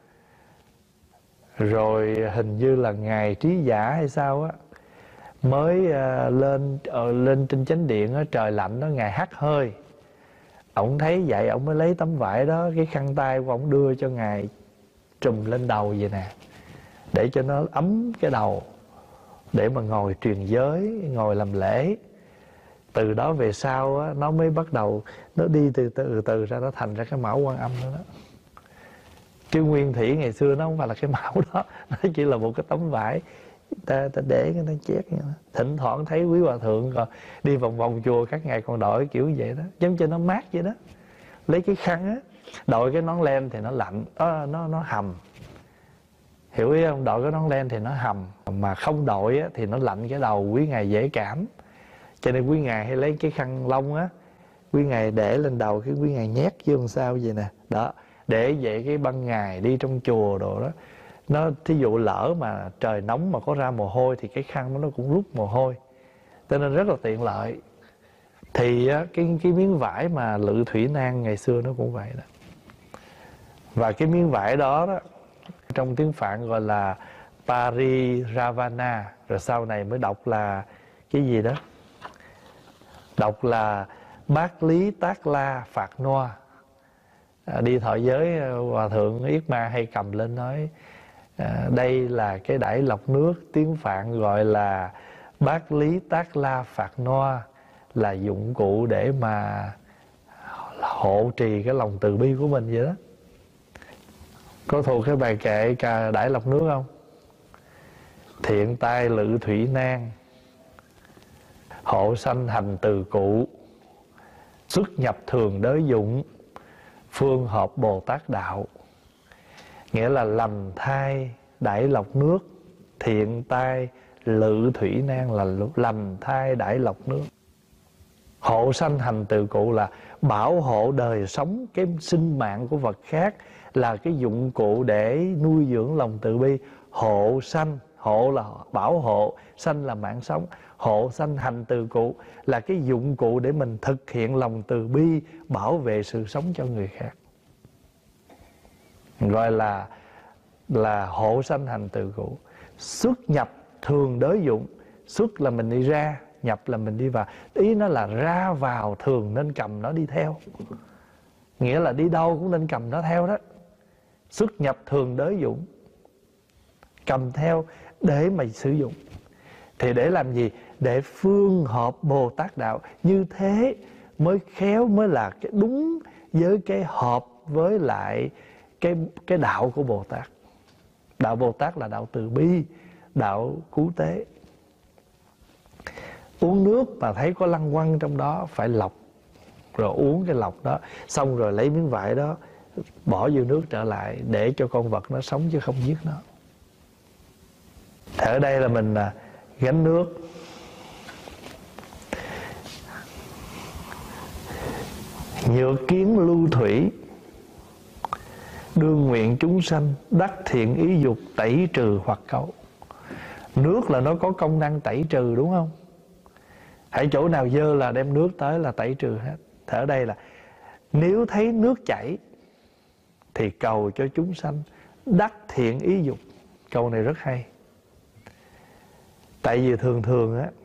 Rồi hình như là ngài Trí Giả hay sao á, mới uh, lên uh, lên trên chánh điện á, trời lạnh đó, ngài hắt hơi. Ổng thấy vậy ổng mới lấy tấm vải đó, cái khăn tay của ổng đưa cho ngài trùm lên đầu vậy nè, để cho nó ấm cái đầu, để mà ngồi truyền giới, ngồi làm lễ. Từ đó về sau á, nó mới bắt đầu nó đi từ từ từ ra, nó thành ra cái mão Quan Âm đó, đó. Chứ nguyên thủy ngày xưa nó không phải là cái mão đó, nó chỉ là một cái tấm vải ta, ta để cái nó chét vậy đó. Thỉnh thoảng thấy quý hòa thượng còn đi vòng vòng chùa các ngày còn đội kiểu vậy đó, giống cho nó mát vậy đó. Lấy cái khăn á, đội cái nón len thì nó lạnh, nó nó, nó hầm, hiểu ý không? Đội cái nón len thì nó hầm, mà không đội á, thì nó lạnh cái đầu, quý ngài dễ cảm. Cho nên quý ngài hay lấy cái khăn lông á, quý ngài để lên đầu, cái quý ngài nhét vô làm sao vậy nè, đó, để vậy cái ban ngày đi trong chùa đồ đó, nó thí dụ lỡ mà trời nóng mà có ra mồ hôi thì cái khăn nó cũng rút mồ hôi, cho nên rất là tiện lợi. Thì á, cái cái miếng vải mà lự thủy nan ngày xưa nó cũng vậy đó. Và cái miếng vải đó đó trong tiếng Phạn gọi là Pariravana, rồi sau này mới đọc là cái gì đó, đọc là Bát Lý Tác La Phạt Noa. À, đi thọ giới hòa thượng Yết Ma hay cầm lên nói à, đây là cái đải lọc nước, tiếng Phạn gọi là Bát Lý Tác La Phạt Noa, là dụng cụ để mà hộ trì cái lòng từ bi của mình vậy đó. Có thuộc cái bài kệ cà đải lọc nước không? thiện tai lự thủy nan, hộ sanh hành từ cụ, xuất nhập thường đới dụng, phương hợp Bồ Tát đạo. Nghĩa là lành thai đãi lọc nước, thiện tai lự thủy nan là lành thai đãi lọc nước. Hộ sanh hành từ cụ là bảo hộ đời sống, cái sinh mạng của vật khác, là cái dụng cụ để nuôi dưỡng lòng từ bi. Hộ sanh, hộ là bảo hộ, sanh là mạng sống. Hộ sanh hành từ cụ là cái dụng cụ để mình thực hiện lòng từ bi, bảo vệ sự sống cho người khác, gọi là là hộ sanh hành từ cụ. Xuất nhập thường đới dụng, xuất là mình đi ra, nhập là mình đi vào. Ý nó là ra vào thường nên cầm nó đi theo, nghĩa là đi đâu cũng nên cầm nó theo đó. Xuất nhập thường đới dụng, cầm theo để mà sử dụng. Thì để làm gì? Để phương hợp Bồ Tát đạo. Như thế mới khéo, mới là cái đúng với cái hợp với lại cái, cái đạo của Bồ Tát. Đạo Bồ Tát là đạo từ bi, đạo cứu tế. Uống nước mà thấy có lăng quăng trong đó phải lọc, rồi uống cái lọc đó, xong rồi lấy miếng vải đó bỏ vô nước trở lại, để cho con vật nó sống chứ không giết nó. Thì ở đây là mình là gánh nước. Nhược kiến lưu thủy, đương nguyện chúng sanh, đắc thiện ý dục, tẩy trừ hoặc cấu. Nước là nó có công năng tẩy trừ, đúng không? Hãy chỗ nào dơ là đem nước tới là tẩy trừ hết. Thì ở đây là nếu thấy nước chảy thì cầu cho chúng sanh đắc thiện ý dục. Câu này rất hay. Tại vì thường thường á,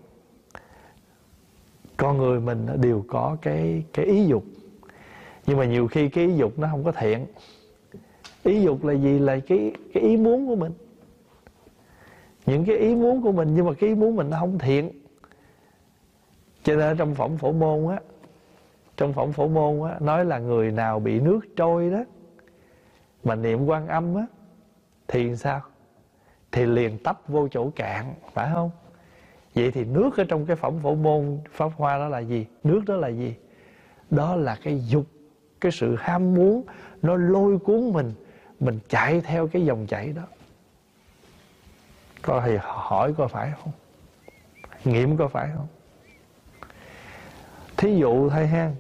con người mình đều có cái, cái ý dục. Nhưng mà nhiều khi cái ý dục nó không có thiện. Ý dục là gì? Là cái, cái ý muốn của mình. Những cái ý muốn của mình, nhưng mà cái ý muốn mình nó không thiện. Cho nên trong phẩm Phổ Môn á, trong phẩm Phổ Môn á, nói là người nào bị nước trôi đó mà niệm Quan Âm á, thì sao? Thì liền tấp vô chỗ cạn, phải không? Vậy thì nước ở trong cái phẩm Phổ Môn Pháp Hoa đó là gì? Nước đó là gì? Đó là cái dục, cái sự ham muốn, nó lôi cuốn mình, mình chạy theo cái dòng chảy đó. Coi thì hỏi coi phải không? Nghiệm coi phải không? Thí dụ thôi ha,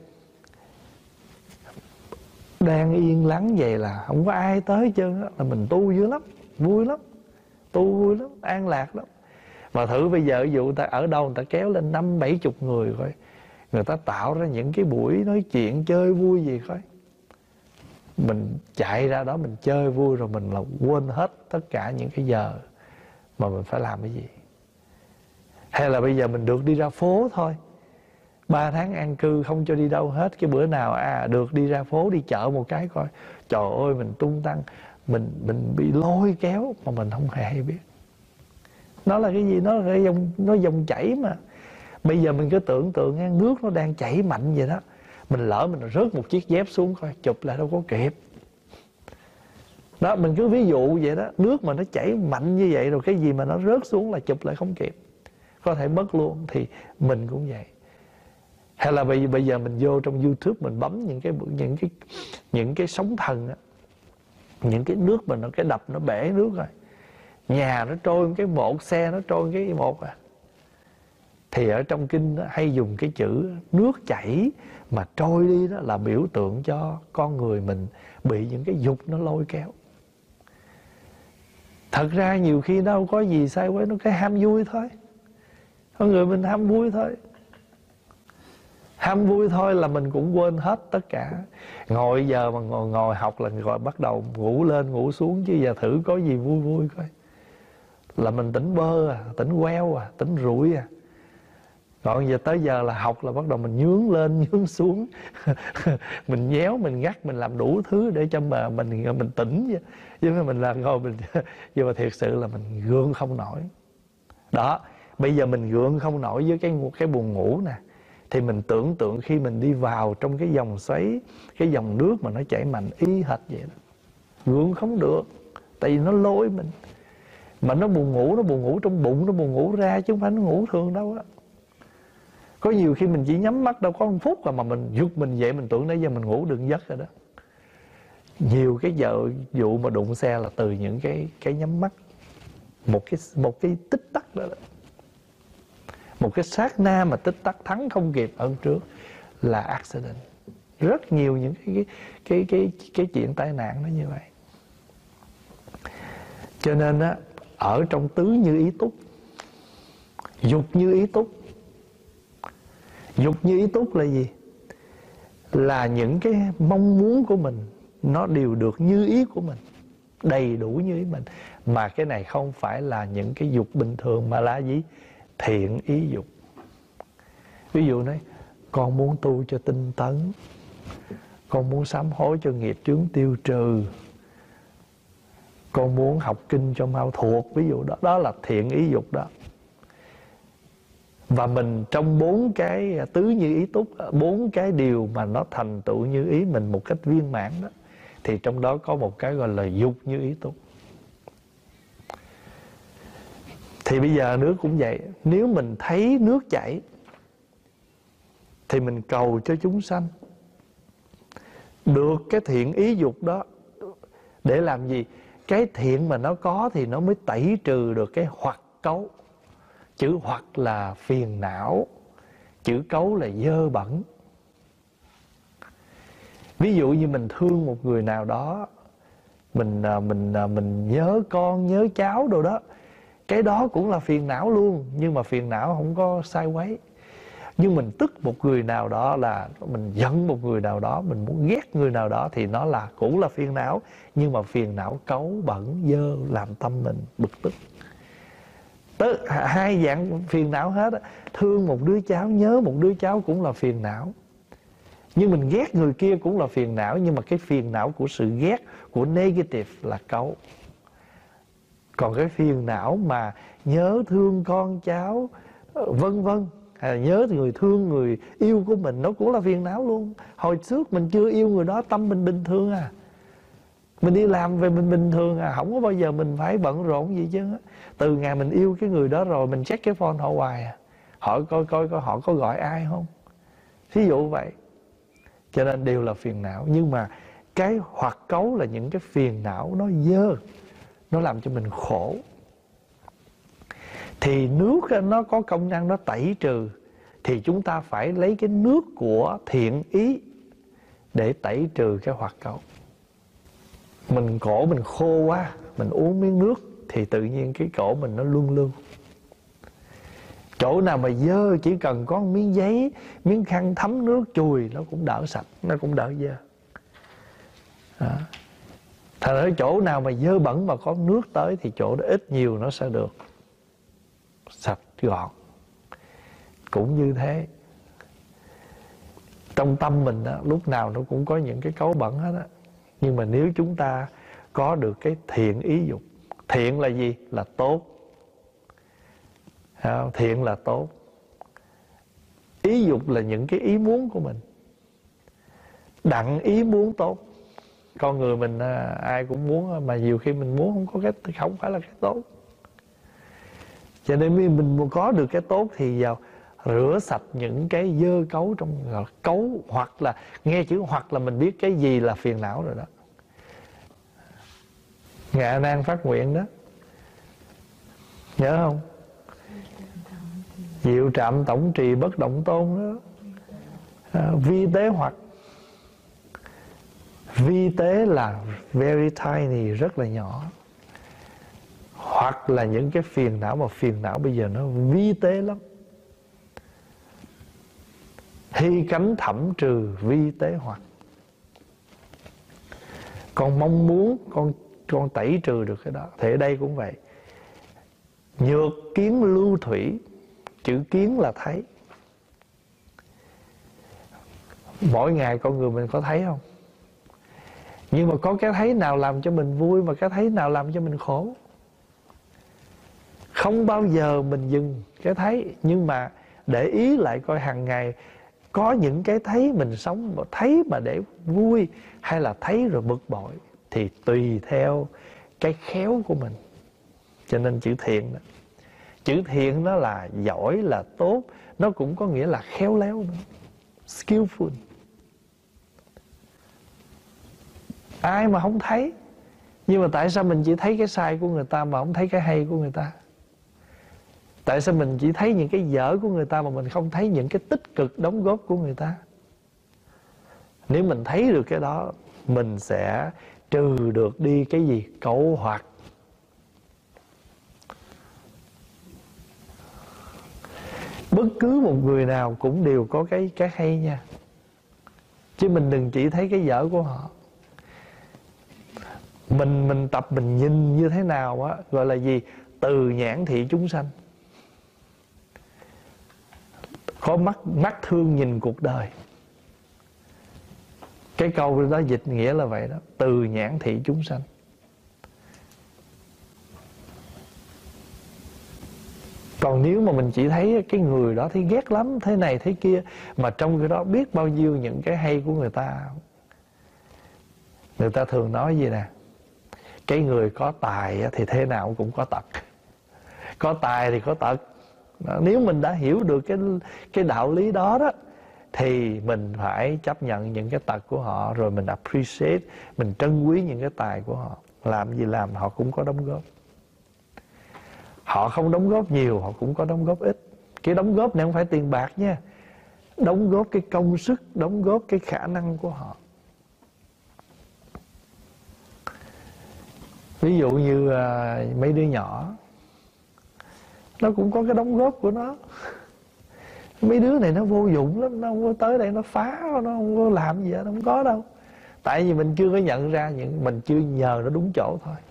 đang yên lắng vậy là không có ai tới hết trơn á, là mình tu dữ lắm, vui lắm, tu vui lắm, an lạc lắm. Mà thử bây giờ ví dụ người ta ở đâu người ta kéo lên năm bảy chục người coi, người ta tạo ra những cái buổi nói chuyện chơi vui gì coi, mình chạy ra đó mình chơi vui rồi mình là quên hết tất cả những cái giờ mà mình phải làm cái gì. Hay là bây giờ mình được đi ra phố thôi, ba tháng an cư không cho đi đâu hết, cái bữa nào à được đi ra phố đi chợ một cái coi, trời ơi mình tung tăng, mình mình bị lôi kéo mà mình không hề hay biết. Nó là cái gì? Nó là cái dòng, nó dòng chảy mà. Bây giờ mình cứ tưởng tượng nghe, nước nó đang chảy mạnh vậy đó, mình lỡ mình rớt một chiếc dép xuống coi, chụp lại đâu có kịp. Đó, mình cứ ví dụ vậy đó, nước mà nó chảy mạnh như vậy rồi cái gì mà nó rớt xuống là chụp lại không kịp, có thể mất luôn. Thì mình cũng vậy. Hay là bây, bây giờ mình vô trong YouTube mình bấm những cái những cái những cái sóng thần á, những cái nước mà nó cái đập nó bể nước rồi, nhà nó trôi cái một, xe nó trôi cái một à. Thì ở trong kinh đó, hay dùng cái chữ nước chảy mà trôi đi đó là biểu tượng cho con người mình bị những cái dục nó lôi kéo. Thật ra nhiều khi đâu có gì sai quấy, nó cái ham vui thôi. Con người mình ham vui thôi. Ham vui thôi là mình cũng quên hết tất cả. Ngồi giờ mà ngồi, ngồi học là rồi bắt đầu ngủ lên ngủ xuống, chứ giờ thử có gì vui vui coi là mình tỉnh bơ à, tỉnh queo à, tỉnh rủi à. Còn giờ tới giờ là học là bắt đầu mình nhướng lên nhướng xuống mình nhéo mình ngắt mình làm đủ thứ để cho mà mình mình tỉnh vậy. Chứ mà mình làm ngồi mình nhưng mà thiệt sự là mình gượng không nổi. Đó, bây giờ mình gượng không nổi với cái cái buồn ngủ nè, thì mình tưởng tượng khi mình đi vào trong cái dòng xoáy, cái dòng nước mà nó chảy mạnh y hệt vậy đó, gượng không được, tại vì nó lôi mình. Mà nó buồn ngủ, nó buồn ngủ trong bụng, nó buồn ngủ ra, chứ không phải nó ngủ thường đâu á. Có nhiều khi mình chỉ nhắm mắt đâu có một phút rồi mà mình giật mình dậy, mình tưởng nãy giờ mình ngủ đừng giấc rồi đó. Nhiều cái giờ vụ mà đụng xe là từ những cái cái nhắm mắt, một cái một cái tích tắc đó, đó. Một cái sát na mà tích tắc thắng không kịp hơn trước là accident. Rất nhiều những cái cái cái cái, cái chuyện tai nạn nó như vậy. Cho nên á, ở trong tứ như ý túc, dục như ý túc. Dục như ý túc là gì? Là những cái mong muốn của mình nó đều được như ý của mình, đầy đủ như ý mình. Mà cái này không phải là những cái dục bình thường, mà là gì? Thiện ý dục. Ví dụ nói, con muốn tu cho tinh tấn, con muốn sám hối cho nghiệp chướng tiêu trừ, con muốn học kinh cho mau thuộc. Ví dụ đó, đó là thiện ý dục đó. Và mình trong bốn cái tứ như ý túc, bốn cái điều mà nó thành tựu như ý mình một cách viên mãn đó, thì trong đó có một cái gọi là dục như ý túc. Thì bây giờ nước cũng vậy. Nếu mình thấy nước chảy thì mình cầu cho chúng sanh được cái thiện ý dục đó. Để làm gì? Cái thiện mà nó có thì nó mới tẩy trừ được cái hoặc cấu. Chữ hoặc là phiền não, chữ cấu là dơ bẩn. Ví dụ như mình thương một người nào đó, Mình mình mình nhớ con, nhớ cháu đồ đó, cái đó cũng là phiền não luôn. Nhưng mà phiền não không có sai quấy. Nhưng mình tức một người nào đó, là mình giận một người nào đó, mình muốn ghét người nào đó, thì nó là cũng là phiền não. Nhưng mà phiền não cấu, bẩn, dơ, làm tâm mình bực tức. Tới hai dạng phiền não hết. Thương một đứa cháu, nhớ một đứa cháu cũng là phiền não. Nhưng mình ghét người kia cũng là phiền não. Nhưng mà cái phiền não của sự ghét, của negative là cấu. Còn cái phiền não mà nhớ thương con cháu, vân vân, hay là nhớ người thương, người yêu của mình, nó cũng là phiền não luôn. Hồi trước mình chưa yêu người đó, tâm mình bình thường à. Mình đi làm về mình bình thường à. Không có bao giờ mình phải bận rộn gì chứ. Từ ngày mình yêu cái người đó rồi, mình check cái phone họ hoài à. Họ coi coi coi họ có gọi ai không. Ví dụ vậy. Cho nên đều là phiền não. Nhưng mà cái hoặc cấu là những cái phiền não nó dơ, nó làm cho mình khổ. Thì nước nó có công năng nó tẩy trừ. Thì chúng ta phải lấy cái nước của thiện ý để tẩy trừ cái hoặc cấu. Mình cổ mình khô quá, mình uống miếng nước thì tự nhiên cái cổ mình nó luân lưu. Chỗ nào mà dơ chỉ cần có một miếng giấy, miếng khăn thấm nước chùi nó cũng đỡ sạch, nó cũng đỡ dơ. Đó. Thành ra chỗ nào mà dơ bẩn mà có nước tới thì chỗ đó ít nhiều nó sẽ được sạch gọn. Cũng như thế. Trong tâm mình đó, lúc nào nó cũng có những cái cấu bẩn hết á. Nhưng mà nếu chúng ta có được cái thiện ý dục. Thiện là gì? Là tốt. Thiện là tốt. Ý dục là những cái ý muốn của mình. Đặng ý muốn tốt. Con người mình ai cũng muốn, mà nhiều khi mình muốn không có cái, không phải là cái tốt. Cho nên mình có được cái tốt thì vào rửa sạch những cái dơ cấu trong cấu. Hoặc là nghe chữ hoặc là mình biết cái gì là phiền não rồi đó. Ngài A Nan phát nguyện đó, nhớ không? Diệu trạm tổng trì bất động tôn đó. À, vi tế hoặc. Vi tế là very tiny, rất là nhỏ. Hoặc là những cái phiền não, mà phiền não bây giờ nó vi tế lắm. Hy cánh thẩm trừ vi tế hoặc. Con mong muốn con con tẩy trừ được cái đó. Thì ở đây cũng vậy. Nhược kiến lưu thủy. Chữ kiến là thấy. Mỗi ngày con người mình có thấy không? Nhưng mà có cái thấy nào làm cho mình vui, mà cái thấy nào làm cho mình khổ? Không bao giờ mình dừng cái thấy. Nhưng mà để ý lại coi hàng ngày có những cái thấy mình sống, mà thấy mà để vui, hay là thấy rồi bực bội, thì tùy theo cái khéo của mình. Cho nên chữ thiện đó, chữ thiện nó là giỏi, là tốt, nó cũng có nghĩa là khéo léo nữa, skillful. Ai mà không thấy? Nhưng mà tại sao mình chỉ thấy cái sai của người ta mà không thấy cái hay của người ta? Tại sao mình chỉ thấy những cái dở của người ta mà mình không thấy những cái tích cực đóng góp của người ta? Nếu mình thấy được cái đó, mình sẽ trừ được đi cái gì? Cẩu hoặc. Bất cứ một người nào cũng đều có cái cái hay nha, chứ mình đừng chỉ thấy cái dở của họ. Mình mình tập mình nhìn như thế nào á, gọi là gì? Từ nhãn thị chúng sanh. Có mắt mắt thương nhìn cuộc đời. Cái câu đó dịch nghĩa là vậy đó, từ nhãn thị chúng sanh. Còn nếu mà mình chỉ thấy cái người đó thấy ghét lắm, thế này thế kia, mà trong cái đó biết bao nhiêu những cái hay của người ta. Người ta thường nói gì nè, cái người có tài thì thế nào cũng có tật. Có tài thì có tật. Nếu mình đã hiểu được cái, cái đạo lý đó đó, thì mình phải chấp nhận những cái tật của họ, rồi mình appreciate, mình trân quý những cái tài của họ. Làm gì làm họ cũng có đóng góp. Họ không đóng góp nhiều, họ cũng có đóng góp ít. Cái đóng góp này không phải tiền bạc nha, đóng góp cái công sức, đóng góp cái khả năng của họ. Ví dụ như à, mấy đứa nhỏ, nó cũng có cái đóng góp của nó. Mấy đứa này nó vô dụng lắm, nó không có tới đây nó phá, nó không có làm gì hết, nó không có đâu. Tại vì mình chưa có nhận ra, những mình chưa nhờ nó đúng chỗ thôi.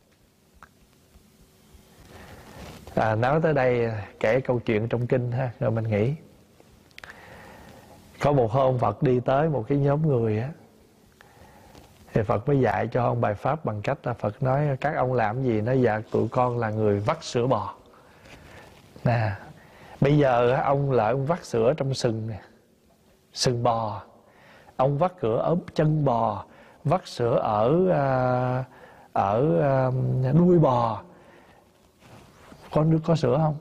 À, nói tới đây kể câu chuyện trong kinh ha, rồi mình nghĩ. Có một hôm Phật đi tới một cái nhóm người á, thì Phật mới dạy cho ông bài pháp bằng cách là Phật nói các ông làm gì? Nói dạ tụi con là người vắt sữa bò. Nè, bây giờ ông lại ông vắt sữa trong sừng nè, sừng bò. Ông vắt cửa ở chân bò, vắt sữa ở ở đuôi bò. Con có sữa không?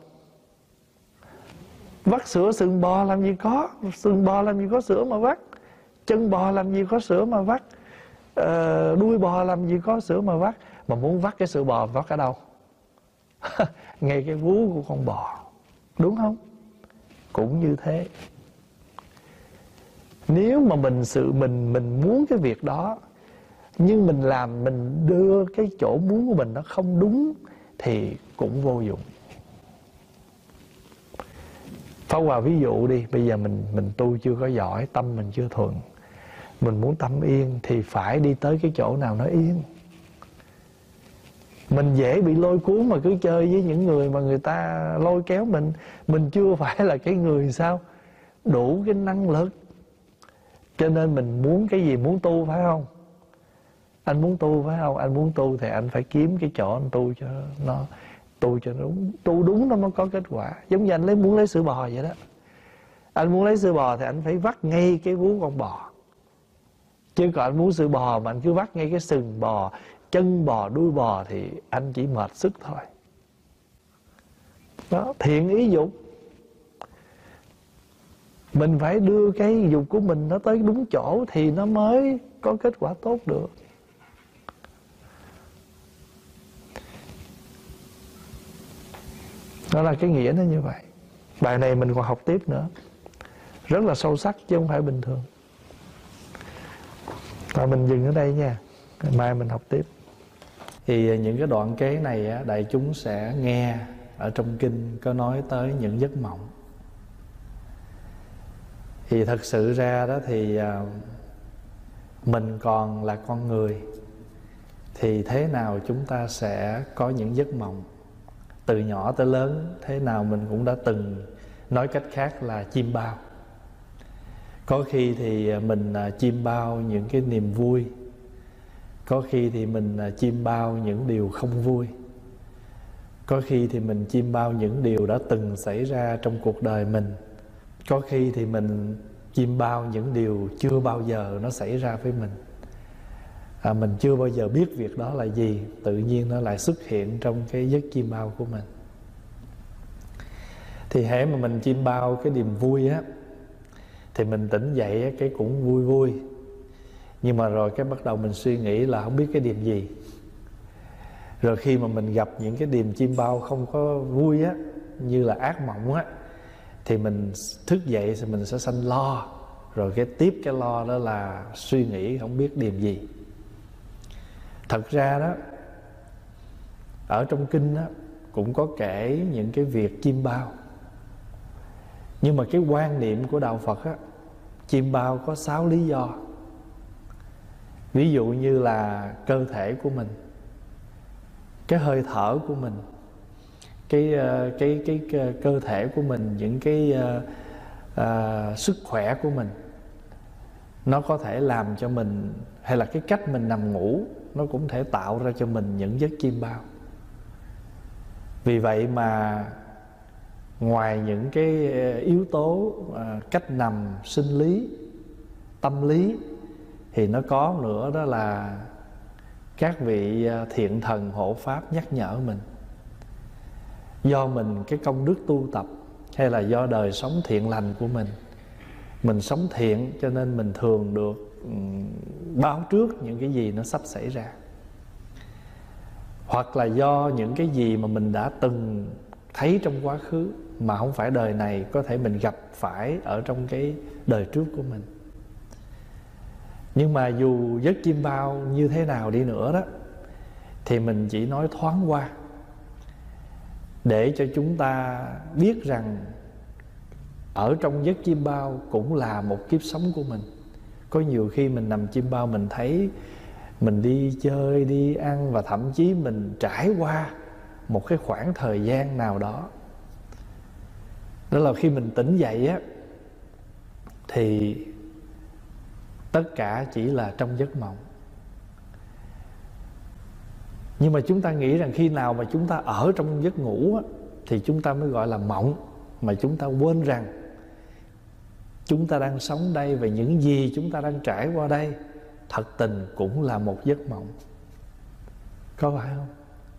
Vắt sữa sừng bò làm gì có, sừng bò làm gì có sữa mà vắt, chân bò làm gì có sữa mà vắt, ờ, đuôi bò làm gì có sữa mà vắt. Mà muốn vắt cái sữa bò vắt ở đâu? Ngay cái vú của con bò, đúng không? Cũng như thế. Nếu mà mình sự mình mình muốn cái việc đó, nhưng mình làm, mình đưa cái chỗ muốn của mình nó không đúng, thì cũng vô dụng. Pháp Hòa ví dụ đi, bây giờ mình mình tu chưa có giỏi, tâm mình chưa thuận, mình muốn tâm yên thì phải đi tới cái chỗ nào nó yên. Mình dễ bị lôi cuốn mà cứ chơi với những người mà người ta lôi kéo mình. Mình chưa phải là cái người sao đủ cái năng lực. Cho nên mình muốn cái gì, muốn tu phải không? Anh muốn tu phải không? Anh muốn tu thì anh phải kiếm cái chỗ anh tu cho nó, tu cho nó đúng. Tu đúng nó mới có kết quả. Giống như anh lấy muốn lấy sữa bò vậy đó. Anh muốn lấy sữa bò thì anh phải vắt ngay cái vú con bò. Chứ còn anh muốn sữa bò mà anh cứ vắt ngay cái sừng bò, chân bò, đuôi bò thì anh chỉ mệt sức thôi. Đó, thiện ý dục. Mình phải đưa cái dục của mình nó tới đúng chỗ thì nó mới có kết quả tốt được. Đó là cái nghĩa nó như vậy. Bài này mình còn học tiếp nữa, rất là sâu sắc chứ không phải bình thường. Và mình dừng ở đây nha, mai mình học tiếp. Thì những cái đoạn kế này á, đại chúng sẽ nghe ở trong kinh có nói tới những giấc mộng. Thì thật sự ra đó thì à, mình còn là con người, thì thế nào chúng ta sẽ có những giấc mộng. Từ nhỏ tới lớn, thế nào mình cũng đã từng, nói cách khác là chiêm bao. Có khi thì mình chiêm bao những cái niềm vui, có khi thì mình chiêm bao những điều không vui, có khi thì mình chiêm bao những điều đã từng xảy ra trong cuộc đời mình, có khi thì mình chiêm bao những điều chưa bao giờ nó xảy ra với mình. à, mình chưa bao giờ biết việc đó là gì, tự nhiên nó lại xuất hiện trong cái giấc chiêm bao của mình. Thì hễ mà mình chiêm bao cái niềm vui á, thì mình tỉnh dậy á, cái cũng vui vui. Nhưng mà rồi cái bắt đầu mình suy nghĩ là không biết cái niềm gì. Rồi khi mà mình gặp những cái niềm chiêm bao không có vui á, như là ác mộng á, thì mình thức dậy thì mình sẽ sanh lo. Rồi cái tiếp cái lo đó là suy nghĩ không biết niềm gì. Thật ra đó, ở trong kinh đó cũng có kể những cái việc chiêm bao. Nhưng mà cái quan niệm của Đạo Phật á, chiêm bao có sáu lý do. Ví dụ như là cơ thể của mình, cái hơi thở của mình, cái cái cái, cái cơ thể của mình, những cái uh, uh, sức khỏe của mình, nó có thể làm cho mình, hay là cái cách mình nằm ngủ, nó cũng thể tạo ra cho mình những giấc chiêm bao. Vì vậy mà ngoài những cái yếu tố uh, cách nằm sinh lý, tâm lý, thì nó có nữa đó là các vị thiện thần hộ pháp nhắc nhở mình. Do mình cái công đức tu tập, hay là do đời sống thiện lành của mình, mình sống thiện cho nên mình thường được um, báo trước những cái gì nó sắp xảy ra. Hoặc là do những cái gì mà mình đã từng thấy trong quá khứ, mà không phải đời này, có thể mình gặp phải ở trong cái đời trước của mình. Nhưng mà dù giấc chiêm bao như thế nào đi nữa đó, thì mình chỉ nói thoáng qua, để cho chúng ta biết rằng ở trong giấc chiêm bao cũng là một kiếp sống của mình. Có nhiều khi mình nằm chiêm bao, mình thấy mình đi chơi, đi ăn, và thậm chí mình trải qua một cái khoảng thời gian nào đó. Đó là khi mình tỉnh dậy á, thì tất cả chỉ là trong giấc mộng. Nhưng mà chúng ta nghĩ rằng khi nào mà chúng ta ở trong giấc ngủ á, thì chúng ta mới gọi là mộng. Mà chúng ta quên rằng chúng ta đang sống đây, và những gì chúng ta đang trải qua đây thật tình cũng là một giấc mộng. Có phải không?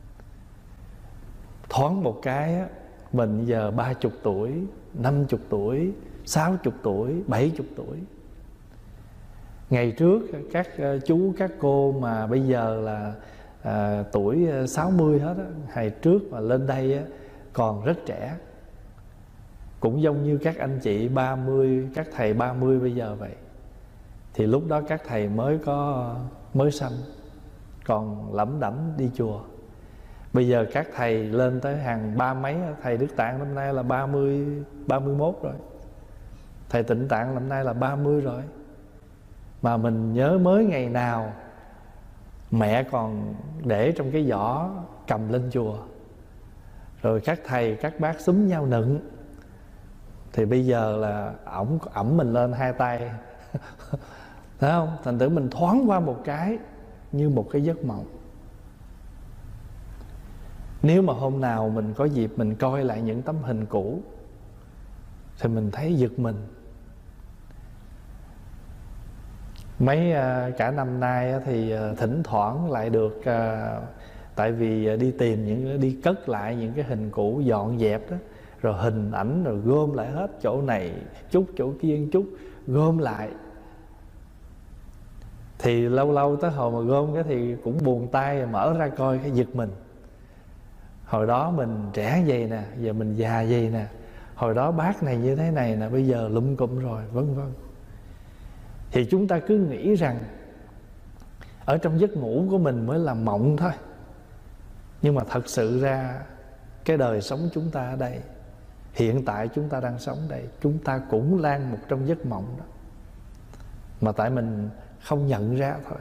Thoáng một cái á, mình giờ ba chục tuổi, năm chục tuổi, sáu chục tuổi, bảy chục tuổi. Ngày trước các chú các cô mà bây giờ là à, tuổi sáu mươi hết á, ngày trước mà lên đây á, còn rất trẻ. Cũng giống như các anh chị ba mươi, các thầy ba mươi bây giờ vậy. Thì lúc đó các thầy mới có mới sanh, còn lẩm đẩm đi chùa. Bây giờ các thầy lên tới hàng ba mấy. Thầy Đức Tạng năm nay là ba mươi, ba mươi mốt rồi. Thầy Tịnh Tạng năm nay là ba mươi rồi. Mà mình nhớ mới ngày nào mẹ còn để trong cái giỏ cầm lên chùa, rồi các thầy các bác xúm nhau nựng. Thì bây giờ là ổng ẩm mình lên hai tay. Thấy không? Thành thử mình thoáng qua một cái như một cái giấc mộng. Nếu mà hôm nào mình có dịp mình coi lại những tấm hình cũ, thì mình thấy giật mình. Mấy cả năm nay thì thỉnh thoảng lại được, tại vì đi tìm những, đi cất lại những cái hình cũ, dọn dẹp đó, rồi hình ảnh rồi gom lại hết, chỗ này chút, chỗ kia chút, gom lại. Thì lâu lâu tới hồi mà gom cái thì cũng buồn tay, mở ra coi cái giật mình. Hồi đó mình trẻ vậy nè, giờ mình già vậy nè. Hồi đó bác này như thế này nè, bây giờ lụm cụm rồi, vân vân. Thì chúng ta cứ nghĩ rằng ở trong giấc ngủ của mình mới là mộng thôi. Nhưng mà thật sự ra cái đời sống chúng ta ở đây, hiện tại chúng ta đang sống đây, chúng ta cũng đang một trong giấc mộng đó. Mà tại mình không nhận ra thôi.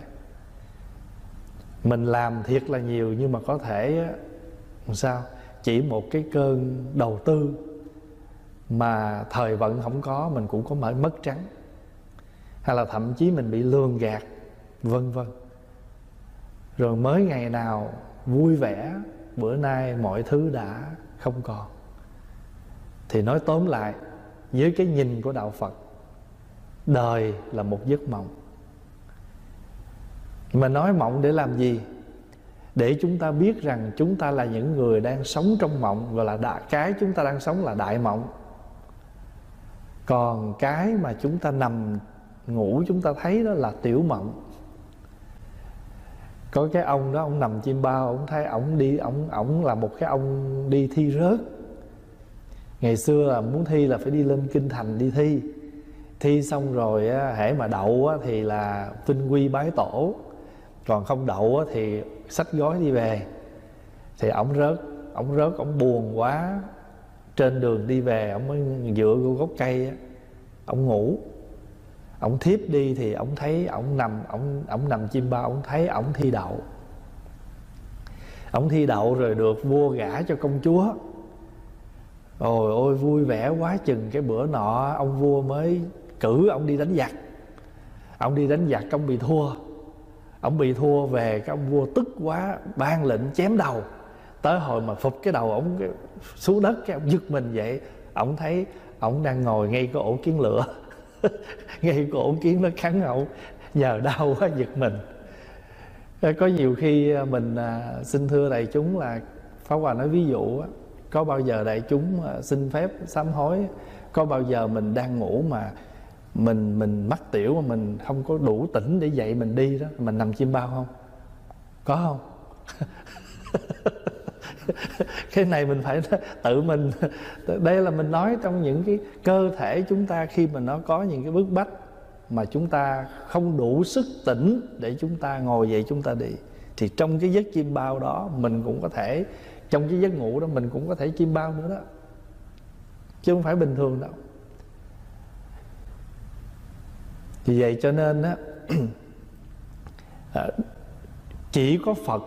Mình làm thiệt là nhiều, nhưng mà có thể làm sao chỉ một cái cơn đầu tư mà thời vận không có, mình cũng có mở mất trắng. Hay là thậm chí mình bị lường gạt, vân vân. Rồi mới ngày nào vui vẻ, bữa nay mọi thứ đã không còn. Thì nói tóm lại, với cái nhìn của Đạo Phật, đời là một giấc mộng. Mà nói mộng để làm gì? Để chúng ta biết rằng chúng ta là những người đang sống trong mộng, gọi là đại, cái chúng ta đang sống là đại mộng. Còn cái mà chúng ta nằm ngủ chúng ta thấy đó là tiểu mộng. Có cái ông đó, ông nằm chim bao, ông thấy ông đi, ông ông là một cái ông đi thi rớt. Ngày xưa là muốn thi là phải đi lên kinh thành đi thi. Thi xong rồi á, hễ mà đậu á, thì là vinh quy bái tổ. Còn không đậu á, thì xách gói đi về. Thì ổng rớt, ổng rớt, ổng buồn quá. Trên đường đi về, ổng mới dựa vô gốc cây á, ổng ngủ. Ổng thiếp đi thì ổng thấy ổng nằm, ổng ổng nằm chim bao, ổng thấy ổng thi đậu. Ổng thi đậu rồi được vua gả cho công chúa. Ôi ôi vui vẻ quá chừng. Cái bữa nọ ông vua mới cử ông đi đánh giặc. Ông đi đánh giặc, ông bị thua. Ông bị thua về, cái ông vua tức quá, ban lệnh chém đầu. Tới hồi mà phục cái đầu ông xuống đất, cái ông giật mình dậy. Ông thấy ông đang ngồi ngay cái ổ kiến lửa. Ngay cái ổ kiến nó cắn ông, nhờ đau quá giật mình. Có nhiều khi mình xin thưa đại chúng là Pháp Hòa nói ví dụ, có bao giờ đại chúng xin phép sám hối, có bao giờ mình đang ngủ mà mình mình mắc tiểu mà mình không có đủ tỉnh để dậy mình đi đó, mình nằm chim bao không? Có không? Cái này mình phải tự mình. Đây là mình nói trong những cái cơ thể chúng ta, khi mà nó có những cái bức bách mà chúng ta không đủ sức tỉnh để chúng ta ngồi dậy chúng ta đi, thì trong cái giấc chim bao đó mình cũng có thể, trong cái giấc ngủ đó mình cũng có thể chim bao nữa đó, chứ không phải bình thường đâu. Vì vậy cho nên á, chỉ có Phật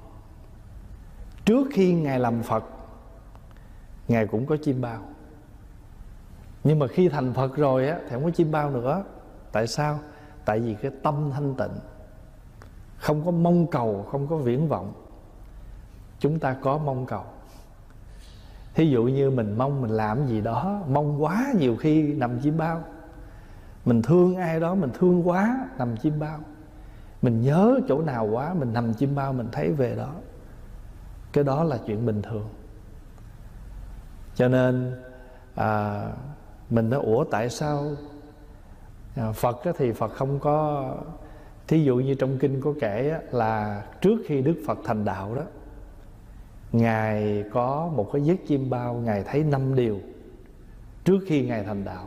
trước khi Ngài làm Phật, Ngài cũng có chim bao. Nhưng mà khi thành Phật rồi á, thì không có chim bao nữa. Tại sao? Tại vì cái tâm thanh tịnh, không có mong cầu, không có viễn vọng. Chúng ta có mong cầu. Thí dụ như mình mong mình làm gì đó, mong quá, nhiều khi nằm chim bao. Mình thương ai đó, mình thương quá, nằm chim bao. Mình nhớ chỗ nào quá, mình nằm chim bao, mình thấy về đó. Cái đó là chuyện bình thường. Cho nên à, mình nói ủa tại sao à, Phật á, thì Phật không có. Thí dụ như trong kinh có kể á, là trước khi Đức Phật thành đạo đó, Ngài có một cái giấc chim bao, Ngài thấy năm điều trước khi Ngài thành đạo.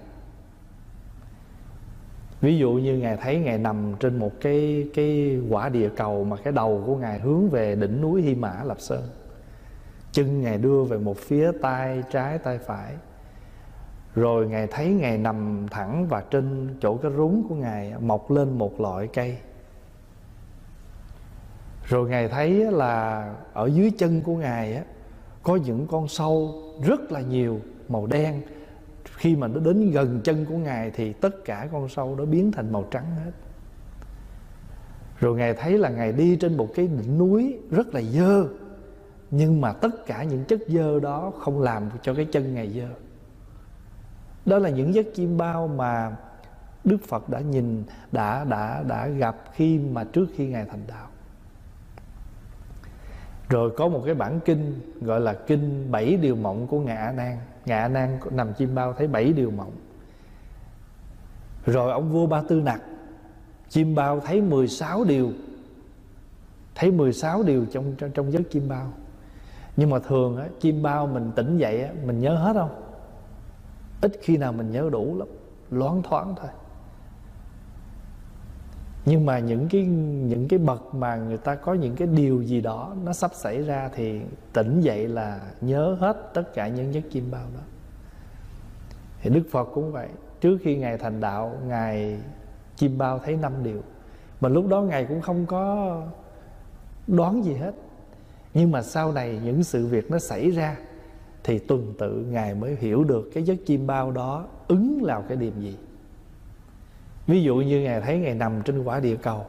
Ví dụ như Ngài thấy Ngài nằm trên một cái, cái quả địa cầu mà cái đầu của Ngài hướng về đỉnh núi Hy Mã Lạp Sơn. Chân Ngài đưa về một phía, tay trái tay phải. Rồi Ngài thấy Ngài nằm thẳng và trên chỗ cái rúng của Ngài mọc lên một loại cây. Rồi Ngài thấy là ở dưới chân của Ngài á, có những con sâu rất là nhiều màu đen. Khi mà nó đến gần chân của Ngài thì tất cả con sâu đó biến thành màu trắng hết. Rồi Ngài thấy là Ngài đi trên một cái đỉnh núi rất là dơ, nhưng mà tất cả những chất dơ đó không làm cho cái chân Ngài dơ. Đó là những giấc chim bao mà Đức Phật đã nhìn, đã, đã, đã gặp khi mà trước khi Ngài thành đạo. Rồi có một cái bản kinh gọi là kinh bảy điều mộng của Ngài A Nan. Ngài A Nan nằm chim bao thấy bảy điều mộng. Rồi ông vua Ba Tư Nặc chim bao thấy mười sáu điều, thấy mười sáu điều trong, trong, trong giấc chim bao. Nhưng mà thường á, chim bao mình tỉnh dậy á, mình nhớ hết không? Ít khi nào mình nhớ đủ lắm, loáng thoáng thôi. Nhưng mà những cái, những cái bậc mà người ta có những cái điều gì đó nó sắp xảy ra thì tỉnh dậy là nhớ hết tất cả những giấc chim bao đó. Thì Đức Phật cũng vậy. Trước khi Ngài thành đạo, Ngài chim bao thấy năm điều. Mà lúc đó Ngài cũng không có đoán gì hết. Nhưng mà sau này những sự việc nó xảy ra thì tuần tự Ngài mới hiểu được cái giấc chim bao đó ứng vào cái điểm gì. Ví dụ như Ngài thấy Ngài nằm trên quả địa cầu,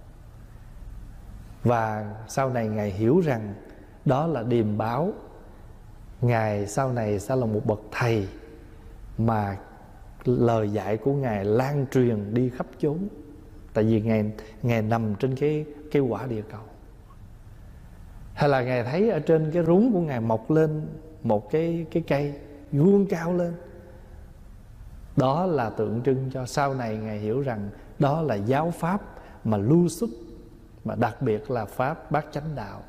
và sau này Ngài hiểu rằng đó là điềm báo Ngài sau này sẽ là một bậc thầy mà lời dạy của Ngài lan truyền đi khắp chốn. Tại vì Ngài, Ngài nằm trên cái, cái quả địa cầu. Hay là Ngài thấy ở trên cái rúng của Ngài mọc lên một cái, cái cây vuông cao lên. Đó là tượng trưng cho sau này Ngài hiểu rằng đó là giáo pháp mà lưu xuất, mà đặc biệt là pháp bát chánh đạo.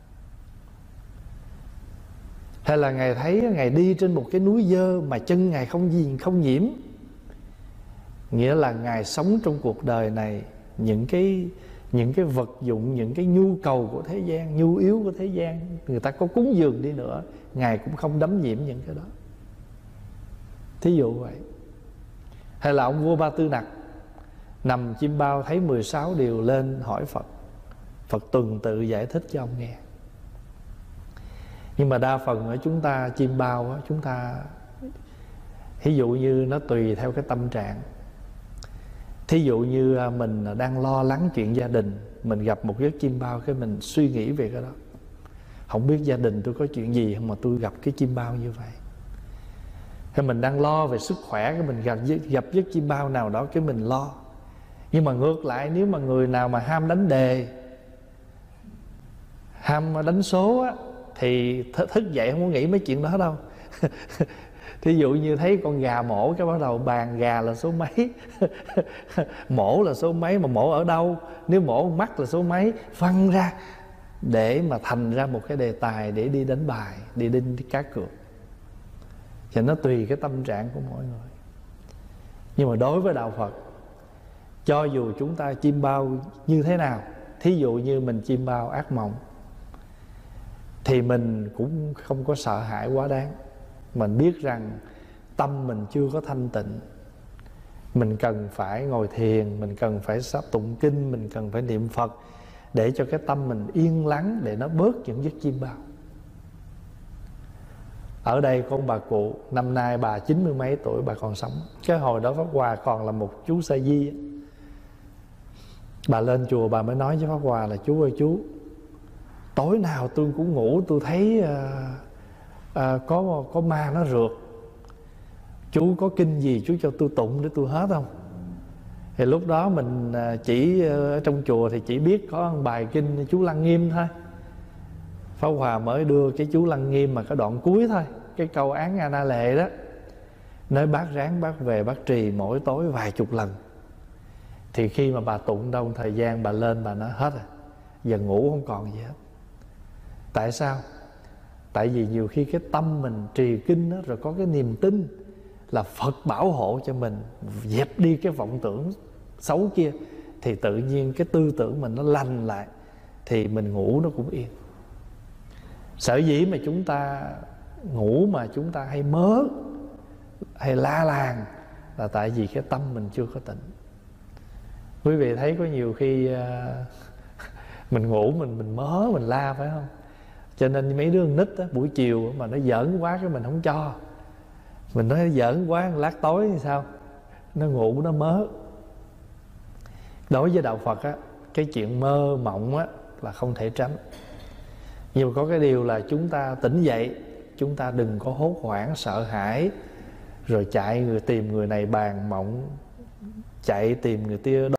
Hay là Ngài thấy Ngài đi trên một cái núi dơ mà chân Ngài không gì không nhiễm, nghĩa là Ngài sống trong cuộc đời này, những cái những cái vật dụng, những cái nhu cầu của thế gian, nhu yếu của thế gian, người ta có cúng dường đi nữa, Ngài cũng không đắm nhiễm những cái đó. Thí dụ vậy. Hay là ông vua Ba Tư Nặc nằm chim bao thấy mười sáu điều lên hỏi Phật, Phật tuần tự giải thích cho ông nghe. Nhưng mà đa phần ở chúng ta chim bao á, chúng ta thí dụ như nó tùy theo cái tâm trạng. Thí dụ như mình đang lo lắng chuyện gia đình, mình gặp một giấc chim bao, cái mình suy nghĩ về cái đó. Không biết gia đình tôi có chuyện gì không mà tôi gặp cái chim bao như vậy. Hay mình đang lo về sức khỏe, cái mình gặp, gặp giấc chim bao nào đó, cái mình lo. Nhưng mà ngược lại, nếu mà người nào mà ham đánh đề, ham đánh số á, thì th- thức dậy không có nghĩ mấy chuyện đó đâu. Thí dụ như thấy con gà mổ, cái bắt đầu bàn gà là số mấy, mổ là số mấy, mà mổ ở đâu, nếu mổ mắt là số mấy, phân ra để mà thành ra một cái đề tài để đi đánh bài, đi đi, đi cá cược. Thì nó tùy cái tâm trạng của mỗi người. Nhưng mà đối với đạo Phật, cho dù chúng ta chim bao như thế nào, thí dụ như mình chim bao ác mộng, thì mình cũng không có sợ hãi quá đáng. Mình biết rằng tâm mình chưa có thanh tịnh, mình cần phải ngồi thiền, mình cần phải sắp tụng kinh, mình cần phải niệm Phật để cho cái tâm mình yên lắng, để nó bớt những giấc chim bao. Ở đây có bà cụ, năm nay bà chín mươi mấy tuổi, bà còn sống. Cái hồi đó Pháp Hòa còn là một chú sa di. Bà lên chùa bà mới nói với Pháp Hòa là: chú ơi chú, tối nào tôi cũng ngủ tôi thấy uh, uh, có có ma nó rượt. Chú có kinh gì chú cho tôi tụng để tôi hết không? Thì lúc đó mình uh, chỉ uh, ở trong chùa thì chỉ biết có một bài kinh chú Lăng Nghiêm thôi. Pháp Hòa mới đưa cái chú Lăng Nghiêm mà cái đoạn cuối thôi, cái câu án A Na Lệ đó: nơi bác ráng bác về bác trì mỗi tối vài chục lần. Thì khi mà bà tụng đâu thời gian bà lên bà nói hết rồi, giờ ngủ không còn gì hết. Tại sao? Tại vì nhiều khi cái tâm mình trì kinh đó, rồi có cái niềm tin là Phật bảo hộ cho mình, dẹp đi cái vọng tưởng xấu kia, thì tự nhiên cái tư tưởng mình nó lành lại, thì mình ngủ nó cũng yên. Sở dĩ mà chúng ta ngủ mà chúng ta hay mớ, hay la làng, là tại vì cái tâm mình chưa có tịnh. Quý vị thấy có nhiều khi uh, mình ngủ mình mình mớ mình la, phải không? Cho nên mấy đứa nít á, buổi chiều mà nó giỡn quá cái mình không cho. Mình nói giỡn quá, lát tối thì sao? Nó ngủ nó mớ. Đối với đạo Phật á, cái chuyện mơ mộng á là không thể tránh. Nhưng mà có cái điều là chúng ta tỉnh dậy, chúng ta đừng có hốt hoảng, sợ hãi, rồi chạy người tìm người này bàn mộng, chạy tìm người kia